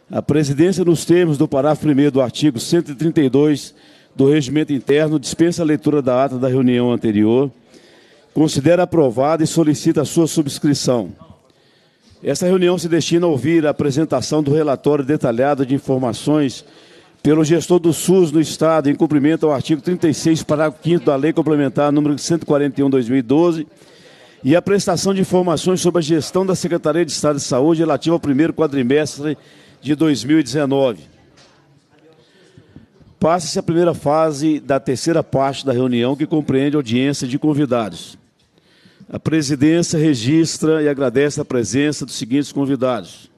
A presidência, nos termos do parágrafo 1º do artigo 132 do Regimento Interno, dispensa a leitura da ata da reunião anterior, considera aprovada e solicita a sua subscrição. Esta reunião se destina a ouvir a apresentação do relatório detalhado de informações pelo gestor do SUS no Estado, em cumprimento ao artigo 36, parágrafo 5º da Lei Complementar número 141/2012, e a prestação de informações sobre a gestão da Secretaria de Estado de Saúde relativa ao primeiro quadrimestre de 2019. Passa-se a primeira fase da terceira parte da reunião, que compreende a audiência de convidados. A presidência registra e agradece a presença dos seguintes convidados: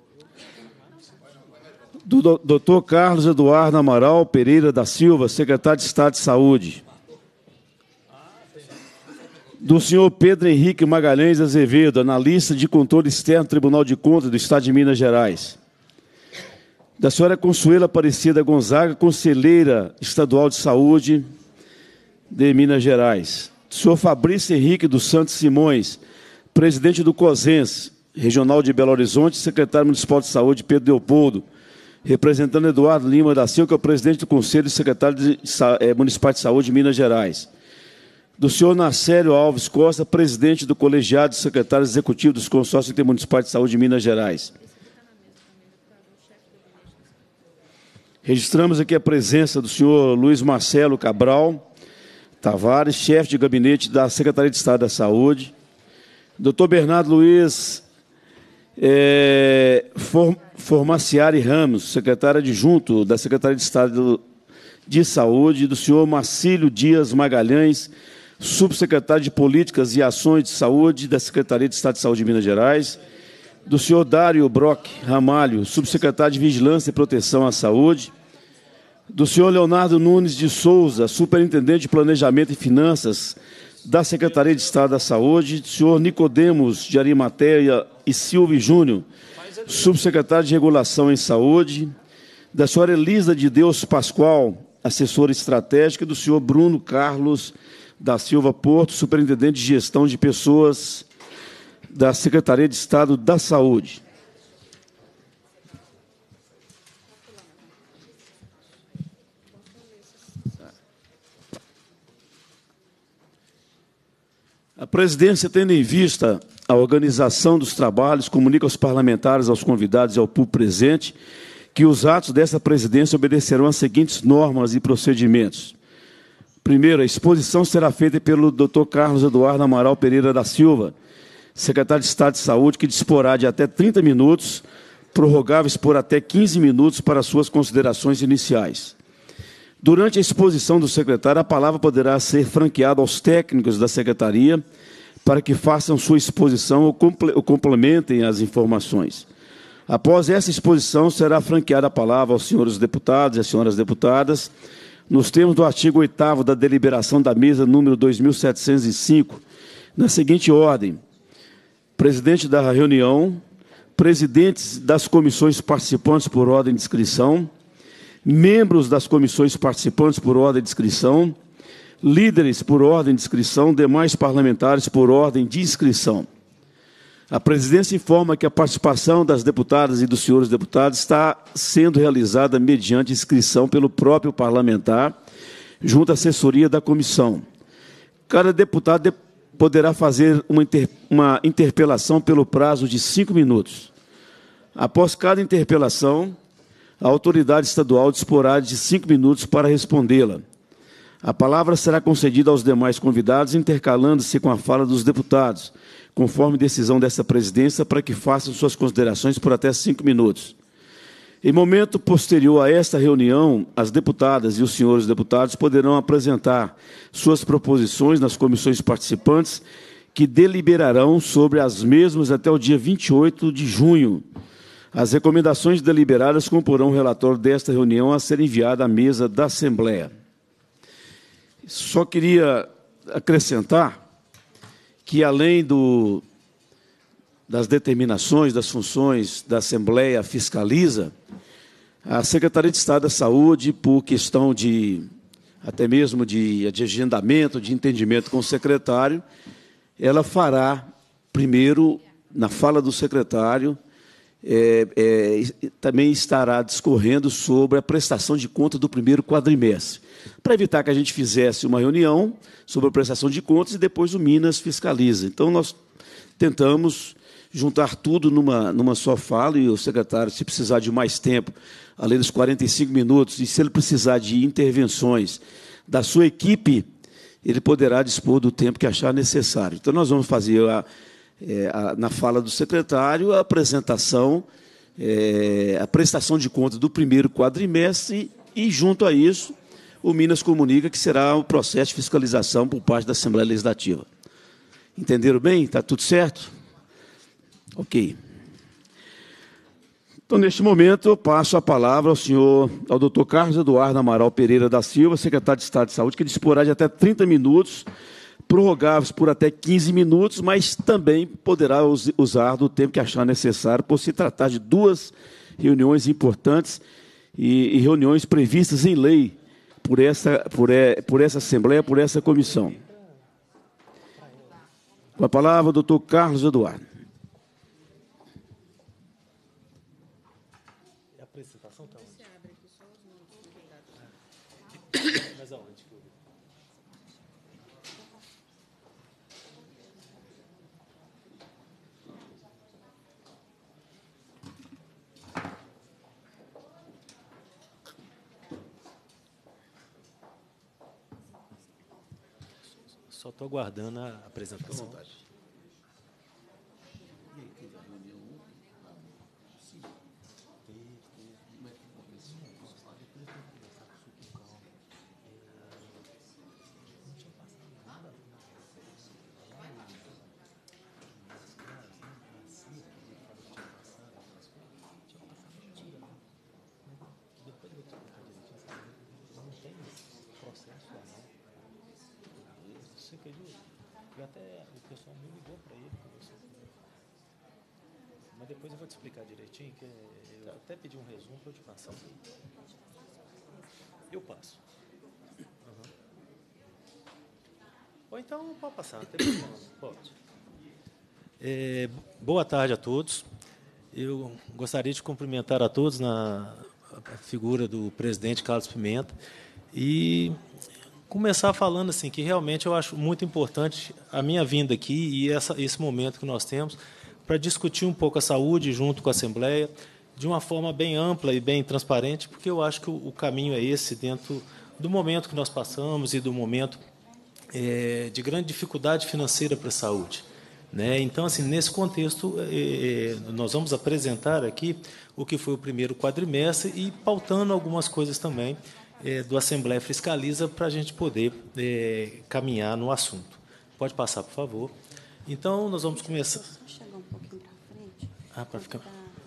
do Dr. Carlos Eduardo Amaral Pereira da Silva, secretário de Estado de Saúde; do senhor Pedro Henrique Magalhães Azevedo, analista de controle externo do Tribunal de Contas do Estado de Minas Gerais; da senhora Consuelo Aparecida Gonzaga, conselheira estadual de saúde de Minas Gerais; do senhor Fabrício Henrique dos Santos Simões, presidente do COSENS, regional de Belo Horizonte, secretário municipal de saúde Pedro Leopoldo, representando Eduardo Lima da Silva, que é o presidente do Conselho e secretário municipal de saúde de Minas Gerais; do senhor Nacélio Alves Costa, presidente do colegiado de secretários executivos dos consórcios intermunicipais de saúde de Minas Gerais. Registramos aqui a presença do senhor Luiz Marcelo Cabral Tavares, chefe de gabinete da Secretaria de Estado da Saúde; doutor Bernardo Luiz Formaciari Ramos, secretário adjunto da Secretaria de Estado de Saúde; do senhor Marcílio Dias Magalhães, subsecretário de Políticas e Ações de Saúde da Secretaria de Estado de Saúde de Minas Gerais; do senhor Dário Brock Ramalho, subsecretário de Vigilância e Proteção à Saúde; do senhor Leonardo Nunes de Souza, superintendente de Planejamento e Finanças da Secretaria de Estado da Saúde; do senhor Nicodemos de Arimateia e Silva Júnior, subsecretário de Regulação em Saúde; da senhora Elisa de Deus Pascoal, assessora estratégica; e do senhor Bruno Carlos da Silva Porto, superintendente de Gestão de Pessoas da Secretaria de Estado da Saúde. A presidência, tendo em vista a organização dos trabalhos, comunica aos parlamentares, aos convidados e ao público presente que os atos dessa presidência obedecerão às seguintes normas e procedimentos. Primeiro, a exposição será feita pelo Dr. Carlos Eduardo Amaral Pereira da Silva, secretário de Estado de Saúde, que disporá de até 30 minutos, prorrogáveis por até 15 minutos para suas considerações iniciais. Durante a exposição do secretário, a palavra poderá ser franqueada aos técnicos da secretaria para que façam sua exposição ou complementem as informações. Após essa exposição, será franqueada a palavra aos senhores deputados e às senhoras deputadas, nos termos do artigo 8º da deliberação da mesa número 2705, na seguinte ordem: presidente da reunião, presidentes das comissões participantes por ordem de inscrição, membros das comissões participantes por ordem de inscrição, líderes por ordem de inscrição, demais parlamentares por ordem de inscrição. A presidência informa que a participação das deputadas e dos senhores deputados está sendo realizada mediante inscrição pelo próprio parlamentar, junto à assessoria da comissão. Cada deputado poderá fazer uma interpelação pelo prazo de 5 minutos. Após cada interpelação, a autoridade estadual disporá de 5 minutos para respondê-la. A palavra será concedida aos demais convidados, intercalando-se com a fala dos deputados, conforme decisão dessa presidência, para que façam suas considerações por até 5 minutos. Em momento posterior a esta reunião, as deputadas e os senhores deputados poderão apresentar suas proposições nas comissões participantes, que deliberarão sobre as mesmas até o dia 28 de junho. As recomendações deliberadas comporão o relatório desta reunião a ser enviado à mesa da Assembleia. Só queria acrescentar que, além das determinações, das funções da Assembleia fiscaliza, a Secretaria de Estado da Saúde, por questão até mesmo de agendamento, de entendimento com o secretário, ela fará, primeiro, na fala do secretário, também estará discorrendo sobre a prestação de conta do primeiro quadrimestre, para evitar que a gente fizesse uma reunião sobre a prestação de contas e depois o Minas fiscaliza. Então, nós tentamos juntar tudo numa só fala, e o secretário, se precisar de mais tempo, além dos 45 minutos, e se ele precisar de intervenções da sua equipe, ele poderá dispor do tempo que achar necessário. Então, nós vamos fazer, na fala do secretário, a apresentação, a prestação de contas do primeiro quadrimestre e, junto a isso, o Minas comunica que será o processo de fiscalização por parte da Assembleia Legislativa. Entenderam bem? Está tudo certo? Ok. Então, neste momento, eu passo a palavra ao doutor Carlos Eduardo Amaral Pereira da Silva, secretário de Estado de Saúde, que disporá de até 30 minutos, prorrogáveis por até 15 minutos, mas também poderá usar do tempo que achar necessário, por se tratar de duas reuniões importantes e reuniões previstas em lei por essa Assembleia, por essa comissão. Com a palavra, o doutor Carlos Eduardo. A apresentação está onde? Mas aonde? Só estou aguardando a apresentação. Até o pessoal me ligou para ele, mas depois eu vou te explicar direitinho, que eu até pedi um resumo para eu te passar. Eu passo. Uhum. Ou então pode passar, não tem problema. Pode. Boa tarde a todos. Eu gostaria de cumprimentar a todos na figura do presidente Carlos Pimenta e começar falando assim que realmente eu acho muito importante a minha vinda aqui e esse momento que nós temos para discutir um pouco a saúde junto com a Assembleia de uma forma bem ampla e bem transparente, porque eu acho que o caminho é esse dentro do momento que nós passamos e do momento de grande dificuldade financeira para a saúde, né? Então, assim, nesse contexto, nós vamos apresentar aqui o que foi o primeiro quadrimestre e pautando algumas coisas também do Assembleia Fiscaliza para a gente poder caminhar no assunto. Pode passar, por favor. Então, nós vamos começar. Chegar um pouquinho para frente. Para ficar.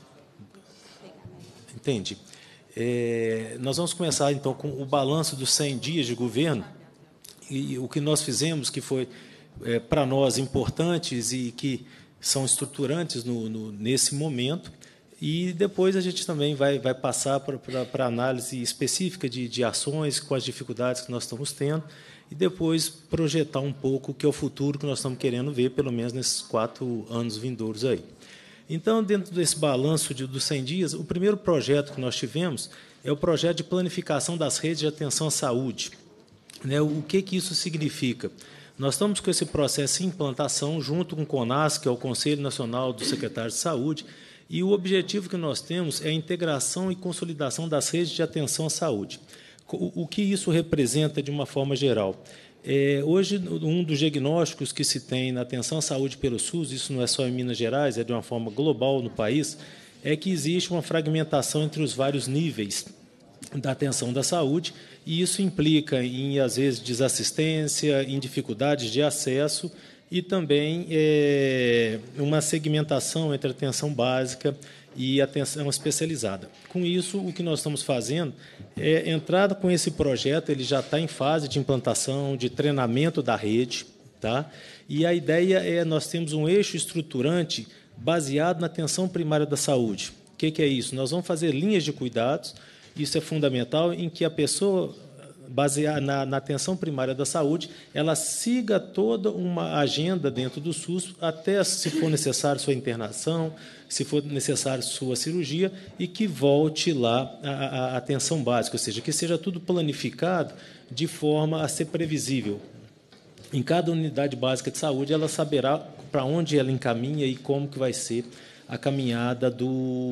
Entendi. Nós vamos começar, então, com o balanço dos 100 dias de governo e o que nós fizemos, que foi, para nós, importantes e que são estruturantes nesse momento. E depois a gente também vai passar para análise específica de ações com as dificuldades que nós estamos tendo e depois projetar um pouco o que é o futuro que nós estamos querendo ver, pelo menos nesses 4 anos vindouros aí. Então, dentro desse balanço dos 100 dias, o primeiro projeto que nós tivemos é o projeto de planificação das redes de atenção à saúde. Né? O que isso significa? Nós estamos com esse processo de implantação junto com o CONAS, que é o Conselho Nacional dos Secretários de Saúde, e o objetivo que nós temos é a integração e consolidação das redes de atenção à saúde. O que isso representa de uma forma geral? Hoje, um dos diagnósticos que se tem na atenção à saúde pelo SUS, isso não é só em Minas Gerais, é de uma forma global no país, é que existe uma fragmentação entre os vários níveis da atenção da saúde, e isso implica em, às vezes, desassistência, em dificuldades de acesso, e também uma segmentação entre a atenção básica e a atenção especializada. Com isso, o que nós estamos fazendo é entrar com esse projeto, ele já está em fase de implantação, de treinamento da rede, tá? E a ideia nós temos um eixo estruturante baseado na atenção primária da saúde. O que é isso? Nós vamos fazer linhas de cuidados, isso é fundamental, em que a pessoa baseada na atenção primária da saúde, ela siga toda uma agenda dentro do SUS, até, se for necessário, sua internação, se for necessário, sua cirurgia, e que volte lá a atenção básica, ou seja, que seja tudo planificado de forma a ser previsível. Em cada unidade básica de saúde, ela saberá para onde ela encaminha e como que vai ser a caminhada do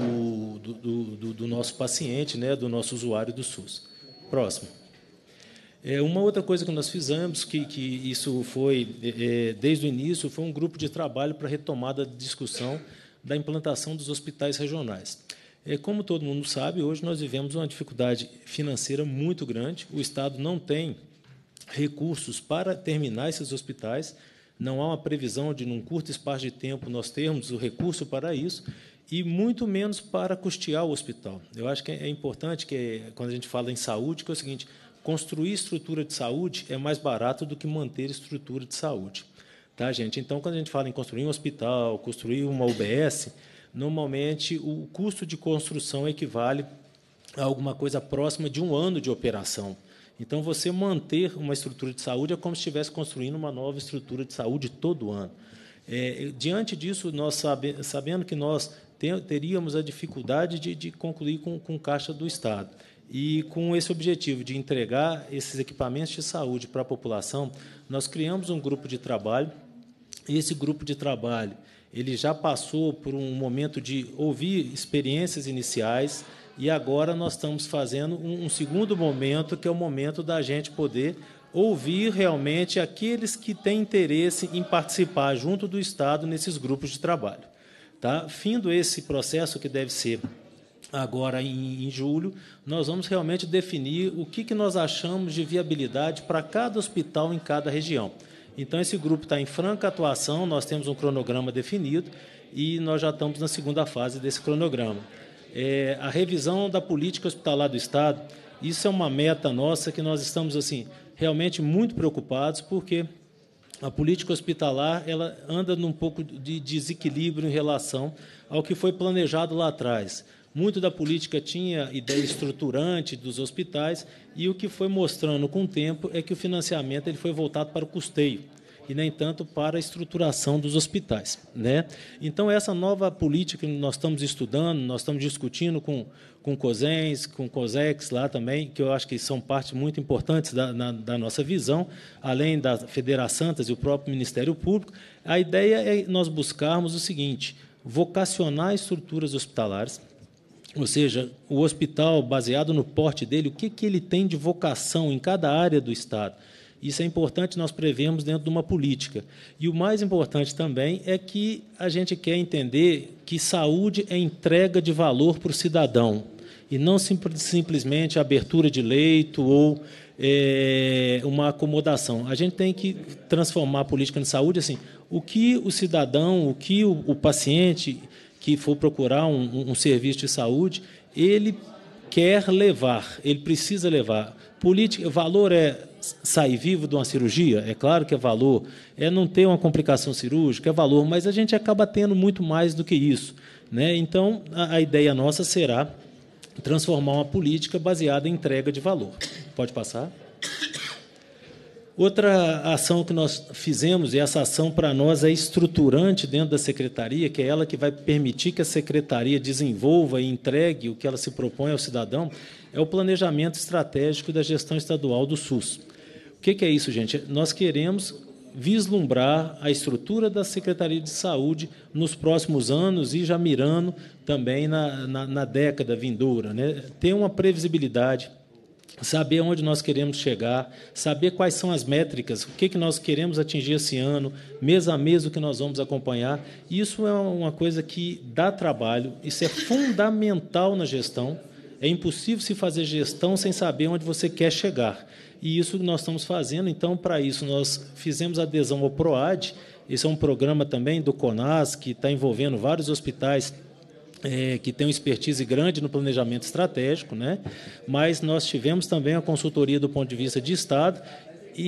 nosso paciente, né, do nosso usuário do SUS. Próximo. Uma outra coisa que nós fizemos, que isso foi, desde o início, foi um grupo de trabalho para a retomada de discussão da implantação dos hospitais regionais. Como todo mundo sabe, hoje nós vivemos uma dificuldade financeira muito grande, o Estado não tem recursos para terminar esses hospitais, não há uma previsão de, num curto espaço de tempo, nós termos o recurso para isso, e muito menos para custear o hospital. Eu acho que é importante, quando a gente fala em saúde, que é o seguinte: construir estrutura de saúde é mais barato do que manter estrutura de saúde. Tá, gente? Então, quando a gente fala em construir um hospital, construir uma UBS, normalmente o custo de construção equivale a alguma coisa próxima de 1 ano de operação. Então, você manter uma estrutura de saúde é como se estivesse construindo uma nova estrutura de saúde todo ano. Diante disso, nós sabendo que nós teríamos a dificuldade de concluir com caixa do Estado, e com esse objetivo de entregar esses equipamentos de saúde para a população, nós criamos um grupo de trabalho. Esse grupo de trabalho ele já passou por um momento de ouvir experiências iniciais, e agora nós estamos fazendo um segundo momento, que é o momento da gente poder ouvir realmente aqueles que têm interesse em participar junto do Estado nesses grupos de trabalho. Tá? Findo esse processo, que deve ser agora em julho, nós vamos realmente definir o que nós achamos de viabilidade para cada hospital em cada região. Então, esse grupo está em franca atuação, nós temos um cronograma definido e nós já estamos na segunda fase desse cronograma. A revisão da política hospitalar do Estado, isso é uma meta nossa que nós estamos assim realmente muito preocupados, porque a política hospitalar ela anda num pouco de desequilíbrio em relação ao que foi planejado lá atrás. Muito da política tinha ideia estruturante dos hospitais, e o que foi mostrando com o tempo é que o financiamento ele foi voltado para o custeio e nem tanto para a estruturação dos hospitais, né? Então, essa nova política que nós estamos estudando, nós estamos discutindo com o COSENS, com o COSEX lá também, que eu acho que são partes muito importantes da nossa visão, além da Federaçantas e o próprio Ministério Público. A ideia é nós buscarmos o seguinte: vocacionar estruturas hospitalares, ou seja, o hospital, baseado no porte dele, o que ele tem de vocação em cada área do Estado. Isso é importante, nós prevemos dentro de uma política. E o mais importante também é que a gente quer entender que saúde é entrega de valor para o cidadão, e não simplesmente abertura de leito ou uma acomodação. A gente tem que transformar a política de saúde assim: o que o cidadão, o que o paciente que for procurar um serviço de saúde, ele quer levar, ele precisa levar. Valor é sair vivo de uma cirurgia? É claro que é valor. É não ter uma complicação cirúrgica? É valor, mas a gente acaba tendo muito mais do que isso, né? Então, a ideia nossa será transformar uma política baseada em entrega de valor. Pode passar? Outra ação que nós fizemos, e essa ação para nós é estruturante dentro da Secretaria, que é ela que vai permitir que a Secretaria desenvolva e entregue o que ela se propõe ao cidadão, é o planejamento estratégico da gestão estadual do SUS. O que é isso, gente? Nós queremos vislumbrar a estrutura da Secretaria de Saúde nos próximos anos e já mirando também na década vindoura, né? Ter uma previsibilidade, saber onde nós queremos chegar, saber quais são as métricas, o que nós queremos atingir esse ano, mês a mês o que nós vamos acompanhar. Isso é uma coisa que dá trabalho, isso é fundamental na gestão. É impossível se fazer gestão sem saber onde você quer chegar. E isso nós estamos fazendo. Então, para isso, nós fizemos adesão ao PROAD. Esse é um programa também do CONAS, que está envolvendo vários hospitais que tem uma expertise grande no planejamento estratégico, né? Mas nós tivemos também a consultoria do ponto de vista de Estado, e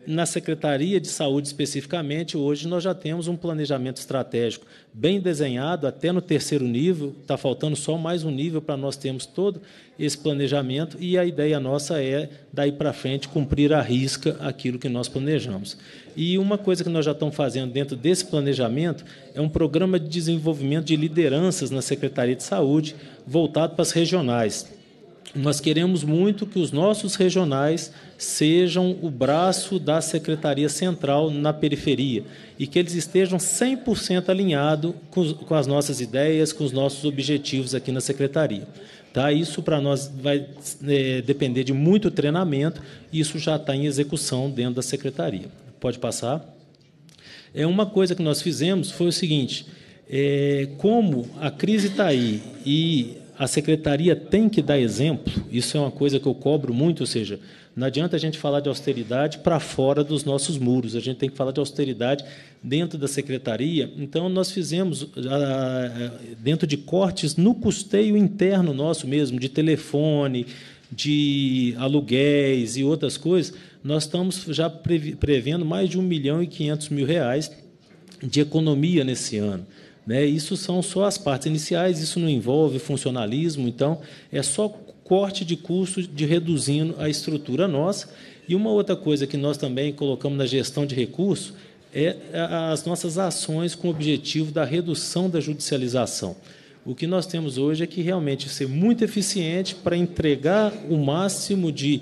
na Secretaria de Saúde, especificamente, hoje nós já temos um planejamento estratégico bem desenhado, até no 3º nível, está faltando só mais um nível para nós termos todo esse planejamento, e a ideia nossa é, daí para frente, cumprir à risca aquilo que nós planejamos. E uma coisa que nós já estamos fazendo dentro desse planejamento é um programa de desenvolvimento de lideranças na Secretaria de Saúde, voltado para as regionais. Nós queremos muito que os nossos regionais sejam o braço da Secretaria Central na periferia e que eles estejam 100% alinhados com as nossas ideias, com os nossos objetivos aqui na Secretaria. Tá? Isso, para nós, vai depender de muito treinamento e isso já está em execução dentro da Secretaria. Pode passar? Uma coisa que nós fizemos foi o seguinte, como a crise está aí e a Secretaria tem que dar exemplo, isso é uma coisa que eu cobro muito, ou seja, não adianta a gente falar de austeridade para fora dos nossos muros, a gente tem que falar de austeridade dentro da Secretaria. Então, nós fizemos, dentro de cortes no custeio interno nosso mesmo, de telefone, de aluguéis e outras coisas, nós estamos já prevendo mais de R$1.500.000 de economia nesse ano. Isso são só as partes iniciais, isso não envolve funcionalismo, então é só corte de custo de reduzindo a estrutura nossa. E uma outra coisa que nós também colocamos na gestão de recursos é as nossas ações com o objetivo da redução da judicialização. O que nós temos hoje é que realmente ser muito eficiente para entregar o máximo de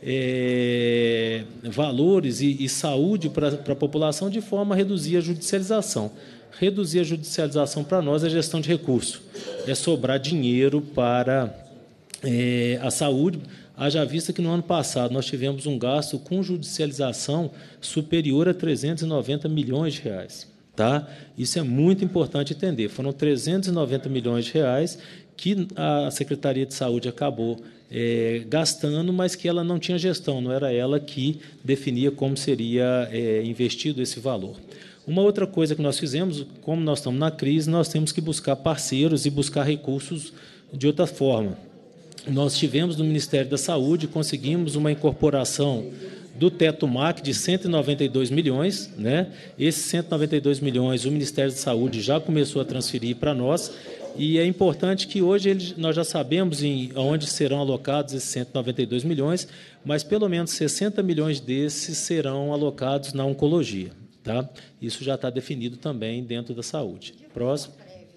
valores e saúde para a população de forma a reduzir a judicialização. Reduzir a judicialização para nós é gestão de recursos, é sobrar dinheiro para a saúde, haja vista que no ano passado nós tivemos um gasto com judicialização superior a R$390 milhões. Tá? Isso é muito importante entender. Foram R$390 milhões que a Secretaria de Saúde acabou gastando, mas que ela não tinha gestão, não era ela que definia como seria investido esse valor. Uma outra coisa que nós fizemos, como nós estamos na crise, nós temos que buscar parceiros e buscar recursos de outra forma. Nós tivemos no Ministério da Saúde, conseguimos uma incorporação do teto MAC de 192 milhões. Esses 192 milhões o Ministério da Saúde já começou a transferir para nós, e é importante que hoje nós já sabemos onde serão alocados esses 192 milhões, mas pelo menos 60 milhões desses serão alocados na oncologia. Tá? Isso já está definido também dentro da saúde. Próximo.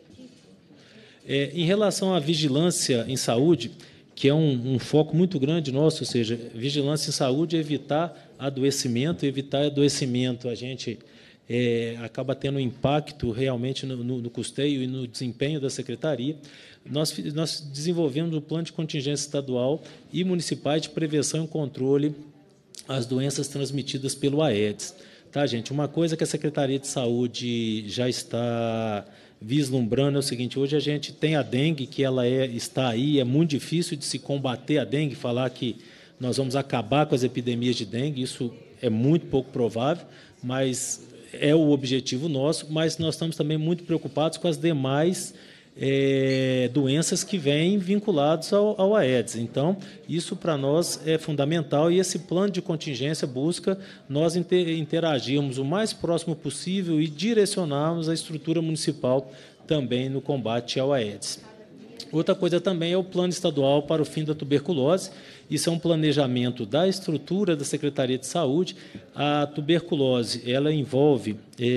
Em relação à vigilância em saúde, que é um foco muito grande nosso, ou seja, vigilância em saúde é evitar adoecimento, a gente acaba tendo um impacto realmente no custeio e no desempenho da Secretaria. Nós desenvolvemos o plano de contingência estadual e municipais de prevenção e controle às doenças transmitidas pelo Aedes. Tá, gente? Uma coisa que a Secretaria de Saúde já está vislumbrando é o seguinte: hoje a gente tem a dengue, que ela está aí, é muito difícil de se combater a dengue, falar que nós vamos acabar com as epidemias de dengue, isso é muito pouco provável, mas é o objetivo nosso, mas nós estamos também muito preocupados com as demais doenças que vêm vinculadas ao Aedes. Então, isso para nós é fundamental, e esse plano de contingência busca nós interagirmos o mais próximo possível e direcionarmos a estrutura municipal também no combate ao Aedes. Outra coisa também é o plano estadual para o fim da tuberculose. Isso é um planejamento da estrutura da Secretaria de Saúde. A tuberculose ela envolve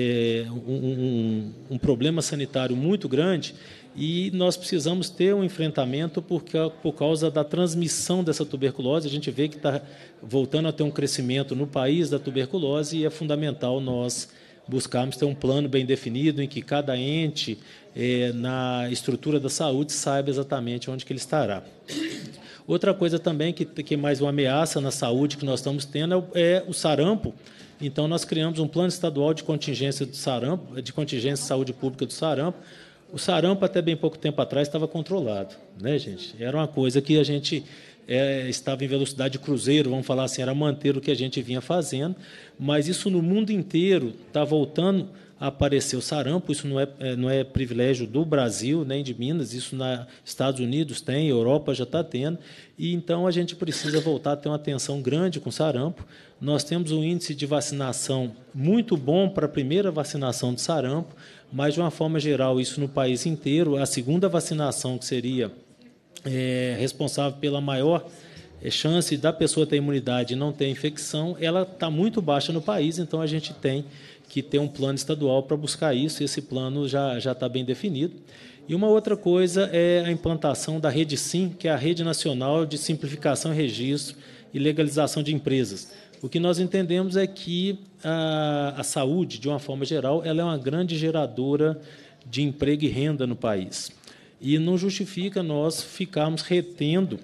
um problema sanitário muito grande, e nós precisamos ter um enfrentamento por causa da transmissão dessa tuberculose. A gente vê que está voltando a ter um crescimento no país da tuberculose, e é fundamental nós buscarmos ter um plano bem definido em que cada ente na estrutura da saúde saiba exatamente onde que ele estará. Outra coisa também que é mais uma ameaça na saúde que nós estamos tendo é o sarampo. Então, nós criamos um plano estadual de contingência do sarampo, de contingência de saúde pública do sarampo. O sarampo, até bem pouco tempo atrás, estava controlado, né, gente? Era uma coisa que a gente estava em velocidade de cruzeiro, vamos falar assim, era manter o que a gente vinha fazendo, mas isso no mundo inteiro está voltando a aparecer o sarampo. Isso não é privilégio do Brasil, nem de Minas, isso nos Estados Unidos tem, Europa já está tendo, e então a gente precisa voltar a ter uma atenção grande com sarampo. Nós temos um índice de vacinação muito bom para a primeira vacinação de sarampo, mas, de uma forma geral, isso no país inteiro. A segunda vacinação, que seria responsável pela maior chance da pessoa ter imunidade e não ter infecção, ela está muito baixa no país, então a gente tem que ter um plano estadual para buscar isso, e esse plano já está bem definido. E uma outra coisa é a implantação da Rede SIM, que é a Rede Nacional de Simplificação e Registro e Legalização de Empresas. O que nós entendemos é que a saúde, de uma forma geral, ela é uma grande geradora de emprego e renda no país. E não justifica nós ficarmos retendo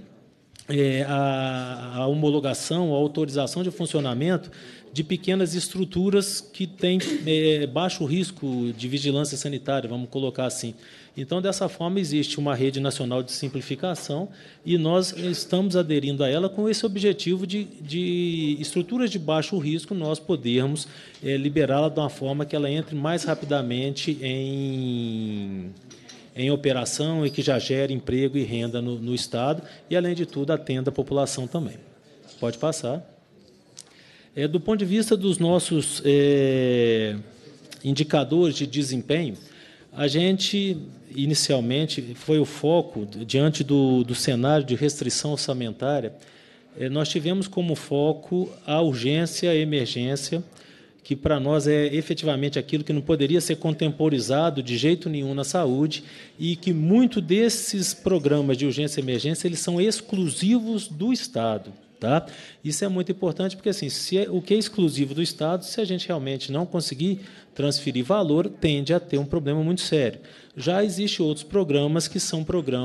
a homologação, a autorização de funcionamento de pequenas estruturas que têm baixo risco de vigilância sanitária, vamos colocar assim. Então, dessa forma, existe uma rede nacional de simplificação e nós estamos aderindo a ela com esse objetivo de estruturas de baixo risco, nós podermos liberá-la de uma forma que ela entre mais rapidamente em operação e que já gere emprego e renda no Estado e, além de tudo, atenda a população também. Pode passar. Do ponto de vista dos nossos indicadores de desempenho, a gente, inicialmente, foi o foco, diante do cenário de restrição orçamentária, nós tivemos como foco a urgência, a emergência, que para nós é efetivamente aquilo que não poderia ser contemporizado de jeito nenhum na saúde, e que muito desses programas de urgência e emergência eles são exclusivos do Estado. Tá? Isso é muito importante, porque assim, o que é exclusivo do Estado, se a gente realmente não conseguir transferir valor, tende a ter um problema muito sério. Já existem outros programas que são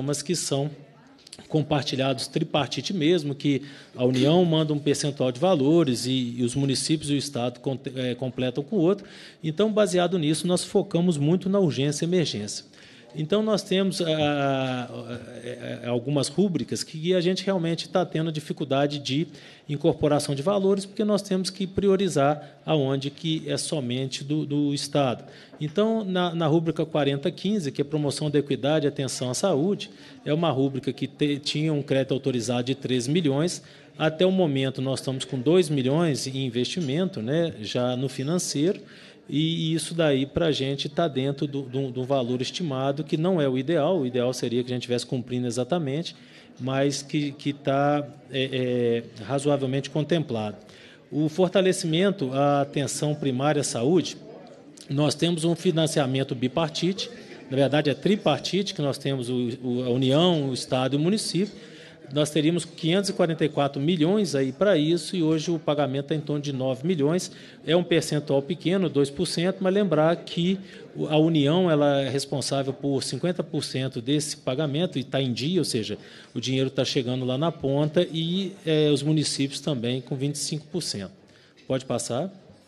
compartilhados tripartite mesmo, que a União manda um percentual de valores e os municípios e o Estado completam com o outro. Então, baseado nisso, nós focamos muito na urgência e emergência. Então, nós temos algumas rúbricas que a gente realmente está tendo dificuldade de incorporação de valores, porque nós temos que priorizar aonde que é somente do Estado. Então, na rúbrica 4015, que é promoção da equidade e atenção à saúde, é uma rúbrica que tinha um crédito autorizado de 13 milhões. Até o momento, nós estamos com 2 milhões em investimento, né, já no financeiro, e isso daí, para a gente, está dentro do valor estimado, que não é o ideal seria que a gente estivesse cumprindo exatamente, mas que está razoavelmente contemplado. O fortalecimento à atenção primária à saúde, nós temos um financiamento bipartite, na verdade é tripartite, que nós temos a União, o Estado e o município. Nós teríamos 544 milhões aí para isso, e hoje o pagamento é em torno de 9 milhões. É um percentual pequeno, 2%, mas lembrar que a União ela é responsável por 50% desse pagamento e está em dia, ou seja, o dinheiro está chegando lá na ponta, e os municípios também com 25%. Pode passar.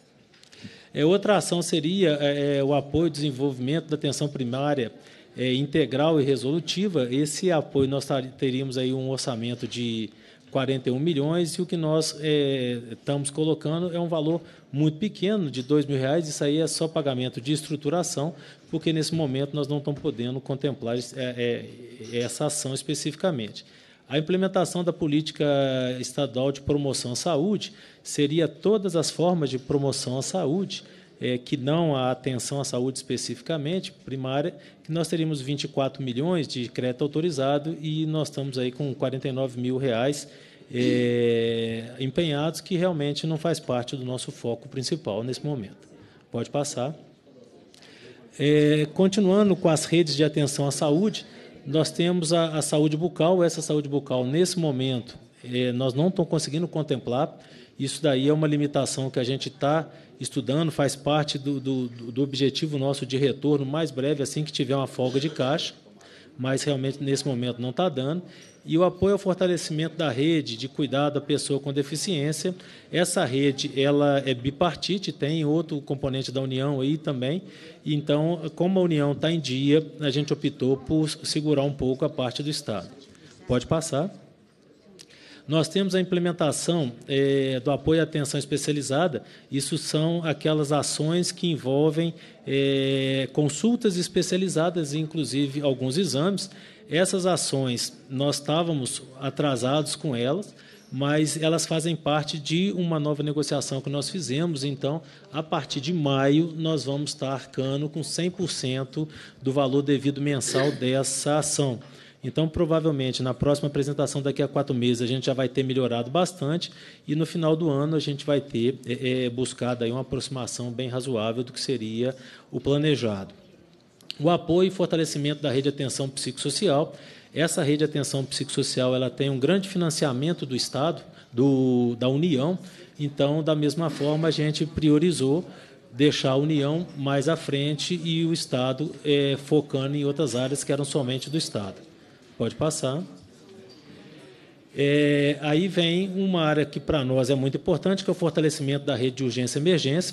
Outra ação seria o apoio ao desenvolvimento da atenção primária integral e resolutiva. Esse apoio nós teríamos aí um orçamento de 41 milhões, e o que nós estamos colocando é um valor muito pequeno, de R$ 2.000. Isso aí é só pagamento de estruturação, porque nesse momento nós não estamos podendo contemplar essa ação especificamente. A implementação da política estadual de promoção à saúde seria todas as formas de promoção à saúde, que não a atenção à saúde especificamente, primária, que nós teríamos 24 milhões de crédito autorizado, e nós estamos aí com R$ 49 mil empenhados, que realmente não faz parte do nosso foco principal nesse momento. Pode passar. Continuando com as redes de atenção à saúde, nós temos a saúde bucal. Essa saúde bucal, nesse momento, nós não estamos conseguindo contemplar. Isso daí é uma limitação que a gente está estudando, faz parte do objetivo nosso de retorno mais breve, assim que tiver uma folga de caixa, mas realmente nesse momento não está dando. E o apoio ao fortalecimento da rede de cuidado da pessoa com deficiência. Essa rede ela é bipartite, tem outro componente da União aí também. Então, como a União está em dia, a gente optou por segurar um pouco a parte do Estado. Pode passar. Nós temos a implementação do apoio à atenção especializada. Isso são aquelas ações que envolvem consultas especializadas, inclusive alguns exames. Essas ações, nós estávamos atrasados com elas, mas elas fazem parte de uma nova negociação que nós fizemos. Então, a partir de maio, nós vamos estar arcando com 100% do valor devido mensal dessa ação. Então, provavelmente, na próxima apresentação, daqui a 4 meses, a gente já vai ter melhorado bastante e, no final do ano, a gente vai ter buscado aí uma aproximação bem razoável do que seria o planejado. O apoio e fortalecimento da rede de atenção psicossocial. Essa rede de atenção psicossocial ela tem um grande financiamento do Estado, da União. Então, da mesma forma, a gente priorizou deixar a União mais à frente e o Estado focando em outras áreas que eram somente do Estado. Pode passar. Aí vem uma área que para nós é muito importante, que é o fortalecimento da rede de urgência e emergência.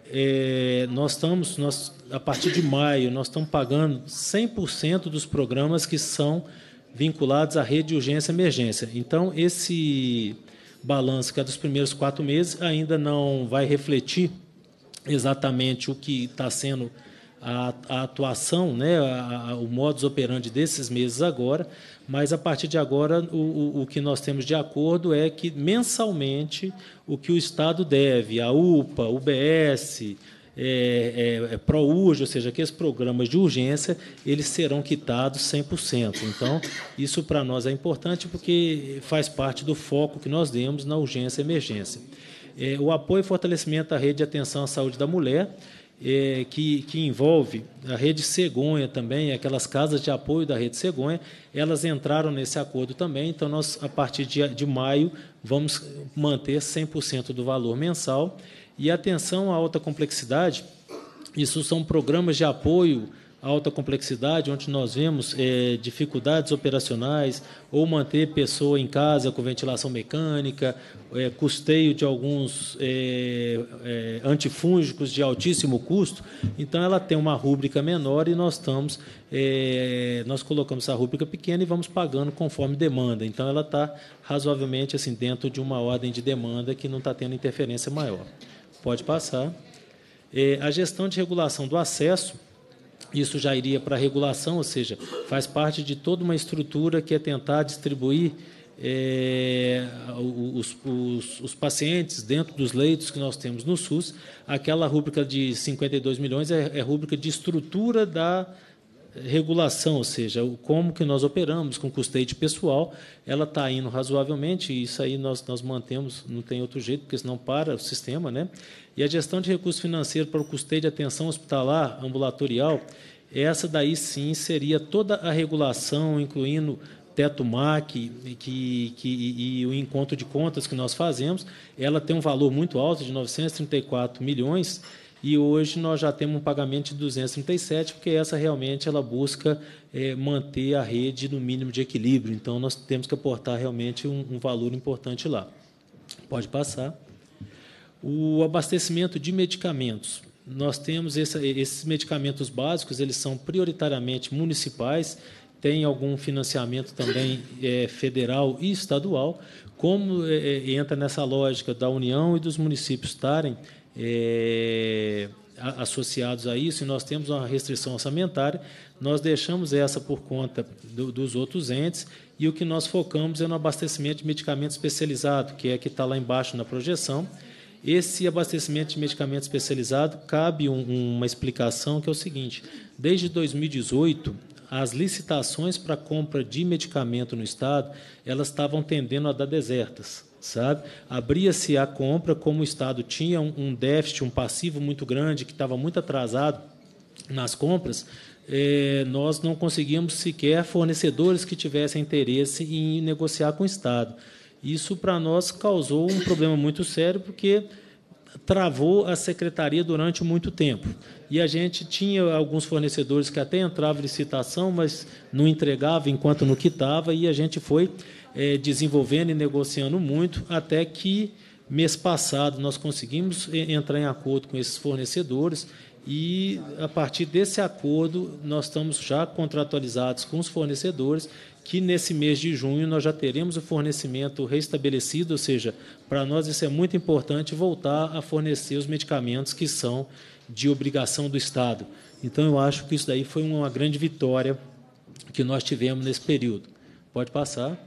A partir de maio, nós estamos pagando 100% dos programas que são vinculados à rede de urgência e emergência. Então, esse balanço, que é dos primeiros 4 meses, ainda não vai refletir exatamente o que está sendo a atuação, né, o modus operandi desses meses agora, mas, a partir de agora, o que nós temos de acordo é que, mensalmente, o que o Estado deve, a UPA, UBS, ProURGE, ou seja, aqueles programas de urgência, eles serão quitados 100%. Então, isso para nós é importante porque faz parte do foco que nós demos na urgência e emergência. O apoio e fortalecimento da rede de atenção à saúde da mulher, que envolve a Rede Cegonha também, aquelas casas de apoio da Rede Cegonha, elas entraram nesse acordo também. Então, nós, a partir de maio, vamos manter 100% do valor mensal. E atenção à alta complexidade, isso são programas de apoio à alta complexidade, onde nós vemos dificuldades operacionais, ou manter pessoa em casa com ventilação mecânica, custeio de alguns antifúngicos de altíssimo custo. Então, ela tem uma rúbrica menor e nós colocamos essa rúbrica pequena e vamos pagando conforme demanda. Então, ela está razoavelmente assim, dentro de uma ordem de demanda que não está tendo interferência maior. Pode passar. A gestão de regulação do acesso, isso já iria para a regulação, ou seja, faz parte de toda uma estrutura que é tentar distribuir os pacientes dentro dos leitos que nós temos no SUS. Aquela rúbrica de 52 milhões é rúbrica de estrutura da regulação, ou seja, como que nós operamos com custeio de pessoal. Ela está indo razoavelmente, e isso aí nós mantemos, não tem outro jeito, porque senão para o sistema, né? E a gestão de recursos financeiros para o custeio de atenção hospitalar ambulatorial, essa daí sim seria toda a regulação, incluindo teto MAC e o encontro de contas que nós fazemos. Ela tem um valor muito alto, de 934 milhões, e hoje nós já temos um pagamento de 237, porque essa realmente ela busca manter a rede no mínimo de equilíbrio. Então, nós temos que aportar realmente um valor importante lá. Pode passar. O abastecimento de medicamentos. Nós temos esses medicamentos básicos, eles são prioritariamente municipais, tem algum financiamento também federal e estadual. Como entra nessa lógica da União e dos municípios estarem associados a isso, e nós temos uma restrição orçamentária, nós deixamos essa por conta dos outros entes, e o que nós focamos é no abastecimento de medicamento especializado, que está lá embaixo na projeção. Esse abastecimento de medicamento especializado, cabe uma explicação, que é o seguinte: desde 2018, as licitações para compra de medicamento no Estado, elas estavam tendendo a dar desertas, sabe? Abria-se a compra, como o Estado tinha um déficit, um passivo muito grande, que estava muito atrasado nas compras, nós não conseguíamos sequer fornecedores que tivessem interesse em negociar com o Estado. Isso, para nós, causou um problema muito sério, porque travou a secretaria durante muito tempo. E a gente tinha alguns fornecedores que até entravam em licitação, mas não entregavam enquanto não quitava, e a gente foi desenvolvendo e negociando muito, até que, mês passado, nós conseguimos entrar em acordo com esses fornecedores, e, a partir desse acordo, nós estamos já contratualizados com os fornecedores, que nesse mês de junho nós já teremos o fornecimento restabelecido, ou seja, para nós isso é muito importante, voltar a fornecer os medicamentos que são de obrigação do Estado. Então, eu acho que isso daí foi uma grande vitória que nós tivemos nesse período. Pode passar.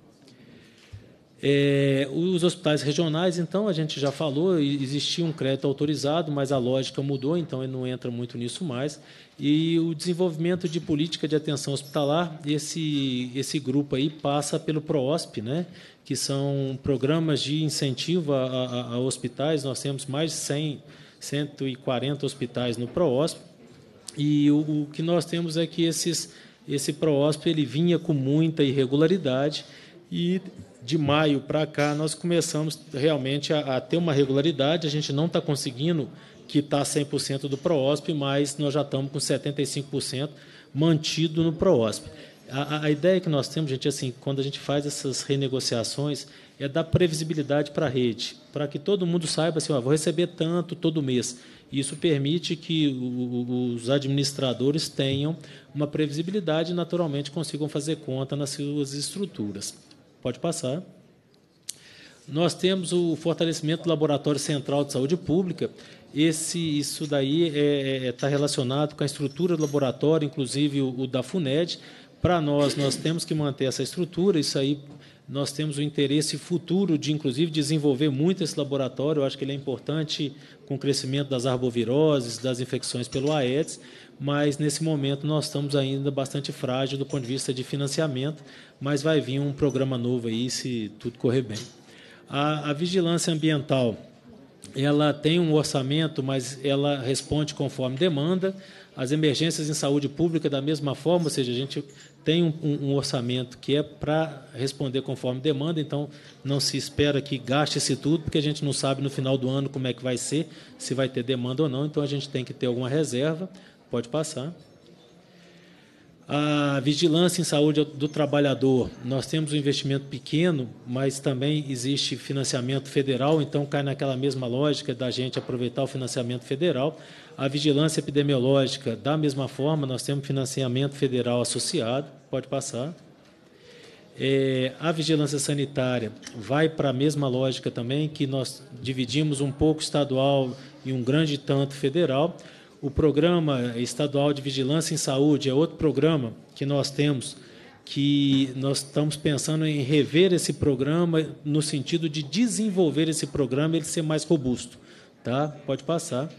Os hospitais regionais, então, a gente já falou, existia um crédito autorizado, mas a lógica mudou, então ele não entra muito nisso mais. E o desenvolvimento de política de atenção hospitalar, esse grupo aí passa pelo PROOSP, né, que são programas de incentivo a hospitais. Nós temos mais de 140 hospitais no PROOSP, e o que nós temos é que esse PROOSP ele vinha com muita irregularidade, e de maio para cá nós começamos realmente a ter uma regularidade. A gente não está conseguindo quitar 100% do PROOSP, mas nós já estamos com 75% mantido no PROOSP. A ideia que nós temos, gente, assim, quando a gente faz essas renegociações, é dar previsibilidade para a rede, para que todo mundo saiba assim, vou receber tanto todo mês. Isso permite que os administradores tenham uma previsibilidade e, naturalmente, consigam fazer conta nas suas estruturas. Pode passar. Nós temos o fortalecimento do Laboratório Central de Saúde Pública. Isso daí está relacionado com a estrutura do laboratório, inclusive o da FUNED. Para nós temos que manter essa estrutura. Isso aí, nós temos o interesse futuro de, inclusive, desenvolver muito esse laboratório. Eu acho que ele é importante com o crescimento das arboviroses, das infecções pelo Aedes, mas, nesse momento, nós estamos ainda bastante frágil do ponto de vista de financiamento, mas vai vir um programa novo aí, se tudo correr bem. A vigilância ambiental, ela tem um orçamento, mas ela responde conforme demanda. As emergências em saúde pública, da mesma forma, ou seja, a gente tem um orçamento que é para responder conforme demanda, então não se espera que gaste-se tudo, porque a gente não sabe no final do ano como é que vai ser, se vai ter demanda ou não, então a gente tem que ter alguma reserva. Pode passar. A vigilância em saúde do trabalhador, nós temos um investimento pequeno, mas também existe financiamento federal, então cai naquela mesma lógica da gente aproveitar o financiamento federal. A vigilância epidemiológica, da mesma forma, nós temos financiamento federal associado. Pode passar. A vigilância sanitária vai para a mesma lógica também, que nós dividimos um pouco estadual e um grande tanto federal. O Programa Estadual de Vigilância em Saúde é outro programa que nós temos, que nós estamos pensando em rever esse programa no sentido de desenvolver esse programa e ele ser mais robusto. Tá? Pode passar.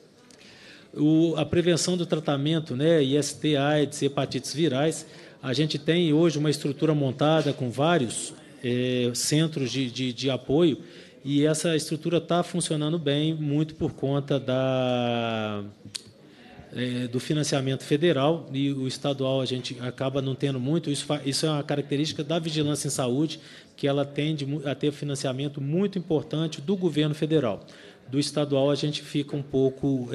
A prevenção do tratamento, né, IST, AIDS, hepatites virais, a gente tem hoje uma estrutura montada com vários centros de apoio, e essa estrutura está funcionando bem, muito por conta do financiamento federal, e o estadual a gente acaba não tendo muito. Isso é uma característica da vigilância em saúde, que ela tende a ter financiamento muito importante do governo federal. Do estadual a gente fica um pouco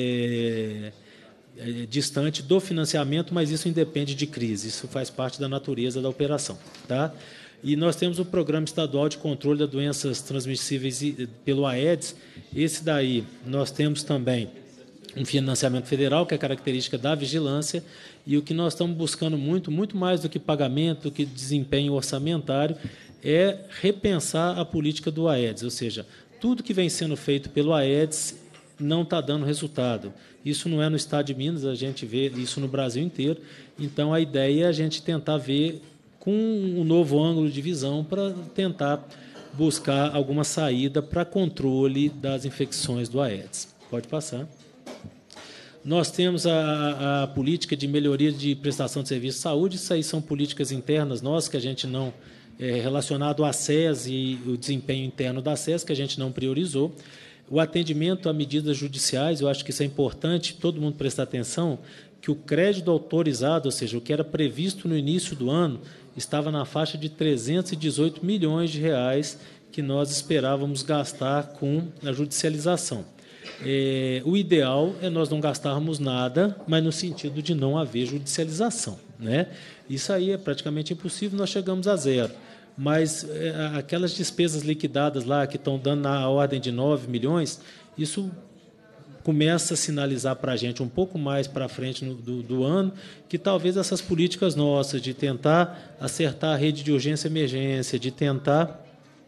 distante do financiamento, mas isso independe de crise, isso faz parte da natureza da operação. Tá? E nós temos o Programa Estadual de Controle das Doenças Transmissíveis pelo Aedes. Esse daí nós temos também um financiamento federal, que é característica da vigilância, e o que nós estamos buscando muito mais do que pagamento, do que desempenho orçamentário, é repensar a política do Aedes, ou seja, tudo que vem sendo feito pelo Aedes não está dando resultado. Isso não é no estado de Minas, a gente vê isso no Brasil inteiro. Então, a ideia é a gente tentar ver com um novo ângulo de visão para tentar buscar alguma saída para controle das infecções do Aedes. Pode passar. Nós temos a política de melhoria de prestação de serviço de saúde. Isso aí são políticas internas nossas, que a gente não... relacionado à SES e o desempenho interno da SES, que a gente não priorizou. O atendimento a medidas judiciais, eu acho que isso é importante, todo mundo prestar atenção, que o crédito autorizado, ou seja, o que era previsto no início do ano, estava na faixa de 318 milhões de reais que nós esperávamos gastar com a judicialização. O ideal é nós não gastarmos nada, mas no sentido de não haver judicialização, né? Isso aí é praticamente impossível, nós chegamos a zero. Mas aquelas despesas liquidadas lá, que estão dando na ordem de 9 milhões, isso, começa a sinalizar para a gente um pouco mais para frente do ano que talvez essas políticas nossas de tentar acertar a rede de urgência e emergência, de tentar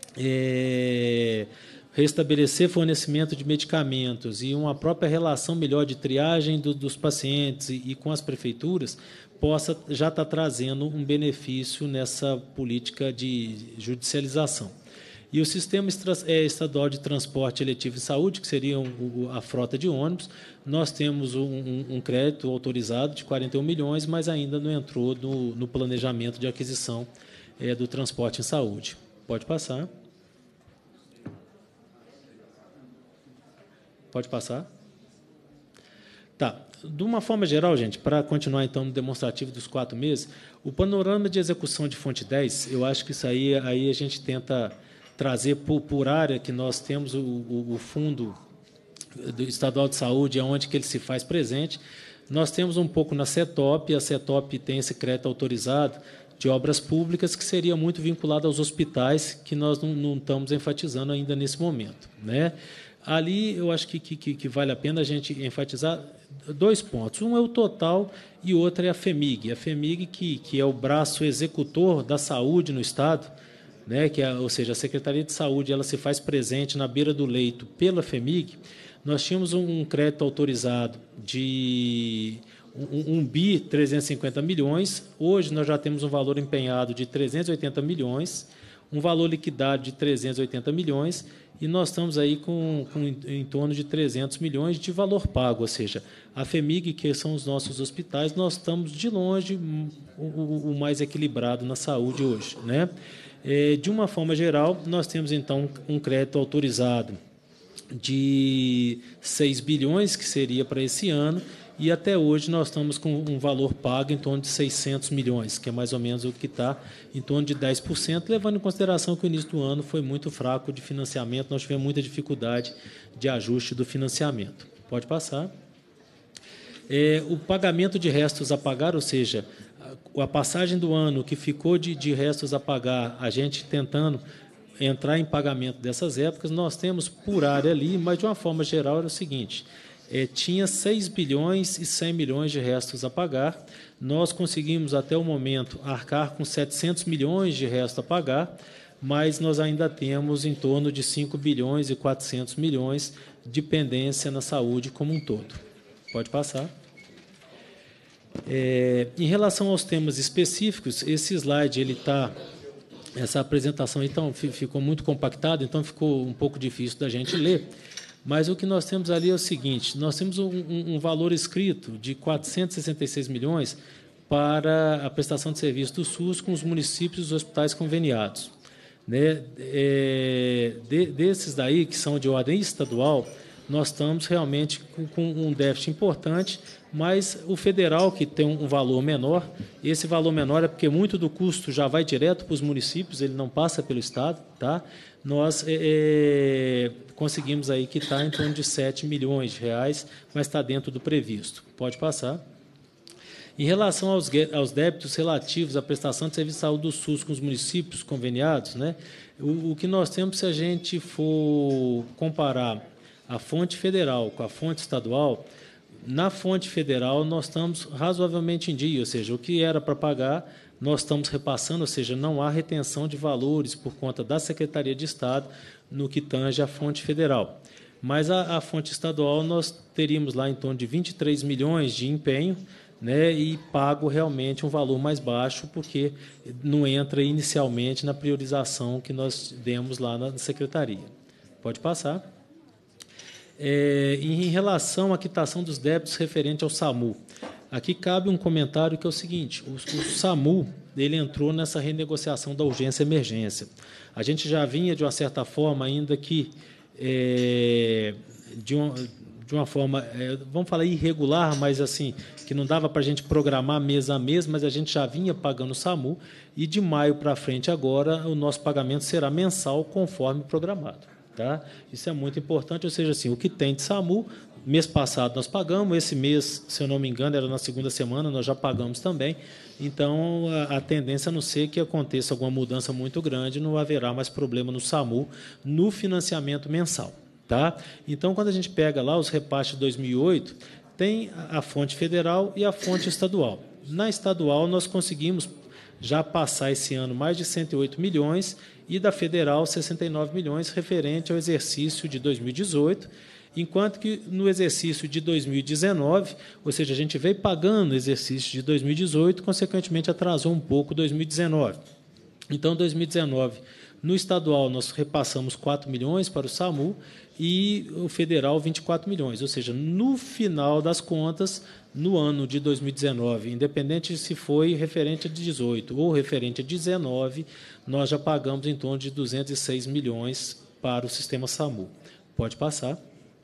restabelecer fornecimento de medicamentos e uma própria relação melhor de triagem dos pacientes e com as prefeituras possa já estar trazendo um benefício nessa política de judicialização. E o Sistema Estadual de Transporte Eletivo em Saúde, que seria a frota de ônibus, nós temos um crédito autorizado de 41 milhões, mas ainda não entrou no planejamento de aquisição do transporte em saúde. Pode passar. Pode passar. Tá. De uma forma geral, gente, para continuar, então, no demonstrativo dos 4 meses, o panorama de execução de fonte 10, eu acho que isso aí a gente tenta trazer por área que nós temos o Fundo Estadual de Saúde, onde que ele se faz presente. Nós temos um pouco na CETOP, a CETOP tem esse crédito autorizado de obras públicas, que seria muito vinculado aos hospitais, que nós não estamos enfatizando ainda nesse momento, né? Ali, eu acho que vale a pena a gente enfatizar 2 pontos. Um é o total e o outro é a FEMIG. A FEMIG, que é o braço executor da saúde no Estado, né, ou seja, a Secretaria de Saúde ela se faz presente na beira do leito pela FEMIG. Nós tínhamos um crédito autorizado de 1.350 milhões. Hoje, nós já temos um valor empenhado de 380 milhões, um valor liquidado de 380 milhões, e nós estamos aí com em torno de 300 milhões de valor pago, ou seja, a FEMIG, que são os nossos hospitais, nós estamos, de longe, o mais equilibrado na saúde hoje, né? De uma forma geral, nós temos, então, um crédito autorizado de 6 bilhões, que seria para esse ano, e até hoje nós estamos com um valor pago em torno de 600 milhões, que é mais ou menos o que está em torno de 10%, levando em consideração que o início do ano foi muito fraco de financiamento, nós tivemos muita dificuldade de ajuste do financiamento. Pode passar. O pagamento de restos a pagar, ou seja, a passagem do ano que ficou de restos a pagar, a gente tentando entrar em pagamento dessas épocas, nós temos por área ali, mas de uma forma geral era o seguinte: tinha 6 bilhões e 100 milhões de restos a pagar, nós conseguimos até o momento arcar com 700 milhões de restos a pagar, mas nós ainda temos em torno de 5 bilhões e 400 milhões de pendência na saúde como um todo. Pode passar. Em relação aos temas específicos, esse slide, essa apresentação então, ficou muito compactada, então ficou um pouco difícil da gente ler, mas o que nós temos ali é o seguinte: nós temos um valor escrito de 466 milhões para a prestação de serviço do SUS com os municípios e os hospitais conveniados, né? Desses daí, que são de ordem estadual, nós estamos realmente com um déficit importante, mas o federal, que tem um valor menor, esse valor menor é porque muito do custo já vai direto para os municípios, ele não passa pelo Estado, tá? Nós conseguimos aí quitar em torno de 7 milhões de reais, mas está dentro do previsto. Pode passar. Em relação aos débitos relativos à prestação de serviço de saúde do SUS com os municípios conveniados, né, o que nós temos, se a gente for comparar a fonte federal com a fonte estadual, na fonte federal nós estamos razoavelmente em dia, ou seja, o que era para pagar, nós estamos repassando, ou seja, não há retenção de valores por conta da Secretaria de Estado no que tange à fonte federal. Mas a fonte estadual nós teríamos lá em torno de 23 milhões de empenho, né, e pago realmente um valor mais baixo, porque não entra inicialmente na priorização que nós demos lá na Secretaria. Pode passar. Em relação à quitação dos débitos referente ao SAMU, aqui cabe um comentário que é o seguinte: o SAMU ele entrou nessa renegociação da urgência e emergência. A gente já vinha, de uma certa forma, ainda que de uma forma, vamos falar irregular, mas assim, que não dava para a gente programar mês a mês, mas a gente já vinha pagando o SAMU, e de maio para frente agora o nosso pagamento será mensal conforme programado. Tá? Isso é muito importante, ou seja, assim, o que tem de SAMU, mês passado nós pagamos, esse mês, se eu não me engano, era na segunda semana, nós já pagamos também, então a tendência, a não ser que aconteça alguma mudança muito grande, não haverá mais problema no SAMU, no financiamento mensal. Tá? Então, quando a gente pega lá os repasses de 2008, tem a fonte federal e a fonte estadual. Na estadual, nós conseguimos já passar esse ano mais de 108 milhões e da federal 69 milhões referente ao exercício de 2018, enquanto que no exercício de 2019, ou seja, a gente veio pagando o exercício de 2018, consequentemente atrasou um pouco 2019. Então, 2019, no estadual, nós repassamos 4 milhões para o SAMU e o federal 24 milhões. Ou seja, no final das contas, no ano de 2019, independente se foi referente a 18 ou referente a 19, nós já pagamos em torno de 206 milhões para o sistema SAMU. Pode passar.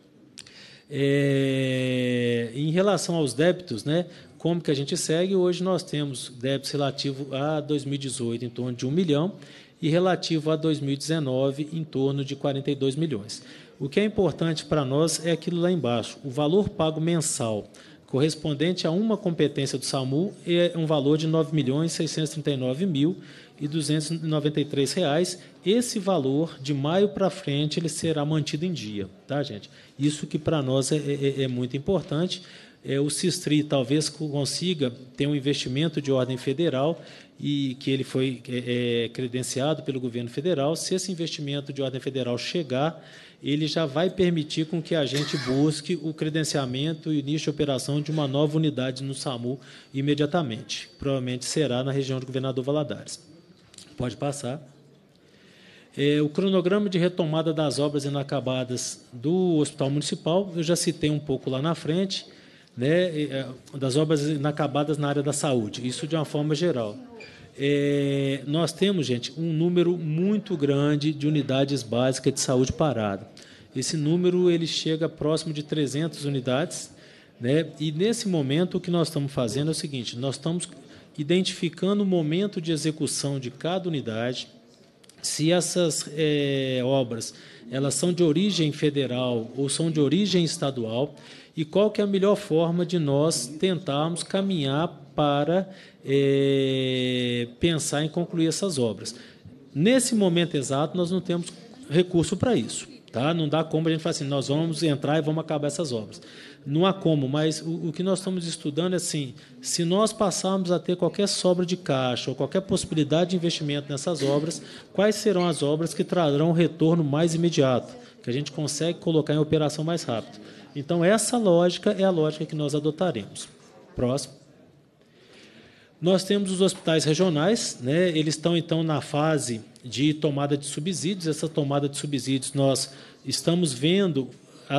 Em relação aos débitos, né, como que a gente segue? Hoje nós temos débitos relativo a 2018 em torno de 1 milhão e relativo a 2019 em torno de 42 milhões. O que é importante para nós é aquilo lá embaixo, o valor pago mensal correspondente a uma competência do SAMU é um valor de R$ 9.639.293. Esse valor, de maio para frente, ele será mantido em dia, tá, gente? Isso que para nós é muito importante. O SISTRI talvez consiga ter um investimento de ordem federal e que ele foi credenciado pelo governo federal. Se esse investimento de ordem federal chegar, ele já vai permitir com que a gente busque o credenciamento e início de operação de uma nova unidade no SAMU imediatamente. Provavelmente será na região de Governador Valadares. Pode passar. O cronograma de retomada das obras inacabadas do Hospital Municipal, eu já citei um pouco lá na frente, né, das obras inacabadas na área da saúde, isso de uma forma geral. Nós temos, gente, um número muito grande de unidades básicas de saúde parada. Esse número ele chega próximo de 300 unidades, né? E, nesse momento, o que nós estamos fazendo é o seguinte, nós estamos identificando o momento de execução de cada unidade, se essas obras elas são de origem federal ou são de origem estadual, e qual que é a melhor forma de nós tentarmos caminhar para pensar em concluir essas obras. Nesse momento exato, nós não temos recurso para isso. Tá? Não dá como a gente falar assim, nós vamos entrar e vamos acabar essas obras. Não há como, mas o que nós estamos estudando é assim, se nós passarmos a ter qualquer sobra de caixa ou qualquer possibilidade de investimento nessas obras, quais serão as obras que trarão retorno mais imediato, que a gente consegue colocar em operação mais rápido. Então, essa lógica é a lógica que nós adotaremos. Próximo. Nós temos os hospitais regionais, né? Eles estão, então, na fase de tomada de subsídios. Essa tomada de subsídios, nós estamos vendo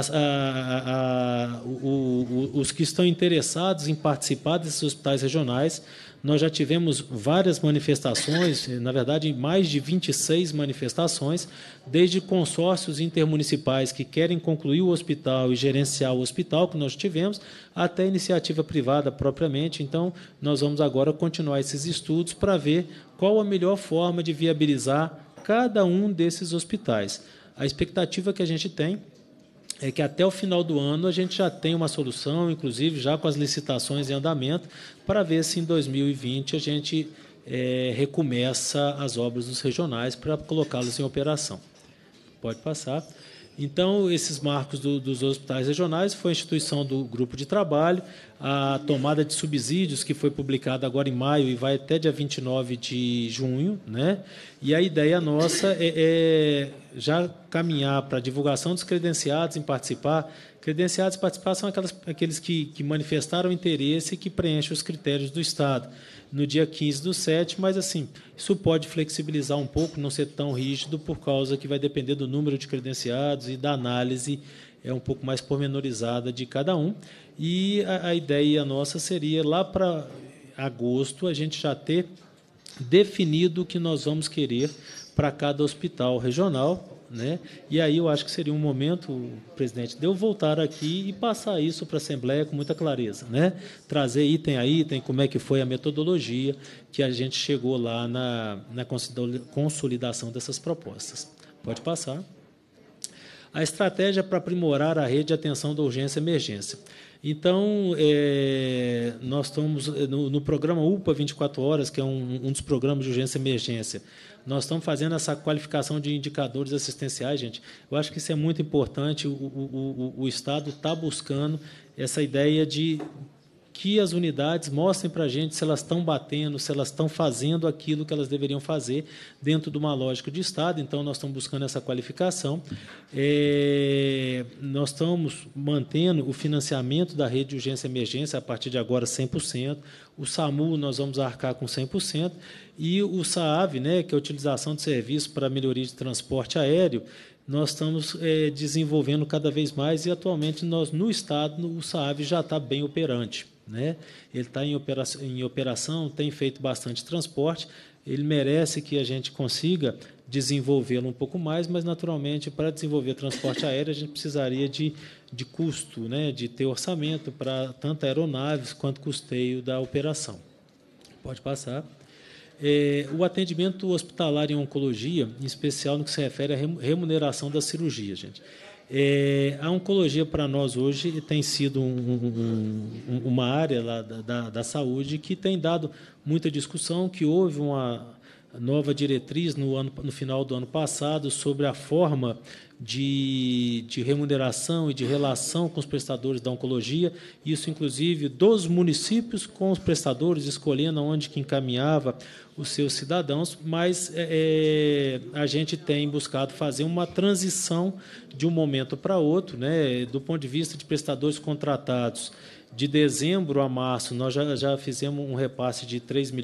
os que estão interessados em participar desses hospitais regionais. Nós já tivemos várias manifestações, na verdade, mais de 26 manifestações, desde consórcios intermunicipais que querem concluir o hospital e gerenciar o hospital, que nós tivemos, até iniciativa privada propriamente. Então, nós vamos agora continuar esses estudos para ver qual a melhor forma de viabilizar cada um desses hospitais. A expectativa que a gente tem é que até o final do ano a gente já tem uma solução, inclusive já com as licitações em andamento, para ver se em 2020 a gente recomeça as obras dos regionais para colocá-los em operação. Pode passar. Então, esses marcos dos hospitais regionais foi a instituição do grupo de trabalho, a tomada de subsídios, que foi publicada agora em maio e vai até dia 29 de junho, né? E a ideia nossa é já caminhar para a divulgação dos credenciados em participar. Credenciados em participar são aqueles que manifestaram interesse e que preenchem os critérios do Estado. No dia 15/7, mas assim, isso pode flexibilizar um pouco, não ser tão rígido, por causa que vai depender do número de credenciados e da análise um pouco mais pormenorizada de cada um. E a ideia nossa seria, lá para agosto, a gente já ter definido o que nós vamos querer para cada hospital regional, né? E aí eu acho que seria um momento, presidente, de eu voltar aqui e passar isso para a Assembleia com muita clareza, né? Trazer item a item, como é que foi a metodologia que a gente chegou lá na consolidação dessas propostas. Pode passar. A estratégia para aprimorar a rede de atenção da urgência e emergência. Então, nós estamos no programa UPA 24 Horas, que é um dos programas de urgência e emergência, nós estamos fazendo essa qualificação de indicadores assistenciais, gente. Eu acho que isso é muito importante. O Estado está buscando essa ideia de que as unidades mostrem para a gente se elas estão batendo, se elas estão fazendo aquilo que elas deveriam fazer dentro de uma lógica de Estado. Então, nós estamos buscando essa qualificação. Nós estamos mantendo o financiamento da rede de urgência e emergência, a partir de agora, 100%. O SAMU, nós vamos arcar com 100%. E o SAAV, né, que é a utilização de serviços para melhoria de transporte aéreo, nós estamos desenvolvendo cada vez mais e, atualmente, nós, no Estado, o SAAV já está bem operante. Né? Ele está em operação, tem feito bastante transporte, ele merece que a gente consiga desenvolvê-lo um pouco mais, mas, naturalmente, para desenvolver transporte aéreo, a gente precisaria de custo, né? De ter orçamento para tanto aeronaves quanto custeio da operação. Pode passar. O atendimento hospitalar em oncologia, em especial no que se refere à remuneração da cirurgia, gente. A oncologia, para nós, hoje, tem sido uma área lá da saúde que tem dado muita discussão, que houve uma nova diretriz no final do ano passado sobre a forma de remuneração e de relação com os prestadores da oncologia, isso, inclusive, dos municípios com os prestadores, escolhendo onde que encaminhava os seus cidadãos, mas a gente tem buscado fazer uma transição de um momento para outro, né? Do ponto de vista de prestadores contratados. De dezembro a março, nós já fizemos um repasse de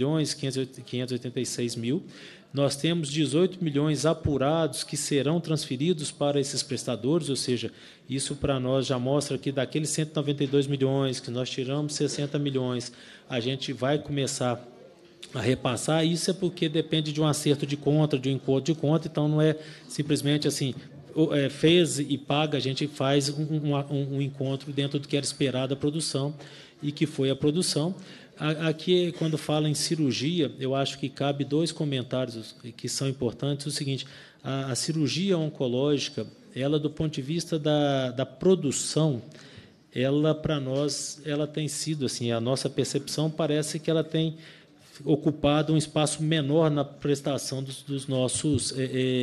3.586.000. Nós temos 18 milhões apurados que serão transferidos para esses prestadores, ou seja, isso para nós já mostra que daqueles 192 milhões, que nós tiramos 60 milhões, a gente vai começar a repassar. Isso é porque depende de um acerto de conta, de um encontro de conta, então não é simplesmente assim, fez e paga, a gente faz um encontro dentro do que era esperado a produção e que foi a produção. Aqui, quando fala em cirurgia, eu acho que cabe dois comentários que são importantes. O seguinte, a cirurgia oncológica, ela, do ponto de vista da produção, ela, para nós, ela tem sido, assim, a nossa percepção parece que ela tem ocupado um espaço menor na prestação dos nossos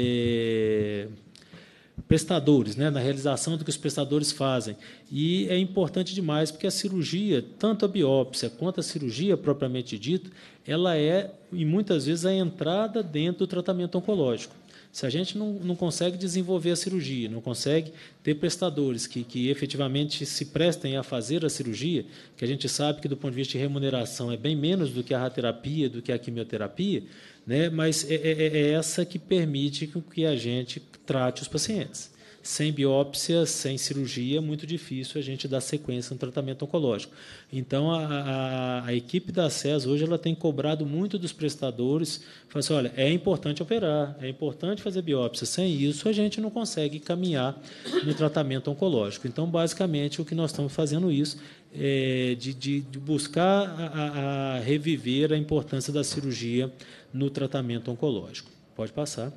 prestadores, né, na realização do que os prestadores fazem. E é importante demais, porque a cirurgia, tanto a biópsia quanto a cirurgia propriamente dita, ela é, e muitas vezes, a entrada dentro do tratamento oncológico. Se a gente não consegue desenvolver a cirurgia, não consegue ter prestadores que efetivamente se prestem a fazer a cirurgia, que a gente sabe que, do ponto de vista de remuneração, é bem menos do que a radioterapia, do que a quimioterapia, né? Mas é essa que permite que a gente trate os pacientes. Sem biópsia, sem cirurgia, é muito difícil a gente dar sequência no tratamento oncológico. Então, a equipe da SES hoje ela tem cobrado muito dos prestadores, fala assim, olha, é importante operar, é importante fazer biópsia, sem isso a gente não consegue caminhar no tratamento oncológico. Então, basicamente, o que nós estamos fazendo isso é de buscar a reviver a importância da cirurgia no tratamento oncológico. Pode passar.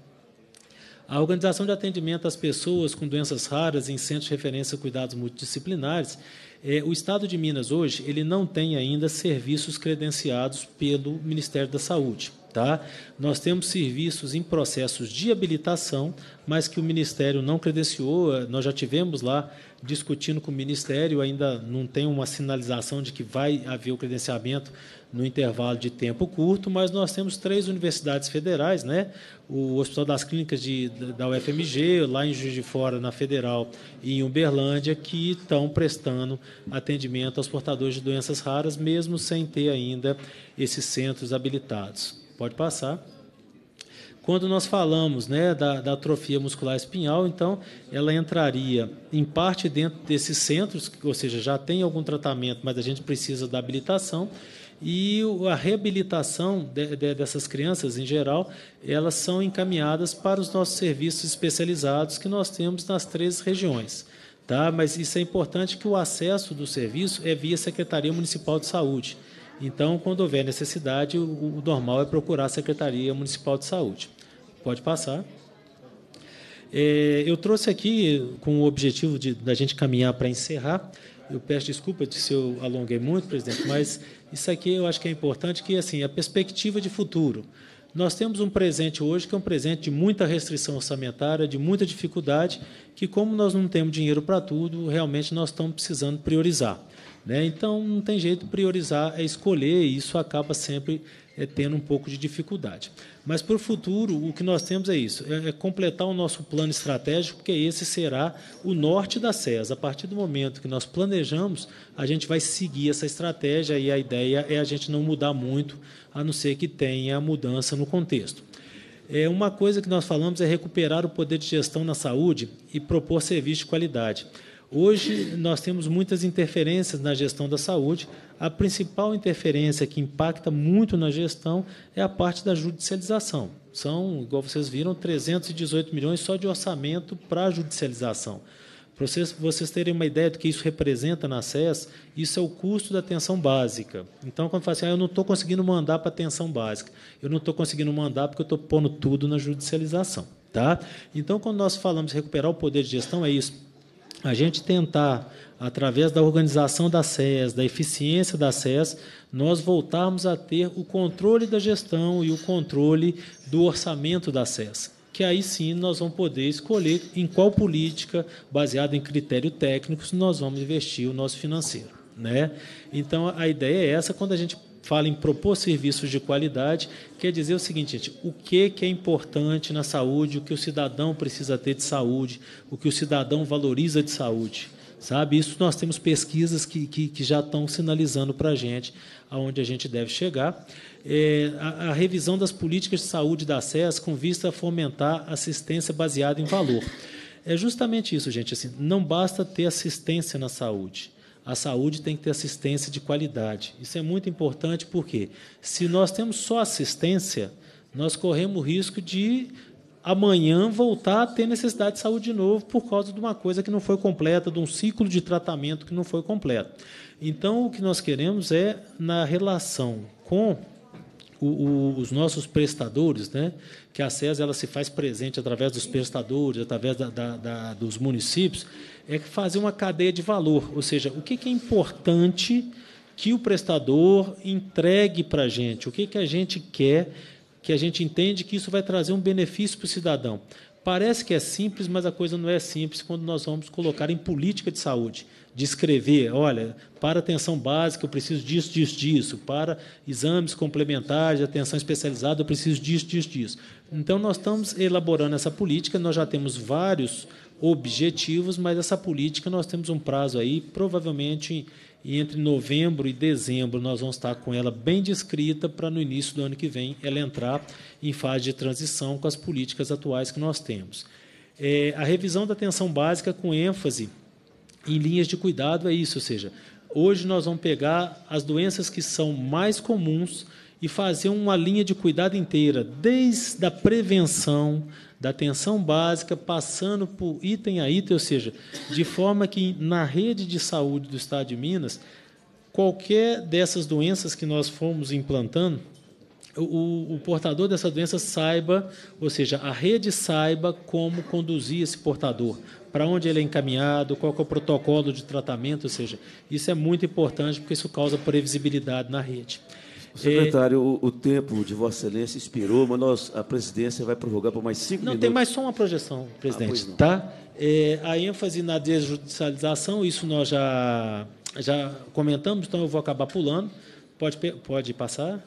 A organização de atendimento às pessoas com doenças raras em centros de referência a cuidados multidisciplinares, o Estado de Minas, hoje, ele não tem ainda serviços credenciados pelo Ministério da Saúde. Tá? Nós temos serviços em processos de habilitação, mas que o Ministério não credenciou. Nós já tivemos lá discutindo com o Ministério, ainda não tem uma sinalização de que vai haver o credenciamento no intervalo de tempo curto, mas nós temos 3 universidades federais, né? O Hospital das Clínicas da UFMG, lá em Juiz de Fora, na Federal, e em Uberlândia, que estão prestando atendimento aos portadores de doenças raras, mesmo sem ter ainda esses centros habilitados. Pode passar. Quando nós falamos, né, da atrofia muscular espinhal, então, ela entraria, em parte, dentro desses centros, ou seja, já tem algum tratamento, mas a gente precisa da habilitação, e a reabilitação dessas crianças, em geral, elas são encaminhadas para os nossos serviços especializados que nós temos nas 3 regiões. Tá? Mas isso é importante, que o acesso do serviço é via Secretaria Municipal de Saúde. Então, quando houver necessidade, o normal é procurar a Secretaria Municipal de Saúde. Pode passar. Eu trouxe aqui, com o objetivo da gente caminhar para encerrar, eu peço desculpa se eu alonguei muito, presidente, mas isso aqui eu acho que é importante, que assim, a perspectiva de futuro. Nós temos um presente hoje que é um presente de muita restrição orçamentária, de muita dificuldade, que, como nós não temos dinheiro para tudo, realmente nós estamos precisando priorizar, né? Então, não tem jeito, priorizar é escolher, e isso acaba sempre tendo um pouco de dificuldade. Mas, para o futuro, o que nós temos é isso, é completar o nosso plano estratégico, porque esse será o norte da SES. A partir do momento que nós planejamos, a gente vai seguir essa estratégia, e a ideia é a gente não mudar muito, a não ser que tenha mudança no contexto. Uma coisa que nós falamos é recuperar o poder de gestão na saúde e propor serviço de qualidade. Hoje, nós temos muitas interferências na gestão da saúde. A principal interferência que impacta muito na gestão é a parte da judicialização. São, igual vocês viram, 318 milhões só de orçamento para a judicialização. Para vocês terem uma ideia do que isso representa na SES, isso é o custo da atenção básica. Então, quando fala assim, eu não estou conseguindo mandar para a atenção básica, eu não estou conseguindo mandar porque eu estou pondo tudo na judicialização. Tá? Então, quando nós falamos de recuperar o poder de gestão, é isso. A gente tentar, através da organização da SES, da eficiência da SES, nós voltarmos a ter o controle da gestão e o controle do orçamento da SES, que aí sim nós vamos poder escolher em qual política, baseada em critérios técnicos, nós vamos investir o nosso financeiro, né? Então, a ideia é essa. Quando a gente fala em propor serviços de qualidade, quer dizer o seguinte, gente, o que é importante na saúde, o que o cidadão precisa ter de saúde, o que o cidadão valoriza de saúde, sabe? Isso nós temos pesquisas que já estão sinalizando para a gente aonde a gente deve chegar. A revisão das políticas de saúde da SES com vista a fomentar assistência baseada em valor. É justamente isso, gente. Assim, não basta ter assistência na saúde. A saúde tem que ter assistência de qualidade. Isso é muito importante, porque se nós temos só assistência, nós corremos o risco de amanhã voltar a ter necessidade de saúde de novo por causa de uma coisa que não foi completa, de um ciclo de tratamento que não foi completo. Então, o que nós queremos é, na relação com os nossos prestadores, né, que a SES ela se faz presente através dos prestadores, através dos municípios, é fazer uma cadeia de valor, ou seja, o que é importante que o prestador entregue para a gente, o que a gente quer, que a gente entende que isso vai trazer um benefício para o cidadão. Parece que é simples, mas a coisa não é simples quando nós vamos colocar em política de saúde, de escrever, olha, para atenção básica eu preciso disso, disso, disso, para exames complementares de atenção especializada eu preciso disso, disso, disso. Então, nós estamos elaborando essa política, nós já temos vários objetivos, mas essa política nós temos um prazo aí, provavelmente entre novembro e dezembro nós vamos estar com ela bem descrita para no início do ano que vem ela entrar em fase de transição com as políticas atuais que nós temos. A revisão da atenção básica com ênfase em linhas de cuidado é isso, ou seja, hoje nós vamos pegar as doenças que são mais comuns e fazer uma linha de cuidado inteira, desde a prevenção, da atenção básica, passando por item a item, ou seja, de forma que, na rede de saúde do Estado de Minas, qualquer dessas doenças que nós formos implantando, o portador dessa doença saiba, ou seja, a rede saiba como conduzir esse portador, para onde ele é encaminhado, qual que é o protocolo de tratamento, ou seja, isso é muito importante, porque isso causa previsibilidade na rede. Secretário, o tempo de Vossa Excelência expirou, mas a presidência vai prorrogar por mais 5 minutos. Não, tem mais só uma projeção, presidente. Tá? A ênfase na desjudicialização, isso nós já comentamos, então eu vou acabar pulando. Pode passar.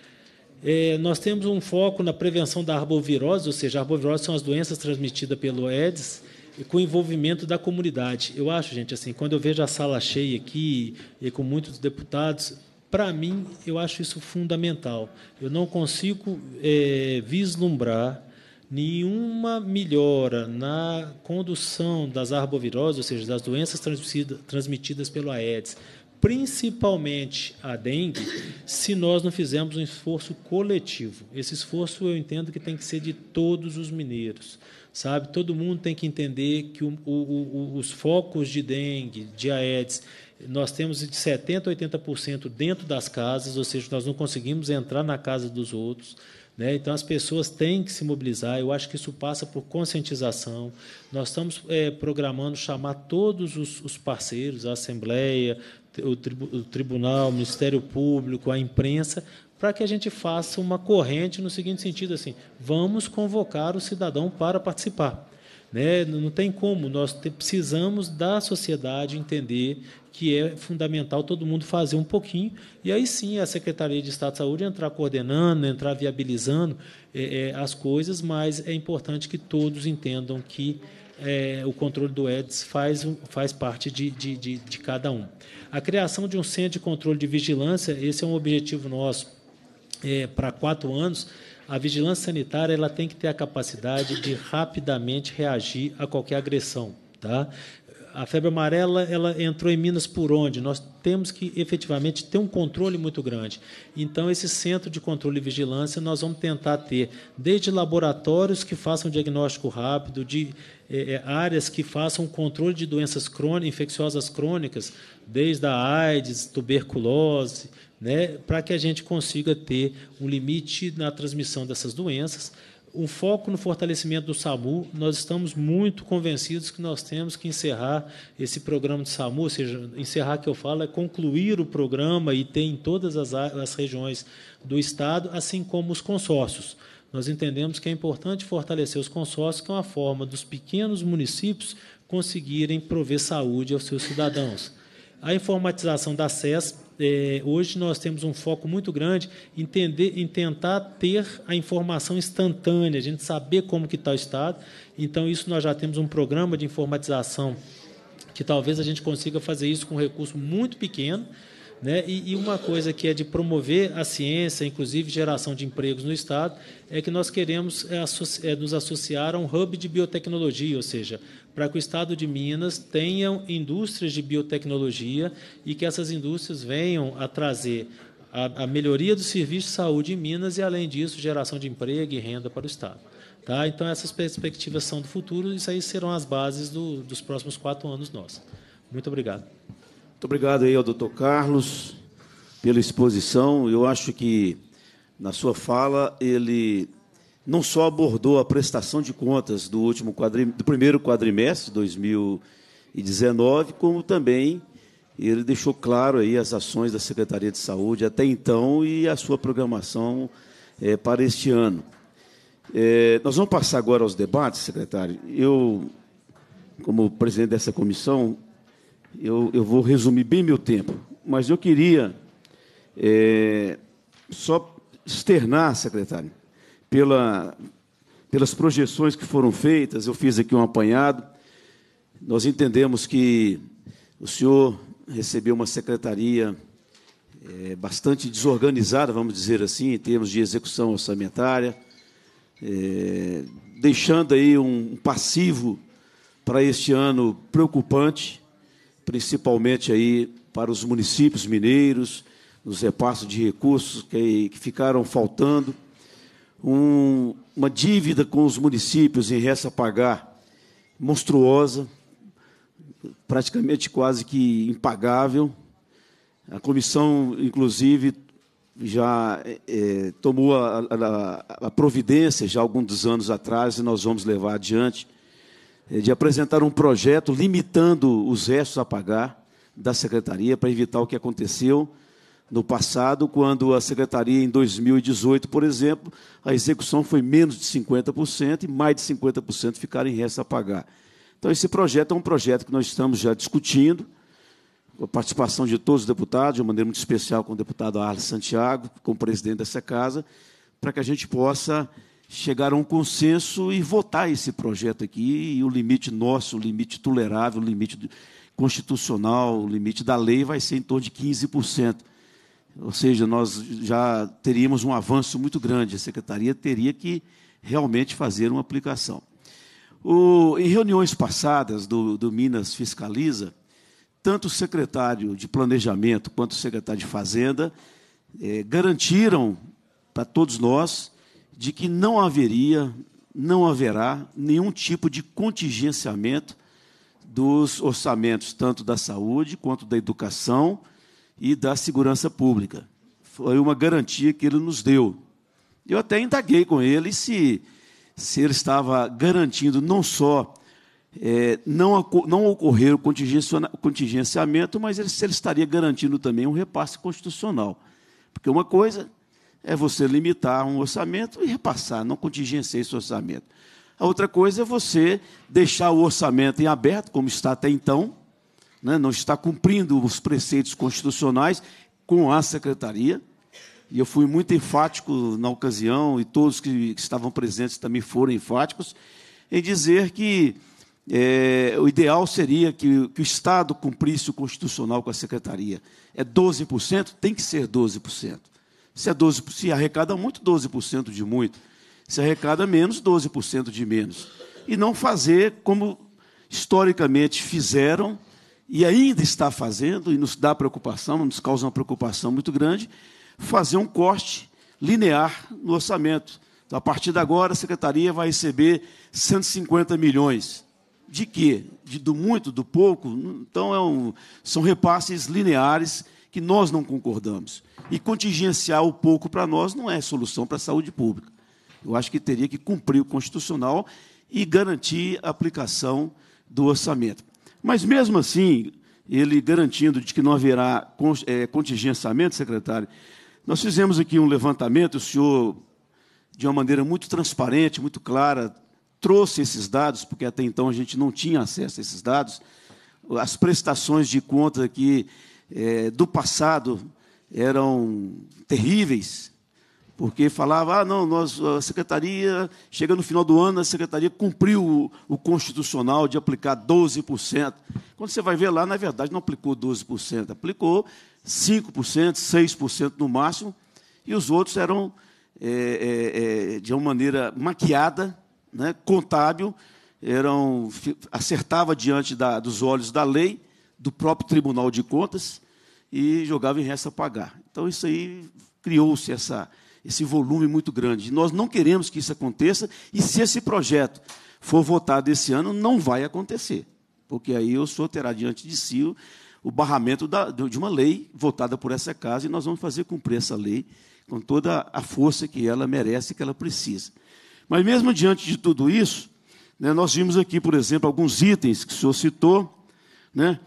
Nós temos um foco na prevenção da arbovirose, ou seja, a arbovirose são as doenças transmitidas pelo Aedes, e com envolvimento da comunidade. Eu acho, gente, assim, quando eu vejo a sala cheia aqui e com muitos deputados, para mim, eu acho isso fundamental. Eu não consigo vislumbrar nenhuma melhora na condução das arboviroses, ou seja, das doenças transmitidas pelo Aedes, principalmente a dengue, se nós não fizermos um esforço coletivo. Esse esforço eu entendo que tem que ser de todos os mineiros, sabe? Todo mundo tem que entender que os focos de dengue, de Aedes, nós temos de 70% a 80% dentro das casas, ou seja, nós não conseguimos entrar na casa dos outros. né? Então, as pessoas têm que se mobilizar. Eu acho que isso passa por conscientização. Nós estamos programando chamar todos os parceiros, a Assembleia, o Tribunal, o Ministério Público, a imprensa, para que a gente faça uma corrente no seguinte sentido, assim, vamos convocar o cidadão para participar. Né? Não tem como, nós precisamos da sociedade entender que é fundamental todo mundo fazer um pouquinho, e aí sim a Secretaria de Estado de Saúde entrar coordenando, entrar viabilizando as coisas, mas é importante que todos entendam que o controle do Edis faz parte de cada um. A criação de um centro de controle de vigilância, esse é um objetivo nosso para 4 anos. A vigilância sanitária ela tem que ter a capacidade de rapidamente reagir a qualquer agressão. Tá? A febre amarela ela entrou em Minas por onde? Nós temos que, efetivamente, ter um controle muito grande. Então, esse centro de controle e vigilância, nós vamos tentar ter, desde laboratórios que façam diagnóstico rápido, de áreas que façam controle de doenças infecciosas crônicas, desde a AIDS, tuberculose, né, para que a gente consiga ter um limite na transmissão dessas doenças. Um foco no fortalecimento do SAMU, nós estamos muito convencidos que nós temos que encerrar esse programa de SAMU, ou seja, encerrar, que eu falo, é concluir o programa e ter em todas as regiões do Estado, assim como os consórcios. Nós entendemos que é importante fortalecer os consórcios, que é uma forma dos pequenos municípios conseguirem prover saúde aos seus cidadãos. A informatização da SES, hoje nós temos um foco muito grande em tentar ter a informação instantânea, a gente saber como que está o Estado. Então, isso nós já temos um programa de informatização que talvez a gente consiga fazer isso com um recurso muito pequeno, né? E uma coisa que é de promover a ciência, inclusive geração de empregos no Estado, é que nós queremos nos associar a um hub de biotecnologia, ou seja, para que o Estado de Minas tenha indústrias de biotecnologia e que essas indústrias venham a trazer a melhoria do serviço de saúde em Minas e, além disso, geração de emprego e renda para o Estado. Tá? Então, essas perspectivas são do futuro, e isso aí serão as bases dos próximos 4 anos nossos. Muito obrigado. Muito obrigado aí ao doutor Carlos pela exposição. Eu acho que, na sua fala, ele não só abordou a prestação de contas do primeiro quadrimestre de 2019, como também ele deixou claro aí as ações da Secretaria de Saúde até então e a sua programação para este ano. Nós vamos passar agora aos debates, secretário. Eu, como presidente dessa comissão, eu vou resumir bem meu tempo, mas eu queria só externar, secretário, pelas projeções que foram feitas. Eu fiz aqui um apanhado. Nós entendemos que o senhor recebeu uma secretaria bastante desorganizada, vamos dizer assim, em termos de execução orçamentária, deixando aí um passivo para este ano preocupante, principalmente aí para os municípios mineiros, nos repassos de recursos que ficaram faltando, uma dívida com os municípios em resta a pagar monstruosa, praticamente quase que impagável. A comissão, inclusive, já tomou a providência, já há alguns anos atrás, e nós vamos levar adiante, de apresentar um projeto limitando os restos a pagar da Secretaria, para evitar o que aconteceu no passado, quando a Secretaria, em 2018, por exemplo, a execução foi menos de 50% e mais de 50% ficaram em restos a pagar. Então, esse projeto é um projeto que nós estamos já discutindo, com a participação de todos os deputados, de uma maneira muito especial com o deputado Arles Santiago, como presidente dessa casa, para que a gente possa chegar a um consenso e votar esse projeto aqui, e o limite nosso, o limite tolerável, o limite constitucional, o limite da lei vai ser em torno de 15%. Ou seja, nós já teríamos um avanço muito grande, a Secretaria teria que realmente fazer uma aplicação. Em reuniões passadas do Minas Fiscaliza, tanto o secretário de Planejamento quanto o secretário de Fazenda garantiram para todos nós de que não haverá nenhum tipo de contingenciamento dos orçamentos, tanto da saúde quanto da educação e da segurança pública. Foi uma garantia que ele nos deu. Eu até indaguei com ele se ele estava garantindo não só não ocorrer o contingenciamento, mas se ele estaria garantindo também um repasse constitucional. Porque uma coisa é você limitar um orçamento e repassar, não contingenciar esse orçamento. A outra coisa é você deixar o orçamento em aberto, como está até então, né, não está cumprindo os preceitos constitucionais com a secretaria. E eu fui muito enfático na ocasião, e todos que estavam presentes também foram enfáticos, em dizer que o ideal seria que o Estado cumprisse o constitucional com a secretaria. É 12%, tem que ser 12%. Se é 12%, se arrecada muito, 12% de muito. Se arrecada menos, 12% de menos. E não fazer como historicamente fizeram, e ainda está fazendo, e nos dá preocupação, nos causa uma preocupação muito grande, fazer um corte linear no orçamento. Então, a partir de agora, a secretaria vai receber 150 milhões. De quê? Do muito, do pouco? Então, são repasses lineares que nós não concordamos. E contingenciar o pouco para nós não é solução para a saúde pública. Eu acho que teria que cumprir o constitucional e garantir a aplicação do orçamento. Mas, mesmo assim, ele garantindo de que não haverá contingenciamento, secretário, nós fizemos aqui um levantamento, o senhor, de uma maneira muito transparente, muito clara, trouxe esses dados, porque até então a gente não tinha acesso a esses dados. As prestações de conta aqui do passado eram terríveis, porque falava, não, a secretaria, chega no final do ano, a secretaria cumpriu o constitucional de aplicar 12%. Quando você vai ver lá, na verdade, não aplicou 12%, aplicou 5%, 6% no máximo, e os outros eram, de uma maneira maquiada, né, contábil, acertava diante dos olhos da lei, do próprio Tribunal de Contas, e jogava em resta a pagar. Então, isso aí criou-se esse volume muito grande. Nós não queremos que isso aconteça, e se esse projeto for votado esse ano, não vai acontecer, porque aí o senhor terá diante de si o barramento de uma lei votada por essa casa, e nós vamos fazer cumprir essa lei com toda a força que ela merece e que ela precisa. Mas, mesmo diante de tudo isso, né, nós vimos aqui, por exemplo, alguns itens que o senhor citou, né,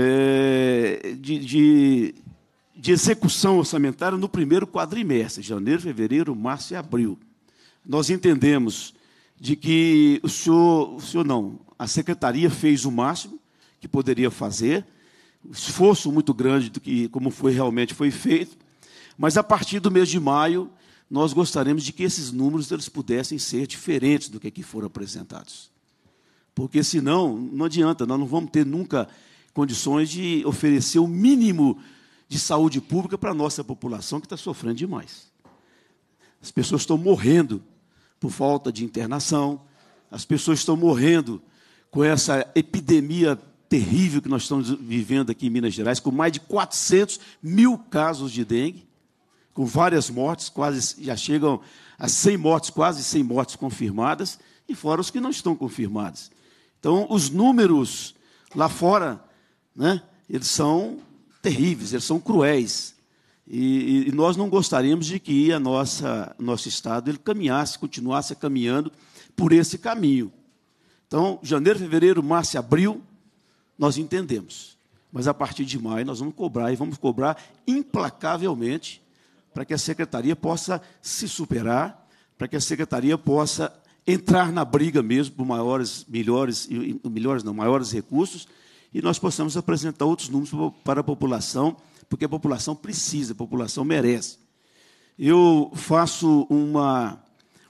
de execução orçamentária no primeiro quadrimestre, janeiro, fevereiro, março e abril. Nós entendemos de que a secretaria fez o máximo que poderia fazer, esforço muito grande do que como realmente foi feito, mas a partir do mês de maio nós gostaríamos de que esses números eles pudessem ser diferentes do que aqui foram apresentados. Porque, senão, não adianta, nós não vamos ter nunca condições de oferecer o mínimo de saúde pública para a nossa população, que está sofrendo demais. As pessoas estão morrendo por falta de internação, as pessoas estão morrendo com essa epidemia terrível que nós estamos vivendo aqui em Minas Gerais, com mais de 400 mil casos de dengue, com várias mortes, quase já chegam a 100 mortes, quase 100 mortes confirmadas, e fora os que não estão confirmadas. Então, os números lá fora, né, eles são terríveis, eles são cruéis. E nós não gostaríamos de que nosso Estado ele continuasse caminhando por esse caminho. Então, janeiro, fevereiro, março e abril, nós entendemos. Mas, a partir de maio, nós vamos cobrar, e vamos cobrar implacavelmente, para que a secretaria possa se superar, para que a secretaria possa entrar na briga mesmo por maiores recursos, e nós possamos apresentar outros números para a população, porque a população precisa, a população merece. Eu faço uma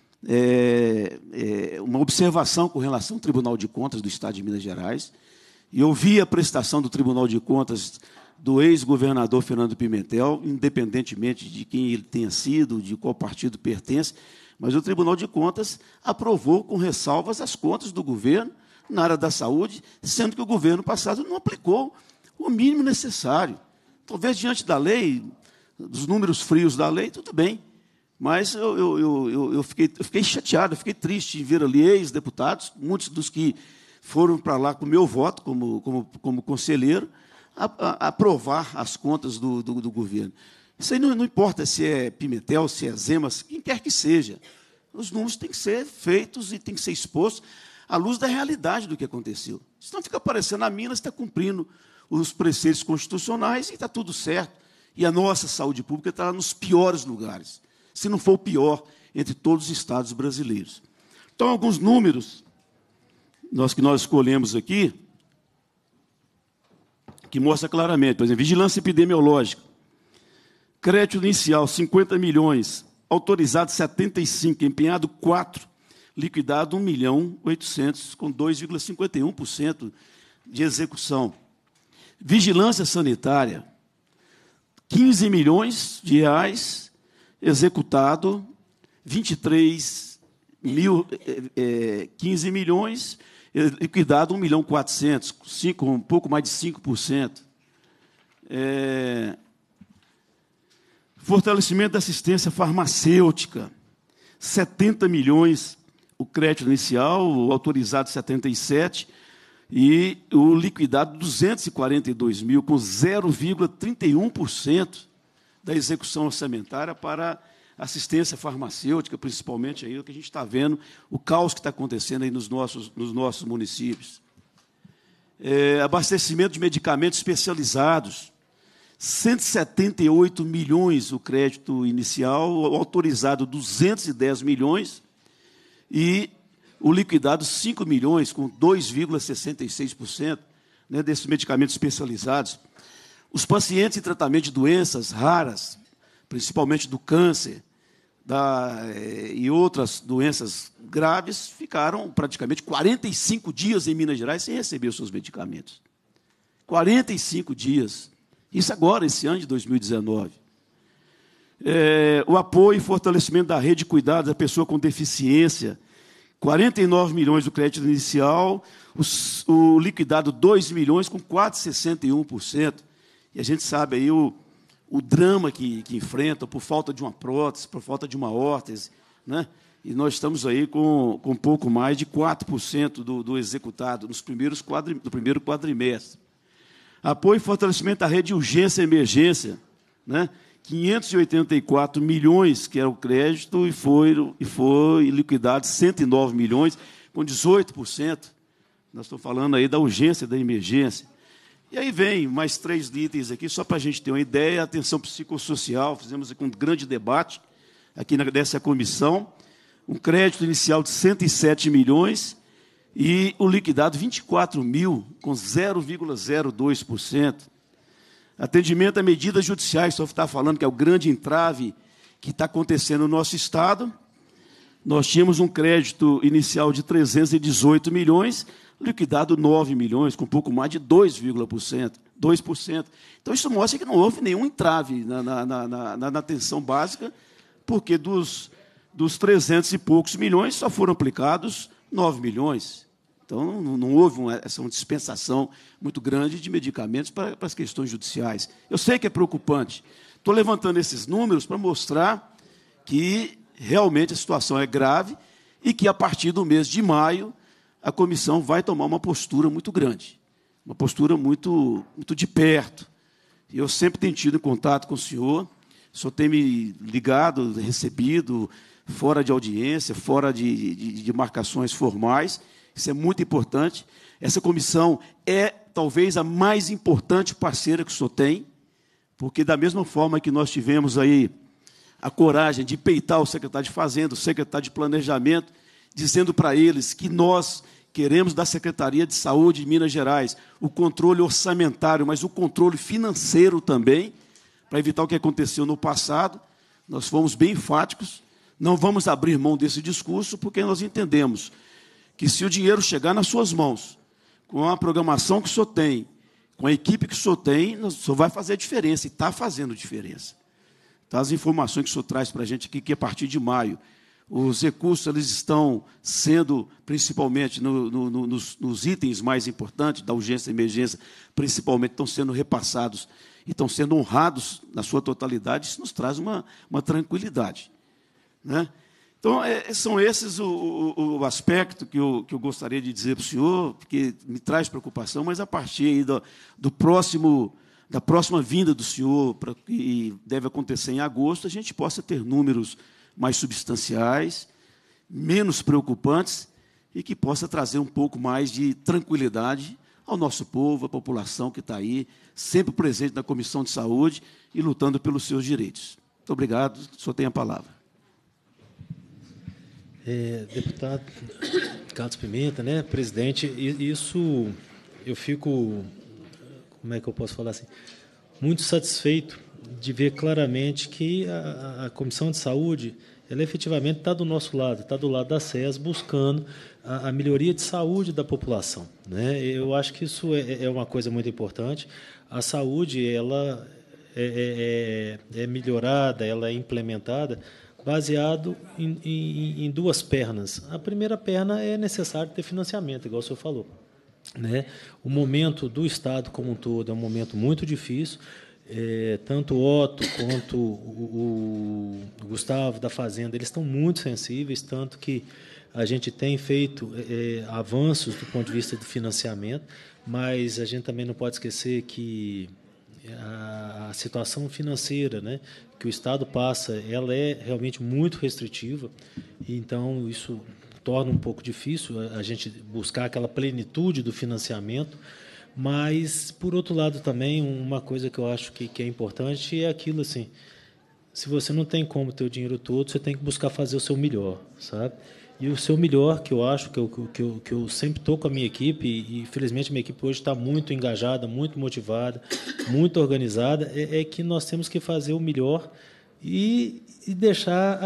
observação com relação ao Tribunal de Contas do Estado de Minas Gerais, e eu vi a prestação do Tribunal de Contas do ex-governador Fernando Pimentel, independentemente de quem ele tenha sido, de qual partido pertence, mas o Tribunal de Contas aprovou com ressalvas as contas do governo na área da saúde, sendo que o governo passado não aplicou o mínimo necessário. Talvez, diante da lei, dos números frios da lei, tudo bem, mas eu fiquei chateado, eu fiquei triste em ver ali ex-deputados, muitos dos que foram para lá com o meu voto como conselheiro, aprovar as contas do governo. Isso aí não importa se é Pimentel, se é Zemas, quem quer que seja. Os números têm que ser feitos e têm que ser expostos à luz da realidade do que aconteceu. Senão fica parecendo a Minas está cumprindo os preceitos constitucionais e está tudo certo. E a nossa saúde pública está nos piores lugares, se não for o pior entre todos os estados brasileiros. Então, alguns números que nós escolhemos aqui, que mostra claramente, por exemplo, vigilância epidemiológica, crédito inicial, 50 milhões, autorizado 75, empenhado 4, liquidado 1.800.000, com 2,51% de execução. Vigilância sanitária, 15 milhões de reais, executado 15 milhões, liquidado 1.400.000, um pouco mais de 5%. Fortalecimento da assistência farmacêutica, 70 milhões o crédito inicial, o autorizado 77, e o liquidado 242 mil, com 0,31% da execução orçamentária para assistência farmacêutica, principalmente aí o que a gente está vendo, o caos que está acontecendo aí nos nossos municípios. Abastecimento de medicamentos especializados, 178 milhões o crédito inicial, o autorizado 210 milhões e o liquidado 5 milhões, com 2,66%, né, desses medicamentos especializados. Os pacientes em tratamento de doenças raras, principalmente do câncer e outras doenças graves, ficaram praticamente 45 dias em Minas Gerais sem receber os seus medicamentos. 45 dias. Isso agora, esse ano de 2019. O apoio e fortalecimento da rede de cuidados da pessoa com deficiência, 49 milhões do crédito inicial, o liquidado 2 milhões, com 4,61%. E a gente sabe aí o drama que enfrentam por falta de uma prótese, por falta de uma órtese, né? E nós estamos aí com um pouco mais de 4% do executado no primeiro quadrimestre. Apoio e fortalecimento da rede de urgência e emergência, né? 584 milhões, que era o crédito, e foi liquidado 109 milhões, com 18%. Nós estamos falando aí da urgência e da emergência. E aí vem mais 3 itens aqui, só para a gente ter uma ideia: atenção psicossocial, fizemos aqui um grande debate aqui dessa comissão, um crédito inicial de 107 milhões e o liquidado 24 mil, com 0,02%. Atendimento a medidas judiciais, só está falando que é o grande entrave que está acontecendo no nosso Estado. Nós tínhamos um crédito inicial de 318 milhões, liquidado 9 milhões, com um pouco mais de 2%. Então, isso mostra que não houve nenhum entrave na atenção básica, porque dos 300 e poucos milhões, só foram aplicados 9 milhões. Então, não houve uma dispensação muito grande de medicamentos para as questões judiciais. Eu sei que é preocupante. Estou levantando esses números para mostrar que realmente a situação é grave e que, a partir do mês de maio, a comissão vai tomar uma postura muito grande, uma postura muito de perto. Eu sempre tenho tido contato com o senhor tem me ligado, recebido, fora de audiência, fora de marcações formais. Isso é muito importante. Essa comissão é, talvez, a mais importante parceira que o senhor tem, porque, da mesma forma que nós tivemos aí a coragem de peitar o secretário de Fazenda, o secretário de Planejamento, dizendo para eles que nós queremos da Secretaria de Saúde de Minas Gerais o controle orçamentário, mas o controle financeiro também, para evitar o que aconteceu no passado. Nós fomos bem enfáticos, não vamos abrir mão desse discurso, porque nós entendemos que, se o dinheiro chegar nas suas mãos, com a programação que o senhor tem, com a equipe que o senhor tem, o senhor vai fazer a diferença, e está fazendo diferença. Então, as informações que o senhor traz para a gente aqui, que a partir de maio, os recursos eles estão sendo, principalmente nos itens mais importantes, da urgência e emergência, principalmente, estão sendo repassados e estão sendo honrados na sua totalidade. Isso nos traz uma tranquilidade, né? Então, são esses o aspecto que eu gostaria de dizer para o senhor, que me traz preocupação, mas a partir aí do próximo da próxima vinda do senhor, que deve acontecer em agosto, a gente possa ter números mais substanciais, menos preocupantes, e que possa trazer um pouco mais de tranquilidade ao nosso povo, à população que está aí, sempre presente na Comissão de Saúde e lutando pelos seus direitos. Muito obrigado. O senhor tem a palavra. Deputado Carlos Pimenta, né, presidente, isso eu fico, como é que eu posso falar assim, muito satisfeito de ver claramente que a Comissão de Saúde, ela efetivamente está do nosso lado, está do lado da SES, buscando a melhoria de saúde da população, né? Eu acho que isso é uma coisa muito importante. A saúde, ela é melhorada, ela é implementada baseado em duas pernas. A primeira perna é necessário ter financiamento, igual o senhor falou, né? O momento do Estado como um todo é um momento muito difícil. Tanto o Otto quanto o Gustavo da Fazenda, eles estão muito sensíveis, tanto que a gente tem feito avanços do ponto de vista do financiamento, mas a gente também não pode esquecer que a situação financeira, né, que o Estado passa, ela é realmente muito restritiva, então isso torna um pouco difícil a gente buscar aquela plenitude do financiamento. Mas, por outro lado, também, uma coisa que eu acho que é importante é aquilo assim, se você não tem como ter o dinheiro todo, você tem que buscar fazer o seu melhor, sabe? E o seu melhor, que eu acho, que eu sempre estou com a minha equipe, e felizmente a minha equipe hoje está muito engajada, muito motivada, muito organizada, é que nós temos que fazer o melhor e deixar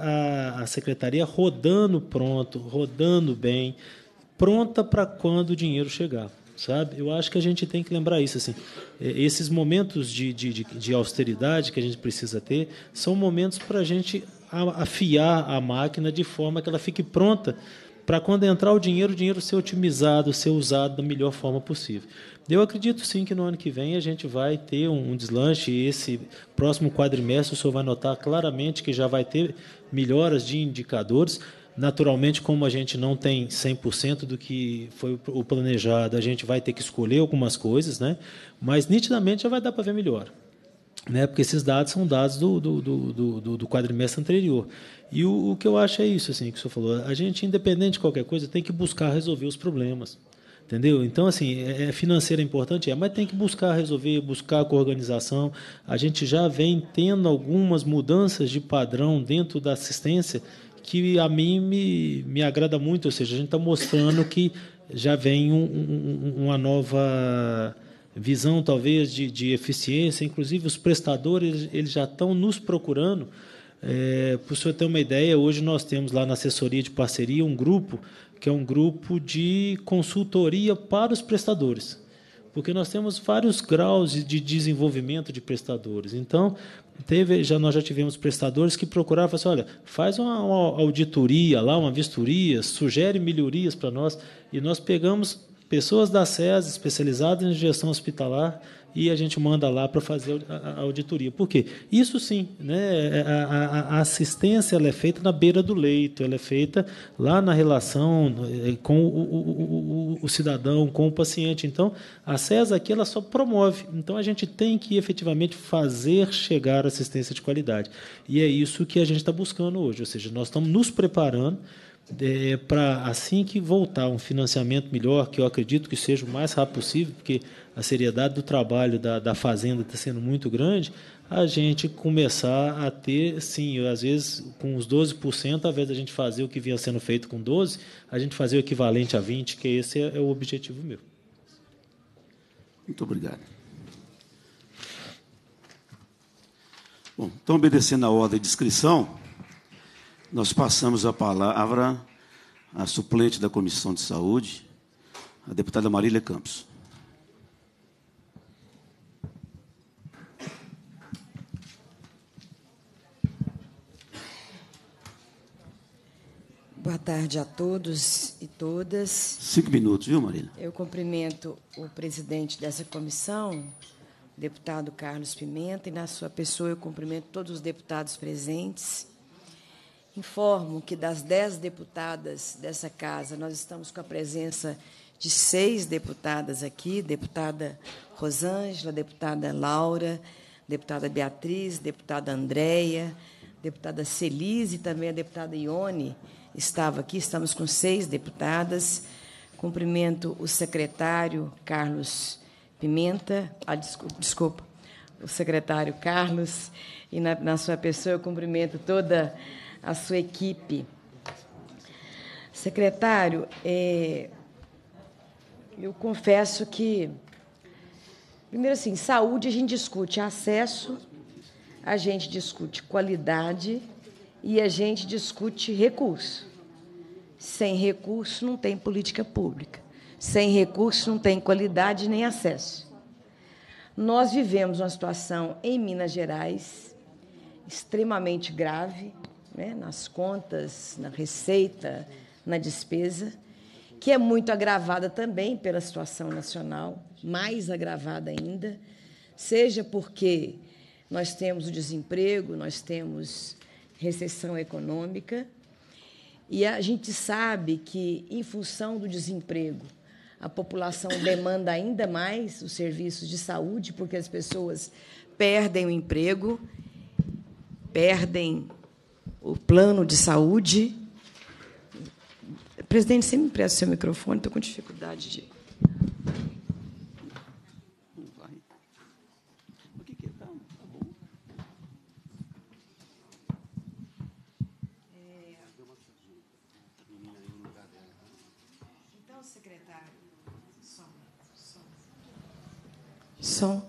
a secretaria rodando pronto, rodando bem, pronta para quando o dinheiro chegar. Sabe? Eu acho que a gente tem que lembrar isso. Assim, esses momentos de austeridade que a gente precisa ter são momentos para a gente afiar a máquina de forma que ela fique pronta para, quando entrar o dinheiro ser otimizado, ser usado da melhor forma possível. Eu acredito, sim, que no ano que vem a gente vai ter um deslanche. Esse próximo quadrimestre o senhor vai notar claramente que já vai ter melhoras de indicadores. Naturalmente, como a gente não tem 100% do que foi o planejado, a gente vai ter que escolher algumas coisas, né? Mas nitidamente já vai dar para ver melhor, né? Porque esses dados são dados do quadrimestre anterior. E o que eu acho é isso, assim, que o senhor falou. A gente, independente de qualquer coisa, tem que buscar resolver os problemas. Entendeu? Então, assim, financeiro é importante, mas tem que buscar resolver, buscar com organização. A gente já vem tendo algumas mudanças de padrão dentro da assistência que a mim me agrada muito, ou seja, a gente está mostrando que já vem uma nova visão, talvez, de eficiência. Inclusive, os prestadores eles já estão nos procurando. Para o senhor ter uma ideia, hoje nós temos lá na assessoria de parceria um grupo, que é um grupo de consultoria para os prestadores, porque nós temos vários graus de desenvolvimento de prestadores. Então, nós já tivemos prestadores que procuraram, falaram assim, olha, faz uma auditoria lá, uma vistoria, sugere melhorias para nós, e nós pegamos pessoas da SES especializadas em gestão hospitalar e a gente manda lá para fazer a auditoria. Por quê? Isso sim, né? A assistência ela é feita na beira do leito, ela é feita lá na relação com o cidadão, com o paciente. Então, a SES aqui ela só promove. Então, a gente tem que efetivamente fazer chegar assistência de qualidade. E é isso que a gente está buscando hoje, ou seja, nós estamos nos preparando para, assim que voltar um financiamento melhor, que eu acredito que seja o mais rápido possível, porque a seriedade do trabalho da Fazenda está sendo muito grande, a gente começar a ter, sim, às vezes com os 12%, ao invés da gente fazer o que vinha sendo feito com 12%, a gente fazer o equivalente a 20%, que esse é o objetivo meu. Muito obrigado. Bom, então, obedecendo a ordem de inscrição, nós passamos a palavra à suplente da Comissão de Saúde, a deputada Marília Campos. Boa tarde a todos e todas. 5 minutos, viu, Marília? Eu cumprimento o presidente dessa comissão, o deputado Carlos Pimenta, e, na sua pessoa, eu cumprimento todos os deputados presentes. Informo que, das 10 deputadas dessa casa, nós estamos com a presença de 6 deputadas aqui, deputada Rosângela, deputada Laura, deputada Beatriz, deputada Andréia, deputada Celise, também a deputada Ione estava aqui, estamos com 6 deputadas. Cumprimento o secretário Carlos Pimenta, desculpa, o secretário Carlos, e, na sua pessoa, eu cumprimento toda a sua equipe. Secretário, eu confesso que, primeiro, assim, saúde, a gente discute acesso, a gente discute qualidade e a gente discute recurso. Sem recurso não tem política pública. Sem recurso não tem qualidade nem acesso. Nós vivemos uma situação em Minas Gerais extremamente grave, né, nas contas, na receita, na despesa, que é muito agravada também pela situação nacional, mais agravada ainda, seja porque nós temos o desemprego, nós temos recessão econômica, e a gente sabe que, em função do desemprego, a população demanda ainda mais os serviços de saúde, porque as pessoas perdem o emprego, perdem o plano de saúde. Presidente, você me empresta o seu microfone? Estou com dificuldade de... Então, secretário, som.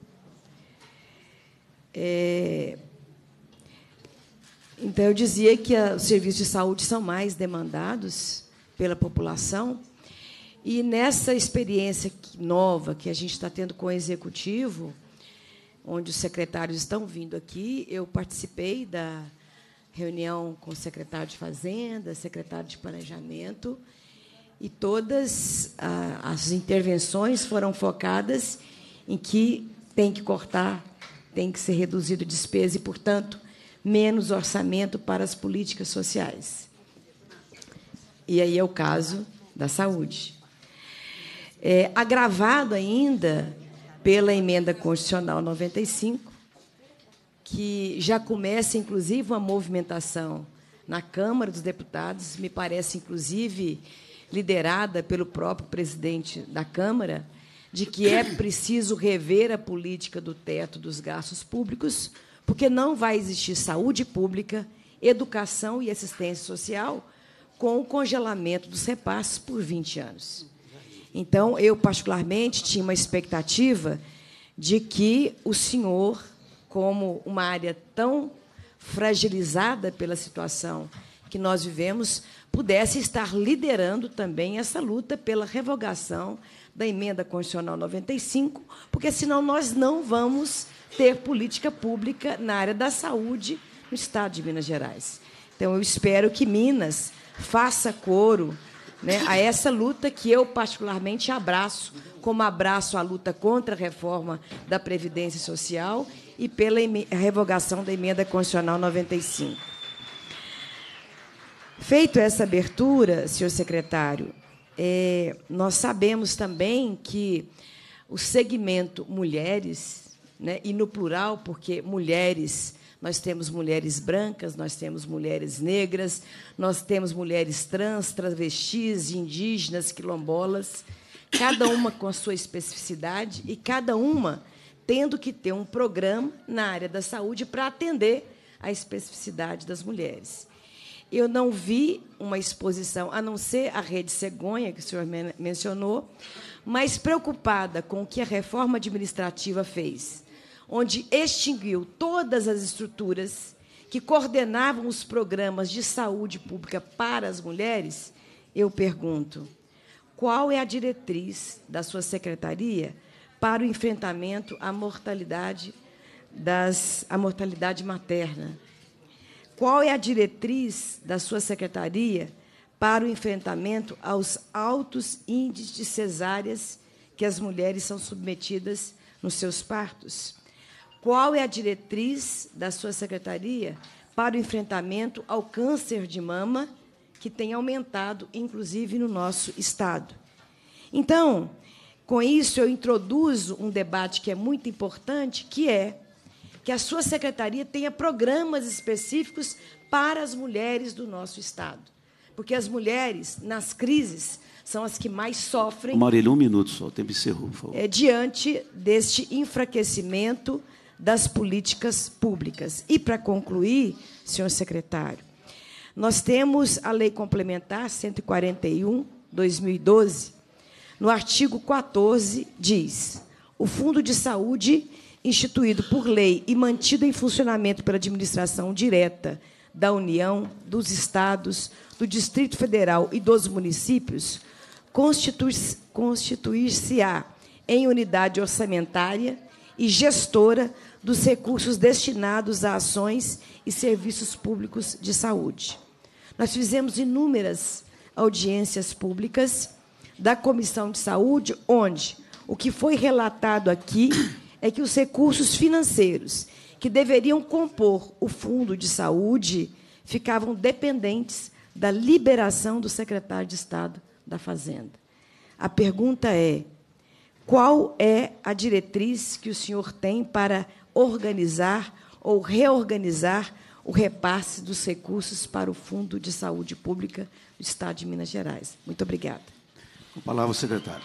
Então, eu dizia que os serviços de saúde são mais demandados pela população, e nessa experiência nova que a gente está tendo com o Executivo, onde os secretários estão vindo aqui, eu participei da reunião com o secretário de Fazenda, secretário de Planejamento, e todas as intervenções foram focadas em que tem que cortar, tem que ser reduzido a despesa e, portanto, menos orçamento para as políticas sociais. E aí é o caso da saúde. Agravado ainda pela Emenda Constitucional 95, que já começa, inclusive, uma movimentação na Câmara dos Deputados, me parece, inclusive, liderada pelo próprio presidente da Câmara, de que é preciso rever a política do teto dos gastos públicos, porque não vai existir saúde pública, educação e assistência social com o congelamento dos repasses por 20 anos. Então, eu, particularmente, tinha uma expectativa de que o senhor, como uma área tão fragilizada pela situação que nós vivemos, pudesse estar liderando também essa luta pela revogação da Emenda Constitucional 95, porque, senão, nós não vamos ter política pública na área da saúde no Estado de Minas Gerais. Então, eu espero que Minas faça coro, né, a essa luta que eu, particularmente, abraço, como abraço a luta contra a reforma da Previdência Social e pela revogação da Emenda Constitucional 95. Feito essa abertura, senhor secretário, nós sabemos também que o segmento mulheres, né, e no plural, porque mulheres, nós temos mulheres brancas, nós temos mulheres negras, nós temos mulheres trans, travestis, indígenas, quilombolas, cada uma com a sua especificidade e cada uma tendo que ter um programa na área da saúde para atender à especificidade das mulheres. Eu não vi uma exposição, a não ser a Rede Cegonha, que o senhor mencionou, mas preocupada com o que a reforma administrativa fez, onde extinguiu todas as estruturas que coordenavam os programas de saúde pública para as mulheres, eu pergunto, qual é a diretriz da sua secretaria para o enfrentamento à mortalidade materna? Qual é a diretriz da sua secretaria para o enfrentamento aos altos índices de cesáreas que as mulheres são submetidas nos seus partos? Qual é a diretriz da sua secretaria para o enfrentamento ao câncer de mama, que tem aumentado, inclusive, no nosso Estado. Então, com isso, eu introduzo um debate que é muito importante, que é que a sua secretaria tenha programas específicos para as mulheres do nosso Estado. Porque as mulheres, nas crises, são as que mais sofrem. Marília, 1 minuto só, o tempo encerrou, por favor. Diante deste enfraquecimento das políticas públicas. E, para concluir, senhor secretário, nós temos a Lei Complementar 141/2012, no artigo 14, diz: o Fundo de Saúde, instituído por lei e mantido em funcionamento pela administração direta da União, dos Estados, do Distrito Federal e dos municípios, constituir-se-á em unidade orçamentária e gestora dos recursos destinados a ações e serviços públicos de saúde. Nós fizemos inúmeras audiências públicas da Comissão de Saúde, onde o que foi relatado aqui é que os recursos financeiros que deveriam compor o Fundo de Saúde ficavam dependentes da liberação do secretário de Estado da Fazenda. A pergunta é: qual é a diretriz que o senhor tem para organizar ou reorganizar o repasse dos recursos para o Fundo de Saúde Pública do Estado de Minas Gerais? Muito obrigada. Com a palavra, o secretário.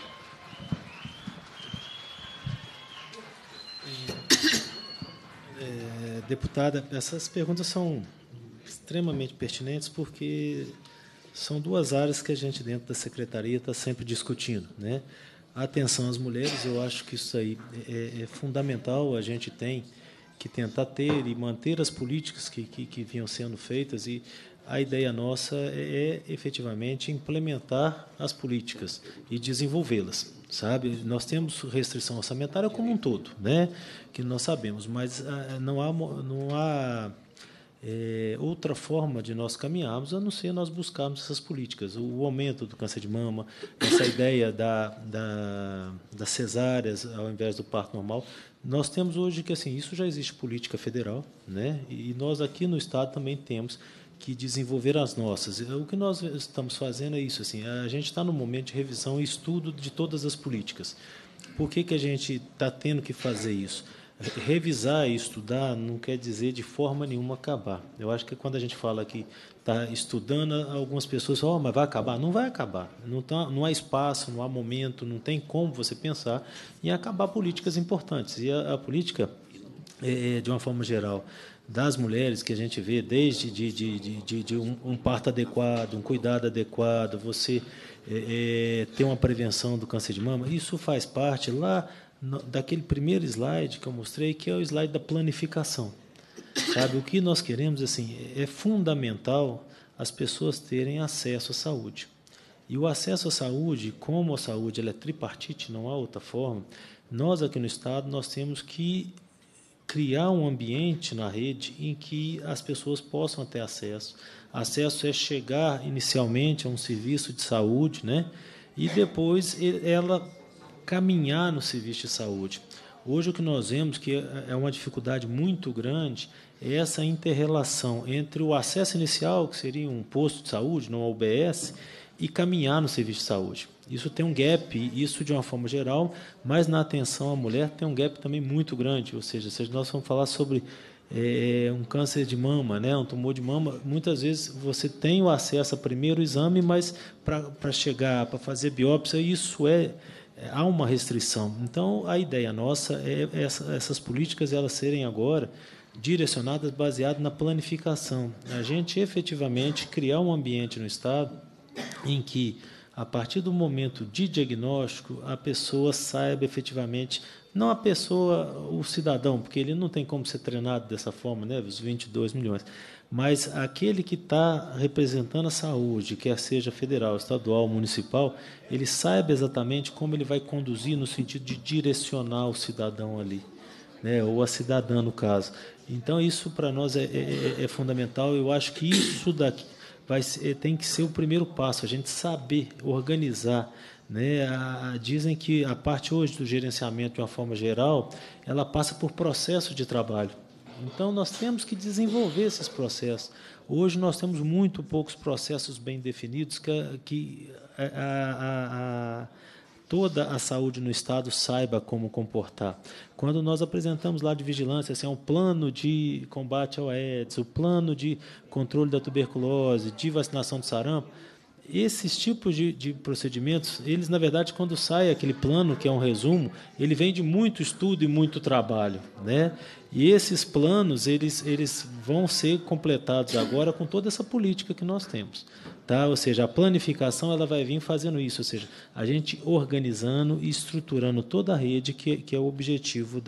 Deputada, essas perguntas são extremamente pertinentes, porque são duas áreas que a gente, dentro da secretaria, está sempre discutindo, né? A atenção às mulheres, eu acho que isso aí é fundamental, a gente tem que tentar ter e manter as políticas que vinham sendo feitas, e a ideia nossa é efetivamente implementar as políticas e desenvolvê-las, sabe? Nós temos restrição orçamentária como um todo, né? Que nós sabemos, mas não há outra forma de nós caminharmos a não ser nós buscarmos essas políticas. O aumento do câncer de mama, essa ideia das cesáreas ao invés do parto normal. Nós temos hoje que, assim, isso já existe política federal, né? E nós aqui no Estado também temos que desenvolver as nossas. O que nós estamos fazendo é isso, assim, a gente está no momento de revisão e estudo de todas as políticas. Por que a gente está tendo que fazer isso? Revisar e estudar não quer dizer de forma nenhuma acabar. Eu acho que quando a gente fala que está estudando, algumas pessoas falam: mas vai acabar? Não vai acabar. Não há espaço, não há momento, não tem como você pensar em acabar políticas importantes. E a política, de uma forma geral, das mulheres, que a gente vê desde de um parto adequado, um cuidado adequado, você ter uma prevenção do câncer de mama, isso faz parte lá daquele primeiro slide que eu mostrei, que é o slide da planificação. Sabe, o que nós queremos, assim, é fundamental as pessoas terem acesso à saúde. E o acesso à saúde, como a saúde ela é tripartite, não há outra forma, nós aqui no Estado nós temos que criar um ambiente na rede em que as pessoas possam ter acesso. Acesso é chegar inicialmente a um serviço de saúde, né? E depois ela caminhar no serviço de saúde. Hoje o que nós vemos que é uma dificuldade muito grande é essa inter-relação entre o acesso inicial, que seria um posto de saúde, não UBS, e caminhar no serviço de saúde. Isso tem um gap, isso de uma forma geral, mas na atenção à mulher tem um gap também muito grande, ou seja, se nós vamos falar sobre um câncer de mama, né, um tumor de mama, muitas vezes você tem o acesso ao primeiro exame, mas para chegar, para fazer biópsia, isso há uma restrição. Então, a ideia nossa é essas políticas elas serem agora direcionadas baseadas na planificação. A gente efetivamente criar um ambiente no Estado em que, a partir do momento de diagnóstico, a pessoa saiba efetivamente, não a pessoa, o cidadão, porque ele não tem como ser treinado dessa forma, né, os 22 milhões, mas aquele que está representando a saúde, quer seja federal, estadual, municipal, ele saiba exatamente como ele vai conduzir no sentido de direcionar o cidadão ali, né, ou a cidadã, no caso. Então, isso para nós é fundamental. Eu acho que isso daqui tem que ser o primeiro passo, a gente saber organizar, né? Dizem que a parte hoje do gerenciamento, de uma forma geral, ela passa por processo de trabalho. Então, nós temos que desenvolver esses processos. Hoje, nós temos muito poucos processos bem definidos que toda a saúde no Estado saiba como comportar. Quando nós apresentamos lá de vigilância, assim, um plano de combate ao AIDS, o plano de controle da tuberculose, de vacinação do sarampo, esses tipos de procedimentos, eles, na verdade, quando sai aquele plano, que é um resumo, ele vem de muito estudo e muito trabalho, né? E esses planos, eles vão ser completados agora com toda essa política que nós temos. Tá? Ou seja, a planificação ela vai vir fazendo isso, ou seja, a gente organizando e estruturando toda a rede, que é o objetivo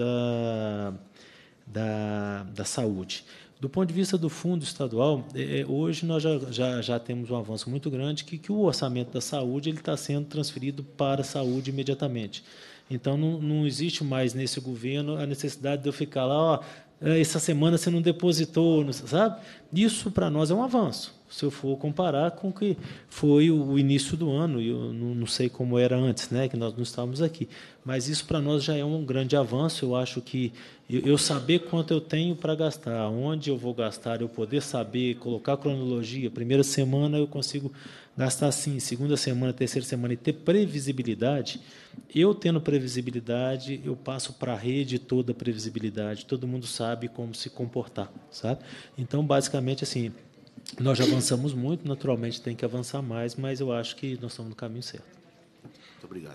da saúde. Do ponto de vista do fundo estadual, hoje nós já temos um avanço muito grande que o orçamento da saúde ele está sendo transferido para a saúde imediatamente. Então, não existe mais nesse governo a necessidade de eu ficar lá, essa semana você não depositou, sabe? Isso, para nós, é um avanço, se eu for comparar com o que foi o início do ano, eu não sei como era antes, né, que nós não estávamos aqui, mas isso, para nós, já é um grande avanço. Eu acho que eu saber quanto eu tenho para gastar, onde eu vou gastar, eu poder saber, colocar cronologia, primeira semana eu consigo gastar assim, segunda semana, terceira semana, e ter previsibilidade. Eu tendo previsibilidade, eu passo para a rede toda a previsibilidade, todo mundo sabe como se comportar, sabe? Então, basicamente, assim, nós já avançamos muito, naturalmente tem que avançar mais, mas eu acho que nós estamos no caminho certo. Muito obrigado.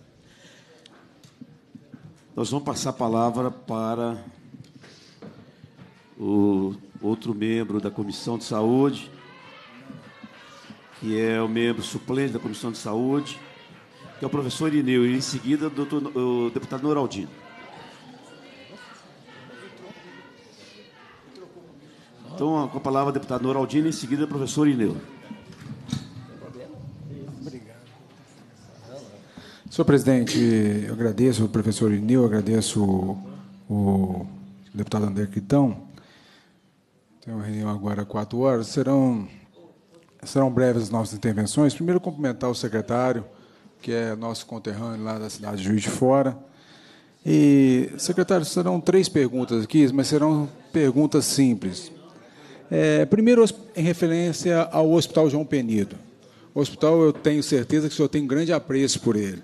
Nós vamos passar a palavra para o outro membro da Comissão de Saúde, que é o membro suplente da Comissão de Saúde, que é o professor Irineu, e em seguida o deputado Noraldino. Então, com a palavra, o deputado Noraldino, e em seguida o professor Irineu. Obrigado. Senhor presidente, eu agradeço ao professor Irineu, agradeço o deputado André Quitão. Tem uma reunião agora às 4 horas. Serão breves as nossas intervenções. Primeiro, cumprimentar o secretário, que é nosso conterrâneo lá da cidade de Juiz de Fora. E, secretário, serão 3 perguntas aqui, mas serão perguntas simples. Primeiro, em referência ao Hospital João Penido. O hospital, eu tenho certeza que o senhor tem um grande apreço por ele.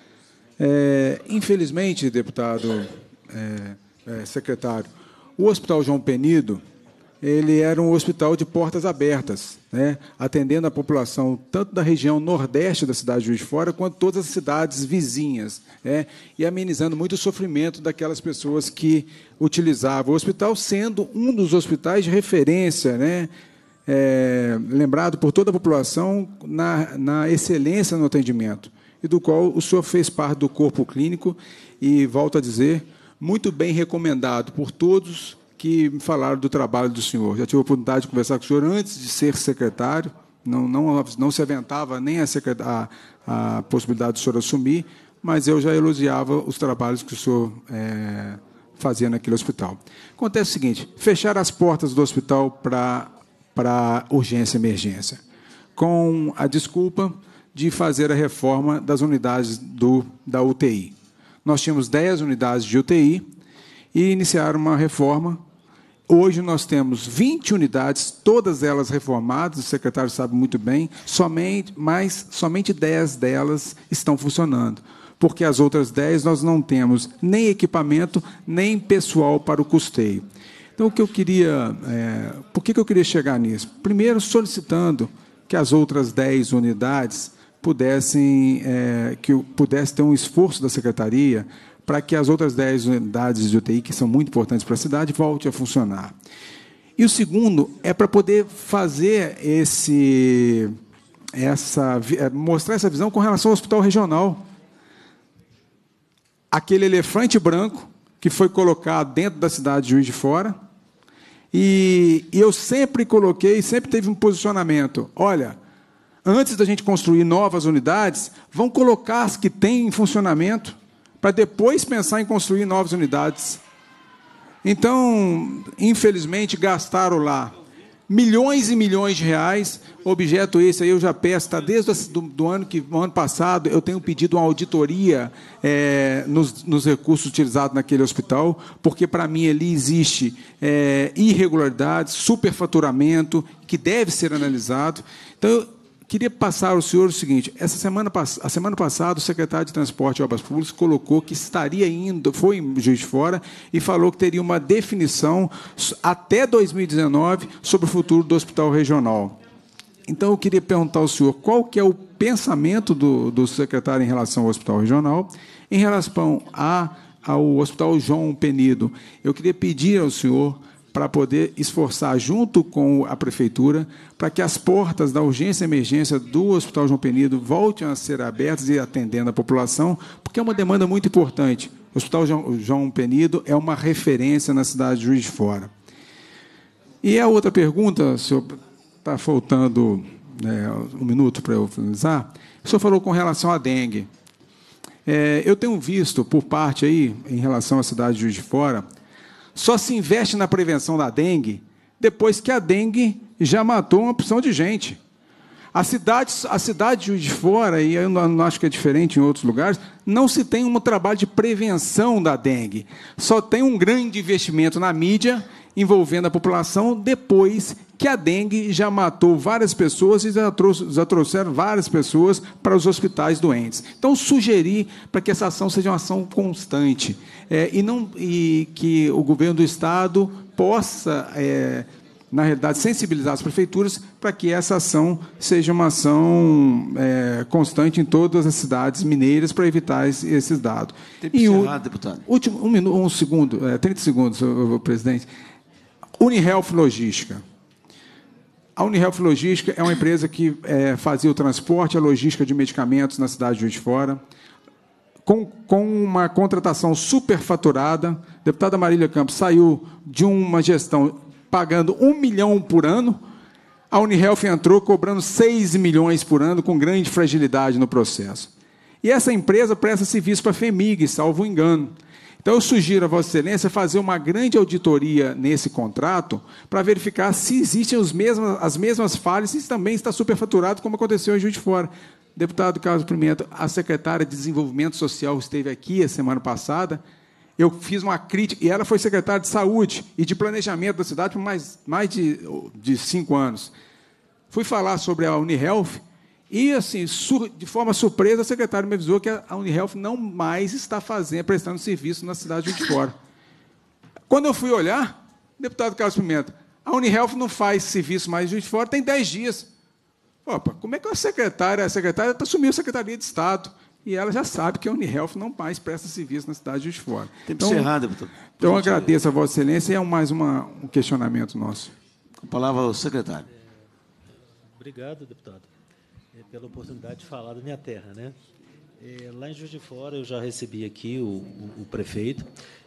Infelizmente, deputado, secretário, o Hospital João Penido, ele era um hospital de portas abertas, né, atendendo a população tanto da região nordeste da cidade de Juiz de Fora, quanto todas as cidades vizinhas, né, e amenizando muito o sofrimento daquelas pessoas que utilizavam o hospital, sendo um dos hospitais de referência, né, lembrado por toda a população na excelência no atendimento, e do qual o senhor fez parte do corpo clínico, e, volto a dizer, muito bem recomendado por todos que me falaram do trabalho do senhor. Já tive a oportunidade de conversar com o senhor antes de ser secretário, não se aventava nem a possibilidade do senhor assumir, mas eu já elogiava os trabalhos que o senhor fazia naquele hospital. Acontece o seguinte: fechar as portas do hospital para urgência e emergência, com a desculpa de fazer a reforma das unidades da UTI. Nós tínhamos 10 unidades de UTI e iniciaram uma reforma. Hoje nós temos 20 unidades, todas elas reformadas, o secretário sabe muito bem, mas somente 10 delas estão funcionando, porque as outras 10 nós não temos nem equipamento, nem pessoal para o custeio. Então, o que eu queria, por que eu queria chegar nisso? Primeiro, solicitando que as outras 10 unidades pudesse ter um esforço da secretaria para que as outras 10 unidades de UTI, que são muito importantes para a cidade, voltem a funcionar. E o segundo é para poder fazer mostrar essa visão com relação ao hospital regional. Aquele elefante branco que foi colocado dentro da cidade de Juiz de Fora, e eu sempre coloquei, sempre teve um posicionamento: olha, antes da gente construir novas unidades, vamos colocar as que têm em funcionamento, para depois pensar em construir novas unidades. Então, infelizmente, gastaram lá milhões e milhões de reais. Objeto esse aí eu já peço, está desde o ano passado, eu tenho pedido uma auditoria nos recursos utilizados naquele hospital, porque, para mim, ali existe irregularidades, superfaturamento, que deve ser analisado. Então, eu queria passar ao senhor o seguinte: a semana passada, o secretário de Transporte e Obras Públicas colocou que estaria indo, foi em Juiz de Fora, e falou que teria uma definição até 2019 sobre o futuro do Hospital Regional. Então, eu queria perguntar ao senhor qual que é o pensamento do secretário em relação ao Hospital Regional. Em relação ao Hospital João Penido, eu queria pedir ao senhor para poder esforçar, junto com a Prefeitura, para que as portas da urgência e emergência do Hospital João Penido voltem a ser abertas e atendendo a população, porque é uma demanda muito importante. O Hospital João Penido é uma referência na cidade de Juiz de Fora. E a outra pergunta, senhor, está faltando um minuto para eu finalizar. O senhor falou com relação à dengue. Eu tenho visto, por parte aí, em relação à cidade de Juiz de Fora, só se investe na prevenção da dengue depois que a dengue já matou uma opção de gente. A cidade de Juiz de Fora, e eu não acho que é diferente em outros lugares, não se tem um trabalho de prevenção da dengue. Só tem um grande investimento na mídia envolvendo a população depois que a dengue já matou várias pessoas e já trouxeram várias pessoas para os hospitais doentes. Então, sugeri para que essa ação seja uma ação constante e que o governo do Estado possa, na realidade, sensibilizar as prefeituras para que essa ação seja uma ação constante em todas as cidades mineiras para evitar esses dados. Tempo encerrado, deputado. 30 segundos, presidente. Unihealth Logística. A Unihealth Logística é uma empresa que fazia o transporte e a logística de medicamentos na cidade de Juiz de Fora, com uma contratação superfaturada. A deputada Marília Campos saiu de uma gestão pagando 1 milhão por ano, a Unihealth entrou cobrando 6 milhões por ano, com grande fragilidade no processo. E essa empresa presta serviço para a FEMIG, salvo engano. Então, eu sugiro a Vossa Excelência fazer uma grande auditoria nesse contrato para verificar se existem as mesmas falhas e se também está superfaturado, como aconteceu em Juiz de Fora. Deputado Carlos Pimenta, a secretária de Desenvolvimento Social esteve aqui a semana passada. Eu fiz uma crítica, e ela foi secretária de Saúde e de Planejamento da cidade por mais de 5 anos. Fui falar sobre a Unihealth e, assim, de forma surpresa, a secretária me avisou que a Unihealth não mais está prestando serviço na cidade de Juiz de Fora. Quando eu fui olhar, deputado Carlos Pimenta, a Unihealth não faz serviço mais em Juiz de Fora, tem 10 dias. Opa, como é que a secretária assumiu a Secretaria de Estado e ela já sabe que a Unihealth não mais presta serviço na cidade de Juiz de Fora? Tempo encerrado, deputado. Então, eu agradeço a Vossa Excelência e é mais um questionamento nosso. Com a palavra ao secretário. Obrigado, deputado, pela oportunidade de falar da minha terra, né? Lá em Juiz de Fora, eu já recebi aqui o prefeito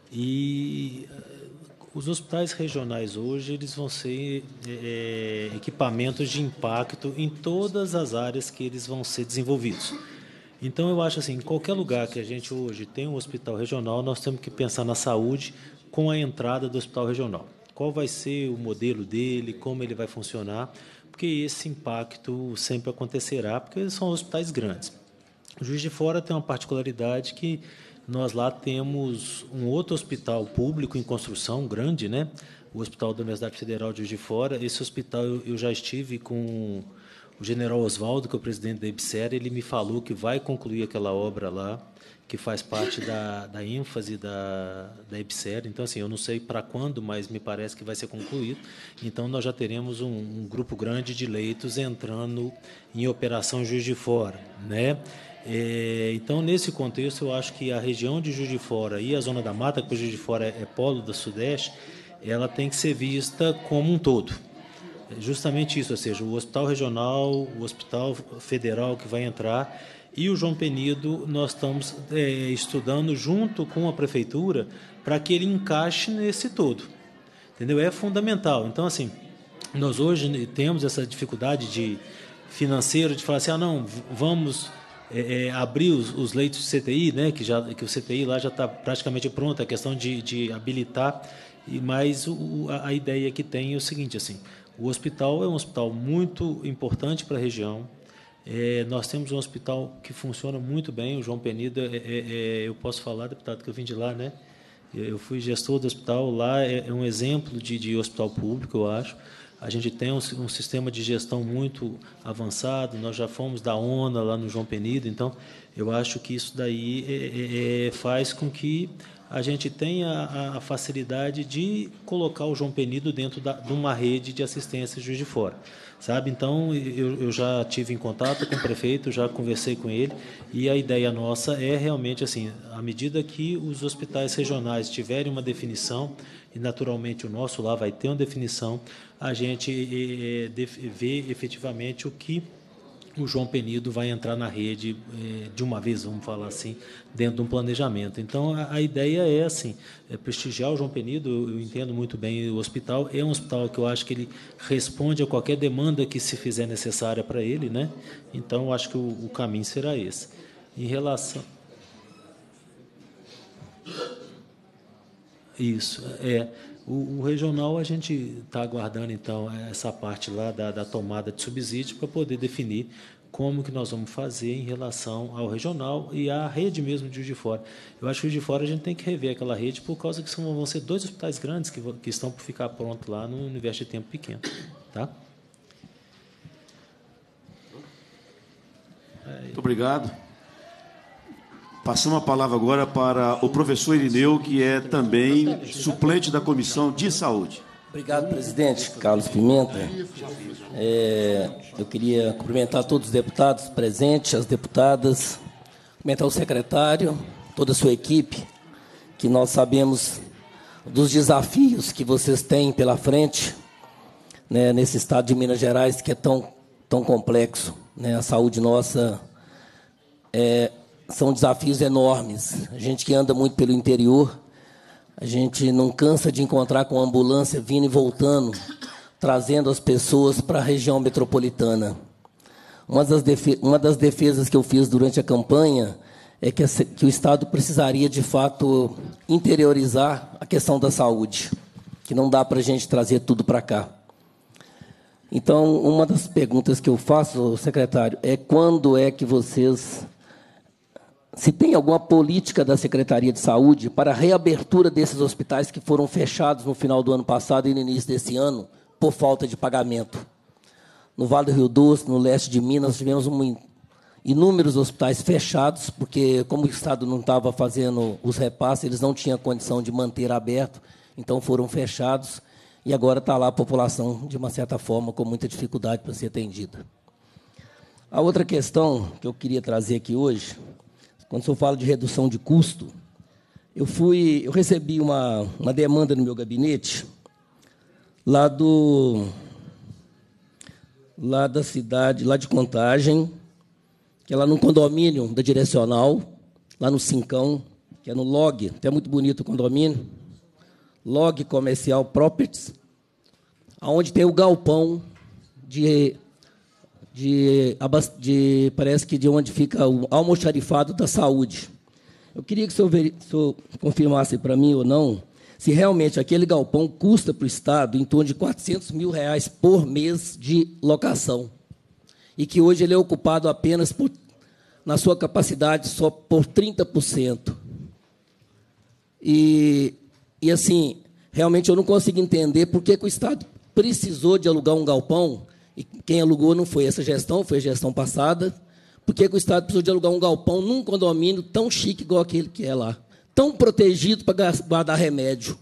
e os hospitais regionais hoje eles vão ser equipamentos de impacto em todas as áreas que eles vão ser desenvolvidos. Então, eu acho assim, em qualquer lugar que a gente hoje tem um hospital regional, nós temos que pensar na saúde com a entrada do hospital regional. Qual vai ser o modelo dele, como ele vai funcionar, porque esse impacto sempre acontecerá, porque são hospitais grandes. O Juiz de Fora tem uma particularidade que nós lá temos um outro hospital público em construção grande, né? O Hospital da Universidade Federal de Juiz de Fora. Esse hospital eu já estive com o general Oswaldo, que é o presidente da EBSER, ele me falou que vai concluir aquela obra lá, que faz parte da ênfase da EBSER. Então, assim, eu não sei para quando, mas me parece que vai ser concluído. Então, nós já teremos um grupo grande de leitos entrando em operação Juiz de Fora, né? Então, nesse contexto, eu acho que a região de Juiz de Fora e a Zona da Mata, que o Juiz de Fora é polo do Sudeste, ela tem que ser vista como um todo. Justamente isso, ou seja, o Hospital Regional, o Hospital Federal que vai entrar e o João Penido, nós estamos estudando junto com a Prefeitura para que ele encaixe nesse todo. Entendeu? É fundamental. Então, assim, nós hoje temos essa dificuldade financeira de falar assim, não, vamos abrir os leitos de CTI, né, que o CTI lá já está praticamente pronto, a questão de habilitar, mas a ideia que tem é o seguinte, assim, O hospital é um hospital muito importante para a região. Nós temos um hospital que funciona muito bem, o João Penido, eu posso falar, deputado, que eu vim de lá, né? Eu fui gestor do hospital, lá é um exemplo de hospital público, eu acho. A gente tem um sistema de gestão muito avançado, nós já fomos da ONA lá no João Penido, então eu acho que isso daí faz com que a gente tenha a facilidade de colocar o João Penido dentro de uma rede de assistência Juiz de Fora, sabe? Então, eu já tive em contato com o prefeito, já conversei com ele, e a ideia nossa é realmente assim, à medida que os hospitais regionais tiverem uma definição, e naturalmente o nosso lá vai ter uma definição, a gente vê efetivamente o que o João Penido vai entrar na rede de uma vez, vamos falar assim, dentro de um planejamento. Então, a ideia é assim, prestigiar o João Penido. Eu entendo muito bem o hospital, é um hospital que eu acho que ele responde a qualquer demanda que se fizer necessária para ele, né? Então, eu acho que o caminho será esse. Em relação... Isso, O regional, a gente está aguardando, então, essa parte lá da tomada de subsídio para poder definir como que nós vamos fazer em relação ao regional e à rede mesmo de Juiz de Fora. Eu acho que Juiz de Fora a gente tem que rever aquela rede por causa que vão ser 2 hospitais grandes que estão por ficar prontos lá no universo de tempo pequeno. Tá? Muito obrigado. Passamos a palavra agora para o professor Irineu, que é também suplente da Comissão de Saúde. Obrigado, presidente Carlos Pimenta. Eu queria cumprimentar todos os deputados presentes, as deputadas, cumprimentar o secretário, toda a sua equipe, que nós sabemos dos desafios que vocês têm pela frente, né, nesse estado de Minas Gerais, que é tão complexo, né? A saúde nossa são desafios enormes. A gente que anda muito pelo interior, a gente não cansa de encontrar com a ambulância vindo e voltando, trazendo as pessoas para a região metropolitana. Uma das defesas que eu fiz durante a campanha é que o Estado precisaria, de fato, interiorizar a questão da saúde, que não dá para a gente trazer tudo para cá. Então, uma das perguntas que eu faço, secretário, é quando é que vocês... Se tem alguma política da Secretaria de Saúde para a reabertura desses hospitais que foram fechados no final do ano passado e no início desse ano por falta de pagamento. No Vale do Rio Doce, no leste de Minas, tivemos inúmeros hospitais fechados, porque, como o Estado não estava fazendo os repasses, eles não tinham condição de manter aberto, então foram fechados, e agora está lá a população, de uma certa forma, com muita dificuldade para ser atendida. A outra questão que eu queria trazer aqui hoje... Quando o senhor fala de redução de custo, eu recebi uma demanda no meu gabinete, lá da cidade, lá de Contagem, que é lá no condomínio da Direcional, lá no Cincão, que é no LOG, até muito bonito o condomínio, LOG Comercial Properties, onde tem o galpão parece que de onde fica o almoxarifado da saúde. Eu queria que o senhor confirmasse para mim ou não se realmente aquele galpão custa para o Estado em torno de R$400 mil por mês de locação e que hoje ele é ocupado apenas na sua capacidade só por 30%. E assim, realmente eu não consigo entender por que o Estado precisou de alugar um galpão. E quem alugou não foi essa gestão, foi a gestão passada. Por que o Estado precisou de alugar um galpão num condomínio tão chique igual aquele que é lá? Tão protegido para guardar remédio.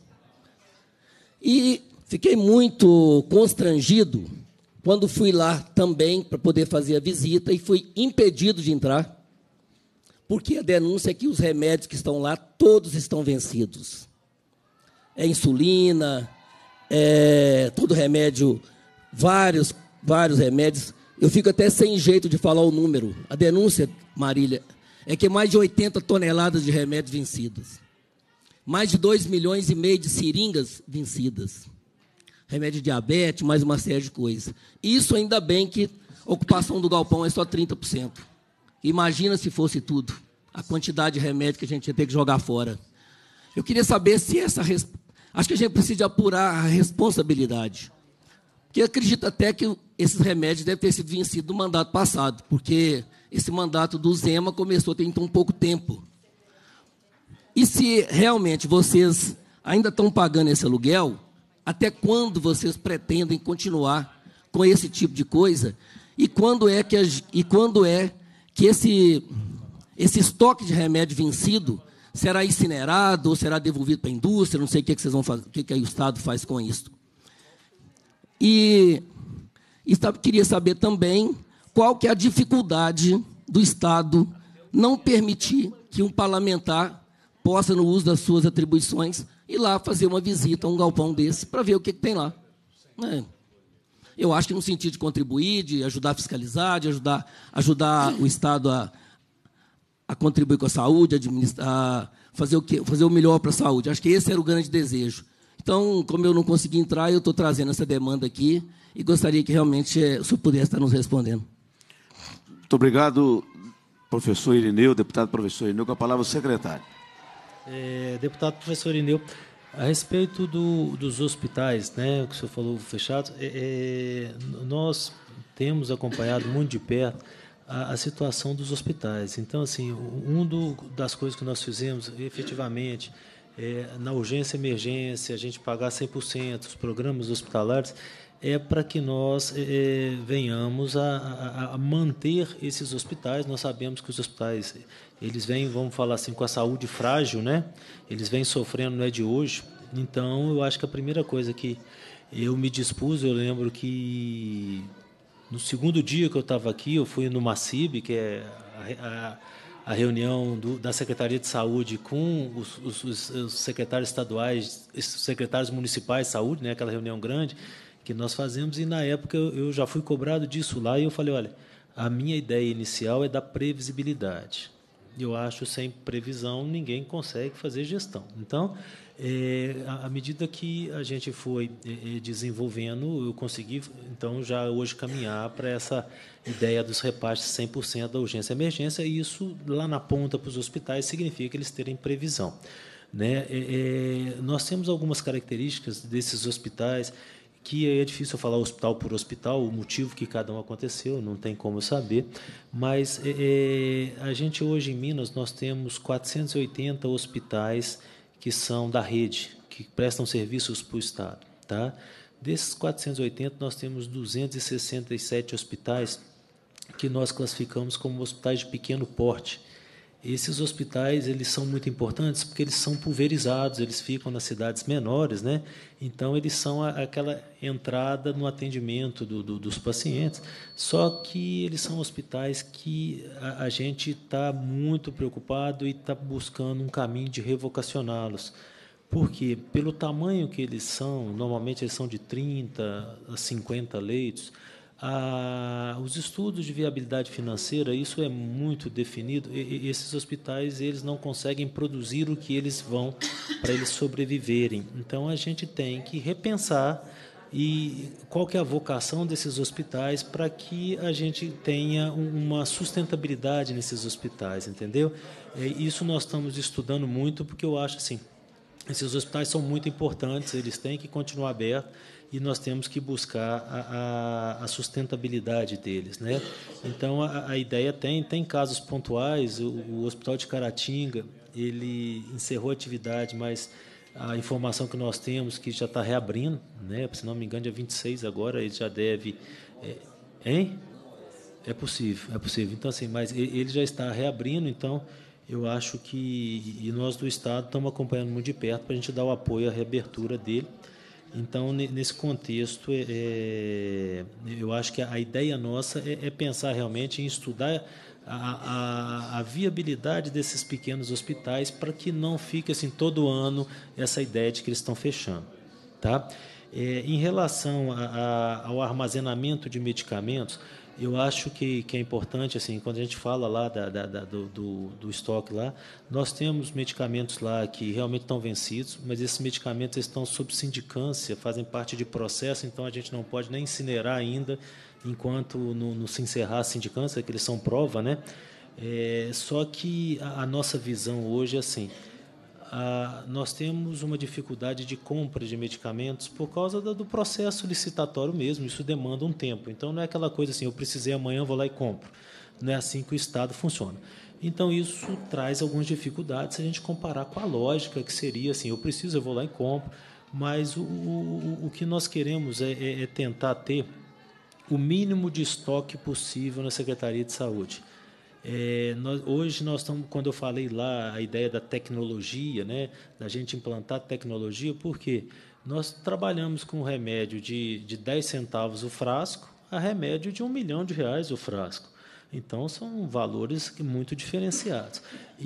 E fiquei muito constrangido quando fui lá também para poder fazer a visita e fui impedido de entrar, porque a denúncia é que os remédios que estão lá, todos estão vencidos. É insulina, todo remédio, vários remédios. Eu fico até sem jeito de falar o número. A denúncia, Marília, é que mais de 80 toneladas de remédios vencidos. Mais de 2,5 milhões de seringas vencidas. Remédio de diabetes, mais uma série de coisas. Isso ainda bem que a ocupação do galpão é só 30%. Imagina se fosse tudo. A quantidade de remédio que a gente ia ter que jogar fora. Eu queria saber se acho que a gente precisa apurar a responsabilidade. que acredito até que esses remédios devem ter sido vencidos no mandato passado, porque esse mandato do Zema começou tem tão pouco tempo. E se realmente vocês ainda estão pagando esse aluguel, até quando vocês pretendem continuar com esse tipo de coisa? E quando é que esse estoque de remédio vencido será incinerado ou será devolvido para a indústria? Não sei o que vocês vão fazer, o que o Estado faz com isso. E queria saber também qual que é a dificuldade do Estado não permitir que um parlamentar possa, no uso das suas atribuições, ir lá fazer uma visita a um galpão desse para ver o que tem lá. Eu acho que no sentido de contribuir, de ajudar a fiscalizar, de ajudar o Estado a contribuir com a saúde, a fazer o melhor para a saúde. Acho que esse era o grande desejo. Então, como eu não consegui entrar, eu estou trazendo essa demanda aqui e gostaria que realmente o senhor pudesse estar nos respondendo. Muito obrigado, professor Irineu, deputado professor Irineu. Com a palavra, o secretário. Deputado professor Irineu, a respeito dos hospitais, né, o que o senhor falou fechados, nós temos acompanhado muito de perto a situação dos hospitais. Então, assim, das coisas que nós fizemos, efetivamente, na urgência e emergência, a gente pagar 100% os programas hospitalares, para que nós venhamos a manter esses hospitais. Nós sabemos que os hospitais, eles vêm, vamos falar assim, com a saúde frágil, né? Eles vêm sofrendo, não é de hoje. Então, eu acho que a primeira coisa que eu me dispus, eu lembro que no segundo dia que eu estava aqui, eu fui no MACIB, que é a reunião da Secretaria de Saúde com os secretários estaduais, os secretários municipais de saúde, né? Aquela reunião grande que nós fazemos, e na época eu já fui cobrado disso lá, e eu falei, olha, a minha ideia inicial é da previsibilidade. Eu acho que sem previsão ninguém consegue fazer gestão. Então, à medida que a gente foi desenvolvendo, eu consegui, então, já hoje caminhar para essa ideia dos repasses 100% da urgência e emergência, e isso, lá na ponta, para os hospitais, significa eles terem previsão, né? Nós temos algumas características desses hospitais, que é difícil falar hospital por hospital, o motivo que cada um aconteceu, não tem como saber, mas a gente hoje em Minas, nós temos 480 hospitais que são da rede, que prestam serviços para o Estado. Tá? Desses 480, nós temos 267 hospitais que nós classificamos como hospitais de pequeno porte. Esses hospitais, eles são muito importantes porque eles são pulverizados, eles ficam nas cidades menores, né? Então, eles são aquela entrada no atendimento dos pacientes, só que eles são hospitais que a gente está muito preocupado e está buscando um caminho de revocacioná-los. Por quê? Pelo tamanho que eles são, normalmente eles são de 30 a 50 leitos. Os estudos de viabilidade financeira, isso é muito definido, e esses hospitais eles não conseguem produzir o que eles vão para eles sobreviverem. Então, a gente tem que repensar qual que é a vocação desses hospitais para que a gente tenha uma sustentabilidade nesses hospitais, entendeu? Isso nós estamos estudando muito, porque eu acho assim, esses hospitais são muito importantes, eles têm que continuar abertos, e nós temos que buscar a sustentabilidade deles, né? Então, a ideia tem casos pontuais. O Hospital de Caratinga, ele encerrou a atividade, mas a informação que nós temos que já está reabrindo, né? Se não me engano, dia 26 agora, ele já deve... Hein? É possível. Então, assim, mas ele já está reabrindo, então eu acho que... E nós do Estado estamos acompanhando muito de perto para a gente dar o apoio à reabertura dele. Então, nesse contexto, eu acho que a ideia nossa é pensar realmente em estudar a viabilidade desses pequenos hospitais para que não fique assim todo ano essa ideia de que eles estão fechando. Tá? Em relação ao armazenamento de medicamentos, eu acho que é importante, assim, quando a gente fala lá do estoque lá, nós temos medicamentos lá que realmente estão vencidos, mas esses medicamentos estão sob sindicância, fazem parte de processo, então a gente não pode nem incinerar ainda enquanto não se encerrar a sindicância, que eles são prova, né? Só que a nossa visão hoje é assim, nós temos uma dificuldade de compra de medicamentos por causa do processo licitatório mesmo. Isso demanda um tempo. Então, não é aquela coisa assim, eu precisei amanhã, vou lá e compro. Não é assim que o Estado funciona. Então, isso traz algumas dificuldades se a gente comparar com a lógica que seria assim, eu preciso, eu vou lá e compro. Mas o que nós queremos é tentar ter o mínimo de estoque possível na Secretaria de Saúde. Hoje nós estamos, quando eu falei lá a ideia da tecnologia, né, da gente implantar tecnologia, porque nós trabalhamos com remédio de 10 centavos o frasco a remédio de R$1 milhão o frasco. Então, são valores muito diferenciados.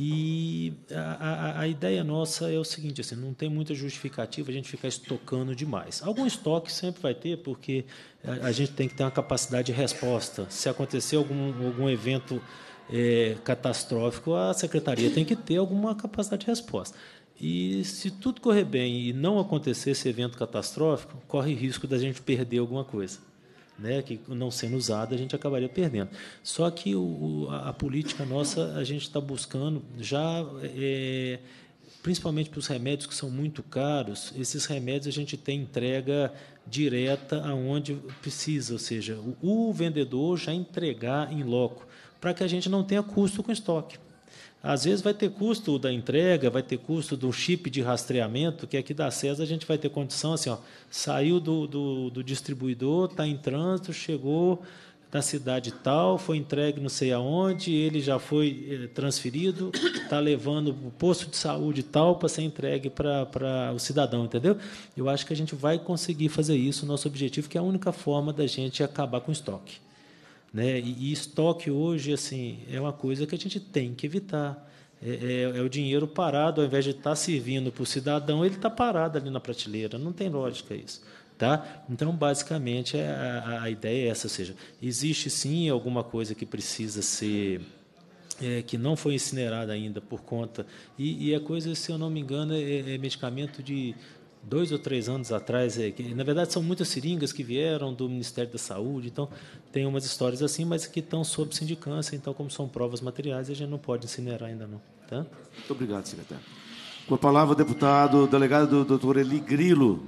E a ideia nossa é o seguinte, assim, não tem muita justificativa a gente ficar estocando demais. Algum estoque sempre vai ter, porque a gente tem que ter uma capacidade de resposta. Se acontecer algum evento catastrófico, a Secretaria tem que ter alguma capacidade de resposta. E, se tudo correr bem e não acontecer esse evento catastrófico, corre risco da gente perder alguma coisa. Né, que não sendo usada, a gente acabaria perdendo. Só que a política nossa, a gente está buscando, já principalmente para os remédios que são muito caros, esses remédios a gente tem entrega direta aonde precisa, ou seja, o vendedor já entregar em loco, para que a gente não tenha custo com estoque. Às vezes vai ter custo da entrega, vai ter custo do chip de rastreamento, que aqui da SES a gente vai ter condição assim, saiu do distribuidor, está em trânsito, chegou da cidade tal, foi entregue não sei aonde, ele já foi transferido, está levando o posto de saúde tal para ser entregue para o cidadão, entendeu? Eu acho que a gente vai conseguir fazer isso, nosso objetivo, que é a única forma da gente acabar com o estoque. Né? E estoque hoje assim, é uma coisa que a gente tem que evitar. É o dinheiro parado, ao invés de estar servindo para o cidadão, ele está parado ali na prateleira. Não tem lógica isso. Tá? Então, basicamente, a ideia é essa. Ou seja, existe, sim, alguma coisa que precisa ser... que não foi incinerada ainda por conta... E a coisa, se eu não me engano, é medicamento de 2 ou 3 anos atrás, na verdade, são muitas seringas que vieram do Ministério da Saúde, então, tem umas histórias assim, mas que estão sob sindicância, então, como são provas materiais, a gente não pode incinerar ainda não. Tá? Muito obrigado, secretário. Com a palavra, o deputado, delegado doutor Eli Grilo.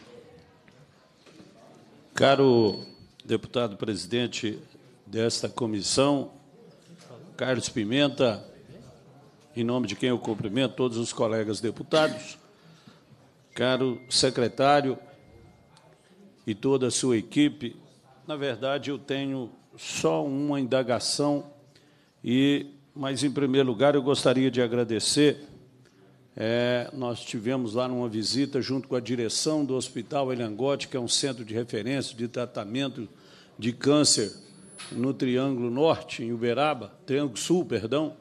Caro deputado presidente desta comissão, Carlos Pimenta, em nome de quem eu cumprimento todos os colegas deputados, caro secretário e toda a sua equipe, na verdade, eu tenho só uma indagação, mas, em primeiro lugar, eu gostaria de agradecer. Nós tivemos lá numa visita, junto com a direção do Hospital Eliangote, que é um centro de referência de tratamento de câncer no Triângulo Norte, em Uberaba, Triângulo Sul, perdão.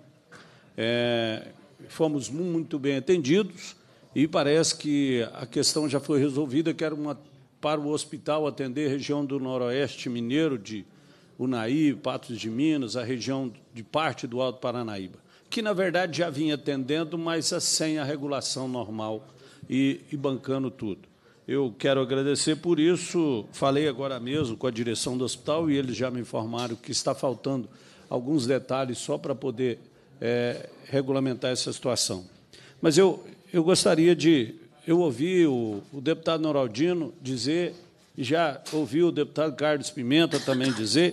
Fomos muito bem atendidos, e parece que a questão já foi resolvida, que era para o hospital atender a região do Noroeste Mineiro, de Unaí, Patos de Minas, a região de parte do Alto Paranaíba, que, na verdade, já vinha atendendo, mas sem a regulação normal e bancando tudo. Eu quero agradecer por isso. Falei agora mesmo com a direção do hospital e eles já me informaram que está faltando alguns detalhes só para poder regulamentar essa situação. Mas eu gostaria de... Eu ouvi o deputado Noraldino dizer, e já ouvi o deputado Carlos Pimenta também dizer,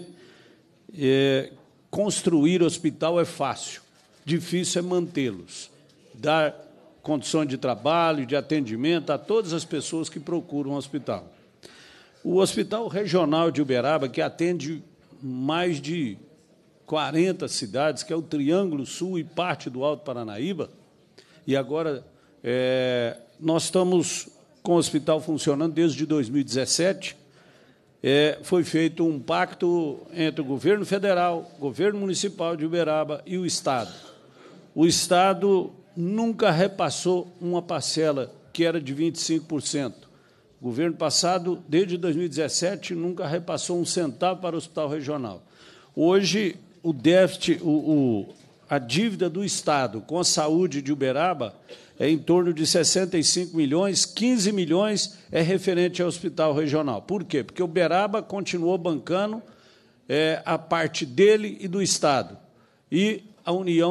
construir hospital é fácil, difícil é mantê-los, dar condições de trabalho, de atendimento a todas as pessoas que procuram um hospital. O Hospital Regional de Uberaba, que atende mais de 40 cidades, que é o Triângulo Sul e parte do Alto Paranaíba, e agora nós estamos com o hospital funcionando desde 2017. Foi feito um pacto entre o governo federal, o governo municipal de Uberaba e o Estado. O Estado nunca repassou uma parcela que era de 25%. O governo passado, desde 2017, nunca repassou um centavo para o hospital regional. Hoje, o déficit, a dívida do Estado com a saúde de Uberaba é em torno de 65 milhões, 15 milhões é referente ao hospital regional. Por quê? Porque Uberaba continuou bancando a parte dele e do Estado. E a União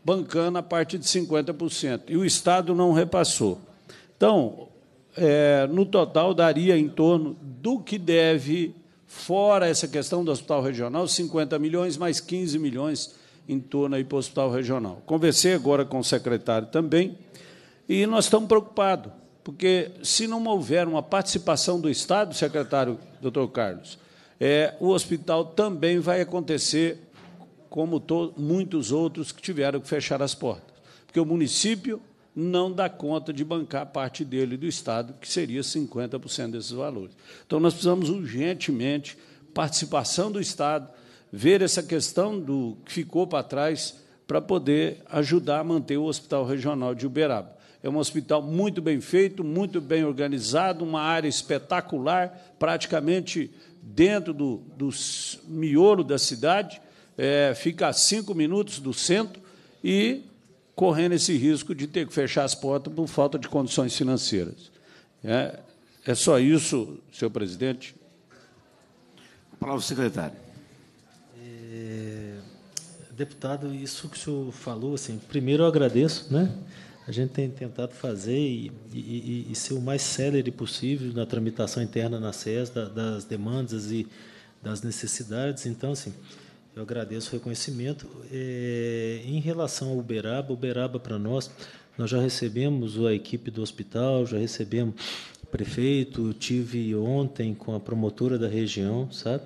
bancando a parte de 50%, e o Estado não repassou. Então, no total, daria em torno do que deve, fora essa questão do Hospital Regional, 50 milhões, mais 15 milhões em torno aí para o Hospital Regional. Conversei agora com o secretário também, e nós estamos preocupados, porque, se não houver uma participação do Estado, secretário doutor Carlos, o hospital também vai acontecer como muitos outros que tiveram que fechar as portas, porque o município não dá conta de bancar parte dele do Estado, que seria 50% desses valores. Então, nós precisamos urgentemente participação do Estado, ver essa questão do que ficou para trás, para poder ajudar a manter o Hospital Regional de Uberaba. É um hospital muito bem feito, muito bem organizado, uma área espetacular, praticamente dentro do miolo da cidade, fica a 5 minutos do centro e correndo esse risco de ter que fechar as portas por falta de condições financeiras. É só isso, senhor presidente. A palavra ao secretário. Deputado, isso que o senhor falou, assim, primeiro eu agradeço, né? A gente tem tentado fazer e ser o mais célere possível na tramitação interna na SES das demandas e das necessidades. Então, assim, eu agradeço o reconhecimento. Em relação ao Uberaba para nós já recebemos a equipe do hospital, já recebemos o prefeito, eu tive ontem com a promotora da região, sabe?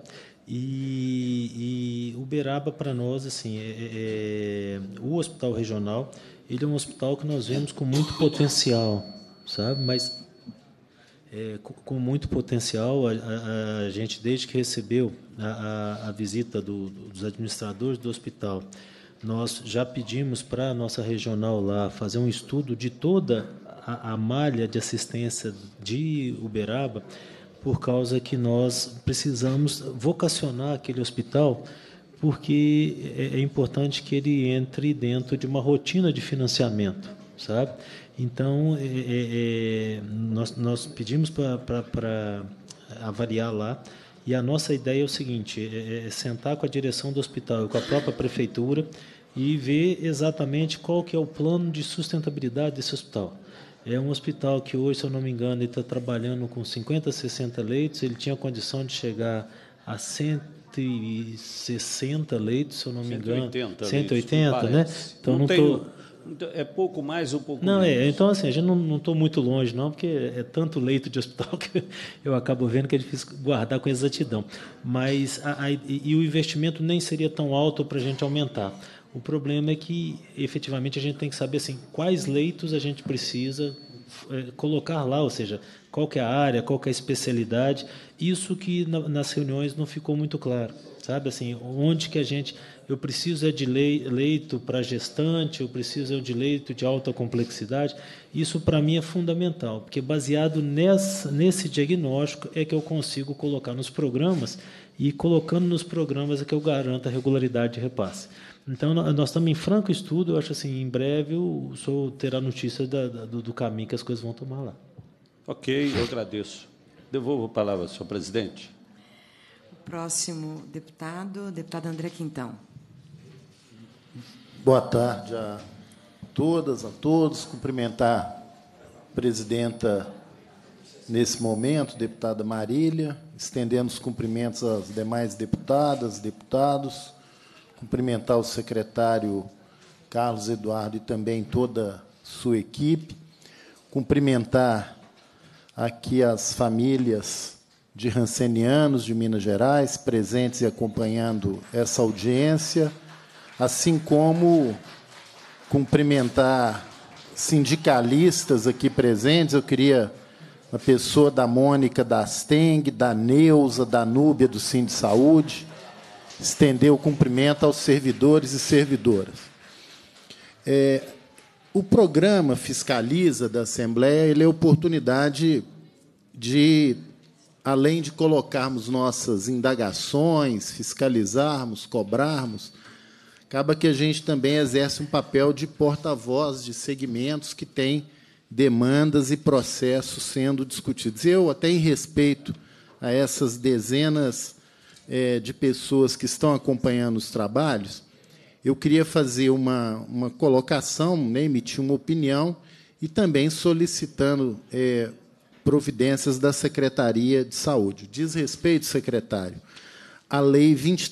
E Uberaba para nós, assim, o hospital regional, ele é um hospital que nós vemos com muito potencial, sabe? Mas com muito potencial, a gente, desde que recebeu a visita dos administradores do hospital, nós já pedimos para a nossa regional lá fazer um estudo de toda a malha de assistência de Uberaba, por causa que nós precisamos vocacionar aquele hospital, porque é importante que ele entre dentro de uma rotina de financiamento, sabe? Então, nós pedimos para avaliar lá, e a nossa ideia é o seguinte, sentar com a direção do hospital e com a própria prefeitura e ver exatamente qual que é o plano de sustentabilidade desse hospital. É um hospital que hoje, se eu não me engano, ele está trabalhando com 50, 60 leitos, ele tinha condição de chegar a 160 leitos, se eu não me engano. 180, né? Então, não estou... É pouco mais ou pouco não, menos? Então, assim, a gente não estou muito longe, não, porque é tanto leito de hospital que eu acabo vendo que é difícil guardar com exatidão. Mas o investimento nem seria tão alto para a gente aumentar. O problema é que, efetivamente, a gente tem que saber assim, quais leitos a gente precisa colocar lá, ou seja, qual que é a área, qual que é a especialidade. Isso que nas reuniões não ficou muito claro, sabe? Assim, onde que eu preciso de leito para gestante, eu preciso de leito de alta complexidade. Isso, para mim, é fundamental, porque baseado nesse diagnóstico é que eu consigo colocar nos programas, e colocando nos programas é que eu garanto a regularidade de repasse. Então, nós estamos em franco estudo, eu acho assim, em breve o senhor terá notícia do caminho que as coisas vão tomar lá. Ok, eu agradeço. Devolvo a palavra ao senhor presidente. Próximo deputado André Quintão. Boa tarde a todas, a todos. Cumprimentar a presidenta nesse momento, deputada Marília, estendendo os cumprimentos às demais deputadas, deputados, cumprimentar o secretário Carlos Eduardo e também toda a sua equipe, cumprimentar aqui as famílias de rancenianos de Minas Gerais, presentes e acompanhando essa audiência, assim como cumprimentar sindicalistas aqui presentes. Eu queria a pessoa da Mônica da Asteng, da Neuza, da Núbia do Sind Saúde, estender o cumprimento aos servidores e servidoras. O programa Fiscaliza da Assembleia, ele é oportunidade de, além de colocarmos nossas indagações, fiscalizarmos, cobrarmos, acaba que a gente também exerce um papel de porta-voz de segmentos que têm demandas e processos sendo discutidos. Eu, até em respeito a essas dezenas de pessoas que estão acompanhando os trabalhos, eu queria fazer uma colocação, né, emitir uma opinião e também solicitando providências da Secretaria de Saúde. Diz respeito, secretário, à Lei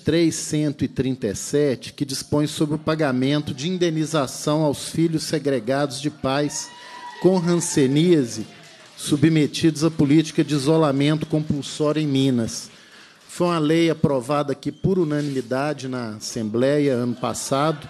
23.137, que dispõe sobre o pagamento de indenização aos filhos segregados de pais com hanseníase submetidos à política de isolamento compulsório em Minas. Foi uma lei aprovada aqui por unanimidade na Assembleia ano passado,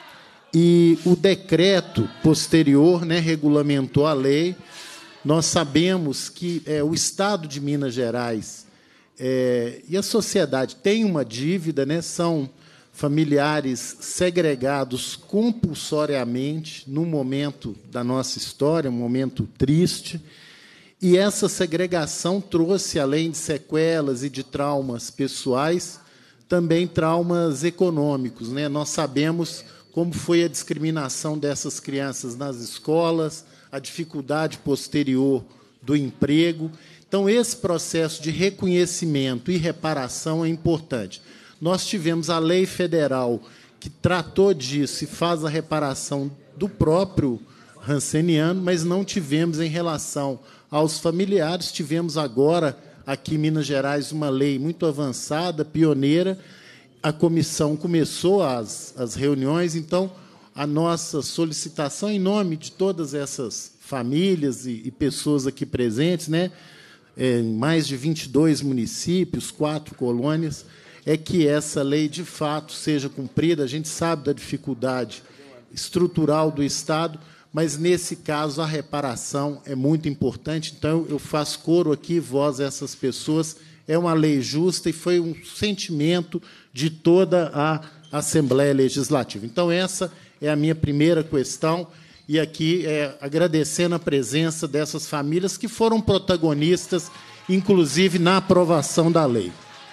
e o decreto posterior, né, regulamentou a lei. Nós sabemos que o Estado de Minas Gerais e a sociedade têm uma dívida, né, são familiares segregados compulsoriamente num momento da nossa história, um momento triste, e essa segregação trouxe, além de sequelas e de traumas pessoais, também traumas econômicos, né? Nós sabemos como foi a discriminação dessas crianças nas escolas, a dificuldade posterior do emprego. Então, esse processo de reconhecimento e reparação é importante. Nós tivemos a lei federal que tratou disso e faz a reparação do próprio hanseniano, mas não tivemos em relação aos familiares. Tivemos agora, aqui em Minas Gerais, uma lei muito avançada, pioneira. A comissão começou as reuniões, então, a nossa solicitação, em nome de todas essas famílias e pessoas aqui presentes, né, em mais de 22 municípios, 4 colônias, é que essa lei, de fato, seja cumprida. A gente sabe da dificuldade estrutural do Estado, mas, nesse caso, a reparação é muito importante. Então, eu faço coro aqui, voz a essas pessoas. É uma lei justa e foi um sentimento de toda a Assembleia Legislativa. Então, essa é a minha primeira questão, e aqui agradecendo a presença dessas famílias que foram protagonistas, inclusive, na aprovação da lei.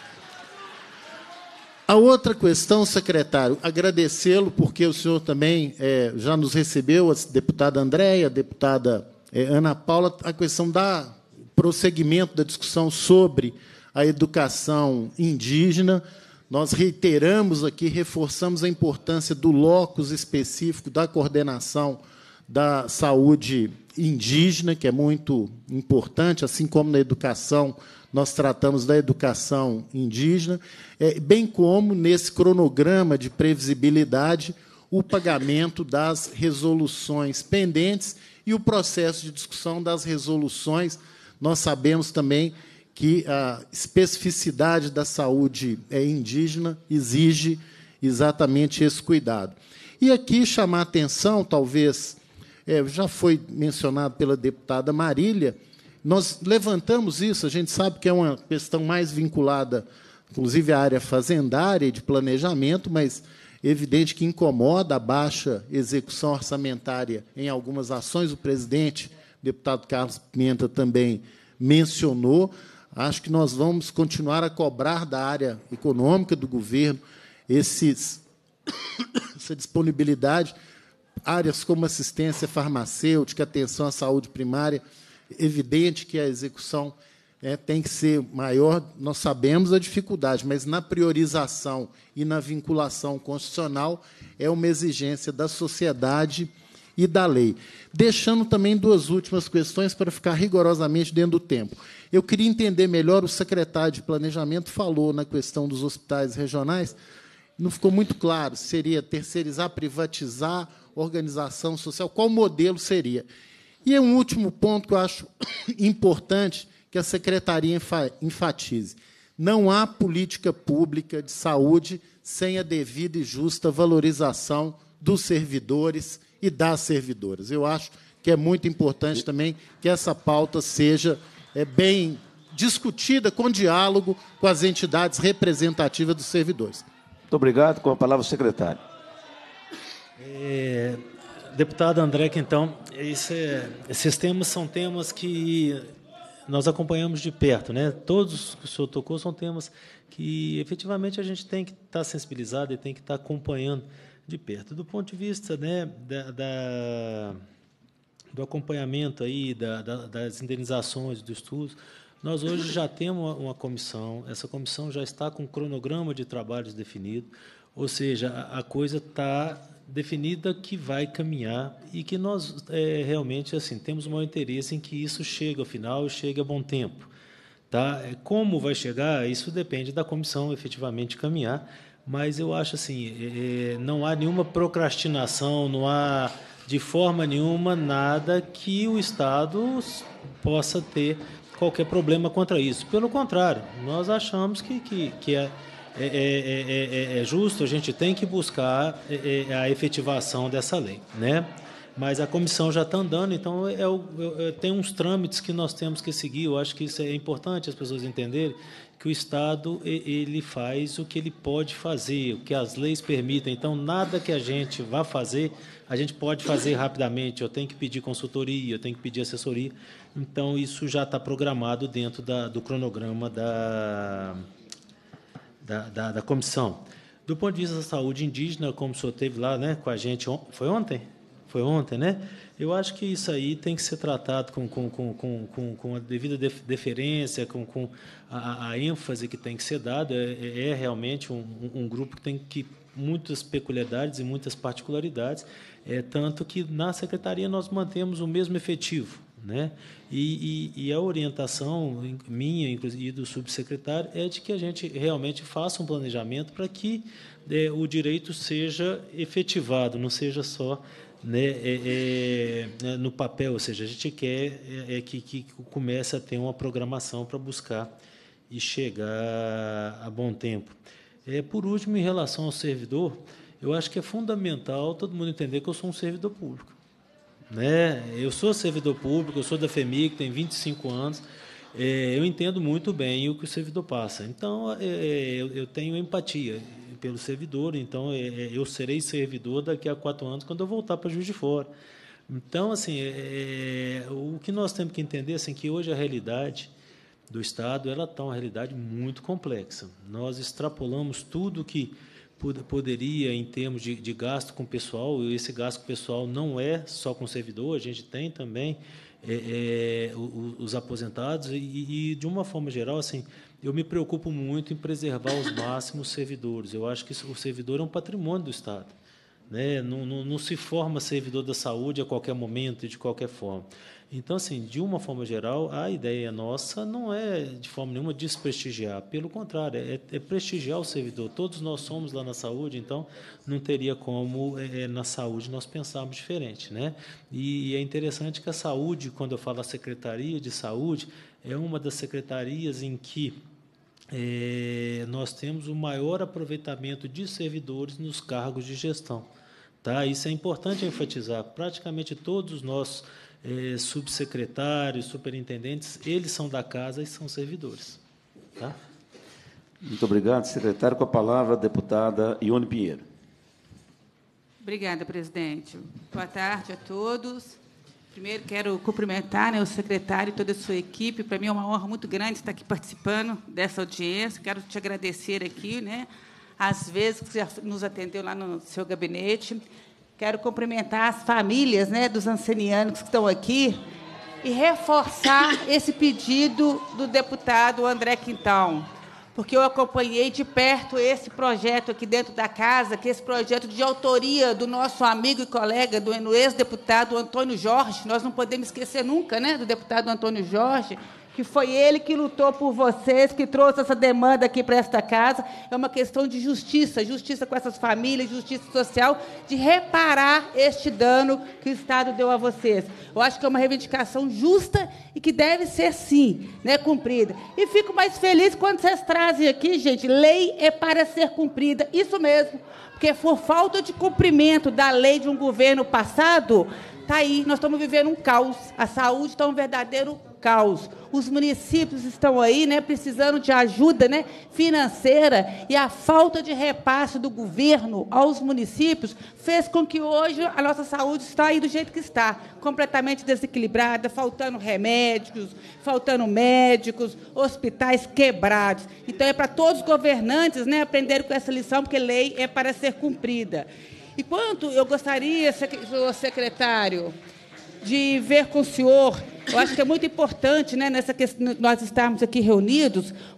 A outra questão, secretário, agradecê-lo, porque o senhor também já nos recebeu, a deputada Andréia, a deputada Ana Paula, a questão da prosseguimento da discussão sobre a educação indígena. Nós reiteramos aqui, reforçamos a importância do locus específico da coordenação da saúde indígena, que é muito importante, assim como na educação, nós tratamos da educação indígena, bem como, nesse cronograma de previsibilidade, o pagamento das resoluções pendentes e o processo de discussão das resoluções. Nós sabemos também que a especificidade da saúde indígena exige exatamente esse cuidado. E aqui chamar a atenção, talvez, já foi mencionado pela deputada Marília, nós levantamos isso, a gente sabe que é uma questão mais vinculada, inclusive, à área fazendária e de planejamento, mas é evidente que incomoda a baixa execução orçamentária em algumas ações. O presidente, o deputado Carlos Pimenta, também mencionou. Acho que nós vamos continuar a cobrar da área econômica do governo essa disponibilidade. Áreas como assistência farmacêutica, atenção à saúde primária, evidente que a execução tem que ser maior. Nós sabemos a dificuldade, mas, na priorização e na vinculação constitucional, é uma exigência da sociedade e da lei. Deixando também duas últimas questões para ficar rigorosamente dentro do tempo. Eu queria entender melhor, o secretário de Planejamento falou na questão dos hospitais regionais, não ficou muito claro se seria terceirizar, privatizar, organização social, qual modelo seria. E um último ponto que eu acho importante que a secretaria enfatize: não há política pública de saúde sem a devida e justa valorização dos servidores e das servidoras. Eu acho que é muito importante também que essa pauta seja bem discutida, com diálogo com as entidades representativas dos servidores. Muito obrigado. Com a palavra, o secretário. Deputado André, que, então, esses temas são temas que nós acompanhamos de perto, né? Todos que o senhor tocou são temas que, efetivamente, a gente tem que estar sensibilizado e tem que estar acompanhando de perto. Do ponto de vista, né, do acompanhamento aí, das indenizações, dos estudos, nós hoje já temos uma comissão. Essa comissão já está com um cronograma de trabalhos definido. Ou seja, a coisa está definida que vai caminhar e que nós realmente assim temos o maior interesse em que isso chegue ao final e chegue a bom tempo. Tá? Como vai chegar, isso depende da comissão efetivamente caminhar, mas eu acho assim, não há nenhuma procrastinação, não há de forma nenhuma nada que o Estado possa ter qualquer problema contra isso. Pelo contrário, nós achamos que é justo, a gente tem que buscar a efetivação dessa lei, né? Mas a comissão já está andando, então tem uns trâmites que nós temos que seguir. Eu acho que isso é importante as pessoas entenderem, que o Estado ele faz o que ele pode fazer, o que as leis permitem. Então, nada que a gente vá fazer, a gente pode fazer rapidamente. Eu tenho que pedir consultoria, eu tenho que pedir assessoria. Então, isso já está programado dentro do cronograma da comissão. Do ponto de vista da saúde indígena, como o senhor esteve lá, né, com a gente, foi ontem? Foi ontem, né? Eu acho que isso aí tem que ser tratado com a devida deferência, com a ênfase que tem que ser dada. É realmente um grupo que tem muitas peculiaridades e muitas particularidades, tanto que na secretaria nós mantemos o mesmo efetivo, né? E a orientação minha, inclusive, e do subsecretário, é de que a gente realmente faça um planejamento para que o direito seja efetivado, não seja só, né, no papel. Ou seja, a gente quer que comece a ter uma programação para buscar e chegar a bom tempo. Por último, em relação ao servidor, eu acho que é fundamental todo mundo entender que eu sou um servidor público, né? Eu sou servidor público, eu sou da FEMIG, tenho 25 anos, eu entendo muito bem o que o servidor passa. Então, eu tenho empatia pelo servidor, então eu serei servidor daqui a 4 anos, quando eu voltar para Juiz de Fora. Então, assim, o que nós temos que entender, assim, que hoje a realidade do Estado ela está uma realidade muito complexa. Nós extrapolamos tudo que poderia em termos de gasto com o pessoal, e esse gasto com o pessoal não é só com o servidor, a gente tem também os aposentados, e, de uma forma geral, assim, eu me preocupo muito em preservar aos máximos os servidores. Eu acho que o servidor é um patrimônio do Estado, né? Não se forma servidor da saúde a qualquer momento e de qualquer forma. Então, assim, de uma forma geral, a ideia nossa não é, de forma nenhuma, desprestigiar. Pelo contrário, é prestigiar o servidor. Todos nós somos lá na saúde, então não teria como, na saúde, nós pensarmos diferente, né? E é interessante que a saúde, quando eu falo a Secretaria de Saúde, é uma das secretarias em que nós temos o maior aproveitamento de servidores nos cargos de gestão. Tá? Isso é importante enfatizar. Praticamente todos os nossos subsecretários, superintendentes, eles são da casa e são servidores. Tá? Muito obrigado, secretário. Com a palavra, a deputada Ione Pinheiro. Obrigada, presidente. Boa tarde a todos. Primeiro, quero cumprimentar, né, o secretário e toda a sua equipe. Para mim é uma honra muito grande estar aqui participando dessa audiência. Quero te agradecer aqui, né, às vezes que já nos atendeu lá no seu gabinete. Quero cumprimentar as famílias, né, dos ancenianos que estão aqui e reforçar esse pedido do deputado André Quintão, porque eu acompanhei de perto esse projeto aqui dentro da casa, que é esse projeto de autoria do nosso amigo e colega, do ex-deputado Antônio Jorge. Nós não podemos esquecer nunca, né, do deputado Antônio Jorge, que foi ele que lutou por vocês, que trouxe essa demanda aqui para esta casa. É uma questão de justiça, justiça com essas famílias, justiça social, de reparar este dano que o Estado deu a vocês. Eu acho que é uma reivindicação justa e que deve ser, sim, né, cumprida. E fico mais feliz quando vocês trazem aqui, gente, lei é para ser cumprida. Isso mesmo, porque por falta de cumprimento da lei de um governo passado, está aí, nós estamos vivendo um caos. A saúde está um verdadeiro caos. Os municípios estão aí, né, precisando de ajuda, né, financeira, e a falta de repasse do governo aos municípios fez com que hoje a nossa saúde está aí do jeito que está, completamente desequilibrada, faltando remédios, faltando médicos, hospitais quebrados. Então, é para todos os governantes, né, aprenderem com essa lição, porque lei é para ser cumprida. E quanto eu gostaria, senhor secretário, de ver com o senhor, eu acho que é muito importante, né, nessa questão, nós estarmos aqui reunidos, quanto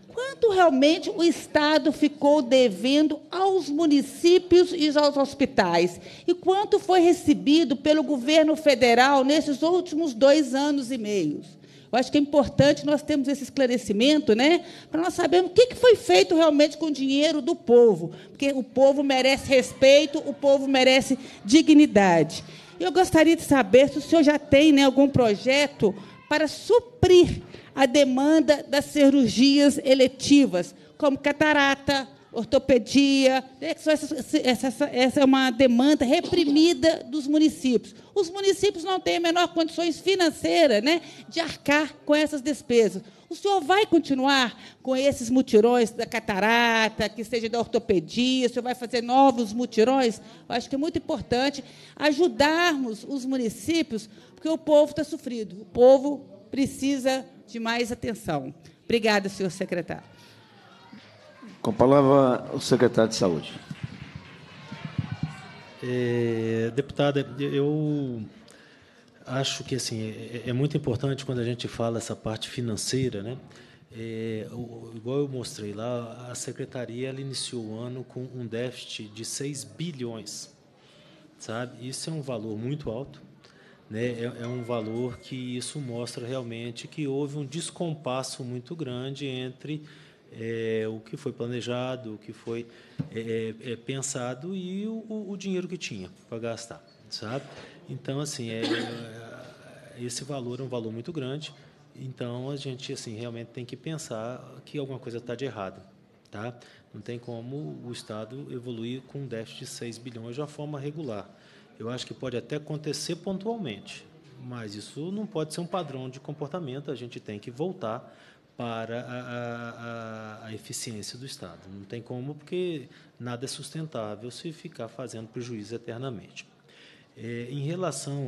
quanto realmente o Estado ficou devendo aos municípios e aos hospitais? E quanto foi recebido pelo governo federal nesses últimos 2 anos e meio? Eu acho que é importante nós termos esse esclarecimento, né, para nós sabermos o que foi feito realmente com o dinheiro do povo, porque o povo merece respeito, o povo merece dignidade. Eu gostaria de saber se o senhor já tem, né, algum projeto para suprir a demanda das cirurgias eletivas, como catarata, ortopedia, né? Essa é uma demanda reprimida dos municípios. Os municípios não têm a menor condições financeiras, né, de arcar com essas despesas. O senhor vai continuar com esses mutirões da catarata, que seja da ortopedia, o senhor vai fazer novos mutirões? Eu acho que é muito importante ajudarmos os municípios, porque o povo está sofrido, o povo precisa de mais atenção. Obrigada, senhor secretário. Com a palavra, o secretário de Saúde. Deputada, eu acho que assim, é muito importante quando a gente fala essa parte financeira, né? Igual eu mostrei lá, a secretaria ela iniciou o ano com um déficit de 6 bilhões, sabe? Isso é um valor muito alto, né? É um valor que isso mostra realmente que houve um descompasso muito grande entre o que foi planejado, o que foi pensado e o dinheiro que tinha para gastar, sabe? Então, assim, esse valor é um valor muito grande. Então, a gente assim realmente tem que pensar que alguma coisa está de errado, tá? Não tem como o Estado evoluir com um déficit de 6 bilhões de uma forma regular. Eu acho que pode até acontecer pontualmente, mas isso não pode ser um padrão de comportamento. A gente tem que voltar para a eficiência do Estado. Não tem como, porque nada é sustentável se ficar fazendo prejuízo eternamente. Em relação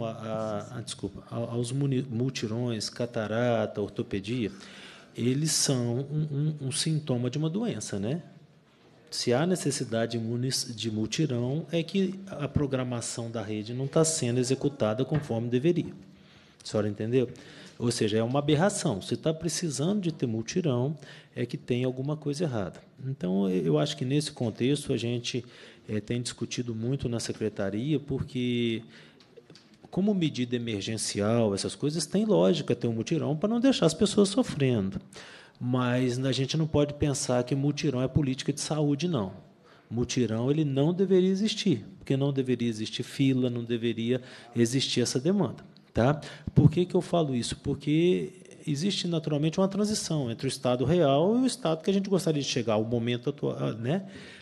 aos multirões, catarata, ortopedia, eles são um sintoma de uma doença, né? Se há necessidade de multirão, é que a programação da rede não está sendo executada conforme deveria. A senhora entendeu? Ou seja, é uma aberração. Se está precisando de ter multirão, é que tem alguma coisa errada. Então, eu acho que, nesse contexto, a gente tem discutido muito na secretaria, porque, como medida emergencial, essas coisas, tem lógica ter um multirão para não deixar as pessoas sofrendo. Mas a gente não pode pensar que multirão é política de saúde, não. Mutirão ele não deveria existir, porque não deveria existir fila, não deveria existir essa demanda. Tá? Por que eu falo isso? Porque existe, naturalmente, uma transição entre o Estado real e o Estado que a gente gostaria de chegar, o momento atual, né?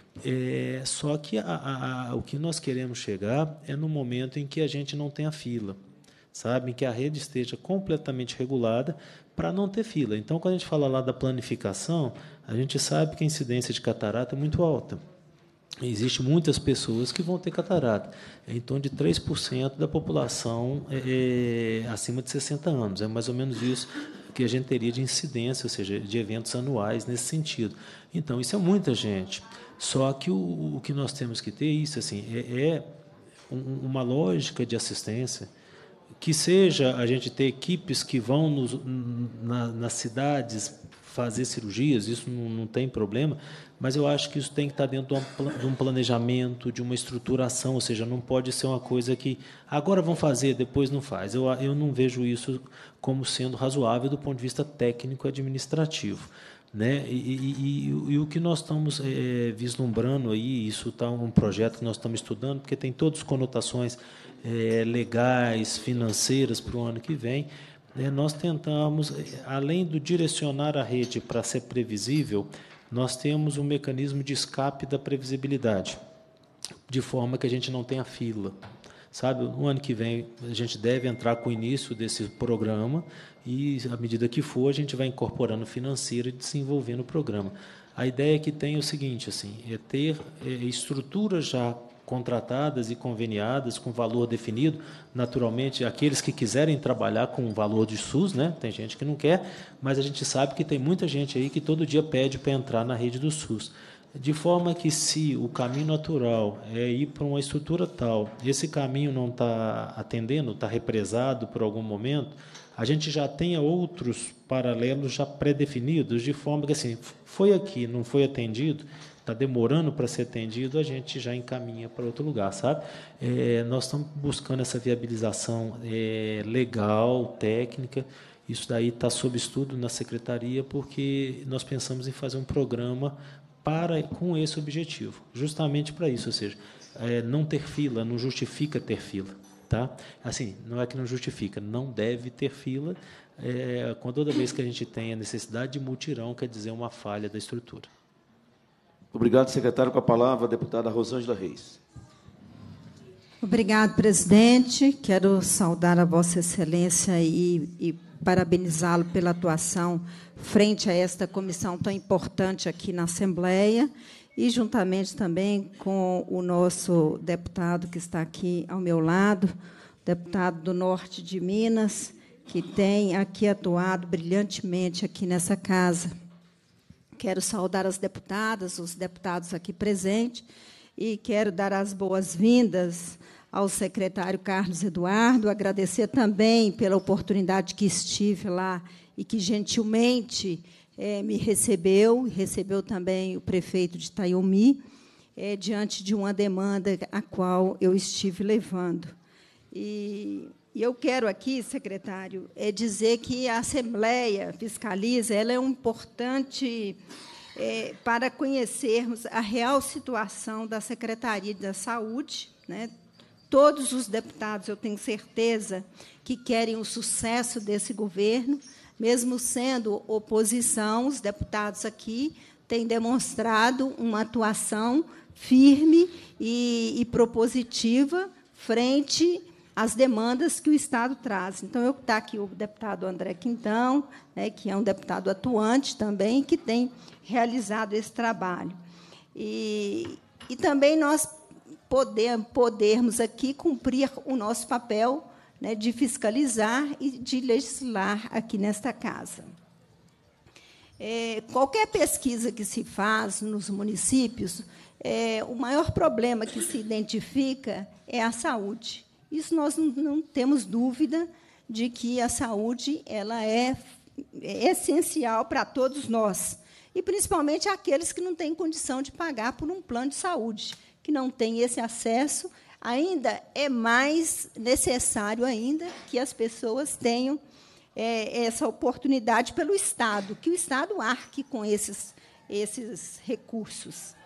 Só que o que nós queremos chegar é no momento em que a gente não tenha fila, sabe? Em que a rede esteja completamente regulada para não ter fila. Então, quando a gente fala lá da planificação, a gente sabe que a incidência de catarata é muito alta. Existem muitas pessoas que vão ter catarata, em torno de 3% da população acima de 60 anos. É mais ou menos isso que a gente teria de incidência, ou seja, de eventos anuais nesse sentido. Então, isso é muita gente. Só que o que nós temos que ter isso assim, uma lógica de assistência, que seja a gente ter equipes que vão nas cidades fazer cirurgias, isso não tem problema, mas eu acho que isso tem que estar dentro de um planejamento, de uma estruturação, ou seja, não pode ser uma coisa que agora vão fazer, depois não faz. Eu não vejo isso como sendo razoável do ponto de vista técnico-administrativo, né? E o que nós estamos vislumbrando aí, isso está um projeto que nós estamos estudando, porque tem todas as conotações legais, financeiras para o ano que vem. Nós tentamos, além do direcionar a rede para ser previsível, nós temos um mecanismo de escape da previsibilidade, de forma que a gente não tenha fila. Sabe, no ano que vem, a gente deve entrar com o início desse programa e, à medida que for, a gente vai incorporando financeiro e desenvolvendo o programa. A ideia que tem é o seguinte, assim, é ter estruturas já contratadas e conveniadas com valor definido, naturalmente, aqueles que quiserem trabalhar com o valor de SUS, né? Tem gente que não quer, mas a gente sabe que tem muita gente aí que todo dia pede para entrar na rede do SUS. de forma que, se o caminho natural é ir para uma estrutura tal, esse caminho não está atendendo, está represado por algum momento, a gente já tenha outros paralelos já pré-definidos, de forma que, assim, foi aqui, não foi atendido, está demorando para ser atendido, a gente já encaminha para outro lugar, sabe? Nós estamos buscando essa viabilização legal, técnica. Isso daí está sob estudo na secretaria, porque nós pensamos em fazer um programa com esse objetivo, justamente para isso, ou seja, não ter fila, não justifica ter fila, tá? Assim, não é que não justifica, não deve ter fila. Toda vez que a gente tem a necessidade de mutirão, quer dizer uma falha da estrutura. Obrigado, secretário. Com a palavra, a deputada Rosângela Reis. Obrigado, presidente. Quero saudar a Vossa Excelência e parabenizá-lo pela atuação frente a esta comissão tão importante aqui na Assembleia, e juntamente também com o nosso deputado que está aqui ao meu lado, deputado do Norte de Minas, que tem aqui atuado brilhantemente aqui nessa casa. Quero saudar as deputadas, os deputados aqui presentes, e quero dar as boas-vindas ao secretário Carlos Eduardo, agradecer também pela oportunidade que estive lá e que, gentilmente, me recebeu também o prefeito de Itaiumi, diante de uma demanda a qual eu estive levando. E eu quero aqui, secretário, dizer que a Assembleia Fiscaliza ela é um importante para conhecermos a real situação da Secretaria da Saúde, né? Todos os deputados, eu tenho certeza, que querem o sucesso desse governo, mesmo sendo oposição, os deputados aqui têm demonstrado uma atuação firme e propositiva frente às demandas que o Estado traz. Então, está aqui o deputado André Quintão, né, que é um deputado atuante também, que tem realizado esse trabalho. E também nós podermos aqui cumprir o nosso papel, né, de fiscalizar e de legislar aqui nesta casa. Qualquer pesquisa que se faz nos municípios, o maior problema que se identifica é a saúde. Isso nós não temos dúvida de que a saúde ela é essencial para todos nós, e principalmente aqueles que não têm condição de pagar por um plano de saúde, que não têm esse acesso. Ainda é mais necessário ainda que as pessoas tenham essa oportunidade pelo Estado, que o Estado arque com esses recursos.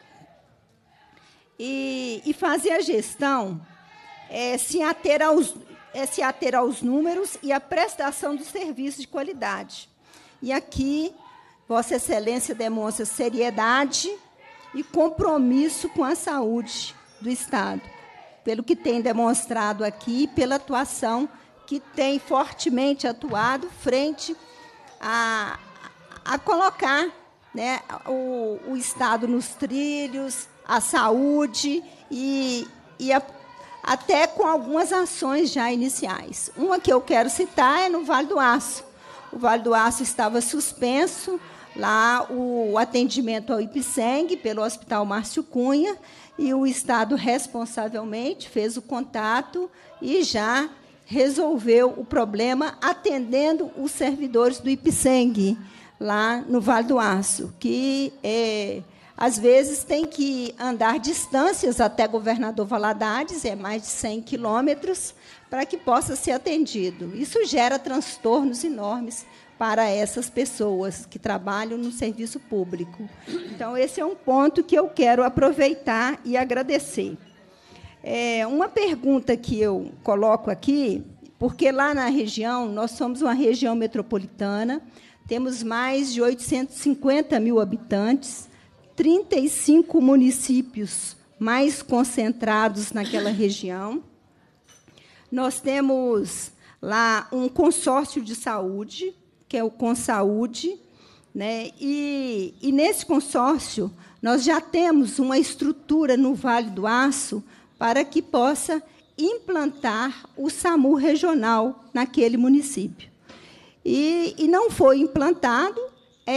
E fazer a gestão se ater aos números e à prestação do serviço de qualidade. E aqui, Vossa Excelência demonstra seriedade e compromisso com a saúde do Estado, pelo que tem demonstrado aqui, pela atuação que tem fortemente atuado frente a colocar, né, o Estado nos trilhos, a saúde e até com algumas ações já iniciais. Uma que eu quero citar é no Vale do Aço. O Vale do Aço estava suspenso, lá o atendimento ao IPSENG pelo Hospital Márcio Cunha, e o Estado responsavelmente fez o contato e já resolveu o problema atendendo os servidores do IPSENG, lá no Vale do Aço, que, às vezes, tem que andar distâncias até Governador Valadares, mais de 100 quilômetros, para que possa ser atendido. Isso gera transtornos enormes para essas pessoas que trabalham no serviço público. Então, esse é um ponto que eu quero aproveitar e agradecer. Uma pergunta que eu coloco aqui, porque lá na região, nós somos uma região metropolitana, temos mais de 850 mil habitantes, 35 municípios mais concentrados naquela região. Nós temos lá um consórcio de saúde, que é o Consaúde, né? E nesse consórcio, nós já temos uma estrutura no Vale do Aço para que possa implantar o SAMU regional naquele município. E não foi implantado,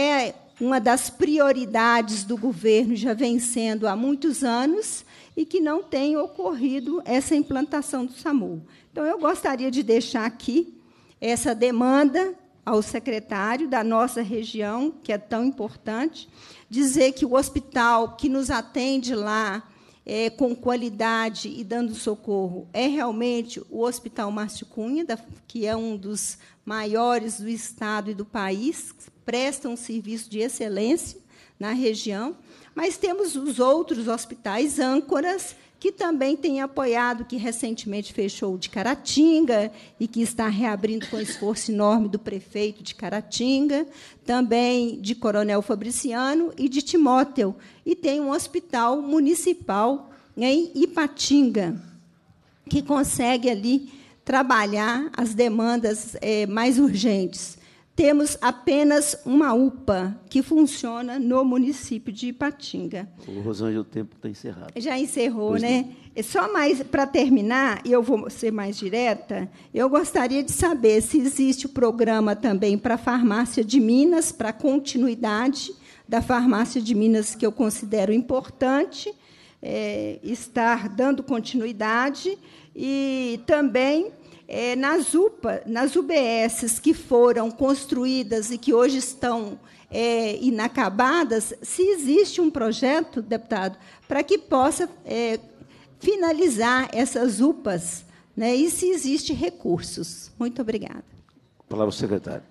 uma das prioridades do governo, já vem sendo há muitos anos, e que não tem ocorrido essa implantação do SAMU. Então, eu gostaria de deixar aqui essa demanda ao secretário da nossa região, que é tão importante, dizer que o hospital que nos atende lá com qualidade e dando socorro é realmente o Hospital Márcio Cunha, que é um dos maiores do Estado e do país, presta um serviço de excelência na região, mas temos os outros hospitais âncoras, que também têm apoiado, que recentemente fechou o de Caratinga e que está reabrindo com esforço enorme do prefeito de Caratinga, também de Coronel Fabriciano e de Timóteo. E tem um hospital municipal em Ipatinga, que consegue ali trabalhar as demandas mais urgentes. Temos apenas uma UPA que funciona no município de Ipatinga. Rosângela, o tempo está encerrado. Já encerrou, pois né? Não. Só mais para terminar, e eu vou ser mais direta, eu gostaria de saber se existe o programa também para a farmácia de Minas, para a continuidade da farmácia de Minas, que eu considero importante estar dando continuidade, e também nas UBSs que foram construídas e que hoje estão inacabadas, se existe um projeto, deputado, para que possa finalizar essas UPAs, né, e se existe recursos. Muito obrigada. Palavra ao secretário.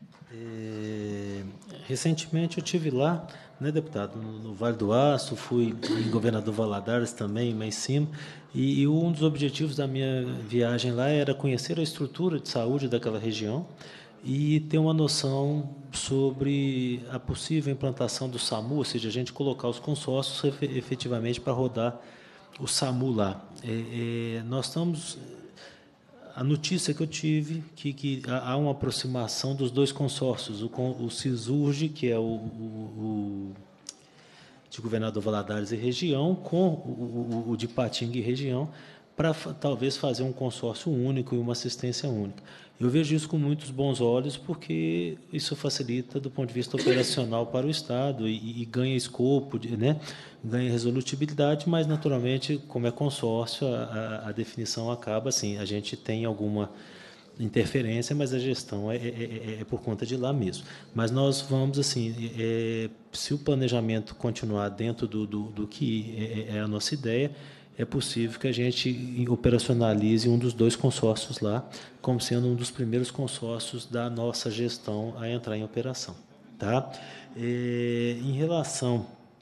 Recentemente eu estive lá, né, deputado, no Vale do Aço, fui em Governador Valadares também, mais em cima, e um dos objetivos da minha viagem lá era conhecer a estrutura de saúde daquela região e ter uma noção sobre a possível implantação do SAMU, ou seja, a gente colocar os consórcios efetivamente para rodar o SAMU lá. Nós estamos... A notícia que eu tive que há uma aproximação dos dois consórcios, o CISURGE, que é o de Governador Valadares e região, com o de Ipatinga e região, para talvez fazer um consórcio único e uma assistência única. Eu vejo isso com muitos bons olhos, porque isso facilita do ponto de vista operacional para o Estado e ganha escopo, né? Ganha resolutibilidade, mas, naturalmente, como é consórcio, a definição acaba assim, a gente tem alguma interferência, mas a gestão é por conta de lá mesmo. Mas nós vamos, assim, se o planejamento continuar dentro do que é a nossa ideia, é possível que a gente operacionalize um dos dois consórcios lá, como sendo um dos primeiros consórcios da nossa gestão a entrar em operação. Tá? Em relação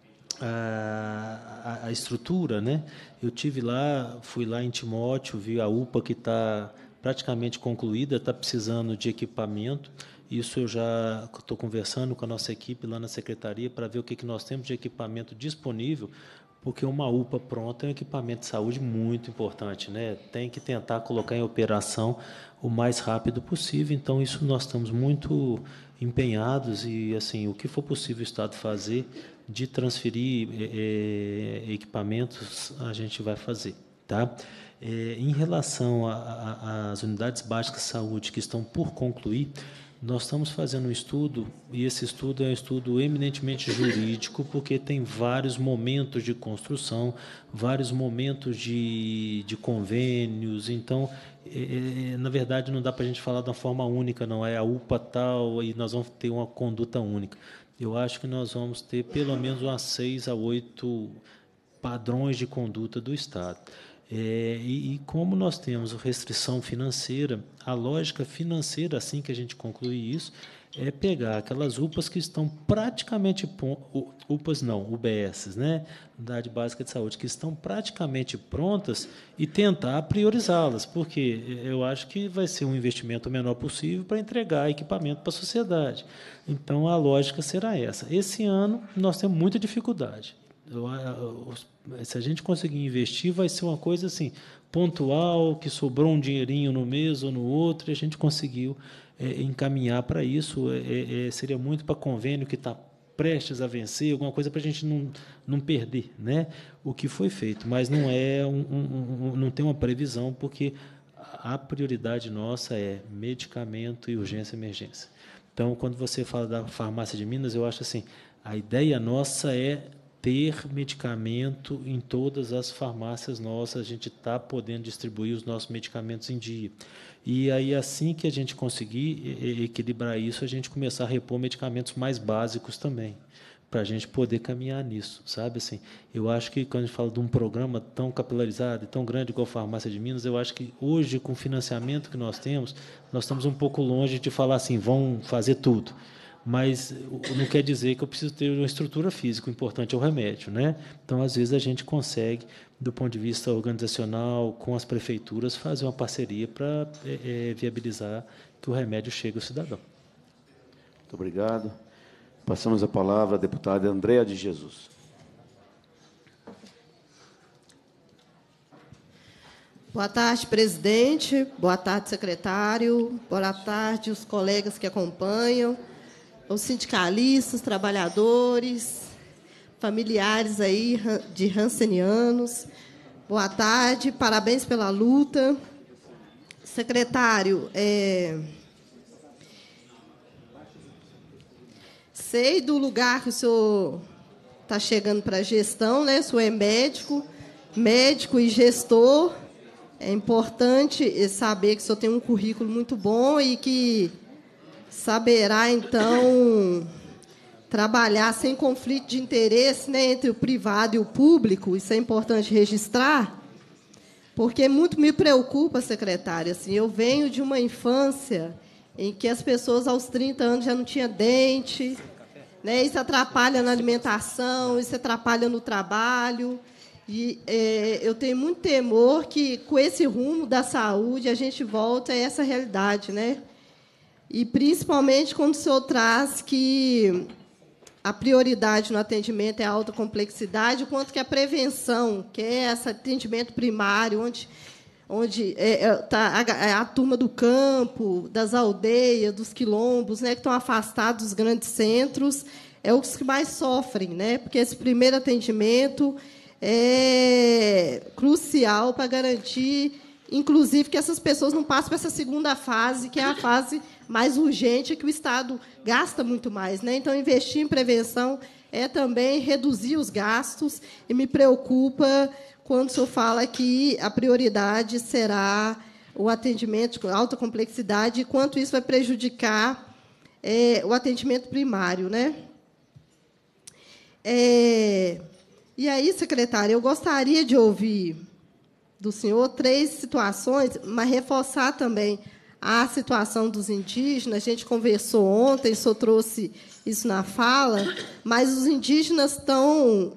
à estrutura, né? Eu tive lá, fui lá em Timóteo, vi a UPA que está praticamente concluída, está precisando de equipamento. Isso eu já estou conversando com a nossa equipe lá na secretaria para ver o que nós temos de equipamento disponível, porque uma UPA pronta é um equipamento de saúde muito importante, né? Tem que tentar colocar em operação o mais rápido possível. Então, isso nós estamos muito empenhados e, assim, o que for possível o Estado fazer de transferir equipamentos, a gente vai fazer. Tá? Em relação às unidades básicas de saúde que estão por concluir, nós estamos fazendo um estudo, e esse estudo é um estudo eminentemente jurídico, porque tem vários momentos de construção, vários momentos de convênios. Então, na verdade, não dá para a gente falar de uma forma única, não é a UPA tal, e nós vamos ter uma conduta única. Eu acho que nós vamos ter pelo menos umas 6 a 8 padrões de conduta do Estado. E como nós temos restrição financeira, a lógica financeira, assim que a gente concluir isso, é pegar aquelas UPAs que estão praticamente... UPAs não, UBSs, né? Unidade Básica de Saúde, que estão praticamente prontas e tentar priorizá-las, porque eu acho que vai ser um investimento o menor possível para entregar equipamento para a sociedade. Então, a lógica será essa. Esse ano, nós temos muita dificuldade. Se a gente conseguir investir, vai ser uma coisa assim, pontual, que sobrou um dinheirinho no mês ou no outro, e a gente conseguiu encaminhar para isso. Seria muito para convênio que está prestes a vencer, alguma coisa para a gente não perder, né, o que foi feito. Mas não não tem uma previsão, porque a prioridade nossa é medicamento e urgência e emergência. Então, quando você fala da farmácia de Minas, eu acho assim, a ideia nossa é ter medicamento em todas as farmácias nossas, a gente está podendo distribuir os nossos medicamentos em dia. E aí, assim que a gente conseguir equilibrar isso, a gente começar a repor medicamentos mais básicos também, para a gente poder caminhar nisso, sabe? Assim, eu acho que, quando a gente fala de um programa tão capilarizado e tão grande igual a Farmácia de Minas, eu acho que, hoje, com o financiamento que nós temos, nós estamos um pouco longe de falar assim, vão fazer tudo. Mas não quer dizer que eu preciso ter uma estrutura física, o importante é o remédio, né? Então, às vezes, a gente consegue, do ponto de vista organizacional, com as prefeituras, fazer uma parceria para viabilizar que o remédio chegue ao cidadão. Muito obrigado. Passamos a palavra à deputada Andréa de Jesus. Boa tarde, presidente. Boa tarde, secretário. Boa tarde, os colegas que acompanham, os sindicalistas, trabalhadores, familiares aí de rancenianos. Boa tarde, parabéns pela luta. Secretário, sei do lugar que o senhor está chegando para a gestão, né? O senhor é médico e gestor. É importante saber que o senhor tem um currículo muito bom e que saberá, então, trabalhar sem conflito de interesse, né, entre o privado e o público. Isso é importante registrar, porque muito me preocupa, secretária. Assim, eu venho de uma infância em que as pessoas, aos 30 anos, já não tinham dente, né? Isso atrapalha na alimentação, isso atrapalha no trabalho. E eu tenho muito temor que, com esse rumo da saúde, a gente volta a essa realidade, né? E, principalmente, quando o senhor traz que a prioridade no atendimento é a alta complexidade, quanto que a prevenção, que é esse atendimento primário, onde está a turma do campo, das aldeias, dos quilombos, né, que estão afastados dos grandes centros, é os que mais sofrem, né? Porque esse primeiro atendimento é crucial para garantir, inclusive, que essas pessoas não passem para essa segunda fase, que é a fase mais urgente, que o Estado gasta muito mais, né? Então, investir em prevenção é também reduzir os gastos, e me preocupa quando o senhor fala que a prioridade será o atendimento com alta complexidade, e quanto isso vai prejudicar o atendimento primário, né? E aí, secretária, eu gostaria de ouvir do senhor 3 situações, mas reforçar também a situação dos indígenas. A gente conversou ontem, o senhor trouxe isso na fala, mas os indígenas estão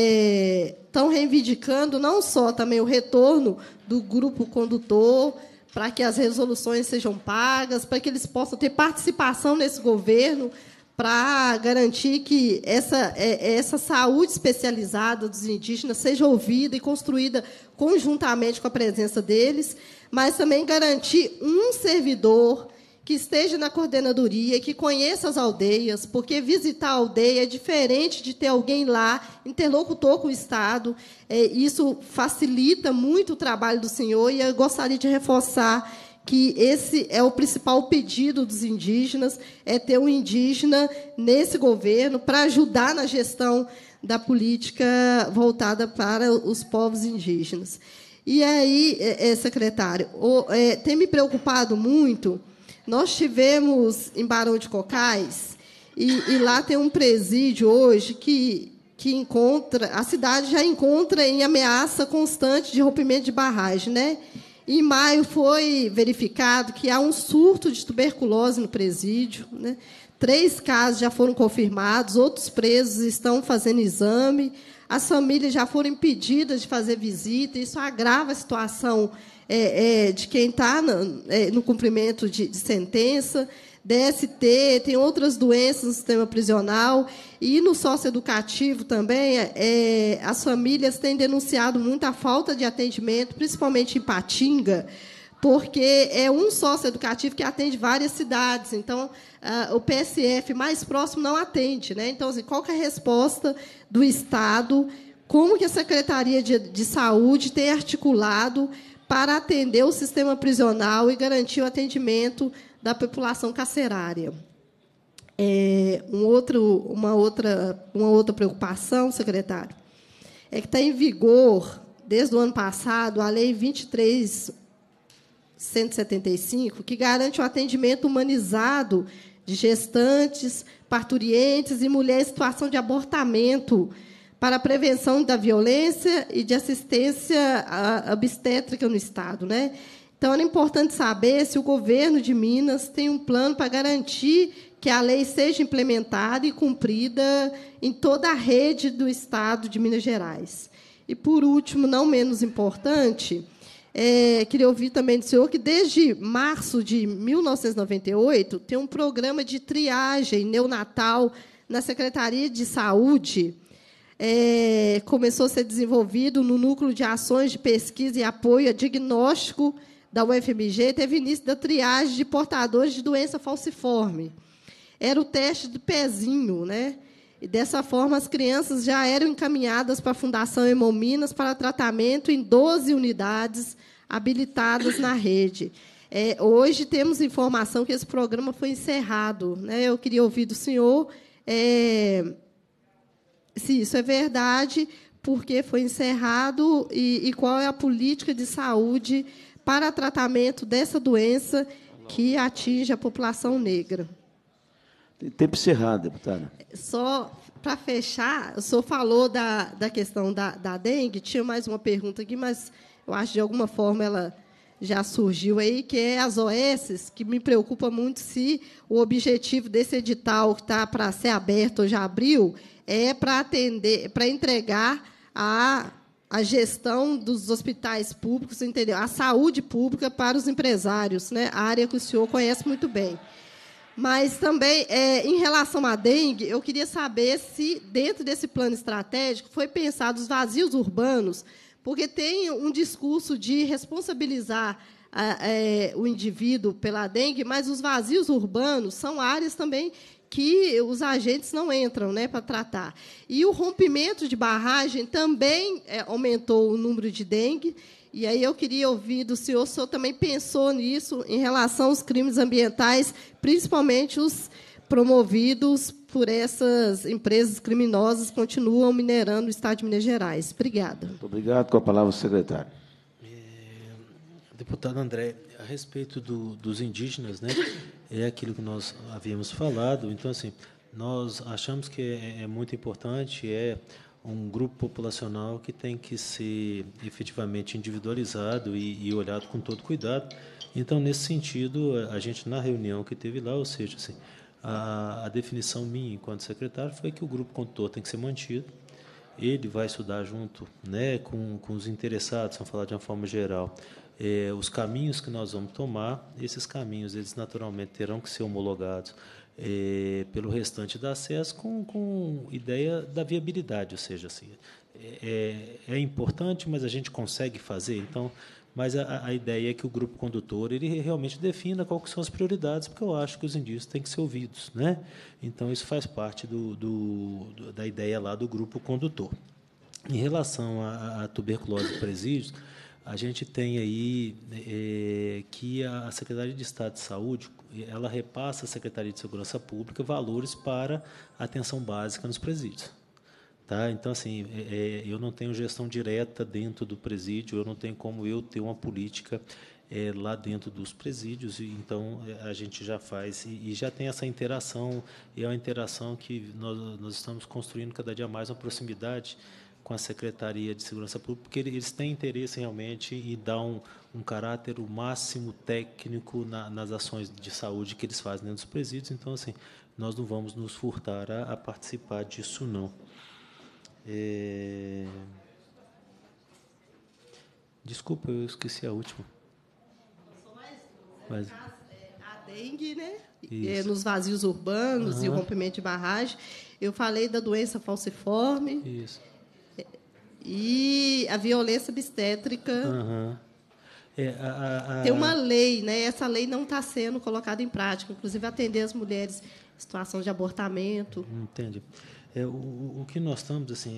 reivindicando não só também o retorno do grupo condutor, para que as resoluções sejam pagas, para que eles possam ter participação nesse governo, para garantir que essa saúde especializada dos indígenas seja ouvida e construída conjuntamente com a presença deles, mas também garantir um servidor que esteja na coordenadoria, que conheça as aldeias, porque visitar a aldeia é diferente de ter alguém lá, interlocutor com o Estado. Isso facilita muito o trabalho do senhor, e eu gostaria de reforçar que esse é o principal pedido dos indígenas, é ter um indígena nesse governo para ajudar na gestão da política voltada para os povos indígenas. E aí, secretário, tem me preocupado muito. Nós tivemos em Barão de Cocais, e lá tem um presídio hoje que a cidade já encontra em ameaça constante de rompimento de barragem, né? Em maio foi verificado que há um surto de tuberculose no presídio, né? 3 casos já foram confirmados, outros presos estão fazendo exame, as famílias já foram impedidas de fazer visita, isso agrava a situação de quem está no cumprimento de sentença. DST, tem outras doenças no sistema prisional, e no socioeducativo também, as famílias têm denunciado muito a falta de atendimento, principalmente em Patinga, porque é um socioeducativo que atende várias cidades. Então, o PSF mais próximo não atende, né? Então, assim, qual que é a resposta do Estado? Como que a Secretaria de Saúde tem articulado para atender o sistema prisional e garantir o atendimento da população carcerária? Uma outra preocupação, secretário, é que está em vigor, desde o ano passado, a Lei 23.175, que garante o atendimento humanizado de gestantes, parturientes e mulheres em situação de abortamento para a prevenção da violência e de assistência obstétrica no Estado, né? Então, era importante saber se o governo de Minas tem um plano para garantir que a lei seja implementada e cumprida em toda a rede do Estado de Minas Gerais. E, por último, não menos importante, queria ouvir também do senhor que, desde março de 1998, tem um programa de triagem neonatal na Secretaria de Saúde. Começou a ser desenvolvido no Núcleo de Ações de Pesquisa e Apoio a Diagnóstico da UFMG, teve início da triagem de portadores de doença falciforme. Era o teste do pezinho, né? E, dessa forma, as crianças já eram encaminhadas para a Fundação Hemominas para tratamento em 12 unidades habilitadas na rede. Hoje, temos informação que esse programa foi encerrado, né? Eu queria ouvir do senhor se isso é verdade, por que foi encerrado e qual é a política de saúde para tratamento dessa doença que atinge a população negra. Tem tempo encerrado, deputada. Só para fechar, o senhor falou da questão da dengue, tinha mais uma pergunta aqui, mas eu acho que, de alguma forma, ela já surgiu aí, que é as OS, que me preocupa muito se o objetivo desse edital, que está para ser aberto hoje, abril, é para entregar a gestão dos hospitais públicos, entendeu? A saúde pública para os empresários, né? A área que o senhor conhece muito bem. Mas também, em relação à dengue, eu queria saber se, dentro desse plano estratégico, foi pensado os vazios urbanos, porque tem um discurso de responsabilizar o indivíduo pela dengue, mas os vazios urbanos são áreas também que os agentes não entram, né, para tratar. E o rompimento de barragem também aumentou o número de dengue. E aí eu queria ouvir do senhor, o senhor também pensou nisso em relação aos crimes ambientais, principalmente os promovidos por essas empresas criminosas que continuam minerando o Estado de Minas Gerais. Obrigada. Muito obrigado. Com a palavra, o secretário. Deputado André, a respeito dos indígenas, né, é aquilo que nós havíamos falado. Então, assim, nós achamos que é muito importante, um grupo populacional que tem que ser efetivamente individualizado e olhado com todo cuidado. Então, nesse sentido, a gente, na reunião que teve lá, ou seja, assim, a definição minha, enquanto secretário, foi que o grupo condutor tem que ser mantido. Ele vai estudar junto, né, com os interessados, vamos falar de uma forma geral, os caminhos que nós vamos tomar. Esses caminhos, eles naturalmente terão que ser homologados pelo restante da SES com ideia da viabilidade, ou seja, assim, é importante, mas a gente consegue fazer. Então, mas a ideia é que o grupo condutor ele realmente defina quais são as prioridades, porque eu acho que os indígenas têm que ser ouvidos, né? Então, isso faz parte da ideia lá do grupo condutor. Em relação à tuberculose de presídios, a gente tem aí que a Secretaria de Estado de Saúde ela repassa à Secretaria de Segurança Pública valores para atenção básica nos presídios. Tá? Então, assim, eu não tenho gestão direta dentro do presídio, eu não tenho como eu ter uma política lá dentro dos presídios, então a gente já faz e já tem essa interação, e é uma interação que nós estamos construindo cada dia mais uma proximidade com a Secretaria de Segurança Pública, porque eles têm interesse realmente em dar um caráter o máximo técnico nas ações de saúde que eles fazem dentro dos presídios. Então, assim, nós não vamos nos furtar a participar disso, não. Desculpa, eu esqueci a última. Mas a dengue, né? Nos vazios urbanos e o rompimento de barragem. Eu falei da doença falciforme. Isso. E a violência obstétrica. Tem uma lei, né? Essa lei não está sendo colocada em prática, inclusive atender as mulheres em situação de abortamento. Entendi. O que nós estamos, assim,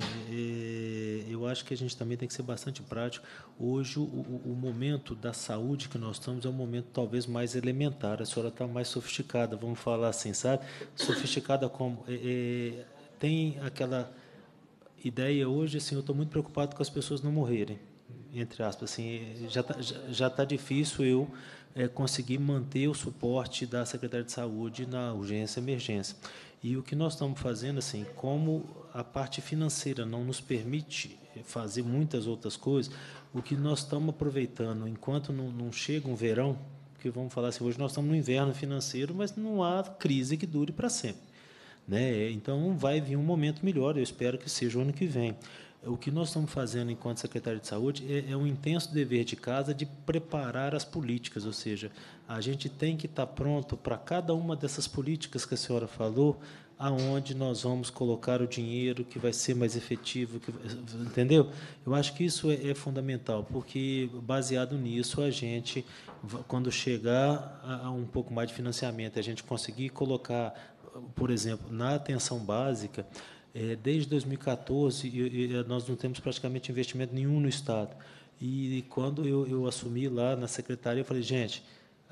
eu acho que a gente também tem que ser bastante prático. Hoje, o momento da saúde que nós estamos é um momento talvez mais elementar. A senhora está mais sofisticada, vamos falar assim, sabe? Sofisticada como? Tem aquela ideia hoje, assim, eu estou muito preocupado com as pessoas não morrerem, entre aspas. Assim, já tá difícil eu conseguir manter o suporte da Secretaria de Saúde na urgência e emergência. E o que nós estamos fazendo, assim, como a parte financeira não nos permite fazer muitas outras coisas, o que nós estamos aproveitando, enquanto não chega um verão, porque vamos falar assim, hoje nós estamos no inverno financeiro, mas não há crise que dure para sempre, né? Então, vai vir um momento melhor, eu espero que seja o ano que vem. O que nós estamos fazendo enquanto Secretaria de Saúde é um intenso dever de casa de preparar as políticas, ou seja, a gente tem que estar pronto para cada uma dessas políticas que a senhora falou, aonde nós vamos colocar o dinheiro que vai ser mais efetivo, entendeu? Eu acho que isso é fundamental, porque, baseado nisso, a gente, quando chegar a um pouco mais de financiamento, a gente conseguir colocar, por exemplo, na atenção básica, desde 2014, nós não temos praticamente investimento nenhum no Estado. E, quando eu assumi lá na secretaria, eu falei, gente,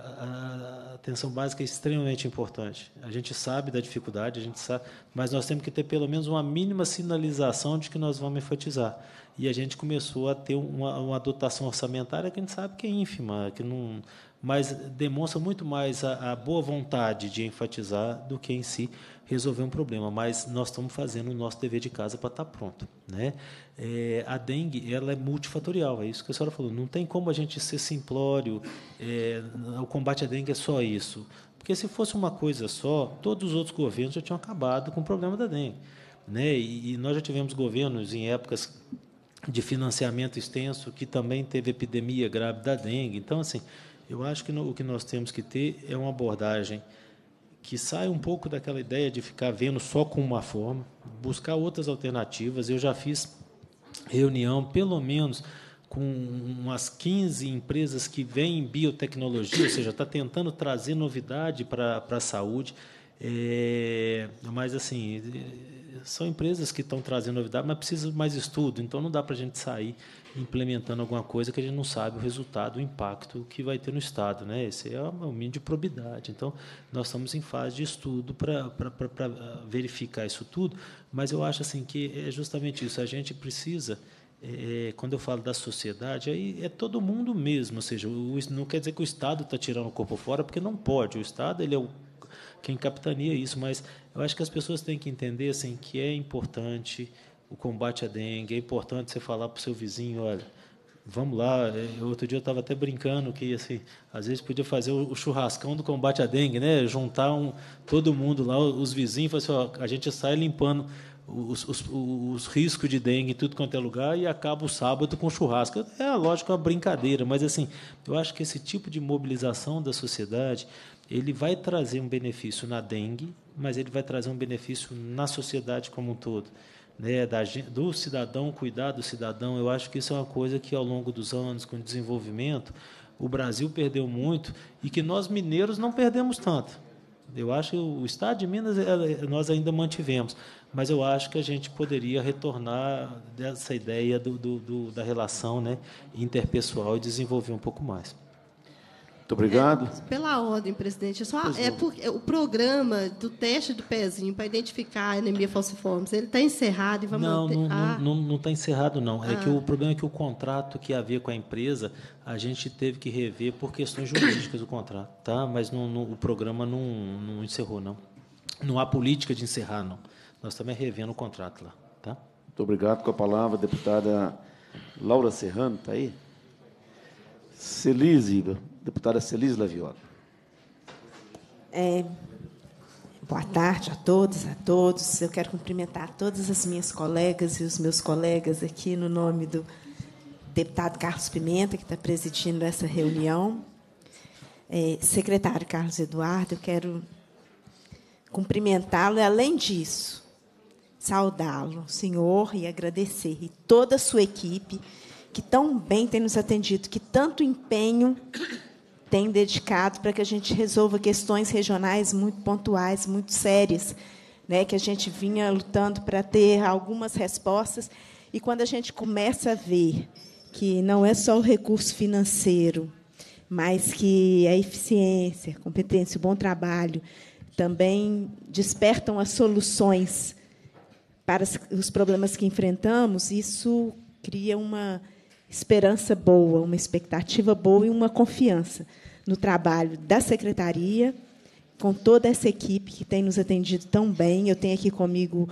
a atenção básica é extremamente importante. A gente sabe da dificuldade, a gente sabe, mas nós temos que ter pelo menos uma mínima sinalização de que nós vamos enfatizar. E a gente começou a ter uma dotação orçamentária que a gente sabe que é ínfima, que não, mas demonstra muito mais a boa vontade de enfatizar do que em si resolver um problema. Mas nós estamos fazendo o nosso dever de casa para estar pronto, né? A dengue, ela é multifatorial, é isso que a senhora falou. Não tem como a gente ser simplório, o combate à dengue é só isso. Porque, se fosse uma coisa só, todos os outros governos já tinham acabado com o problema da dengue, né? E nós já tivemos governos em épocas de financiamento extenso que também teve epidemia grave da dengue. Então, assim, eu acho que o que nós temos que ter é uma abordagem que saia um pouco daquela ideia de ficar vendo só com uma forma, buscar outras alternativas. Eu já fiz reunião, pelo menos, com umas 15 empresas que vêm em biotecnologia, ou seja, está tentando trazer novidade para a saúde. Mas, assim, são empresas que estão trazendo novidade, mas precisa mais estudo, então não dá para a gente sair implementando alguma coisa que a gente não sabe o resultado, o impacto que vai ter no Estado, né? Esse é o mínimo de probidade. Então, nós estamos em fase de estudo para verificar isso tudo, mas eu acho, assim, que é justamente isso. A gente precisa, quando eu falo da sociedade, aí é todo mundo mesmo, ou seja, não quer dizer que o Estado está tirando o corpo fora, porque não pode. O Estado, ele é quem capitania isso, mas eu acho que as pessoas têm que entender, assim, que é importante o combate à dengue, é importante você falar para o seu vizinho, olha, vamos lá. Outro dia eu estava até brincando que, assim, às vezes podia fazer o churrascão do combate à dengue, né? Juntar todo mundo lá, os vizinhos, falar assim, ó, a gente sai limpando os riscos de dengue em tudo quanto é lugar e acaba o sábado com churrasco. Lógico, é uma brincadeira, mas, assim, eu acho que esse tipo de mobilização da sociedade, ele vai trazer um benefício na dengue, mas ele vai trazer um benefício na sociedade como um todo, né? Do cidadão, cuidar do cidadão. Eu acho que isso é uma coisa que, ao longo dos anos, com o desenvolvimento, o Brasil perdeu muito e que nós, mineiros, não perdemos tanto. Eu acho que o Estado de Minas nós ainda mantivemos, mas eu acho que a gente poderia retornar dessa ideia da relação, né, interpessoal e desenvolver um pouco mais. Muito obrigado. Pela ordem, presidente. Porque o programa do teste do pezinho para identificar a anemia falciforme, ele está encerrado e vai manter? Não está encerrado, não. É que o problema é que o contrato que havia com a empresa, a gente teve que rever por questões jurídicas do contrato, tá? Mas o programa não encerrou, não. Não há política de encerrar, não. Nós também revendo o contrato lá, tá? Muito obrigado. Com a palavra, a deputada Laura Serrano, está aí? Deputada Celise Laviola. Boa tarde a todos. Eu quero cumprimentar todas as minhas colegas e os meus colegas aqui no nome do deputado Carlos Pimenta, que está presidindo essa reunião. Secretário Carlos Eduardo, eu quero cumprimentá-lo e, além disso, saudá-lo, senhor, e agradecer, e toda a sua equipe, que tão bem tem nos atendido, que tanto empenho tem dedicado para que a gente resolva questões regionais muito pontuais, muito sérias, né, que a gente vinha lutando para ter algumas respostas. E quando a gente começa a ver que não é só o recurso financeiro, mas que a eficiência, a competência, o bom trabalho também despertam as soluções para os problemas que enfrentamos, isso cria uma esperança boa, uma expectativa boa e uma confiança no trabalho da secretaria, com toda essa equipe que tem nos atendido tão bem. Eu tenho aqui comigo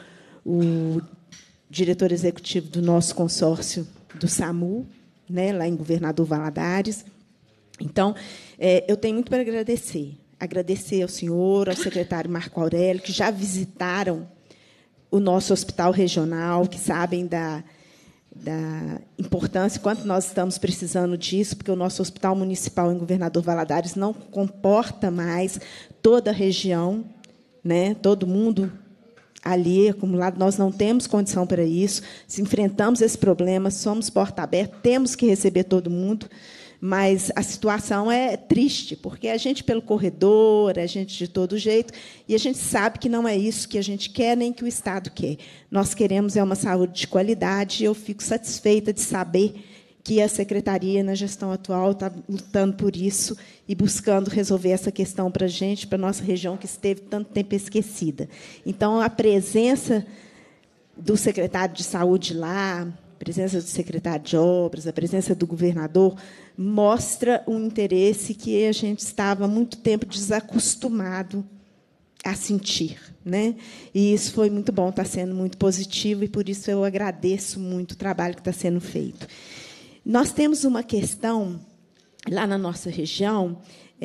o diretor executivo do nosso consórcio do SAMU, né, lá em Governador Valadares. Então, eu tenho muito para agradecer. Agradecer ao senhor, ao secretário Marco Aurélio, que já visitaram o nosso hospital regional, que sabem da importância, quanto nós estamos precisando disso, porque o nosso hospital municipal em Governador Valadares não comporta mais toda a região, né, todo mundo ali acumulado. Nós não temos condição para isso. Se enfrentamos esse problema, somos porta aberta, temos que receber todo mundo. Mas a situação é triste, porque a gente pelo corredor, a gente de todo jeito, e a gente sabe que não é isso que a gente quer, nem que o Estado quer. Nós queremos uma saúde de qualidade, e eu fico satisfeita de saber que a Secretaria, na gestão atual, está lutando por isso e buscando resolver essa questão para a gente, para a nossa região, que esteve tanto tempo esquecida. Então, a presença do secretário de Saúde lá, a presença do secretário de Obras, a presença do governador, mostra um interesse que a gente estava há muito tempo desacostumado a sentir, né? E isso foi muito bom, está sendo muito positivo, e, por isso, eu agradeço muito o trabalho que está sendo feito. Nós temos uma questão lá na nossa região,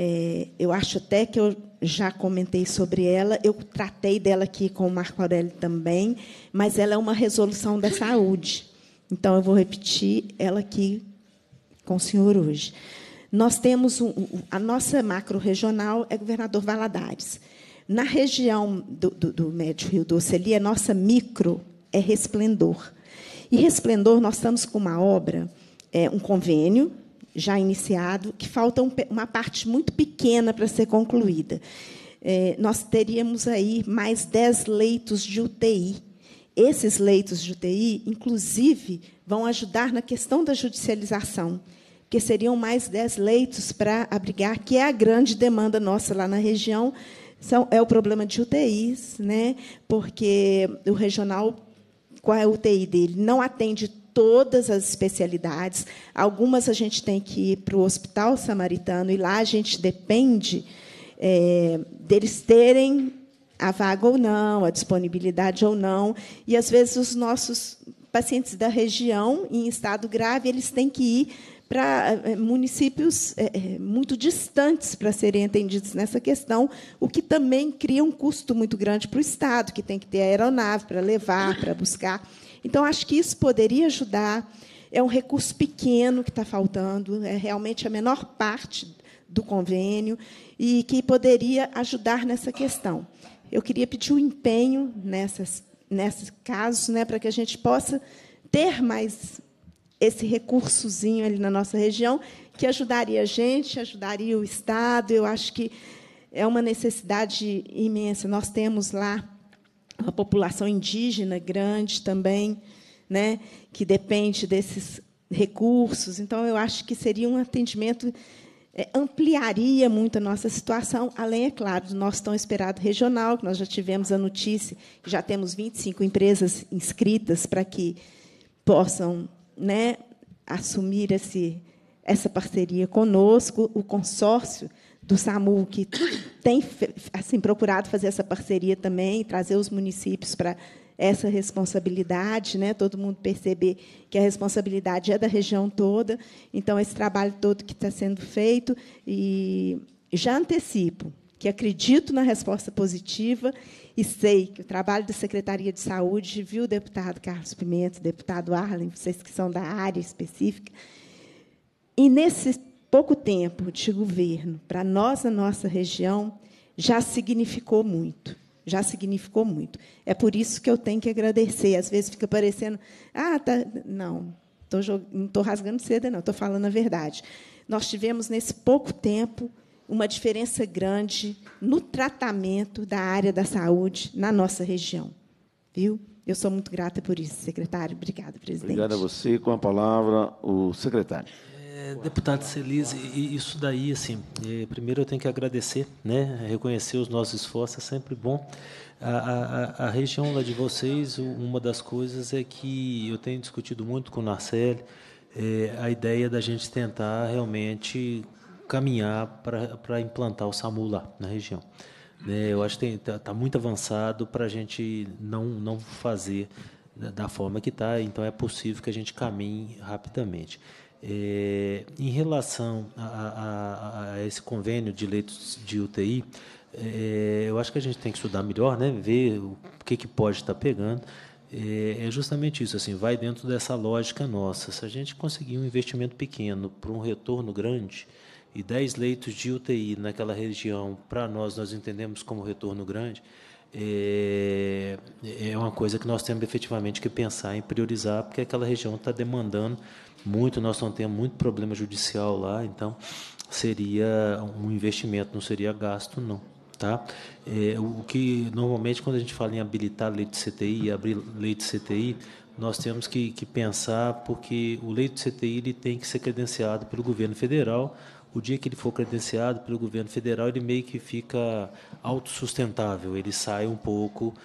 eu acho até que eu já comentei sobre ela, eu tratei dela aqui com o Marco Aurélio também, mas ela é uma resolução da saúde. Então, eu vou repetir ela aqui com o senhor hoje. Nós temos a nossa macro-regional é Governador Valadares. Na região do Médio Rio Doce, ali, a nossa micro é Resplendor. E Resplendor, nós estamos com uma obra, um convênio já iniciado, que falta uma parte muito pequena para ser concluída. Nós teríamos aí mais 10 leitos de UTI. Esses leitos de UTI, inclusive, vão ajudar na questão da judicialização, porque seriam mais 10 leitos para abrigar, que é a grande demanda nossa lá na região, é o problema de UTIs, né? Porque o regional, qual é a UTI dele? Não atende todas as especialidades. Algumas a gente tem que ir para o Hospital Samaritano, e lá a gente depende deles terem a vaga ou não, a disponibilidade ou não. E, às vezes, os nossos pacientes da região, em estado grave, eles têm que ir para municípios muito distantes para serem atendidos nessa questão, o que também cria um custo muito grande para o Estado, que tem que ter aeronave para levar, para buscar. Então, acho que isso poderia ajudar. É um recurso pequeno que está faltando, é realmente a menor parte do convênio, e que poderia ajudar nessa questão. Eu queria pedir um empenho nesses casos, né, para que a gente possa ter mais esse recursozinho ali na nossa região, que ajudaria a gente, ajudaria o Estado. Eu acho que é uma necessidade imensa. Nós temos lá uma população indígena grande também, né, que depende desses recursos. Então, eu acho que seria um atendimento, ampliaria muito a nossa situação, além, é claro, do nosso tão esperado regional, que nós já tivemos a notícia, que já temos 25 empresas inscritas para que possam, né, assumir essa parceria conosco. O consórcio do SAMU, que tem assim procurado fazer essa parceria também, trazer os municípios para essa responsabilidade, né? Todo mundo perceber que a responsabilidade é da região toda. Então, esse trabalho todo que está sendo feito, e já antecipo que acredito na resposta positiva, e sei que o trabalho da Secretaria de Saúde, viu, deputado Carlos Pimenta, deputado Arlen, vocês que são da área específica, e nesse pouco tempo de governo, para nós, na nossa região, já significou muito. Já significou muito. É por isso que eu tenho que agradecer. Às vezes fica parecendo... Não, não estou rasgando seda, não, estou falando a verdade. Nós tivemos, nesse pouco tempo, uma diferença grande no tratamento da área da saúde na nossa região. Viu? Eu sou muito grata por isso, secretário. Obrigada, presidente. Obrigado a você. Com a palavra, o secretário. Deputado Celise, isso daí, assim, primeiro eu tenho que agradecer, né, reconhecer os nossos esforços, é sempre bom. A região lá de vocês, uma das coisas é que eu tenho discutido muito com o Narcélio, a ideia da gente tentar realmente caminhar para implantar o SAMU lá na região. Eu acho que está muito avançado para a gente não fazer da forma que está, então é possível que a gente caminhe rapidamente. Em relação a esse convênio de leitos de UTI, eu acho que a gente tem que estudar melhor, né, ver o que pode estar pegando. É justamente isso, assim, vai dentro dessa lógica nossa. Se a gente conseguir um investimento pequeno para um retorno grande, e 10 leitos de UTI naquela região, para nós entendemos como retorno grande, é uma coisa que nós temos efetivamente que pensar em priorizar, porque aquela região está demandando muito, nós não temos muito problema judicial lá, então seria um investimento, não seria gasto, não. Tá? O que, normalmente, quando a gente fala em habilitar leito de CTI, abrir leito de CTI, nós temos que pensar, porque o leito de CTI ele tem que ser credenciado pelo governo federal. O dia que ele for credenciado pelo governo federal, ele meio que fica autossustentável, ele sai um pouco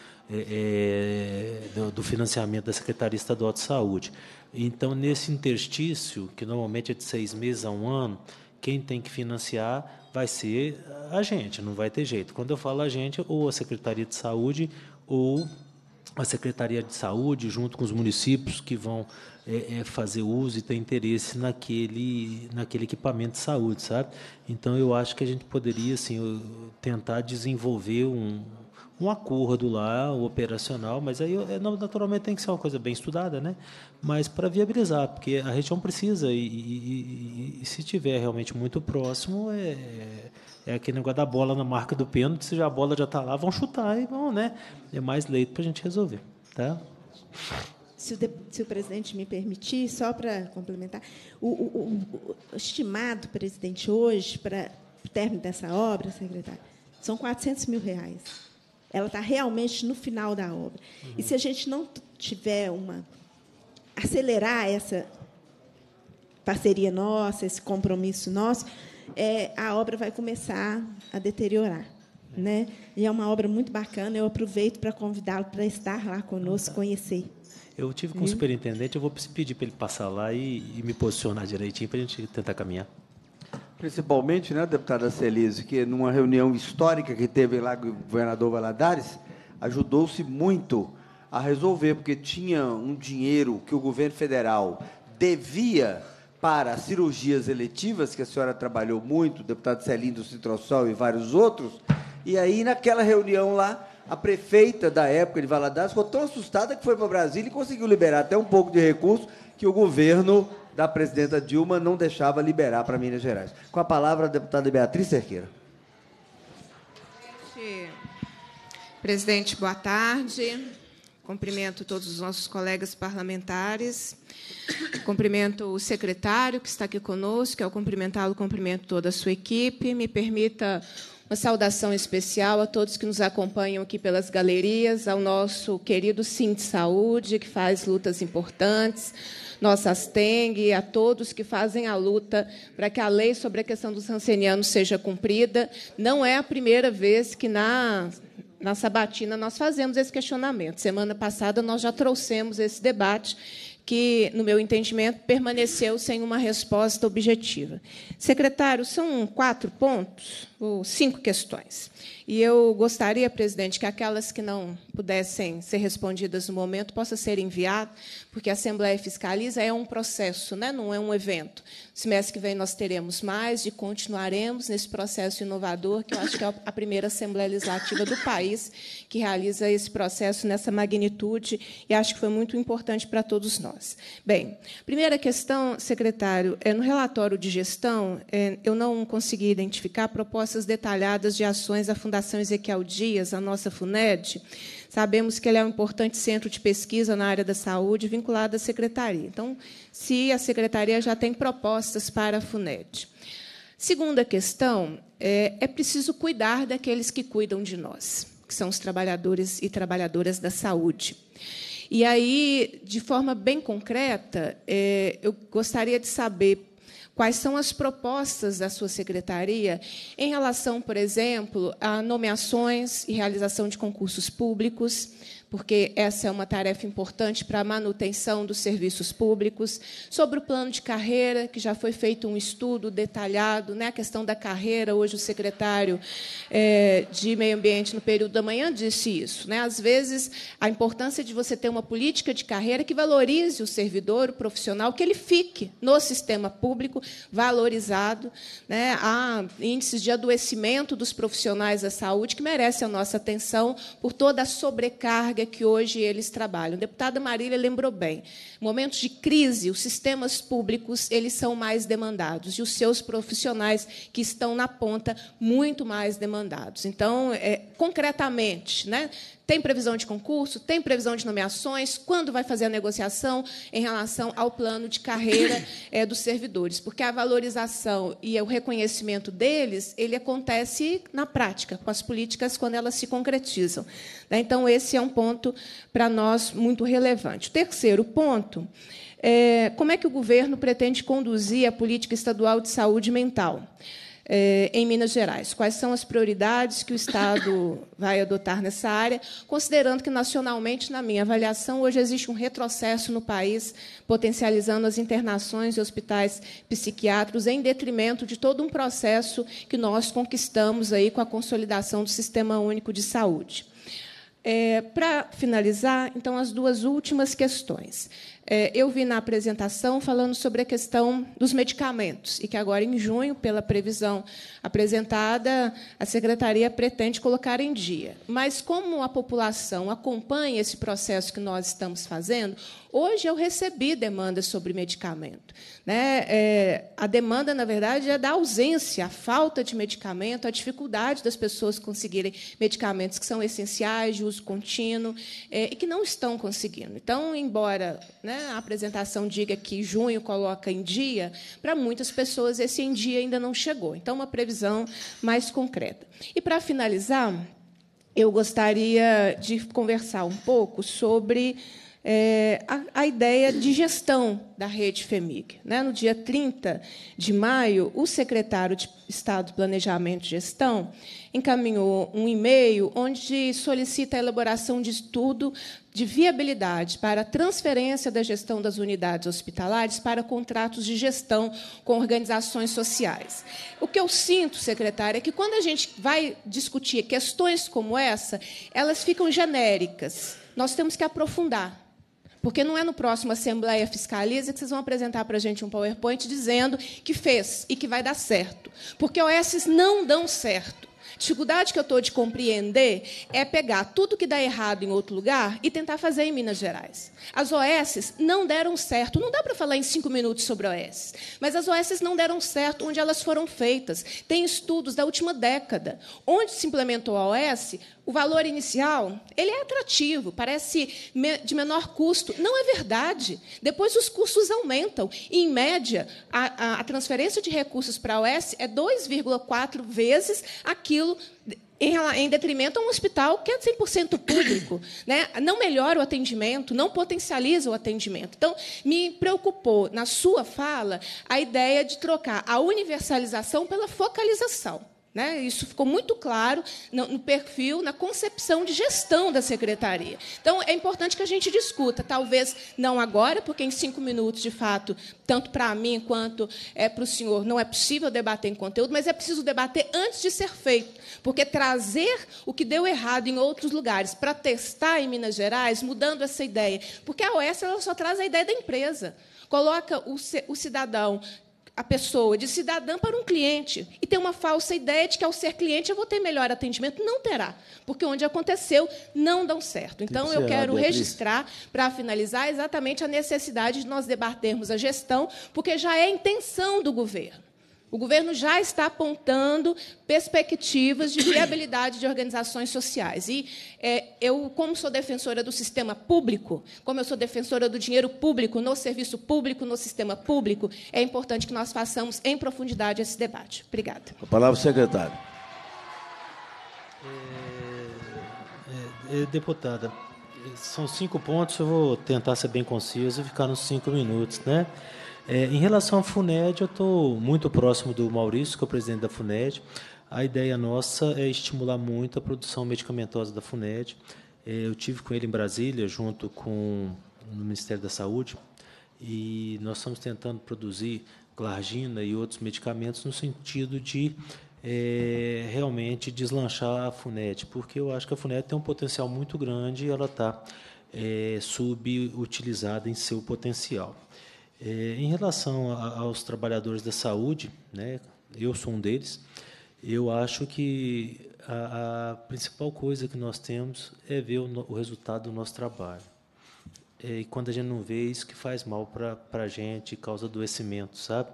do financiamento da Secretaria Estadual de Saúde. Então, nesse interstício, que normalmente é de 6 meses a 1 ano, quem tem que financiar vai ser a gente, não vai ter jeito. Quando eu falo a gente, ou a Secretaria de Saúde, ou a Secretaria de Saúde, junto com os municípios que vão fazer uso e ter interesse naquele equipamento de saúde, sabe? Então, eu acho que a gente poderia, assim, tentar desenvolver um acordo lá, operacional, mas aí, naturalmente, tem que ser uma coisa bem estudada, né? Mas para viabilizar, porque a região precisa, e se tiver realmente muito próximo, é aquele negócio da bola na marca do pênalti, se a bola já está lá, vão chutar e vão, né? É mais leito para a gente resolver, tá? Se o presidente me permitir, só para complementar, o estimado, presidente, hoje, para o término dessa obra, secretário, são R$400 mil. Ela está realmente no final da obra. Uhum. E se a gente não tiver acelerar essa parceria nossa, esse compromisso nosso, a obra vai começar a deteriorar. Né? E é uma obra muito bacana, eu aproveito para convidá-lo para estar lá conosco, conhecer. Eu tive com o superintendente, eu vou pedir para ele passar lá e me posicionar direitinho para a gente tentar caminhar. Principalmente, né, deputada Celise, que numa reunião histórica que teve lá com o governador Valadares, ajudou-se muito a resolver, porque tinha um dinheiro que o governo federal devia para cirurgias eletivas, que a senhora trabalhou muito, o deputado Celinho do Citrosol e vários outros, e aí, naquela reunião lá, a prefeita da época de Valadares ficou tão assustada que foi para Brasília e conseguiu liberar até um pouco de recurso que o governo da presidenta Dilma não deixava liberar para Minas Gerais. Com a palavra, a deputada Beatriz Cerqueira. Presidente, boa tarde. Cumprimento todos os nossos colegas parlamentares. Cumprimento o secretário que está aqui conosco, ao cumprimentá-lo, cumprimento toda a sua equipe. Me permita uma saudação especial a todos que nos acompanham aqui pelas galerias, ao nosso querido Sindsaúde, que faz lutas importantes, nossa Asteng, a todos que fazem a luta para que a lei sobre a questão dos rancenianos seja cumprida. Não é a primeira vez que na sabatina nós fazemos esse questionamento. Semana passada nós já trouxemos esse debate que, no meu entendimento, permaneceu sem uma resposta objetiva. Secretário, são 4 pontos, ou 5 questões. E eu gostaria, presidente, que aquelas que não pudessem ser respondidas no momento possam ser enviadas, porque a Assembleia Fiscaliza é um processo, né? Não é um evento. Semestre que vem nós teremos mais e continuaremos nesse processo inovador, que eu acho que é a primeira Assembleia Legislativa do país que realiza esse processo nessa magnitude, e acho que foi muito importante para todos nós. nós. Bem, primeira questão, secretário, no relatório de gestão, eu não consegui identificar propostas detalhadas de ações da Fundação Ezequiel Dias, a nossa FUNED. Sabemos que ele é um importante centro de pesquisa na área da saúde, vinculado à secretaria. Então, se a secretaria já tem propostas para a FUNED. Segunda questão, é preciso cuidar daqueles que cuidam de nós, que são os trabalhadores e trabalhadoras da saúde. E aí, de forma bem concreta, eu gostaria de saber quais são as propostas da sua secretaria em relação, por exemplo, a nomeações e realização de concursos públicos, porque essa é uma tarefa importante para a manutenção dos serviços públicos, sobre o plano de carreira, que já foi feito um estudo detalhado, né, a questão da carreira. Hoje o secretário de Meio Ambiente, no período da manhã, disse isso, né? Às vezes, a importância de você ter uma política de carreira que valorize o servidor, o profissional, que ele fique no sistema público valorizado, né? Há índices de adoecimento dos profissionais da saúde que merecem a nossa atenção por toda a sobrecarga que hoje eles trabalham. A deputada Marília lembrou bem. Em momentos de crise, os sistemas públicos eles são mais demandados e os seus profissionais que estão na ponta muito mais demandados. Então, concretamente, né, tem previsão de concurso, tem previsão de nomeações, quando vai fazer a negociação em relação ao plano de carreira dos servidores, porque a valorização e o reconhecimento deles ele acontece na prática, com as políticas quando elas se concretizam. Então, esse é um ponto para nós muito relevante. O terceiro ponto é como é que o governo pretende conduzir a política estadual de saúde mental em Minas Gerais. Quais são as prioridades que o Estado vai adotar nessa área, considerando que, nacionalmente, na minha avaliação, hoje existe um retrocesso no país, potencializando as internações em hospitais psiquiátricos, em detrimento de todo um processo que nós conquistamos aí com a consolidação do Sistema Único de Saúde. Para finalizar, então, as duas últimas questões. Eu vi na apresentação falando sobre a questão dos medicamentos, e que agora, em junho, pela previsão apresentada, a secretaria pretende colocar em dia. Mas, como a população acompanha esse processo que nós estamos fazendo, hoje eu recebi demandas sobre medicamento. Né? A demanda, na verdade, é da ausência, a falta de medicamento, a dificuldade das pessoas conseguirem medicamentos que são essenciais, de uso contínuo, e que não estão conseguindo. Então, embora, né, a apresentação diga que junho coloca em dia, para muitas pessoas esse em dia ainda não chegou. Então, uma previsão mais concreta. E, para finalizar, eu gostaria de conversar um pouco sobre a ideia de gestão da rede FEMIG. Né? No dia 30 de maio, o secretário de Estado de Planejamento e Gestão encaminhou um e-mail onde solicita a elaboração de estudo de viabilidade para a transferência da gestão das unidades hospitalares para contratos de gestão com organizações sociais. O que eu sinto, secretária, é que, quando a gente vai discutir questões como essa, elas ficam genéricas. Nós temos que aprofundar. Porque não é no próximo Assembleia Fiscaliza que vocês vão apresentar para a gente um PowerPoint dizendo que fez e que vai dar certo. Porque OS não dão certo. A dificuldade que eu estou de compreender é pegar tudo que dá errado em outro lugar e tentar fazer em Minas Gerais. As OS não deram certo. Não dá para falar em 5 minutos sobre OS, mas as OS não deram certo onde elas foram feitas. Tem estudos da última década. Onde se implementou a OS, o valor inicial ele é atrativo, parece de menor custo. Não é verdade. Depois os custos aumentam. E, em média, a transferência de recursos para a OS é 2,4 vezes aquilo em detrimento a um hospital que é 100% público. Né? Não melhora o atendimento, não potencializa o atendimento. Então, me preocupou, na sua fala, a ideia de trocar a universalização pela focalização. Né? Isso ficou muito claro no perfil, na concepção de gestão da secretaria. Então, é importante que a gente discuta, talvez não agora, porque em 5 minutos, de fato, tanto para mim quanto para o senhor, não é possível debater em conteúdo, mas é preciso debater antes de ser feito, porque trazer o que deu errado em outros lugares para testar em Minas Gerais, mudando essa ideia, porque a OS ela só traz a ideia da empresa, coloca o cidadão a pessoa de cidadã para um cliente e tem uma falsa ideia de que, ao ser cliente, eu vou ter melhor atendimento. Não terá, porque onde aconteceu, não dão certo. Então, eu quero registrar, para finalizar, exatamente a necessidade de nós debatermos a gestão, porque já é intenção do governo. O governo já está apontando perspectivas de viabilidade de organizações sociais. E eu, como sou defensora do sistema público, como eu sou defensora do dinheiro público, no serviço público, no sistema público, é importante que nós façamos em profundidade esse debate. Obrigada. A palavra, secretário. Deputada, são 5 pontos, eu vou tentar ser bem conciso e ficar nos 5 minutos, né? Em relação à FUNED, eu estou muito próximo do Maurício, que é o presidente da FUNED. A ideia nossa é estimular muito a produção medicamentosa da FUNED. Eu tive com ele em Brasília, junto com o Ministério da Saúde, e nós estamos tentando produzir glargina e outros medicamentos no sentido de realmente deslanchar a FUNED, porque eu acho que a FUNED tem um potencial muito grande e ela está subutilizada em seu potencial. Em relação aos trabalhadores da saúde, né, eu sou um deles, eu acho que a principal coisa que nós temos é ver o resultado do nosso trabalho. E quando a gente não vê, isso que faz mal para a gente, causa adoecimento, sabe?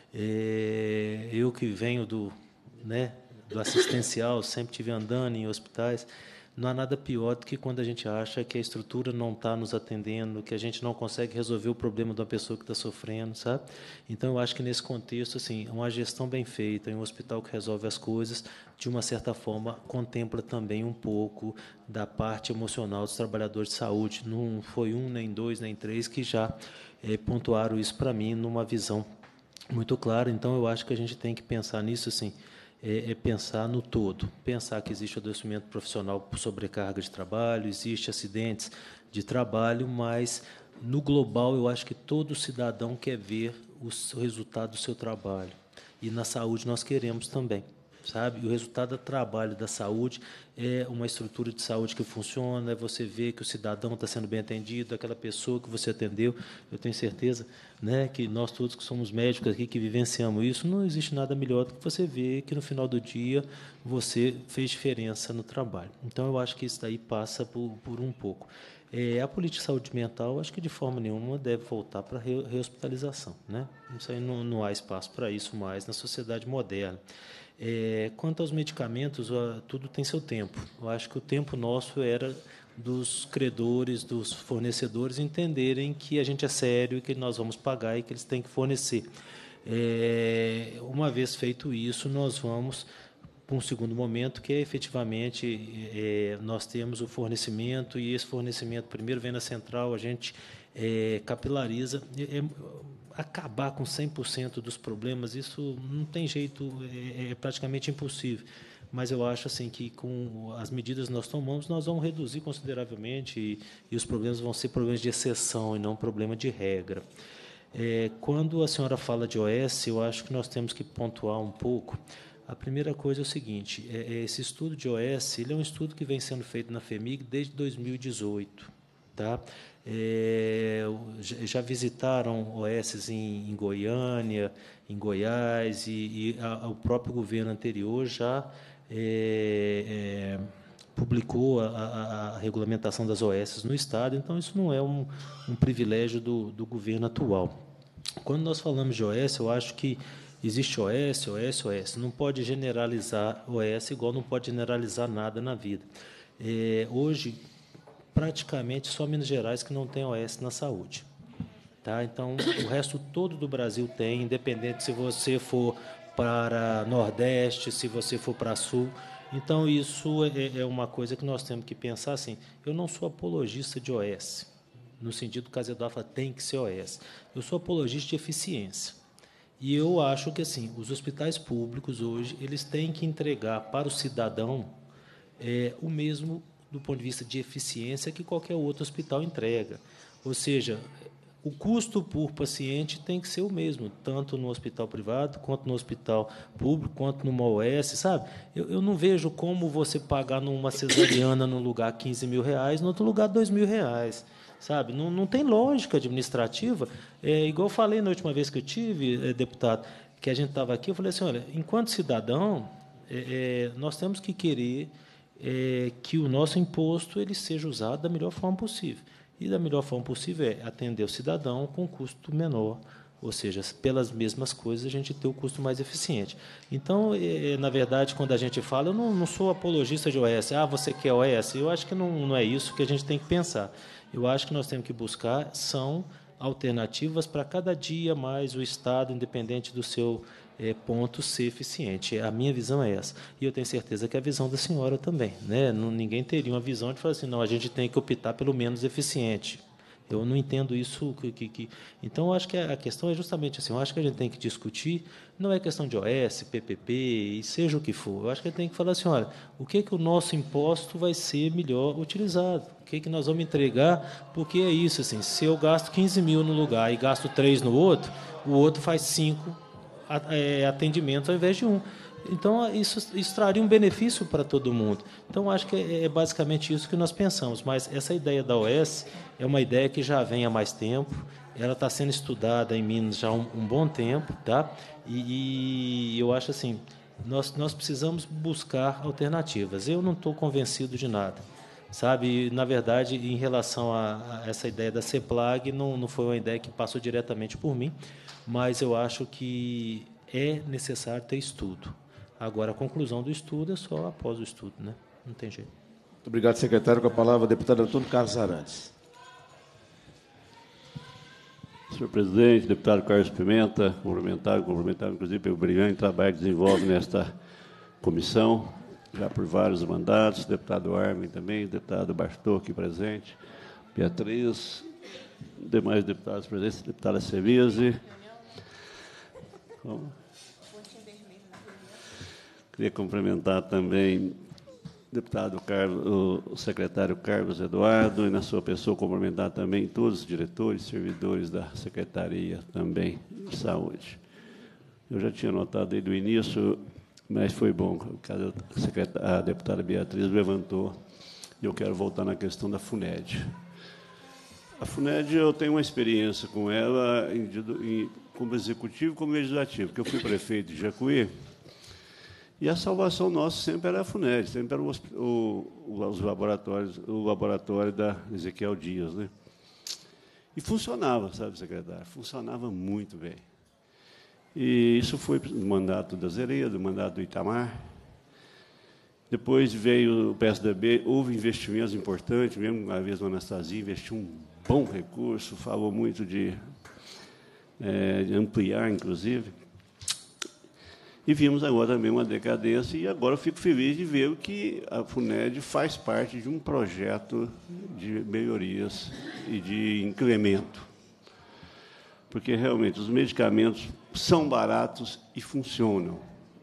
Eu que venho do assistencial, sempre estive andando em hospitais, não há nada pior do que quando a gente acha que a estrutura não está nos atendendo, que a gente não consegue resolver o problema de uma pessoa que está sofrendo, sabe? Então, eu acho que, nesse contexto, assim, uma gestão bem feita, em um hospital que resolve as coisas, de uma certa forma, contempla também um pouco da parte emocional dos trabalhadores de saúde. Não foi 1, nem 2, nem 3 que já pontuaram isso para mim numa visão muito clara. Então, eu acho que a gente tem que pensar nisso, assim, pensar no todo, pensar que existe adoecimento profissional por sobrecarga de trabalho, existe acidentes de trabalho, mas, no global, eu acho que todo cidadão quer ver o resultado do seu trabalho. E, na saúde, nós queremos também, sabe? E o resultado do trabalho da saúde é uma estrutura de saúde que funciona, é você ver que o cidadão está sendo bem atendido, aquela pessoa que você atendeu. Eu tenho certeza, né, que nós todos que somos médicos aqui, que vivenciamos isso, não existe nada melhor do que você ver que, no final do dia, você fez diferença no trabalho. Então, eu acho que isso daí passa por um pouco. A política de saúde mental, acho que, de forma nenhuma, deve voltar para a rehospitalização, né? Isso aí não há espaço para isso mais na sociedade moderna. Quanto aos medicamentos, tudo tem seu tempo. Eu acho que o tempo nosso era dos credores, dos fornecedores entenderem que a gente é sério e que nós vamos pagar e que eles têm que fornecer. Uma vez feito isso, nós vamos para um segundo momento, que é, efetivamente, nós temos o fornecimento, e esse fornecimento primeiro vem na central, a gente capilariza. Acabar com 100% dos problemas, isso não tem jeito, é praticamente impossível. Mas eu acho, assim, que, com as medidas que nós tomamos, nós vamos reduzir consideravelmente, e os problemas vão ser problemas de exceção e não problema de regra. Quando a senhora fala de OS, eu acho que nós temos que pontuar um pouco. A primeira coisa é o seguinte: esse estudo de OS, ele é um estudo que vem sendo feito na FEMIG desde 2018. Tá? Já visitaram OS em Goiânia, em Goiás, e o próprio governo anterior já publicou a regulamentação das OS no Estado. Então, isso não é um privilégio do governo atual. Quando nós falamos de OS, eu acho que existe OS. Não pode generalizar OS, igual não pode generalizar nada na vida. Hoje, praticamente só Minas Gerais que não tem OS na saúde. Tá? Então, o resto todo do Brasil tem, independente se você for para Nordeste, se você for para Sul. Então, isso é uma coisa que nós temos que pensar assim. Eu não sou apologista de OS, no sentido que a Zedar fala, tem que ser OS. Eu sou apologista de eficiência. E eu acho que, assim, os hospitais públicos hoje, eles têm que entregar para o cidadão o mesmo, do ponto de vista de eficiência, que qualquer outro hospital entrega. Ou seja, o custo por paciente tem que ser o mesmo, tanto no hospital privado, quanto no hospital público, quanto numa OS, sabe? Eu não vejo como você pagar numa cesariana num lugar R$15.000, no outro lugar R$2.000, sabe? Não tem lógica administrativa. Igual eu falei na última vez que eu tive, deputado, que a gente estava aqui, eu falei assim, olha, enquanto cidadão, nós temos que querer que o nosso imposto ele seja usado da melhor forma possível. E da melhor forma possível é atender o cidadão com custo menor, ou seja, pelas mesmas coisas a gente ter o custo mais eficiente. Então, na verdade, quando a gente fala, eu não sou apologista de OS. Você quer OS? Eu acho que não é isso que a gente tem que pensar. Eu acho que nós temos que buscar alternativas para cada dia mais o Estado, independente do seu ponto, ser eficiente. A minha visão é essa. E eu tenho certeza que é a visão da senhora também, né? Ninguém teria uma visão de falar assim, não, a gente tem que optar pelo menos eficiente. Eu não entendo isso. Então, eu acho que a questão é justamente assim, eu acho que a gente tem que discutir, não é questão de OS, PPP, e seja o que for. Eu acho que a gente tem que falar assim, olha, o que o nosso imposto vai ser melhor utilizado? O que nós vamos entregar? Porque é isso, assim, se eu gasto 15 mil no lugar e gasto 3 no outro, o outro faz 5 atendimentos ao invés de 1. Então, isso traria um benefício para todo mundo. Então, acho que é basicamente isso que nós pensamos. Mas essa ideia da OS é uma ideia que já vem há mais tempo, ela está sendo estudada em Minas já há um bom tempo, tá? E eu acho assim, nós precisamos buscar alternativas. Eu não estou convencido de nada, sabe? Na verdade, em relação a essa ideia da CEPLAG, não foi uma ideia que passou diretamente por mim, mas eu acho que é necessário ter estudo. Agora, a conclusão do estudo é só após o estudo, né? Não tem jeito. Muito obrigado, secretário. Com a palavra, o deputado Antônio Carlos Arantes. Senhor presidente, deputado Carlos Pimenta, cumprimentar, inclusive, pelo brilhante trabalho que desenvolve nesta comissão, já por vários mandatos, deputado Armin também, deputado Bartô aqui presente, Beatriz, demais deputados presentes, deputada Cerise. Queria cumprimentar também o secretário Carlos Eduardo, e, na sua pessoa, cumprimentar também todos os diretores, servidores da Secretaria também de Saúde. Eu já tinha notado desde o início, mas foi bom, a deputada Beatriz levantou, e eu quero voltar na questão da FUNED. A FUNED, eu tenho uma experiência com ela como executivo e como legislativo, porque eu fui prefeito de Jacuí, e a salvação nossa sempre era a FUNED, sempre era os laboratórios, o laboratório da Ezequiel Dias, né? E funcionava, sabe, secretário? Funcionava muito bem. E isso foi no mandato da Zereia, do mandato do Itamar. Depois veio o PSDB, houve investimentos importantes, mesmo uma vez o Anastasia investiu um bom recurso, falou muito de ampliar, inclusive. E vimos agora também uma decadência, e agora eu fico feliz de ver que a FUNED faz parte de um projeto de melhorias e de incremento. Porque, realmente, os medicamentos são baratos e funcionam.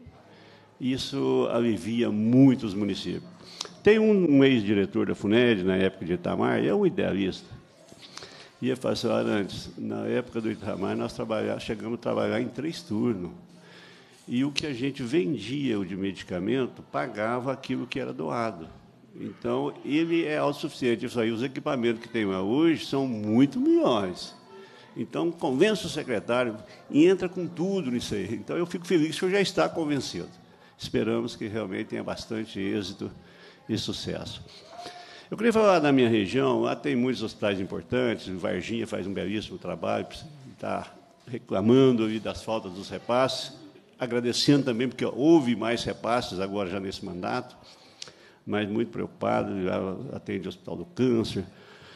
Isso alivia muito os municípios. Tem um ex-diretor da FUNED, na época de Itamar, é um idealista. Ia falar antes, na época do Itamar, nós chegamos a trabalhar em 3 turnos. E o que a gente vendia de medicamento pagava aquilo que era doado. Então, ele é autossuficiente. Isso aí, os equipamentos que tem lá hoje são muito melhores. Então, convença o secretário e entra com tudo nisso aí. Então, eu fico feliz que o senhor já está convencido. Esperamos que realmente tenha bastante êxito e sucesso. Eu queria falar da minha região, lá tem muitos hospitais importantes, Varginha faz um belíssimo trabalho, está reclamando ali das faltas dos repasses, agradecendo também, porque houve mais repasses agora já nesse mandato, mas muito preocupado, atende o Hospital do Câncer,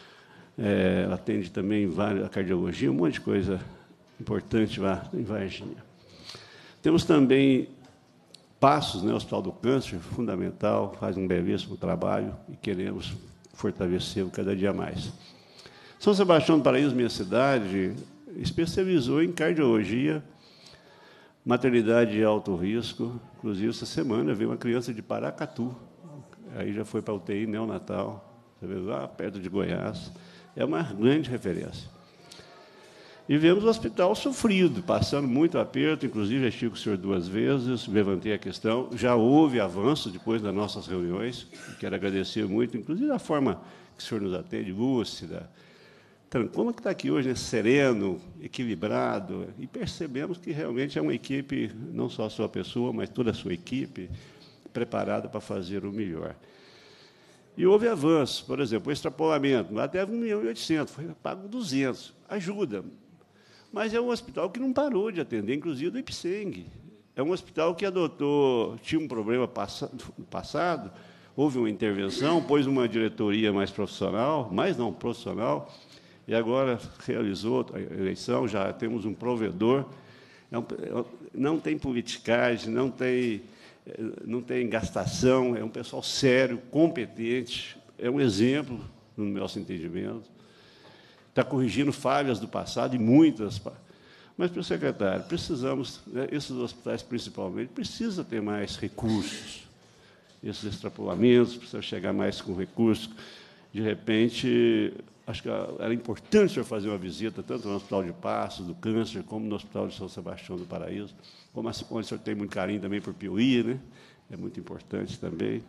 atende também a cardiologia, um monte de coisa importante lá em Varginha. Temos também Passos, né, o Hospital do Câncer, fundamental, faz um belíssimo trabalho e queremos fortalecê-lo cada dia mais. São Sebastião do Paraíso, minha cidade, especializou em cardiologia, maternidade de alto risco. Inclusive, essa semana veio uma criança de Paracatu, aí já foi para a UTI neonatal, lá perto de Goiás. É uma grande referência. E vemos o hospital sofrido, passando muito aperto, inclusive já estive com o senhor 2 vezes, levantei a questão, já houve avanço depois das nossas reuniões, quero agradecer muito, inclusive a forma que o senhor nos atende, lúcida, como é que está aqui hoje, né? Sereno, equilibrado, e percebemos que realmente é uma equipe, não só a sua pessoa, mas toda a sua equipe, preparada para fazer o melhor. E houve avanço, por exemplo, o extrapolamento, lá deve 1.800.000, foi pago 200, ajuda. Mas é um hospital que não parou de atender, inclusive do Ipseng. É um hospital que tinha um problema no passado, houve uma intervenção, pôs uma diretoria mais profissional, e agora realizou a eleição, já temos um provedor, não tem politicagem, não tem gastação, é um pessoal sério, competente, é um exemplo, no nosso entendimento. Está corrigindo falhas do passado, e muitas. Mas, para o secretário, precisamos, né, esses hospitais, principalmente, precisam ter mais recursos. Esses extrapolamentos, precisa chegar mais com recursos. De repente, acho que era importante o senhor fazer uma visita, tanto no Hospital de Passos, do Câncer, como no Hospital de São Sebastião do Paraíso, onde o senhor tem muito carinho também por Piauí, né? É muito importante também.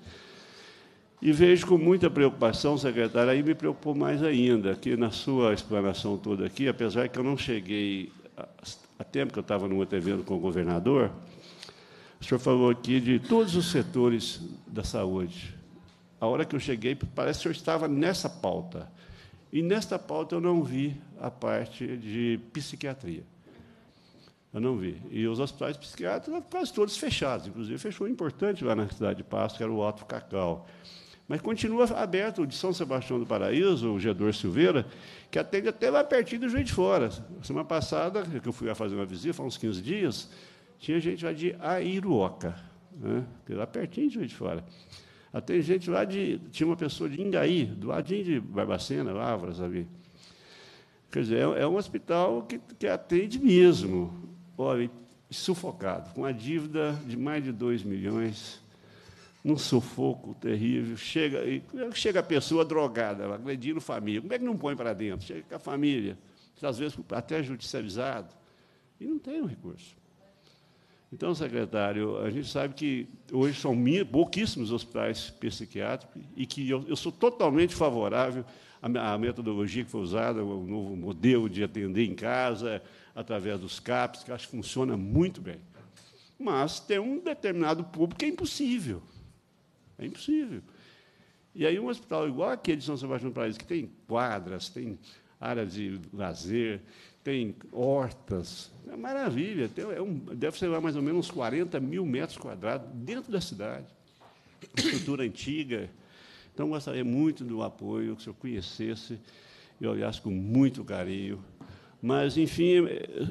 E vejo com muita preocupação, secretário, aí me preocupou mais ainda, que na sua explanação toda aqui, apesar que eu não cheguei a tempo que eu estava num outro evento com o governador, o senhor falou aqui de todos os setores da saúde. A hora que eu cheguei, parece que o senhor estava nessa pauta. E nesta pauta eu não vi a parte de psiquiatria. Eu não vi. E os hospitais psiquiátricos quase todos fechados. Inclusive, fechou um importante lá na cidade de Pasto, que era o Otto Cacau. Mas continua aberto o de São Sebastião do Paraíso, o Gedor Silveira, que atende até lá pertinho do Juiz de Fora. Semana passada, que eu fui lá fazer uma visita, faz uns 15 dias, tinha gente lá de Airuoca, né? Lá pertinho do Juiz de Fora. Até gente lá tinha uma pessoa de Ingaí, do ladinho de Barbacena, Lavras, ali. Quer dizer, é um hospital que atende mesmo. Olha, sufocado, com a dívida de mais de 2 milhões, num sufoco terrível. Chega a pessoa drogada, agredindo família. Como é que não põe para dentro? Chega com a família, às vezes até judicializado, e não tem um recurso. Então, secretário, a gente sabe que hoje são pouquíssimos hospitais psiquiátricos e que eu sou totalmente favorável à metodologia que foi usada, o novo modelo de atender em casa, através dos CAPs, que acho que funciona muito bem. Mas tem um determinado público que é impossível. É impossível. E aí, um hospital igual aquele de São Sebastião do Paraíso, que tem quadras, tem áreas de lazer, tem hortas, é maravilha. Deve ser lá mais ou menos uns 40 mil metros quadrados dentro da cidade. Estrutura antiga. Então, gostaria muito do apoio, que o senhor conhecesse e olhasse com muito carinho. Mas, enfim,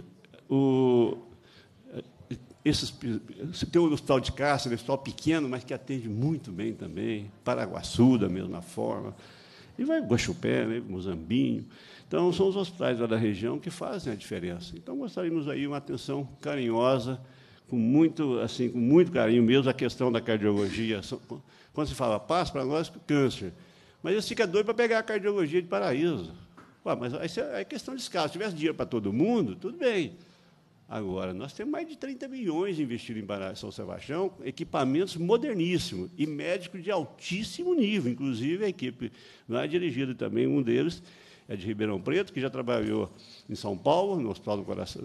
tem o Hospital de Cássia, um hospital pequeno, mas que atende muito bem também, Paraguaçu, da mesma forma, e vai Guaxupé, né, Muzambinho. Então, são os hospitais lá da região que fazem a diferença. Então, gostaríamos aí uma atenção carinhosa, com muito carinho mesmo, a questão da cardiologia. Quando se fala paz, para nós, câncer. Mas eles ficam doidos para pegar a cardiologia de Paraíso. Mas aí é questão de escala. Se tivesse dinheiro para todo mundo, tudo bem. Agora, nós temos mais de 30 milhões investidos em São Sebastião, equipamentos moderníssimos e médicos de altíssimo nível. Inclusive, a equipe lá é dirigida também, um deles é de Ribeirão Preto, que já trabalhou em São Paulo, no Hospital do Coração,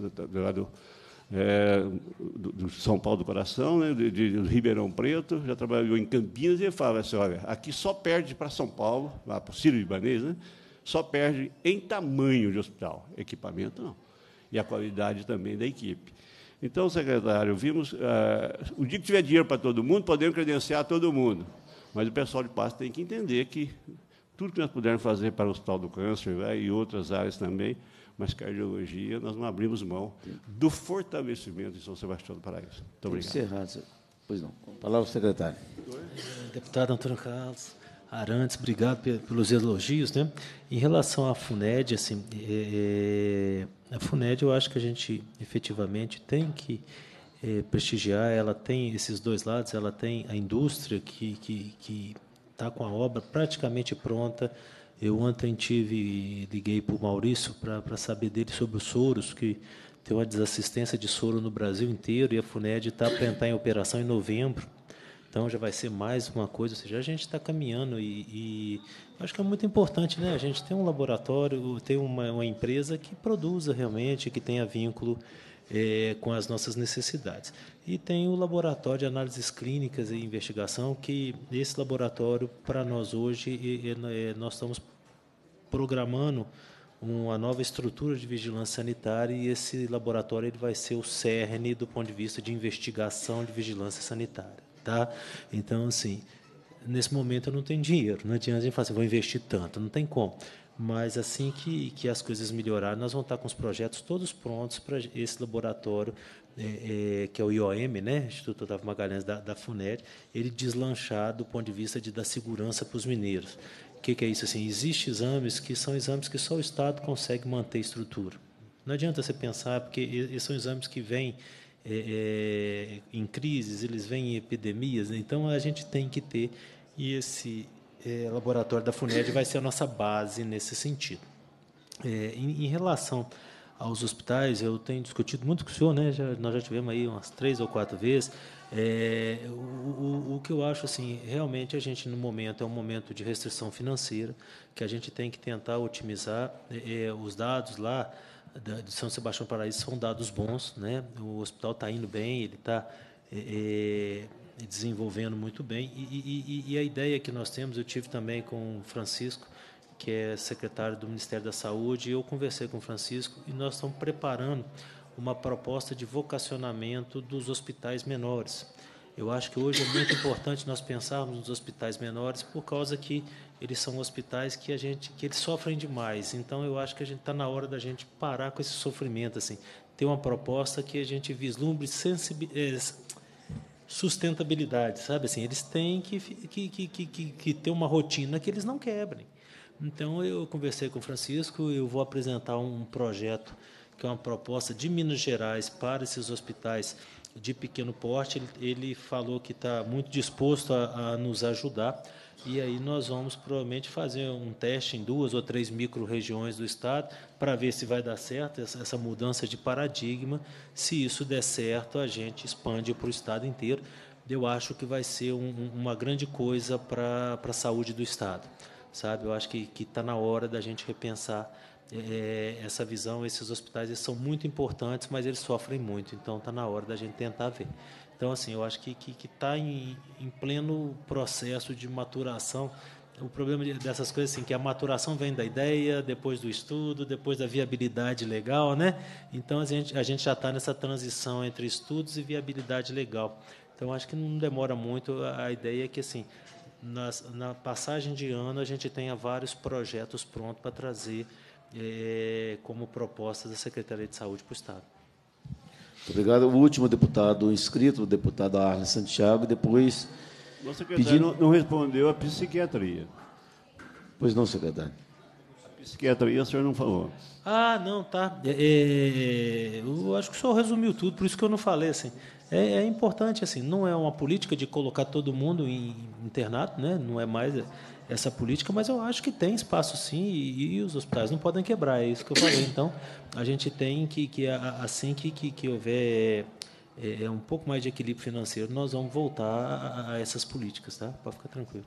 do São Paulo do Coração, né, de Ribeirão Preto, já trabalhou em Campinas, e ele fala assim, olha, aqui só perde para São Paulo, lá para o Sírio-Libanês, né, só perde em tamanho de hospital, equipamento não. E a qualidade também da equipe. Então, secretário, vimos, o dia que tiver dinheiro para todo mundo, podemos credenciar todo mundo, mas o pessoal de Pasto tem que entender que tudo que nós pudermos fazer para o Hospital do Câncer, e outras áreas também, mas cardiologia, nós não abrimos mão do fortalecimento de São Sebastião do Paraíso. Muito obrigado. Encerrado. Pois não. Palavra ao secretário. Deputado Antônio Carlos Arantes, obrigado pelos elogios, né? Em relação à FUNED, assim, a FUNED, eu acho que a gente efetivamente tem que prestigiar. Ela tem esses dois lados. Ela tem a indústria que está está com a obra praticamente pronta. Eu ontem liguei para o Maurício para saber dele sobre os soros, que tem uma desassistência de soro no Brasil inteiro, e a FUNED está para entrar em operação em novembro. Então, já vai ser mais uma coisa, ou seja, a gente está caminhando e acho que é muito importante, né? A gente tem um laboratório, tem uma empresa que produza realmente, que tenha vínculo com as nossas necessidades. E tem o laboratório de análises clínicas e investigação, que esse laboratório, para nós hoje, nós estamos programando uma nova estrutura de vigilância sanitária, e esse laboratório ele vai ser o cerne do ponto de vista de investigação de vigilância sanitária. Tá? Então, assim, nesse momento eu não tenho dinheiro, não adianta a gente falar assim, vou investir tanto, não tem como. Mas assim que as coisas melhorarem, nós vamos estar com os projetos todos prontos para esse laboratório, que é o IOM, né, Instituto Otávio Magalhães da FUNED, ele deslanchar do ponto de vista da segurança para os mineiros. O que é isso? Assim, existem exames que são exames que só o Estado consegue manter estrutura. Não adianta você pensar, porque esses são exames que vêm em crises, eles vêm em epidemias, então a gente tem que ter, e esse laboratório da FUNED vai ser a nossa base nesse sentido. Em relação aos hospitais, eu tenho discutido muito com o senhor, né? Nós já tivemos aí umas 3 ou 4 vezes. O que eu acho, assim, realmente a gente, no momento, é um momento de restrição financeira, que a gente tem que tentar otimizar os dados lá de São Sebastião do Paraíso são dados bons, né? O hospital está indo bem, ele está desenvolvendo muito bem, e a ideia que nós temos, eu tive também com o Francisco, que é secretário do Ministério da Saúde, e eu conversei com o Francisco, e nós estamos preparando uma proposta de vocacionamento dos hospitais menores. Eu acho que hoje é muito importante nós pensarmos nos hospitais menores, por causa que eles são hospitais que eles sofrem demais. Então, eu acho que a gente está na hora da gente parar com esse sofrimento, assim, ter uma proposta que a gente vislumbre sustentabilidade, sabe? Assim, eles têm que ter uma rotina que eles não quebrem. Então, eu conversei com o Francisco, eu vou apresentar um projeto que é uma proposta de Minas Gerais para esses hospitais de pequeno porte. Ele falou que está muito disposto a nos ajudar, e aí nós vamos provavelmente fazer um teste em 2 ou 3 micro-regiões do Estado para ver se vai dar certo essa mudança de paradigma. Se isso der certo, a gente expande para o Estado inteiro. Eu acho que vai ser uma grande coisa para a saúde do Estado, sabe? Eu acho que está na hora da gente repensar essa visão. Esses hospitais eles são muito importantes, mas eles sofrem muito, então está na hora da gente tentar ver. Então, assim, eu acho que está em pleno processo de maturação. O problema dessas coisas, assim, que a maturação vem da ideia, depois do estudo, depois da viabilidade legal, né? Então, a gente já está nessa transição entre estudos e viabilidade legal. Então, acho que não demora muito. A ideia é que, assim, na passagem de ano, a gente tenha vários projetos prontos para trazer como propostas da Secretaria de Saúde para o Estado. Muito obrigado. O último deputado inscrito, o deputado Arlen Santiago, depois... O secretário não respondeu a psiquiatria. Pois não, secretário. A psiquiatria o senhor não falou. Ah, não, tá. Eu acho que o senhor resumiu tudo, por isso que eu não falei, assim. É importante, assim, não é uma política de colocar todo mundo em internato, né? Não é mais essa política, mas eu acho que tem espaço, sim, e os hospitais não podem quebrar, é isso que eu falei. Então, a gente tem assim que houver um pouco mais de equilíbrio financeiro, nós vamos voltar a essas políticas, tá? Pode ficar tranquilo.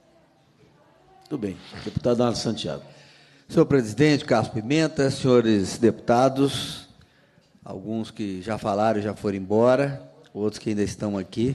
Tudo bem. Deputado Arlen Santiago. Senhor presidente, Carlos Pimenta, senhores deputados, alguns que já falaram, já foram embora, outros que ainda estão aqui.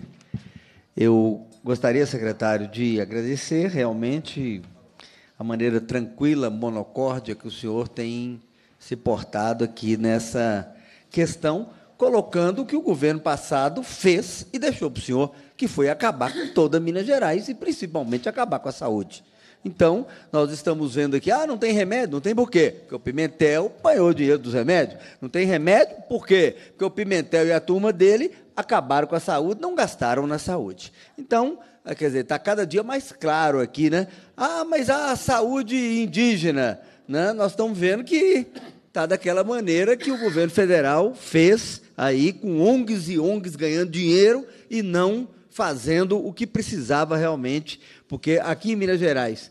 Eu gostaria, secretário, de agradecer realmente a maneira tranquila, monocórdia que o senhor tem se portado aqui nessa questão, colocando o que o governo passado fez e deixou para o senhor, que foi acabar com toda Minas Gerais e, principalmente, acabar com a saúde. Então, nós estamos vendo aqui, não tem remédio, não tem por quê? Porque o Pimentel apanhou o dinheiro dos remédios. Não tem remédio, por quê? Porque o Pimentel e a turma dele acabaram com a saúde, não gastaram na saúde. Então, quer dizer, está cada dia mais claro aqui, né? Mas a saúde indígena, né? Nós estamos vendo que está daquela maneira que o governo federal fez aí, com ONGs e ONGs ganhando dinheiro e não fazendo o que precisava realmente, porque aqui em Minas Gerais,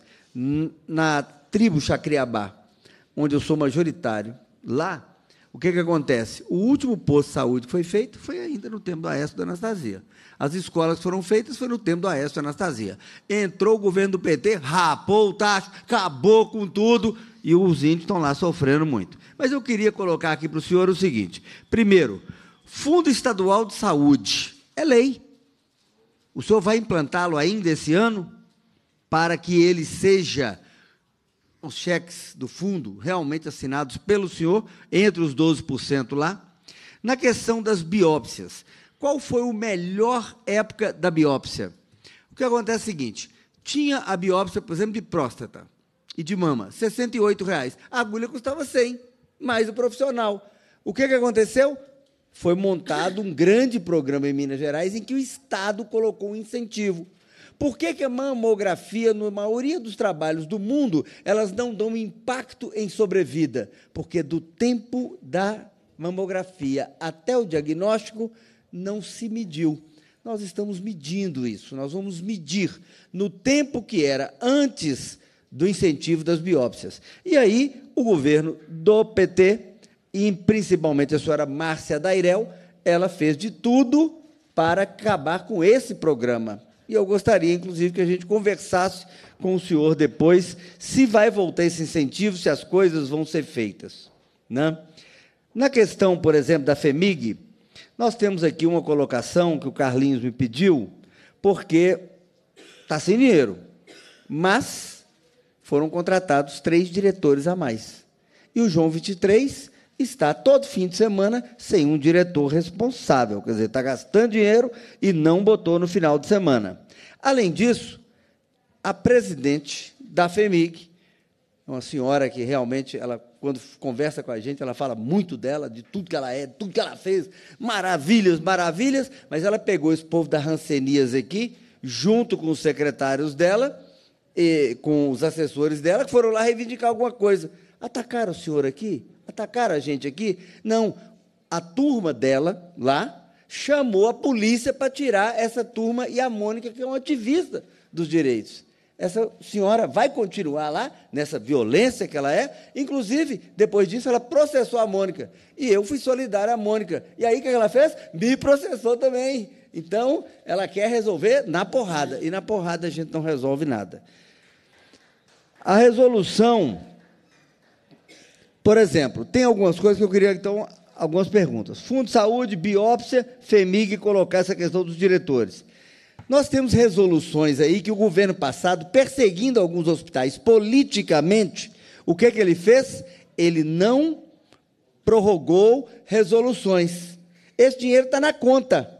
na tribo Chacriabá, onde eu sou majoritário, lá, o que acontece? O último posto de saúde que foi feito foi ainda no tempo do Aécio da Anastasia. As escolas que foram feitas foi no tempo do Aécio da Anastasia. Entrou o governo do PT, rapou o tacho, acabou com tudo, e os índios estão lá sofrendo muito. Mas eu queria colocar aqui para o senhor o seguinte: primeiro, Fundo Estadual de Saúde é lei. O senhor vai implantá-lo ainda esse ano para que ele seja, os cheques do fundo realmente assinados pelo senhor, entre os 12% lá. Na questão das biópsias, qual foi a melhor época da biópsia? O que acontece é o seguinte: tinha a biópsia, por exemplo, de próstata e de mama, R$ 68,00. A agulha custava 100, mais o profissional. O que aconteceu? Foi montado um grande programa em Minas Gerais em que o Estado colocou um incentivo. Por que a mamografia, na maioria dos trabalhos do mundo, elas não dão impacto em sobrevida? Porque do tempo da mamografia até o diagnóstico não se mediu. Nós estamos medindo isso, nós vamos medir no tempo que era antes do incentivo das biópsias. E aí, o governo do PT, e principalmente a senhora Márcia Dairel, ela fez de tudo para acabar com esse programa. E eu gostaria, inclusive, que a gente conversasse com o senhor depois, se vai voltar esse incentivo, se as coisas vão ser feitas, né? Na questão, por exemplo, da FEMIG, nós temos aqui uma colocação que o Carlinhos me pediu, porque está sem dinheiro, mas foram contratados 3 diretores a mais. E o João 23 está todo fim de semana sem um diretor responsável, quer dizer, está gastando dinheiro e não botou no final de semana. Além disso, a presidente da FEMIG, uma senhora que realmente, ela, quando conversa com a gente, ela fala muito dela, de tudo que ela é, de tudo que ela fez, maravilhas, maravilhas, mas ela pegou esse povo da Hanseníase aqui, junto com os secretários dela, e com os assessores dela, que foram lá reivindicar alguma coisa. Atacaram o senhor aqui? Atacaram a gente aqui? Não. A turma dela, lá, chamou a polícia para tirar essa turma e a Mônica, que é uma ativista dos direitos. Essa senhora vai continuar lá, nessa violência que ela é. Inclusive, depois disso, ela processou a Mônica. E eu fui solidário à Mônica. E aí, o que ela fez? Me processou também. Então, ela quer resolver na porrada. E na porrada a gente não resolve nada. A resolução, por exemplo, tem algumas coisas que eu queria, então, algumas perguntas. Fundo de Saúde, biópsia, FEMIG, colocar essa questão dos diretores. Nós temos resoluções aí que o governo passado, perseguindo alguns hospitais politicamente, o que ele fez? Ele não prorrogou resoluções. Esse dinheiro está na conta.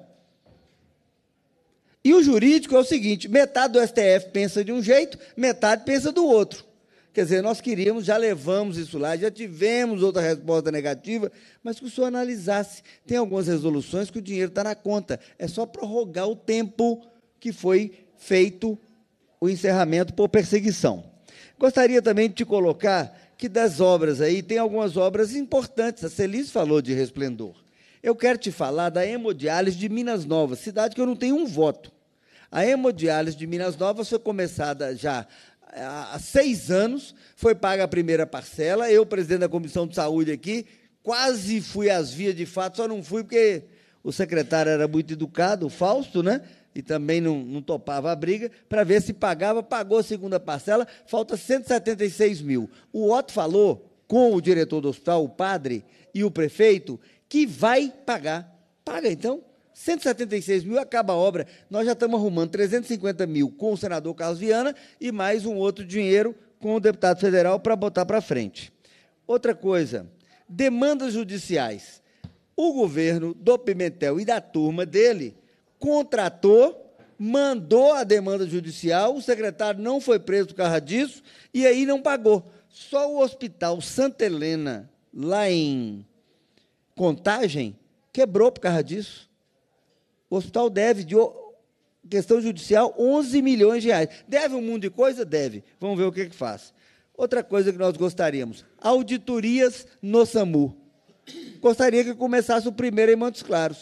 E o jurídico é o seguinte: metade do STF pensa de um jeito, metade pensa do outro. Quer dizer, nós queríamos, já levamos isso lá, já tivemos outra resposta negativa, mas que o senhor analisasse. Tem algumas resoluções que o dinheiro está na conta, é só prorrogar o tempo que foi feito o encerramento por perseguição. Gostaria também de te colocar que das obras aí, tem algumas obras importantes. A Celis falou de Resplendor. Eu quero te falar da hemodiálise de Minas Novas, cidade que eu não tenho um voto. A hemodiálise de Minas Novas foi começada já há 6 anos, foi paga a primeira parcela. Eu, presidente da Comissão de Saúde aqui, quase fui às vias de fato, só não fui porque o secretário era muito educado, o Fausto, né? E também não topava a briga, para ver se pagava, pagou a segunda parcela, falta 176 mil. O Otto falou com o diretor do hospital, o padre, e o prefeito, que vai pagar. Paga, então. 176 mil, acaba a obra. Nós já estamos arrumando 350 mil com o senador Carlos Viana e mais um outro dinheiro com o deputado federal para botar para frente. Outra coisa, demandas judiciais. O governo do Pimentel e da turma dele contratou, mandou a demanda judicial, o secretário não foi preso por causa disso e aí não pagou. Só o Hospital Santa Helena, lá em Contagem, quebrou por causa disso. O hospital deve, de questão judicial, 11 milhões de reais. Deve um mundo de coisa? Deve. Vamos ver o que faz. Outra coisa que nós gostaríamos, auditorias no SAMU. Gostaria que começasse o primeiro em Montes Claros.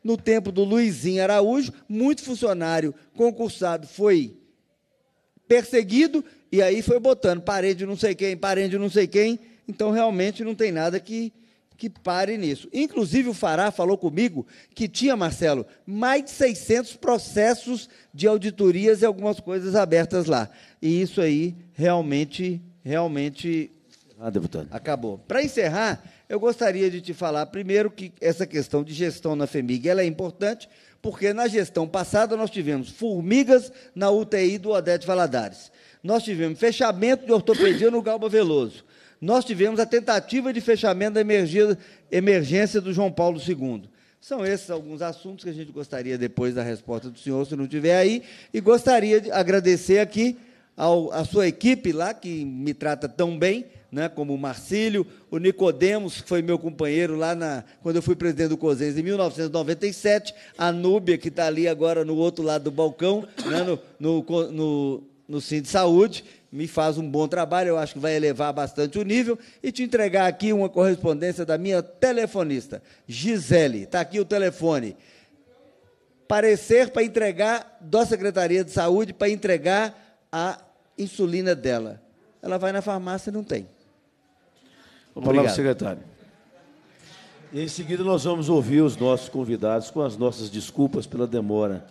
no tempo do Luizinho Araújo, muito funcionário concursado foi perseguido, e aí foi botando parente de não sei quem, parente de não sei quem, então realmente não tem nada que pare nisso. Inclusive, o Fará falou comigo que tinha, Marcelo, mais de 600 processos de auditorias e algumas coisas abertas lá. E isso aí realmente deputado. acabou. Para encerrar, eu gostaria de te falar primeiro que essa questão de gestão na FEMIG ela é importante, porque na gestão passada nós tivemos formigas na UTI do Odete Valadares. Nós tivemos fechamento de ortopedia no Galba Veloso. Nós tivemos a tentativa de fechamento da emergência do João Paulo II. São esses alguns assuntos que a gente gostaria, depois da resposta do senhor, se não tiver aí, e gostaria de agradecer aqui à sua equipe lá, que me trata tão bem, né, como o Marcílio, o Nicodemos, que foi meu companheiro lá quando eu fui presidente do COSENS em 1997, a Núbia, que está ali agora no outro lado do balcão, né, no Cine de Saúde, me faz um bom trabalho, eu acho que vai elevar bastante o nível, e te entregar aqui uma correspondência da minha telefonista, Gisele. Está aqui o telefone. Parecer para entregar da Secretaria de Saúde, para entregar a insulina dela. Ela vai na farmácia e não tem. Vamos falar, secretário. E em seguida nós vamos ouvir os nossos convidados com as nossas desculpas pela demora.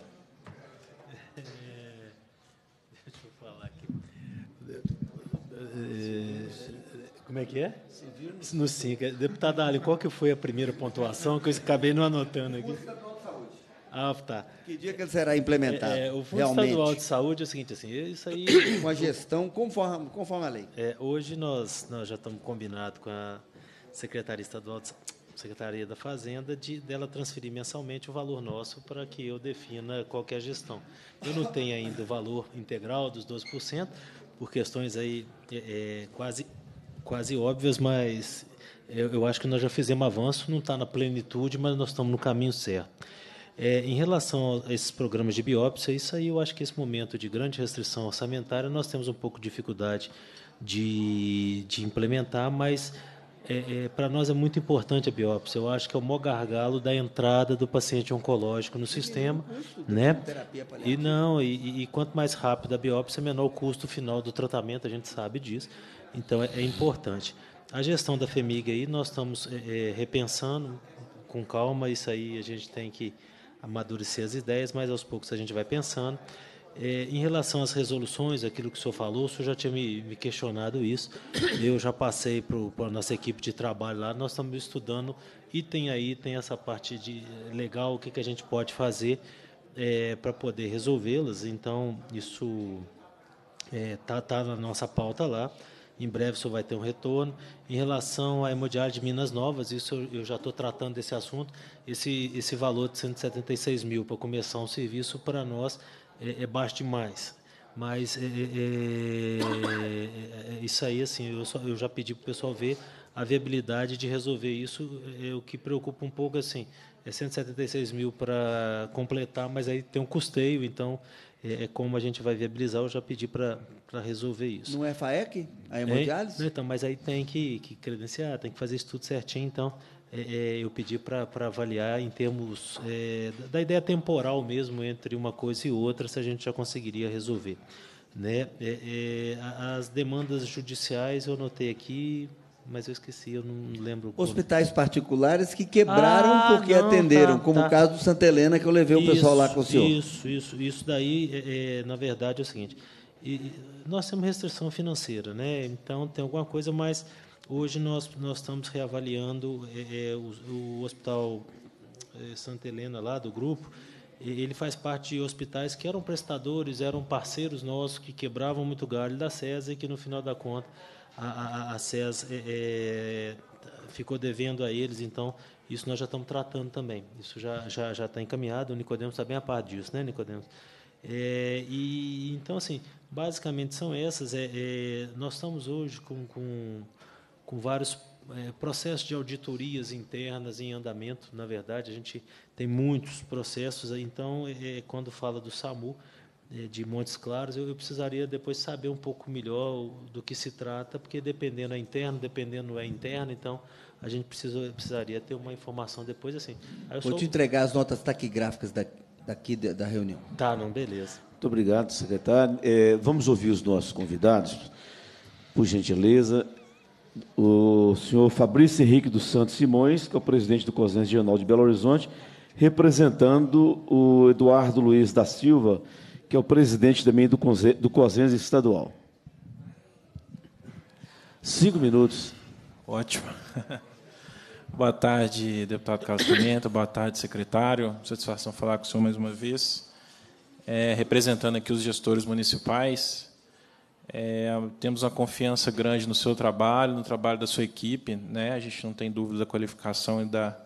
Como é que é? No 5. Deputado Ali, qual que foi a primeira pontuação que eu acabei não anotando aqui? Ah, tá. Que dia que ele será implementado? O Fundo realmente? Estadual de Saúde é o seguinte, assim, isso aí... Uma gestão conforme a lei. Hoje nós já estamos combinados com a Secretaria Estadual Secretaria da Fazenda dela transferir mensalmente o valor nosso para que eu defina qual que é a gestão. Eu não tenho ainda o valor integral dos 12%, por questões aí quase óbvias, mas eu acho que nós já fizemos avanço, não está na plenitude, mas nós estamos no caminho certo. Em relação a esses programas de biópsia, isso aí eu acho que esse momento de grande restrição orçamentária nós temos um pouco de dificuldade de implementar, mas para nós é muito importante a biópsia. Eu acho que é o maior gargalo da entrada do paciente oncológico no sistema, né? E quanto mais rápido a biópsia, menor o custo final do tratamento, a gente sabe disso. Então é importante. A gestão da FEMIG aí nós estamos repensando com calma. Isso aí a gente tem que amadurecer as ideias, mas aos poucos a gente vai pensando. Em relação às resoluções, aquilo que o senhor falou, o senhor já tinha me questionado isso. Eu já passei para a nossa equipe de trabalho lá, nós estamos estudando e tem essa parte legal, o que a gente pode fazer para poder resolvê-las. Então, isso tá na nossa pauta lá. Em breve o senhor vai ter um retorno. Em relação à hemodiálise de Minas Novas, isso eu já estou tratando desse assunto. Esse valor de 176 mil para começar um serviço, para nós, é baixo demais. Mas isso aí, assim, eu já pedi para o pessoal ver a viabilidade de resolver isso. O que preocupa um pouco, assim, 176 mil para completar, mas aí tem um custeio, então como a gente vai viabilizar, eu já pedi para resolver isso. Não é FAEC, a hemodiálise? Então, mas aí tem que credenciar, tem que fazer isso tudo certinho, então eu pedi para avaliar em termos da ideia temporal mesmo, entre uma coisa e outra, se a gente já conseguiria resolver. Né? As demandas judiciais eu anotei aqui, mas eu esqueci, eu não lembro. Hospitais particulares que quebraram porque atenderam, como o caso do Santa Helena, que eu levei o pessoal lá com o senhor. Isso daí, na verdade, é o seguinte, nós temos restrição financeira, né? Então tem alguma coisa, mas hoje nós estamos reavaliando o Hospital Santa Helena, lá do grupo. Ele faz parte de hospitais que eram prestadores, eram parceiros nossos, que quebravam muito galho da SES e que, no final da conta, a SES ficou devendo a eles. Então, isso nós já estamos tratando também. Isso já está encaminhado. O Nicodemos está bem a par disso, né, Nicodemos? Então, assim, basicamente são essas. Nós estamos hoje com vários processos de auditorias internas em andamento. Na verdade, a gente tem muitos processos. Então, quando fala do SAMU, de Montes Claros, eu precisaria depois saber um pouco melhor do que se trata, porque dependendo é interno, dependendo não é interno, então a gente precisaria ter uma informação depois assim. Vou te entregar as notas taquigráficas daqui da reunião. Tá, não, beleza. Muito obrigado, secretário. Vamos ouvir os nossos convidados, por gentileza. O senhor Fabrício Henrique dos Santos Simões, que é o presidente do COSENS Regional de Belo Horizonte, representando o Eduardo Luiz da Silva, que é o presidente também do COSENS estadual. 5 minutos. Ótimo. Boa tarde, deputado Carlos Pimenta. Boa tarde, secretário. Satisfação falar com o senhor mais uma vez. Representando aqui os gestores municipais, temos uma confiança grande no seu trabalho, no trabalho da sua equipe, né? A gente não tem dúvida da qualificação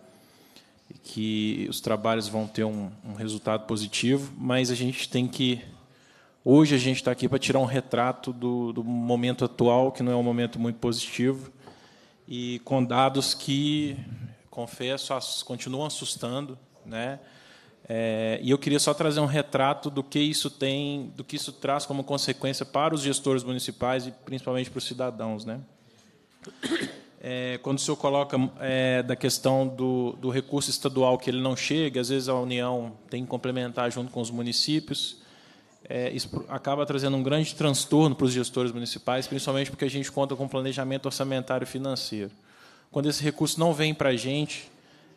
e que os trabalhos vão ter um resultado positivo, mas a gente tem que... Hoje a gente está aqui para tirar um retrato do momento atual, que não é um momento muito positivo, e com dados que, confesso, continuam assustando, né? E eu queria só trazer um retrato do que isso traz como consequência para os gestores municipais e principalmente para os cidadãos, né? Quando o senhor coloca da questão do recurso estadual que ele não chega, às vezes a União tem que complementar junto com os municípios, isso acaba trazendo um grande transtorno para os gestores municipais, principalmente porque a gente conta com planejamento orçamentário e financeiro. Quando esse recurso não vem para a gente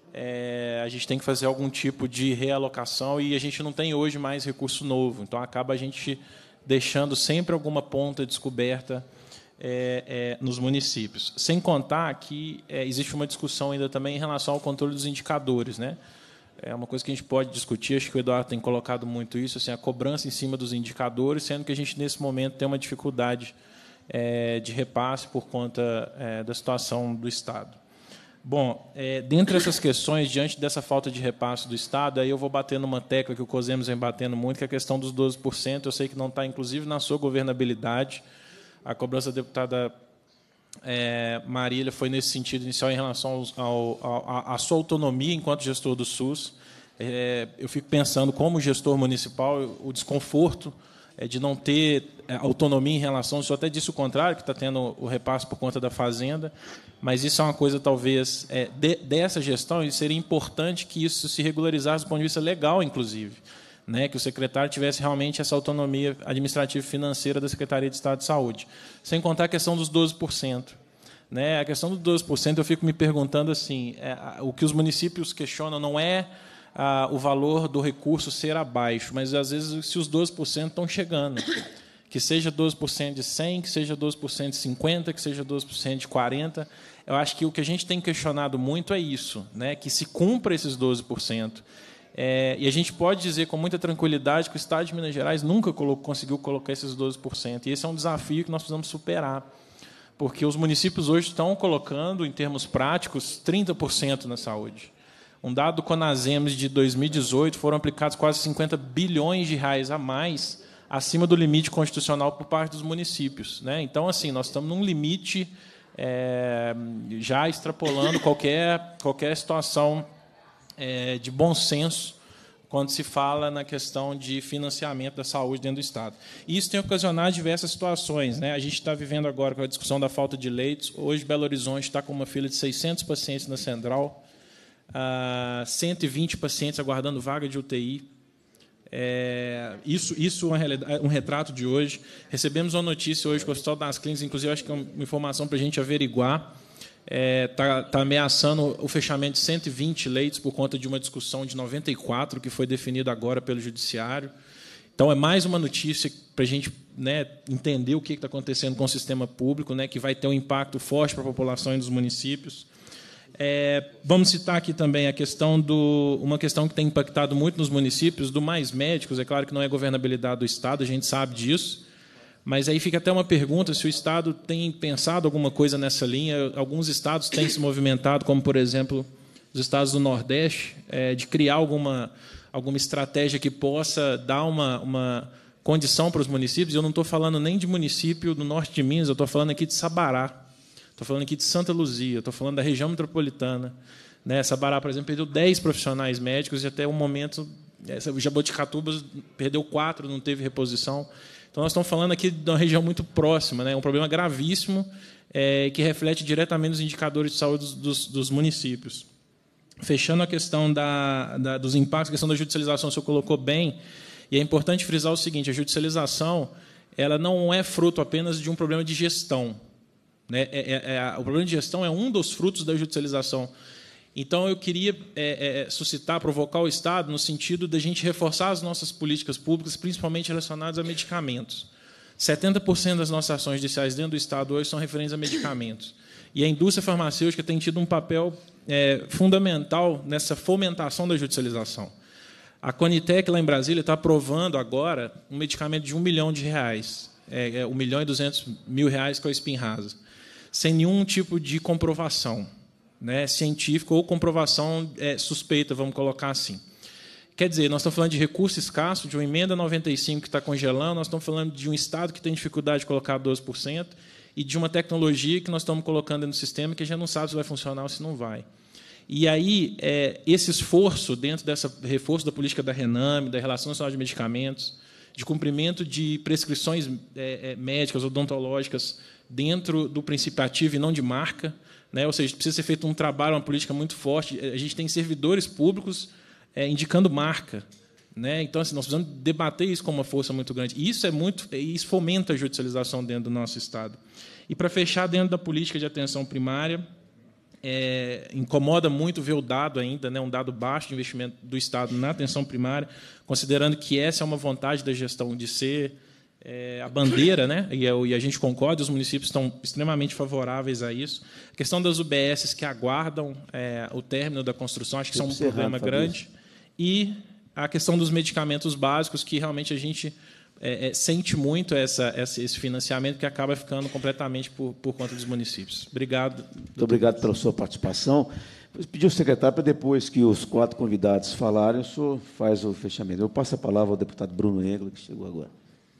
tem que fazer algum tipo de realocação e a gente não tem hoje mais recurso novo. Então, acaba a gente deixando sempre alguma ponta descoberta nos municípios. Sem contar que existe uma discussão ainda também em relação ao controle dos indicadores, né? É uma coisa que a gente pode discutir, acho que o Eduardo tem colocado muito isso, assim, a cobrança em cima dos indicadores, sendo que a gente, nesse momento, tem uma dificuldade de repasse por conta da situação do Estado. Bom, dentre essas questões, diante dessa falta de repasse do Estado, aí eu vou bater numa tecla que o COSEMS vem batendo muito, que é a questão dos 12%. Eu sei que não está, inclusive, na sua governabilidade. A cobrança da deputada Marília foi nesse sentido inicial em relação à sua autonomia enquanto gestor do SUS. Eu fico pensando, como gestor municipal, o desconforto de não ter autonomia em relação... O senhor até disse o contrário, que está tendo o repasse por conta da Fazenda, mas isso é uma coisa, talvez, dessa gestão, e seria importante que isso se regularizasse do ponto de vista legal, inclusive, né, que o secretário tivesse realmente essa autonomia administrativa e financeira da Secretaria de Estado de Saúde. Sem contar a questão dos 12%. Né? A questão dos 12%, eu fico me perguntando assim, o que os municípios questionam não é o valor do recurso ser abaixo, mas, às vezes, se os 12% estão chegando. Que seja 12% de 100, que seja 12% de 50, que seja 12% de 40. Eu acho que o que a gente tem questionado muito é isso, né? Que se cumpra esses 12%. E a gente pode dizer com muita tranquilidade que o Estado de Minas Gerais nunca conseguiu colocar esses 12%. E esse é um desafio que nós precisamos superar, porque os municípios hoje estão colocando, em termos práticos, 30% na saúde. Um dado do CONASEMS de 2018, foram aplicados quase 50 bilhões de reais a mais, acima do limite constitucional por parte dos municípios, né? Então, assim, nós estamos num limite já extrapolando qualquer situação de bom senso quando se fala na questão de financiamento da saúde dentro do Estado. E isso tem ocasionado diversas situações, né? A gente está vivendo agora com a discussão da falta de leitos. Hoje, Belo Horizonte está com uma fila de 600 pacientes na central, 120 pacientes aguardando vaga de UTI. Isso é um retrato de hoje. Recebemos uma notícia hoje com o Hospital das Clínicas, inclusive acho que é uma informação para a gente averiguar. Está ameaçando o fechamento de 120 leitos por conta de uma discussão de 94 que foi definida agora pelo Judiciário. Então, é mais uma notícia para a gente, né, entender o que está acontecendo com o sistema público, né, que vai ter um impacto forte para a população e dos municípios. Vamos citar aqui também a questão uma questão que tem impactado muito nos municípios, do Mais Médicos. É claro que não é governabilidade do Estado, a gente sabe disso, mas aí fica até uma pergunta se o Estado tem pensado alguma coisa nessa linha. Alguns estados têm se movimentado, como, por exemplo, os estados do Nordeste, de criar alguma estratégia que possa dar uma condição para os municípios. Eu não estou falando nem de município do norte de Minas, eu estou falando aqui de Sabará. Estou falando aqui de Santa Luzia, estou falando da região metropolitana. Né? Sabará, por exemplo, perdeu 10 profissionais médicos e até o momento Jaboticatubas perdeu 4, não teve reposição. Então, nós estamos falando aqui de uma região muito próxima, né? Um problema gravíssimo que reflete diretamente nos indicadores de saúde dos municípios. Fechando a questão dos impactos, a questão da judicialização, o senhor colocou bem, e é importante frisar o seguinte: a judicialização ela não é fruto apenas de um problema de gestão, né? O problema de gestão é um dos frutos da judicialização. Então, eu queria suscitar, provocar o Estado no sentido de a gente reforçar as nossas políticas públicas, principalmente relacionadas a medicamentos. 70% das nossas ações judiciais dentro do Estado hoje são referentes a medicamentos. E a indústria farmacêutica tem tido um papel fundamental nessa fomentação da judicialização. A Conitec, lá em Brasília, está aprovando agora um medicamento de R$1 milhão, R$1.200.000, que é o Spinraza, sem nenhum tipo de comprovação, né, científica ou comprovação suspeita, vamos colocar assim. Quer dizer, nós estamos falando de recurso escasso, de uma emenda 95 que está congelando, nós estamos falando de um Estado que tem dificuldade de colocar 12% e de uma tecnologia que nós estamos colocando no sistema que a gente não sabe se vai funcionar ou se não vai. E aí, esse esforço dentro desse reforço da política da RENAME, da Relação Nacional de Medicamentos, de cumprimento de prescrições médicas, odontológicas, dentro do princípio ativo e não de marca, né? Ou seja, precisa ser feito um trabalho, uma política muito forte. A gente tem servidores públicos indicando marca, né? Então, assim, nós precisamos debater isso com uma força muito grande. E isso fomenta a judicialização dentro do nosso Estado. E, para fechar, dentro da política de atenção primária, incomoda muito ver o dado ainda, né, um dado baixo de investimento do Estado na atenção primária, considerando que essa é uma vontade da gestão de ser a bandeira, né, e a gente concorda, os municípios estão extremamente favoráveis a isso. A questão das UBSs que aguardam o término da construção, acho que isso é um problema grande. E a questão dos medicamentos básicos, que realmente a gente sente muito esse financiamento, que acaba ficando completamente por conta dos municípios. Obrigado. Muito obrigado pela sua participação. Eu pedi ao secretário para, depois que os 4 convidados falarem, o senhor faz o fechamento. Eu passo a palavra ao deputado Bruno Engler, que chegou agora.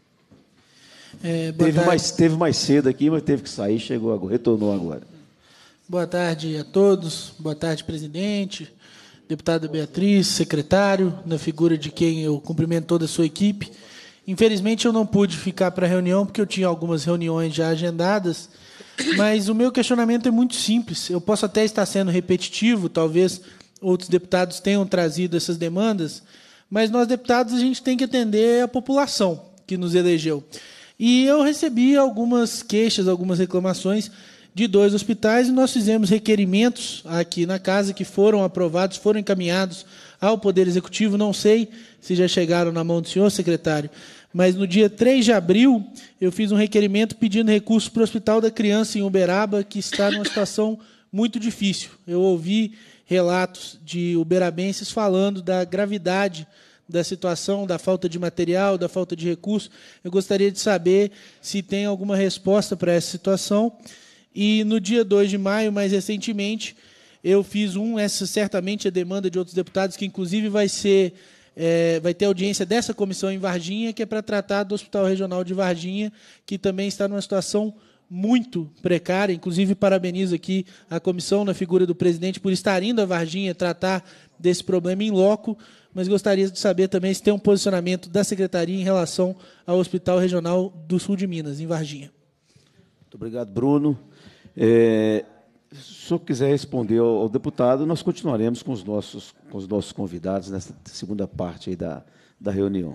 Teve mais cedo aqui, mas teve que sair, chegou agora, retornou agora. Boa tarde a todos. Boa tarde, presidente, deputada Beatriz, secretário, na figura de quem eu cumprimento toda a sua equipe. Infelizmente, eu não pude ficar para a reunião, porque eu tinha algumas reuniões já agendadas, mas o meu questionamento é muito simples. Eu posso até estar sendo repetitivo, talvez outros deputados tenham trazido essas demandas, mas nós, deputados, a gente tem que atender a população que nos elegeu. E eu recebi algumas queixas, algumas reclamações de 2 hospitais, e nós fizemos requerimentos aqui na casa que foram aprovados, foram encaminhados ao Poder Executivo. Não sei se já chegaram na mão do senhor, secretário, mas no dia 3 de abril eu fiz um requerimento pedindo recursos para o Hospital da Criança em Uberaba, que está numa situação muito difícil. Eu ouvi relatos de uberabenses falando da gravidade da situação, da falta de material, da falta de recursos. Eu gostaria de saber se tem alguma resposta para essa situação. E no dia 2 de maio, mais recentemente, eu fiz essa certamente é demanda de outros deputados, que inclusive vai ter audiência dessa comissão em Varginha, que é para tratar do Hospital Regional de Varginha, que também está numa situação muito precária. Inclusive, parabenizo aqui a comissão, na figura do presidente, por estar indo a Varginha tratar desse problema em loco, mas gostaria de saber também se tem um posicionamento da Secretaria em relação ao Hospital Regional do Sul de Minas, em Varginha. Muito obrigado, Bruno. Se o senhor quiser responder ao deputado, nós continuaremos com os nossos convidados nessa segunda parte aí da reunião.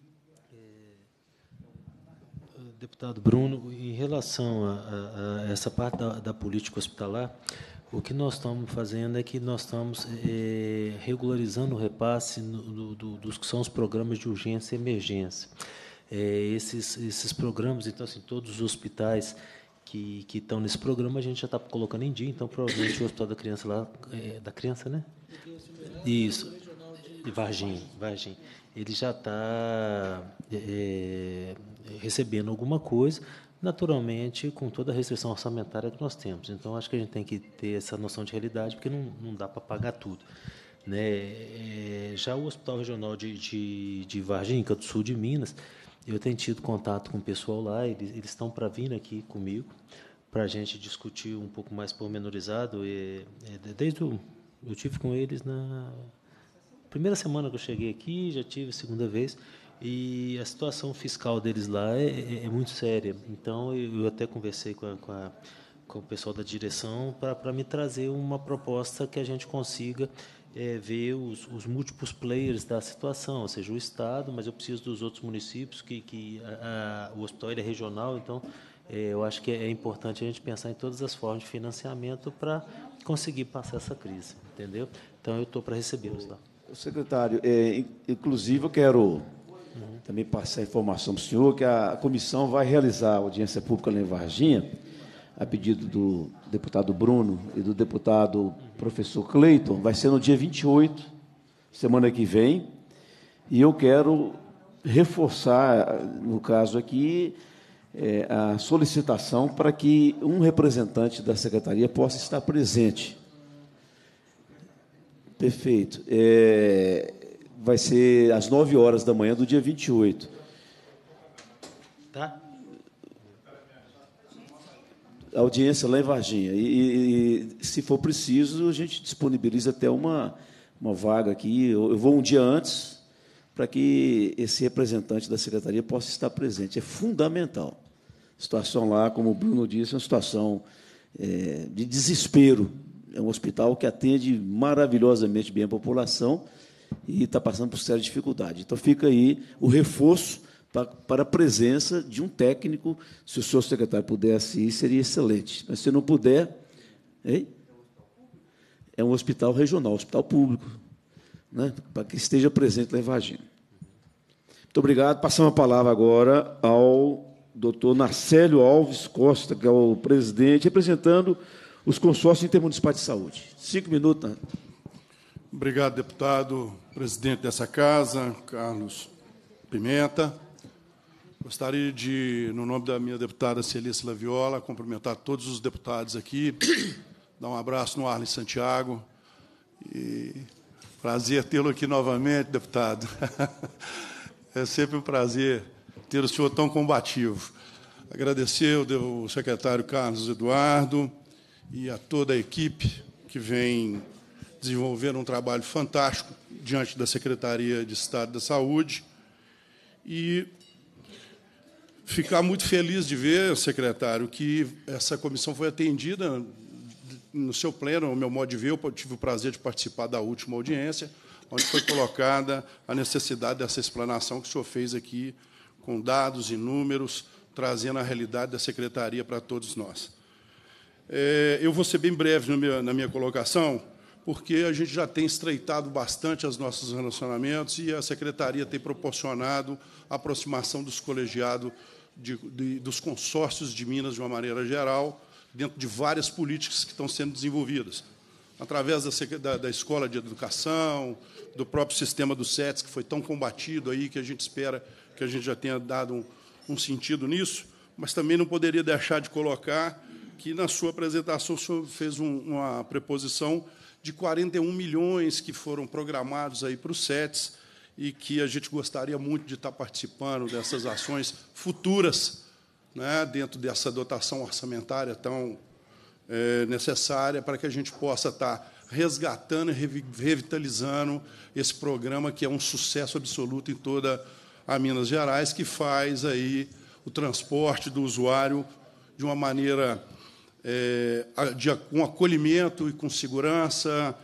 Deputado Bruno, em relação a essa parte da política hospitalar, o que nós estamos fazendo é que nós estamos regularizando o repasse dos que são os programas de urgência e emergência. Esses programas, então, assim, todos os hospitais que estão nesse programa, a gente já está colocando em dia, então, provavelmente, o Hospital da Criança lá, da criança, né? Isso, de Varginha. Ele já está recebendo alguma coisa, naturalmente, com toda a restrição orçamentária que nós temos. Então, acho que a gente tem que ter essa noção de realidade, porque não dá para pagar tudo, né? Já o Hospital Regional de Varginha, que é do sul de Minas, eu tenho tido contato com o pessoal lá, eles estão para vir aqui comigo, para a gente discutir um pouco mais pormenorizado. Eu tive com eles primeira semana que eu cheguei aqui, já tive a segunda vez, e a situação fiscal deles lá é muito séria. Então, eu até conversei com o pessoal da direção para me trazer uma proposta que a gente consiga ver os múltiplos players da situação, ou seja, o Estado, mas eu preciso dos outros municípios, que o hospital ele é regional, então eu acho que é importante a gente pensar em todas as formas de financiamento para conseguir passar essa crise, entendeu? Então, eu estou para recebê-los lá. Secretário, inclusive eu quero também passar a informação para o senhor que a comissão vai realizar a audiência pública lá em Varginha, a pedido do deputado Bruno e do deputado professor Cleiton, vai ser no dia 28, semana que vem, e eu quero reforçar, no caso aqui, a solicitação para que um representante da secretaria possa estar presente. Perfeito. Vai ser às 9h da manhã do dia 28. Tá? A audiência lá em Varginha. E se for preciso, a gente disponibiliza até uma vaga aqui. Eu vou um dia antes para que esse representante da secretaria possa estar presente. É fundamental. A situação lá, como o Bruno disse, é uma situação de desespero. É um hospital que atende maravilhosamente bem a população e está passando por séria dificuldade. Então, fica aí o reforço para a presença de um técnico. Se o senhor secretário pudesse ir, seria excelente. Mas, se não puder, é um hospital regional, hospital público, né, para que esteja presente lá em Varginha. Muito obrigado. Passamos a palavra agora ao doutor Narcélio Alves Costa, que é o presidente, representando os consórcios intermunicipais de saúde. 5 minutos. Né? Obrigado, deputado, presidente dessa casa, Carlos Pimenta. Gostaria de, no nome da minha deputada Celícia Laviola, cumprimentar todos os deputados aqui, dar um abraço no Arlen Santiago. E prazer tê-lo aqui novamente, deputado. É sempre um prazer ter o senhor tão combativo. Agradecer ao secretário Carlos Eduardo e a toda a equipe que vem desenvolver um trabalho fantástico diante da Secretaria de Estado da Saúde e ficar muito feliz de ver, secretário, que essa comissão foi atendida no seu pleno, no meu modo de ver. Eu tive o prazer de participar da última audiência, onde foi colocada a necessidade dessa explanação que o senhor fez aqui, com dados e números, trazendo a realidade da Secretaria para todos nós. Eu vou ser bem breve na minha colocação, porque a gente já tem estreitado bastante os nossos relacionamentos e a Secretaria tem proporcionado a aproximação dos colegiados, dos consórcios de Minas, de uma maneira geral, dentro de várias políticas que estão sendo desenvolvidas, através da Escola de Educação, do próprio sistema do SETS, que foi tão combatido aí, que a gente espera que a gente já tenha dado um sentido nisso, mas também não poderia deixar de colocar que, na sua apresentação, o senhor fez uma preposição de 41 milhões que foram programados aí para o SETS e que a gente gostaria muito de estar participando dessas ações futuras, né, dentro dessa dotação orçamentária tão necessária para que a gente possa estar resgatando e revitalizando esse programa que é um sucesso absoluto em toda a Minas Gerais, que faz aí o transporte do usuário de uma maneira com acolhimento e com segurança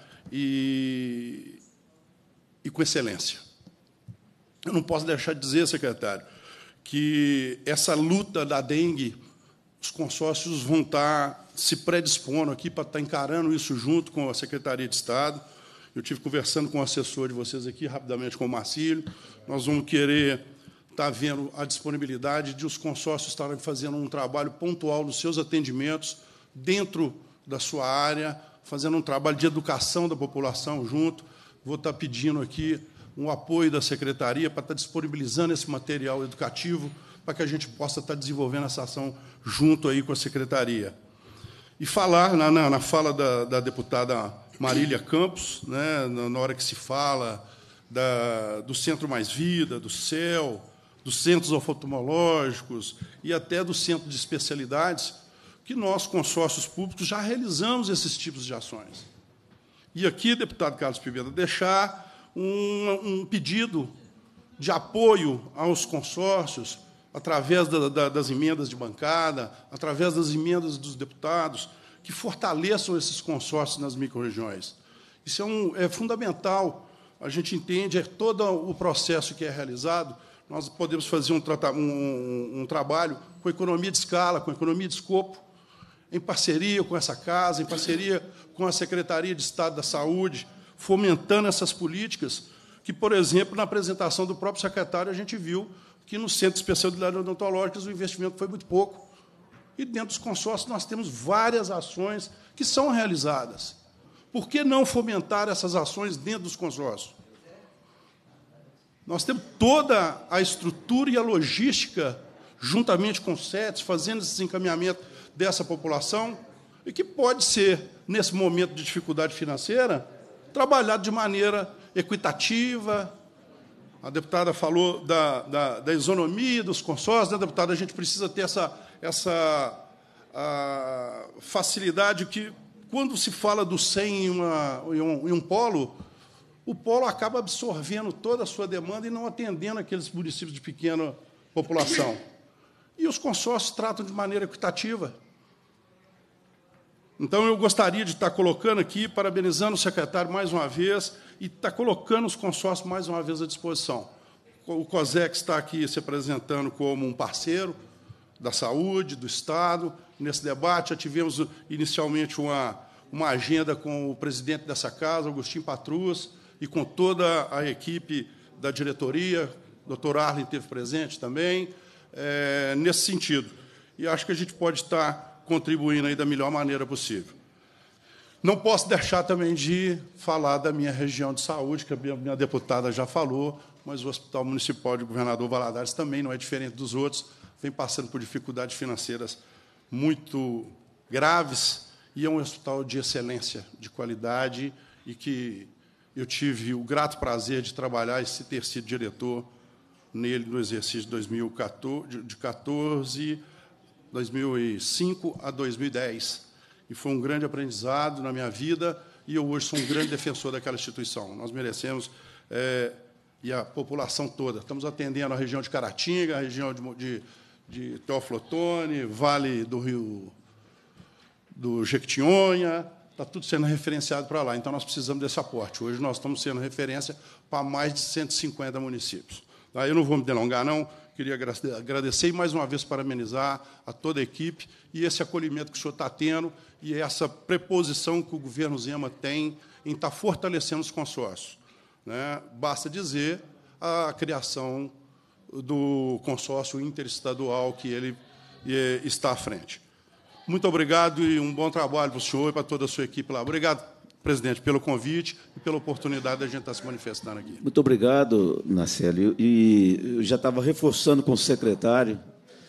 e com excelência. Eu não posso deixar de dizer, secretário, que essa luta da dengue, os consórcios vão estar se predispondo aqui para estar encarando isso junto com a Secretaria de Estado. Eu tive conversando com o assessor de vocês aqui, rapidamente, com o Marcílio. Nós vamos querer estar vendo a disponibilidade de os consórcios estarem fazendo um trabalho pontual nos seus atendimentos, dentro da sua área, fazendo um trabalho de educação da população junto. Vou estar pedindo aqui um apoio da Secretaria para estar disponibilizando esse material educativo para que a gente possa estar desenvolvendo essa ação junto aí com a Secretaria. E falar, na fala da deputada Marília Campos, né, na hora que se fala do Centro Mais Vida, do CEL, dos centros oftalmológicos e até do Centro de Especialidades, que nós, consórcios públicos, já realizamos esses tipos de ações. E aqui, deputado Carlos Pimenta, deixar um pedido de apoio aos consórcios, através das emendas de bancada, através das emendas dos deputados, que fortaleçam esses consórcios nas microrregiões. Isso é fundamental. A gente entende todo o processo que é realizado. Nós podemos fazer um trabalho com economia de escala, com economia de escopo, em parceria com essa casa, em parceria com a Secretaria de Estado da Saúde, fomentando essas políticas, que, por exemplo, na apresentação do próprio secretário, a gente viu que no Centro de Especialidades Odontológicas o investimento foi muito pouco. E, dentro dos consórcios, nós temos várias ações que são realizadas. Por que não fomentar essas ações dentro dos consórcios? Nós temos toda a estrutura e a logística, juntamente com o SETES, fazendo esse encaminhamento dessa população, e que pode ser, nesse momento de dificuldade financeira, trabalhado de maneira equitativa. A deputada falou da isonomia dos consórcios, né, deputada? A gente precisa ter essa facilidade que, quando se fala do 100 em um polo, o polo acaba absorvendo toda a sua demanda e não atendendo aqueles municípios de pequena população. E os consórcios tratam de maneira equitativa. Então, eu gostaria de estar colocando aqui, parabenizando o secretário mais uma vez, e estar colocando os consórcios mais uma vez à disposição. O COSEC está aqui se apresentando como um parceiro da saúde, do Estado. Nesse debate, já tivemos inicialmente uma agenda com o presidente dessa casa, Agostinho Patrus, e com toda a equipe da diretoria. O doutor Arlen esteve presente também, nesse sentido. E acho que a gente pode estar contribuindo aí da melhor maneira possível. Não posso deixar também de falar da minha região de saúde, que a minha deputada já falou, mas o Hospital Municipal de Governador Valadares também não é diferente dos outros, vem passando por dificuldades financeiras muito graves, e é um hospital de excelência, de qualidade, e que eu tive o grato prazer de trabalhar e ter sido diretor nele no exercício de 2005 a 2010. E foi um grande aprendizado na minha vida, e eu hoje sou um grande defensor daquela instituição. Nós merecemos, e a população toda. Estamos atendendo a região de Caratinga, a região de Teófilo Otoni, Vale do Rio do Jequitinhonha, está tudo sendo referenciado para lá. Então, nós precisamos desse aporte. Hoje, nós estamos sendo referência para mais de 150 municípios. Eu não vou me delongar, não. Queria agradecer e, mais uma vez, parabenizar a toda a equipe e esse acolhimento que o senhor está tendo e essa preposição que o governo Zema tem em estar fortalecendo os consórcios. Né? Basta dizer a criação do consórcio interestadual que ele está à frente. Muito obrigado e um bom trabalho para o senhor e para toda a sua equipe lá. Obrigado, presidente, pelo convite e pela oportunidade de a gente estar se manifestando aqui. Muito obrigado, Narcélio. E eu já estava reforçando com o secretário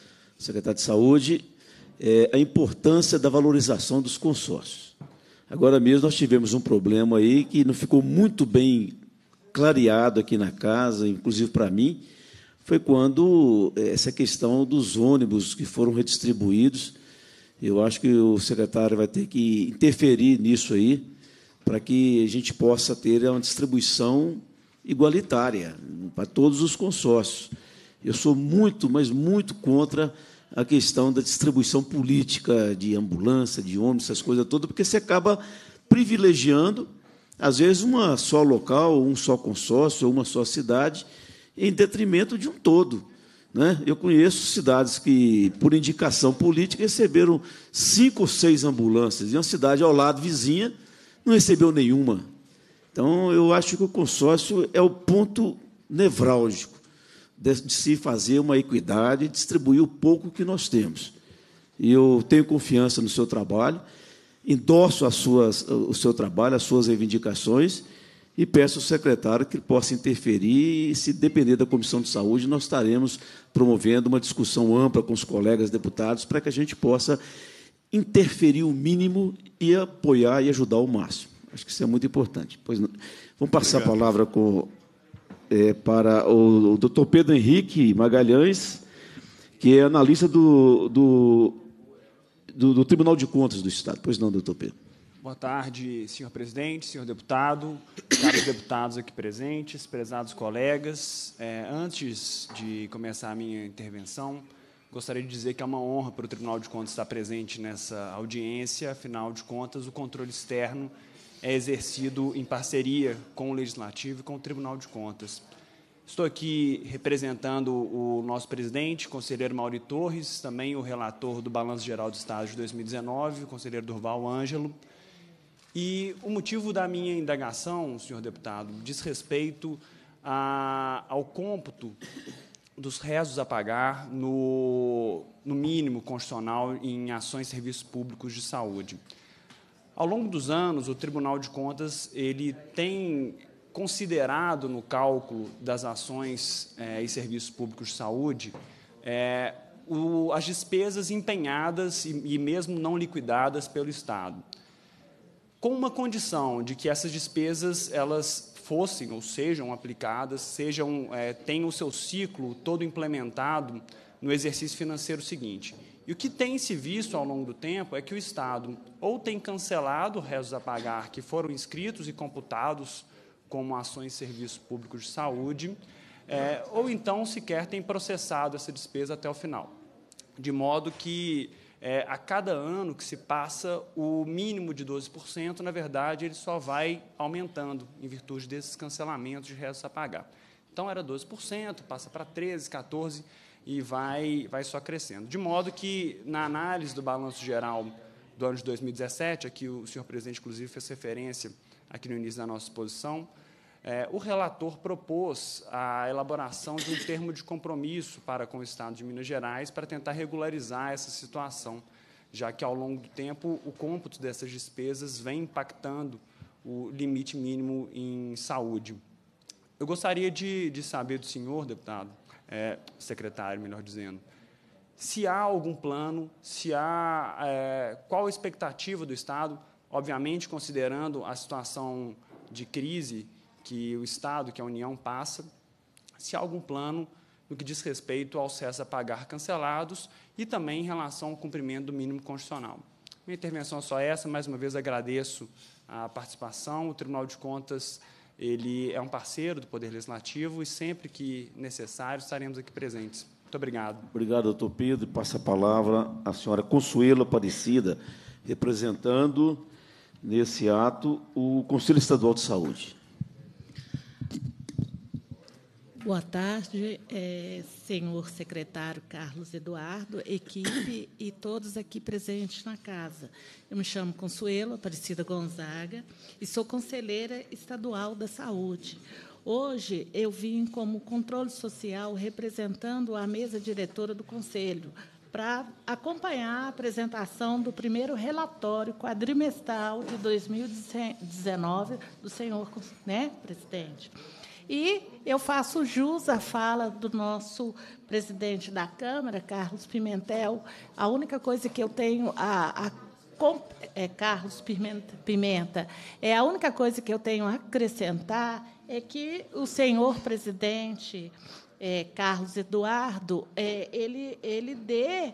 de Saúde, a importância da valorização dos consórcios. Agora mesmo nós tivemos um problema aí que não ficou muito bem clareado aqui na casa, inclusive para mim, foi quando essa questão dos ônibus que foram redistribuídos. Eu acho que o secretário vai ter que interferir nisso aí, para que a gente possa ter uma distribuição igualitária para todos os consórcios. Eu sou muito, mas muito contra a questão da distribuição política de ambulância, de ônibus, essas coisas todas, porque você acaba privilegiando, às vezes, uma só local, um só consórcio, ou uma só cidade, em detrimento de um todo. Né? Eu conheço cidades que, por indicação política, receberam 5 ou 6 ambulâncias, e uma cidade ao lado, vizinha, não recebeu nenhuma. Então, eu acho que o consórcio é o ponto nevrálgico de se fazer uma equidade e distribuir o pouco que nós temos. E eu tenho confiança no seu trabalho, endosso o seu trabalho, as suas reivindicações, e peço ao secretário que possa interferir, e, se depender da Comissão de Saúde, nós estaremos promovendo uma discussão ampla com os colegas deputados para que a gente possa interferir o mínimo e apoiar e ajudar o máximo. Acho que isso é muito importante. Pois não. Vamos passar a palavra para o doutor Pedro Henrique Magalhães, que é analista do Tribunal de Contas do Estado. Pois não, doutor Pedro. Boa tarde, senhor presidente, senhor deputado, caros deputados aqui presentes, prezados colegas. Antes de começar a minha intervenção, gostaria de dizer que é uma honra para o Tribunal de Contas estar presente nessa audiência. Afinal de contas, o controle externo é exercido em parceria com o Legislativo e com o Tribunal de Contas. Estou aqui representando o nosso presidente, conselheiro Mauri Torres, também o relator do Balanço Geral do Estado de 2019, o conselheiro Durval Ângelo. E o motivo da minha indagação, senhor deputado, diz respeito ao cômputo dos rezos a pagar no mínimo constitucional em ações e serviços públicos de saúde. Ao longo dos anos, o Tribunal de Contas ele tem considerado no cálculo das ações e serviços públicos de saúde as despesas empenhadas e mesmo não liquidadas pelo Estado, com uma condição de que essas despesas elas fossem ou sejam aplicadas, tenham o seu ciclo todo implementado no exercício financeiro seguinte. E o que tem se visto ao longo do tempo é que o Estado ou tem cancelado rezos a pagar que foram inscritos e computados como ações e serviços públicos de saúde, ou então sequer tem processado essa despesa até o final. De modo que, a cada ano que se passa, o mínimo de 12%, na verdade, ele só vai aumentando em virtude desses cancelamentos de rezos a pagar. Então, era 12%, passa para 13%, 14%, e vai só crescendo. De modo que, na análise do balanço geral do ano de 2017, aqui o senhor presidente, inclusive, fez referência aqui no início da nossa exposição, o relator propôs a elaboração de um termo de compromisso para com o Estado de Minas Gerais para tentar regularizar essa situação, já que, ao longo do tempo, o cômputo dessas despesas vem impactando o limite mínimo em saúde. Eu gostaria de saber do senhor, deputado, secretário, melhor dizendo, se há algum plano, qual a expectativa do Estado, obviamente considerando a situação de crise que o Estado, que a União passa, se há algum plano no que diz respeito ao cessa a pagar cancelados e também em relação ao cumprimento do mínimo constitucional. Minha intervenção é só essa. Mais uma vez, agradeço a participação. O Tribunal de Contas ele é um parceiro do Poder Legislativo e, sempre que necessário, estaremos aqui presentes. Muito obrigado. Obrigado, doutor Pedro. Passa a palavra à senhora Consuelo Aparecida, representando, nesse ato, o Conselho Estadual de Saúde. Boa tarde, senhor secretário Carlos Eduardo, equipe e todos aqui presentes na casa. Eu me chamo Consuelo Aparecida Gonzaga e sou conselheira estadual da saúde. Hoje eu vim como controle social representando a mesa diretora do Conselho para acompanhar a apresentação do primeiro relatório quadrimestral de 2019 do senhor, presidente. E eu faço jus à fala do nosso presidente da Câmara, Carlos Pimentel. A única coisa que eu tenho Carlos Pimenta, a única coisa que eu tenho a acrescentar é que o senhor presidente Carlos Eduardo, ele dê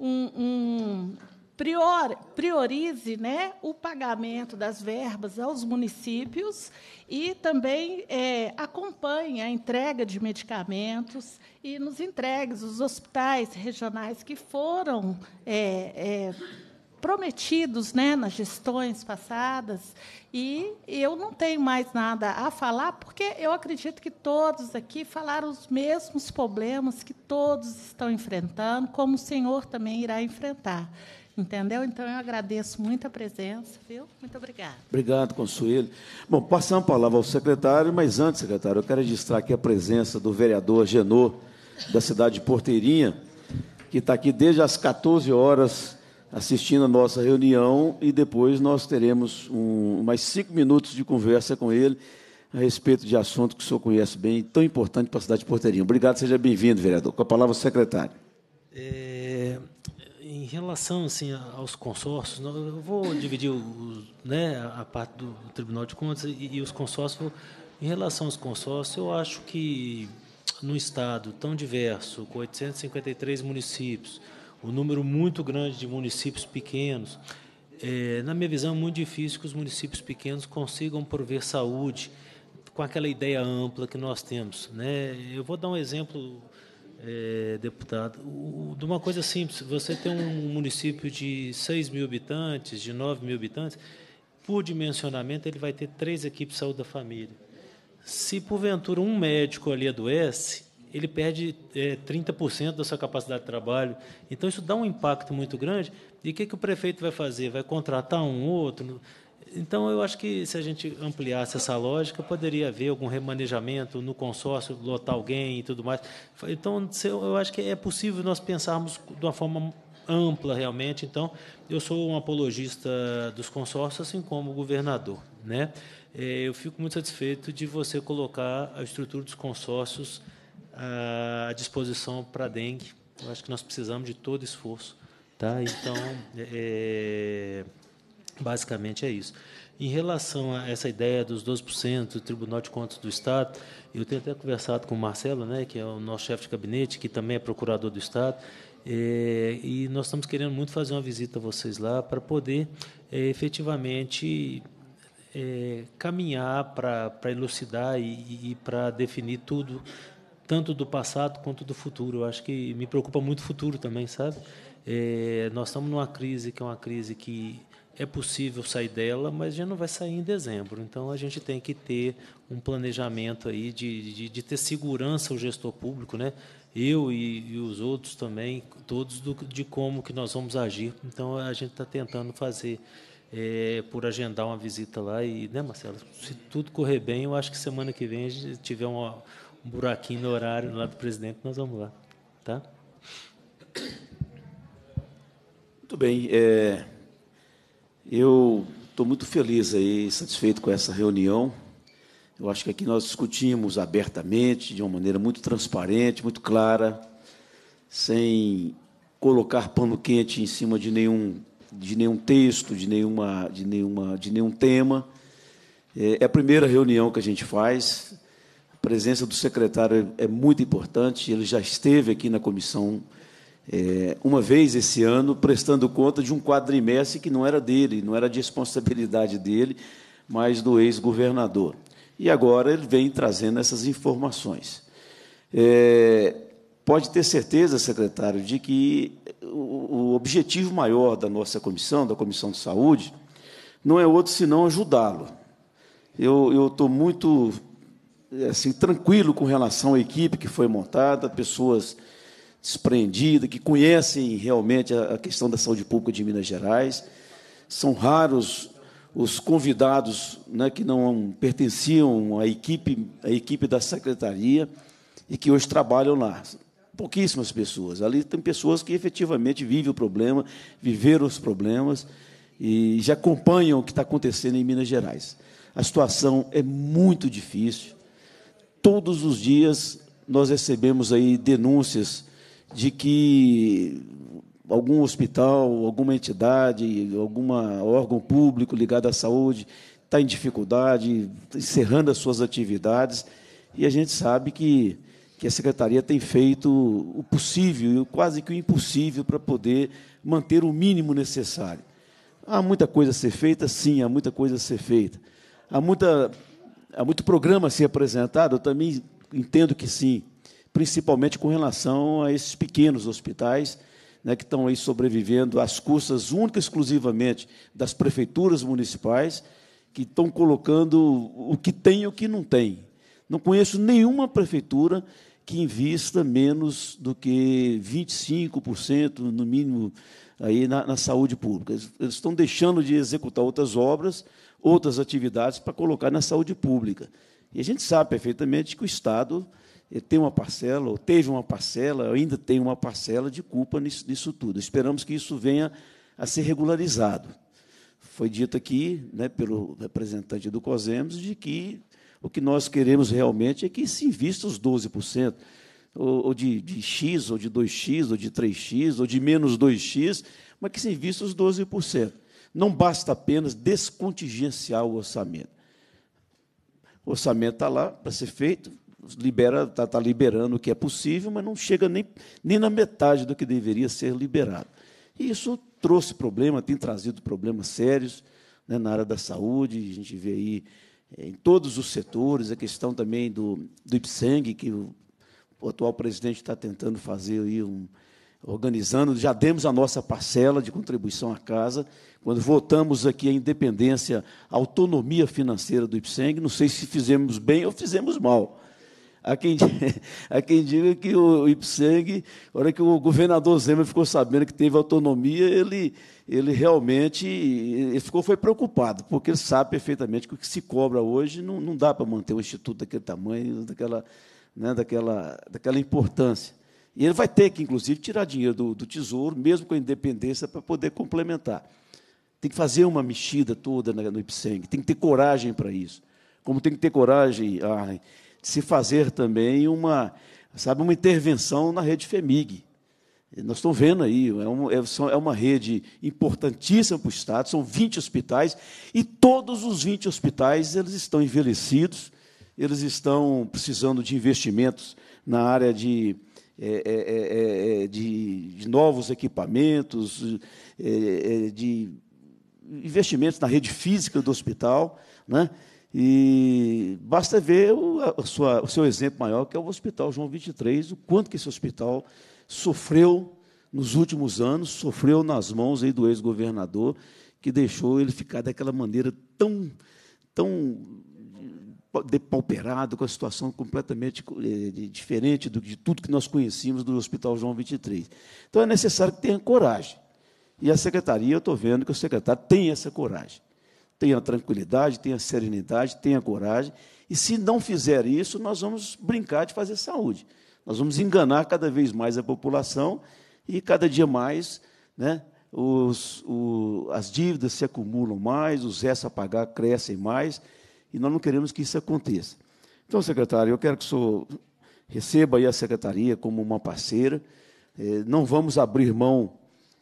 priorize, o pagamento das verbas aos municípios e também acompanhe a entrega de medicamentos e nos entregue os hospitais regionais que foram prometidos, nas gestões passadas. E eu não tenho mais nada a falar, porque eu acredito que todos aqui falaram os mesmos problemas que todos estão enfrentando, como o senhor também irá enfrentar. Entendeu? Então, eu agradeço muito a presença, viu? Muito obrigada. Obrigado, Consuelo. Bom, passando a palavra ao secretário, mas antes, secretário, eu quero registrar aqui a presença do vereador Genô, da cidade de Porteirinha, que está aqui desde as 14 horas assistindo a nossa reunião, e depois nós teremos mais 5 minutos de conversa com ele a respeito de assunto que o senhor conhece bem, tão importante para a cidade de Porteirinha. Obrigado, seja bem-vindo, vereador. Com a palavra o secretário. Em relação aos consórcios, eu vou dividir a parte do Tribunal de Contas e os consórcios. Em relação aos consórcios, eu acho que, num Estado tão diverso, com 853 municípios, um número muito grande de municípios pequenos, na minha visão, é muito difícil que os municípios pequenos consigam prover saúde com aquela ideia ampla que nós temos, né? Eu vou dar um exemplo, deputado, de uma coisa simples. Você tem um município de 6.000 habitantes, de 9.000 habitantes, por dimensionamento, ele vai ter 3 equipes de saúde da família. Se, porventura, um médico ali adoece, ele perde 30% da sua capacidade de trabalho. Então, isso dá um impacto muito grande. E o que o prefeito vai fazer? Vai contratar um outro? Então, eu acho que, se a gente ampliasse essa lógica, poderia haver algum remanejamento no consórcio, lotar alguém e tudo mais. Então, eu acho que é possível nós pensarmos de uma forma ampla, realmente. Então, eu sou um apologista dos consórcios, assim como o governador, né? Eu fico muito satisfeito de você colocar a estrutura dos consórcios à disposição para a dengue. Eu acho que nós precisamos de todo esforço, tá? Então, basicamente é isso. Em relação a essa ideia dos 12% do Tribunal de Contas do Estado, eu tenho até conversado com o Marcelo, né, que é o nosso chefe de gabinete, que também é procurador do Estado, e nós estamos querendo muito fazer uma visita a vocês lá para poder efetivamente caminhar para elucidar e para definir tudo, tanto do passado quanto do futuro. Eu acho que me preocupa muito o futuro também, sabe? Nós estamos numa crise que é uma crise que é possível sair dela, mas já não vai sair em dezembro. Então, a gente tem que ter um planejamento aí de ter segurança ao gestor público, né? Eu e os outros também, todos, de como que nós vamos agir. Então, a gente está tentando fazer, por agendar uma visita lá. E, né, Marcelo, se tudo correr bem, eu acho que semana que vem, a gente tiver um buraquinho no horário lá do presidente, nós vamos lá. Tá? Muito bem. Eu estou muito feliz e satisfeito com essa reunião. Eu acho que aqui nós discutimos abertamente, de uma maneira muito transparente, muito clara, sem colocar pano quente em cima de nenhum texto, de nenhum tema. É a primeira reunião que a gente faz. A presença do secretário é muito importante. Ele já esteve aqui na comissão uma vez esse ano, prestando conta de um quadrimestre que não era dele, não era de responsabilidade dele, mas do ex-governador. E agora ele vem trazendo essas informações. Pode ter certeza, secretário, de que o objetivo maior da nossa comissão, da Comissão de Saúde, não é outro senão ajudá-lo. Eu estou muito assim, tranquilo com relação à equipe que foi montada, pessoas despreendidas, que conhecem realmente a questão da saúde pública de Minas Gerais. São raros os convidados, né, que não pertenciam à equipe da secretaria e que hoje trabalham lá. Pouquíssimas pessoas. Ali tem pessoas que efetivamente vivem o problema, viveram os problemas e já acompanham o que está acontecendo em Minas Gerais. A situação é muito difícil. Todos os dias nós recebemos aí denúncias de que algum hospital, alguma entidade, algum órgão público ligado à saúde está em dificuldade, encerrando as suas atividades, e a gente sabe que a Secretaria tem feito o possível e quase que o impossível para poder manter o mínimo necessário. Há muita coisa a ser feita? Sim, há muita coisa a ser feita. Há muito programa a ser apresentado? Eu também entendo que sim, principalmente com relação a esses pequenos hospitais, né, que estão aí sobrevivendo às custas única e exclusivamente das prefeituras municipais, que estão colocando o que tem e o que não tem. Não conheço nenhuma prefeitura que invista menos do que 25%, no mínimo, aí na saúde pública. Eles estão deixando de executar outras obras, outras atividades para colocar na saúde pública. E a gente sabe perfeitamente que o Estado tem uma parcela, ou teve uma parcela, ou ainda tem uma parcela de culpa nisso tudo. Esperamos que isso venha a ser regularizado. Foi dito aqui, né, pelo representante do COSEMS, de que o que nós queremos realmente é que se invista os 12%, ou de X, ou de 2X, ou de 3X, ou de menos 2X, mas que se invista os 12%. Não basta apenas descontingenciar o orçamento. O orçamento está lá para ser feito, está liberando o que é possível, mas não chega nem na metade do que deveria ser liberado. E isso trouxe problema, tem trazido problemas sérios, né, na área da saúde. A gente vê aí em todos os setores, a questão também do IPSENG, que o atual presidente está tentando fazer aí organizando, já demos a nossa parcela de contribuição à casa, quando votamos aqui a independência, a autonomia financeira do IPSENG, não sei se fizemos bem ou fizemos mal. Há quem diga que o IPSENG, na hora que o governador Zema ficou sabendo que teve autonomia, ele realmente foi preocupado, porque ele sabe perfeitamente que o que se cobra hoje não dá para manter um instituto daquele tamanho, daquela importância. E ele vai ter que, inclusive, tirar dinheiro do Tesouro, mesmo com a independência, para poder complementar. Tem que fazer uma mexida toda no IPSENG, tem que ter coragem para isso. Como tem que ter coragem de se fazer também uma intervenção na rede FEMIG. Nós estamos vendo aí, é uma rede importantíssima para o Estado, são 20 hospitais, e todos os 20 hospitais eles estão envelhecidos, eles estão precisando de investimentos na área de novos equipamentos, de investimentos na rede física do hospital, né? E basta ver o seu exemplo maior, que é o Hospital João 23, o quanto que esse hospital sofreu nos últimos anos, sofreu nas mãos aí do ex-governador, que deixou ele ficar daquela maneira tão depauperado, com a situação completamente diferente de tudo que nós conhecíamos do Hospital João 23. Então, é necessário que tenha coragem. E a secretaria, eu estou vendo que o secretário tem essa coragem. Tem a tranquilidade, tem a serenidade, tem a coragem. E, se não fizer isso, nós vamos brincar de fazer saúde. Nós vamos enganar cada vez mais a população e, cada dia mais, né, as dívidas se acumulam mais, os restos a pagar crescem mais, e nós não queremos que isso aconteça. Então, secretário, eu quero que o senhor receba aí a secretaria como uma parceira. Não vamos abrir mão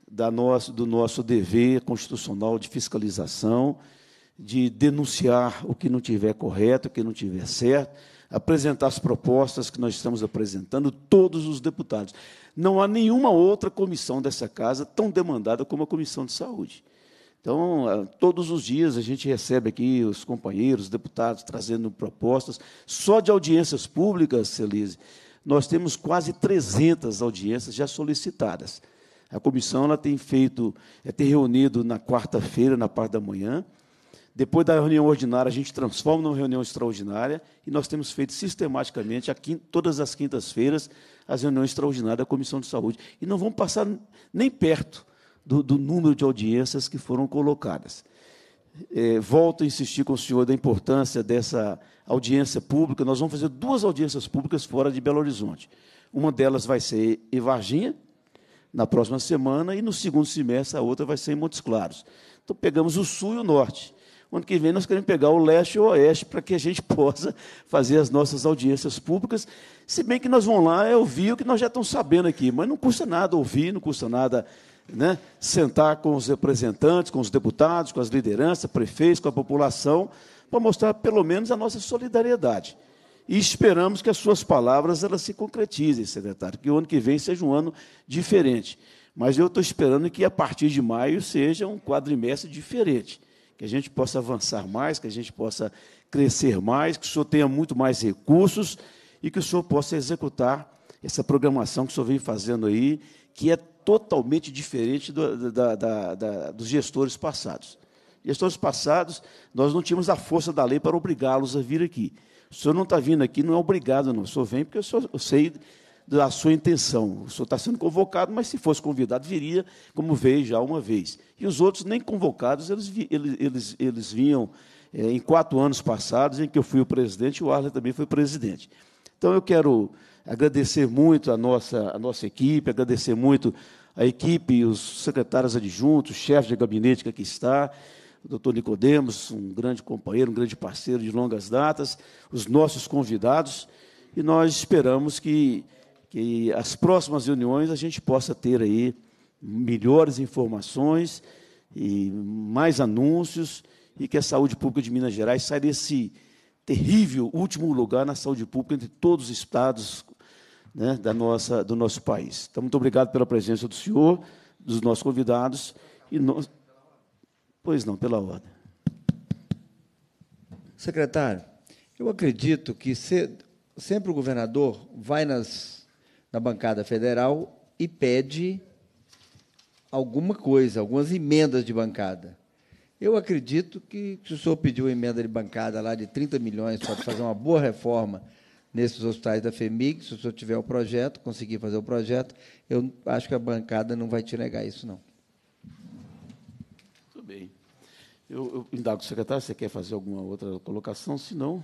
do nosso dever constitucional de fiscalização, de denunciar o que não tiver correto, o que não tiver certo, apresentar as propostas que nós estamos apresentando, todos os deputados. Não há nenhuma outra comissão dessa casa tão demandada como a Comissão de Saúde. Então, todos os dias a gente recebe aqui os companheiros, os deputados, trazendo propostas. Só de audiências públicas, Celise, nós temos quase 300 audiências já solicitadas. A comissão tem reunido na quarta-feira, na parte da manhã. Depois da reunião ordinária, a gente transforma numa reunião extraordinária, e nós temos feito sistematicamente, todas as quintas-feiras, as reuniões extraordinárias da Comissão de Saúde. E não vamos passar nem perto do número de audiências que foram colocadas. Volto a insistir com o senhor da importância dessa audiência pública. Nós vamos fazer 2 audiências públicas fora de Belo Horizonte. Uma delas vai ser em Varginha, na próxima semana, e no segundo semestre a outra vai ser em Montes Claros. Então, pegamos o sul e o norte. O ano que vem nós queremos pegar o leste e o oeste para que a gente possa fazer as nossas audiências públicas, se bem que nós vamos lá ouvir o que nós já estamos sabendo aqui, mas não custa nada ouvir, não custa nada, né, sentar com os representantes, com os deputados, com as lideranças, prefeitos, com a população, para mostrar pelo menos a nossa solidariedade. E esperamos que as suas palavras elas se concretizem, secretário, que o ano que vem seja um ano diferente. Mas eu estou esperando que, a partir de maio, seja um quadrimestre diferente, que a gente possa avançar mais, que a gente possa crescer mais, que o senhor tenha muito mais recursos e que o senhor possa executar essa programação que o senhor vem fazendo aí, que é totalmente diferente dos gestores passados. Gestores passados, nós não tínhamos a força da lei para obrigá-los a vir aqui. O senhor não está vindo aqui, não é obrigado, não. O senhor vem porque eu sei da sua intenção. O senhor está sendo convocado, mas, se fosse convidado, viria como veio já uma vez. E os outros, nem convocados, eles vinham em 4 anos passados, em que eu fui o presidente e o Arlen também foi presidente. Então, eu quero agradecer muito a nossa equipe, agradecer muito a equipe, os secretários adjuntos, o chefe de gabinete que aqui está, o doutor Nicodemos, um grande companheiro, um grande parceiro de longas datas, os nossos convidados, e nós esperamos que as próximas reuniões a gente possa ter aí melhores informações e mais anúncios, e que a saúde pública de Minas Gerais saia desse terrível último lugar na saúde pública entre todos os estados, né, do nosso país. Então, muito obrigado pela presença do senhor, dos nossos convidados, E nós... Pois não, pela ordem. Secretário, eu acredito que sempre o governador vai na bancada federal e pede alguma coisa, algumas emendas de bancada. Eu acredito que, se o senhor pediu uma emenda de bancada lá de 30 milhões para fazer uma boa reforma nesses hospitais da FHEMIG, se o senhor tiver o projeto, conseguir fazer o projeto, eu acho que a bancada não vai te negar isso, não. Tudo bem. Eu indago o secretário, você quer fazer alguma outra colocação? Se não...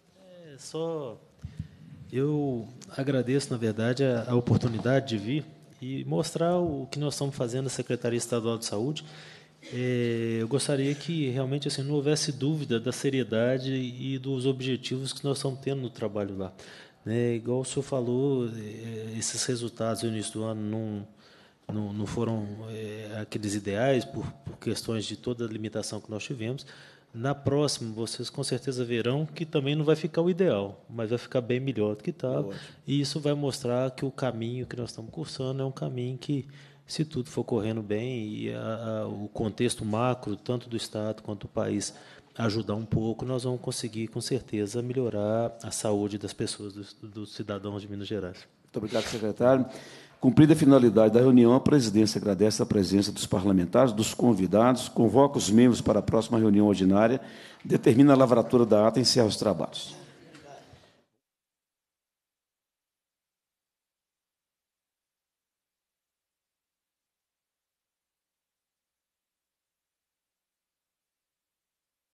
Eu agradeço, na verdade, a oportunidade de vir e mostrar o que nós estamos fazendo na Secretaria Estadual de Saúde. Eu gostaria que, realmente, assim, não houvesse dúvida da seriedade e dos objetivos que nós estamos tendo no trabalho lá. Igual o senhor falou, esses resultados no início do ano não foram aqueles ideais, por questões de toda a limitação que nós tivemos. Na próxima, vocês com certeza verão que também não vai ficar o ideal, mas vai ficar bem melhor do que estava. E isso vai mostrar que o caminho que nós estamos cursando é um caminho que, se tudo for correndo bem e o contexto macro, tanto do Estado quanto do país, ajudar um pouco, nós vamos conseguir, com certeza, melhorar a saúde das pessoas, dos cidadãos de Minas Gerais. Muito obrigado, secretário. Cumprida a finalidade da reunião, a presidência agradece a presença dos parlamentares, dos convidados, convoca os membros para a próxima reunião ordinária, determina a lavratura da ata e encerra os trabalhos.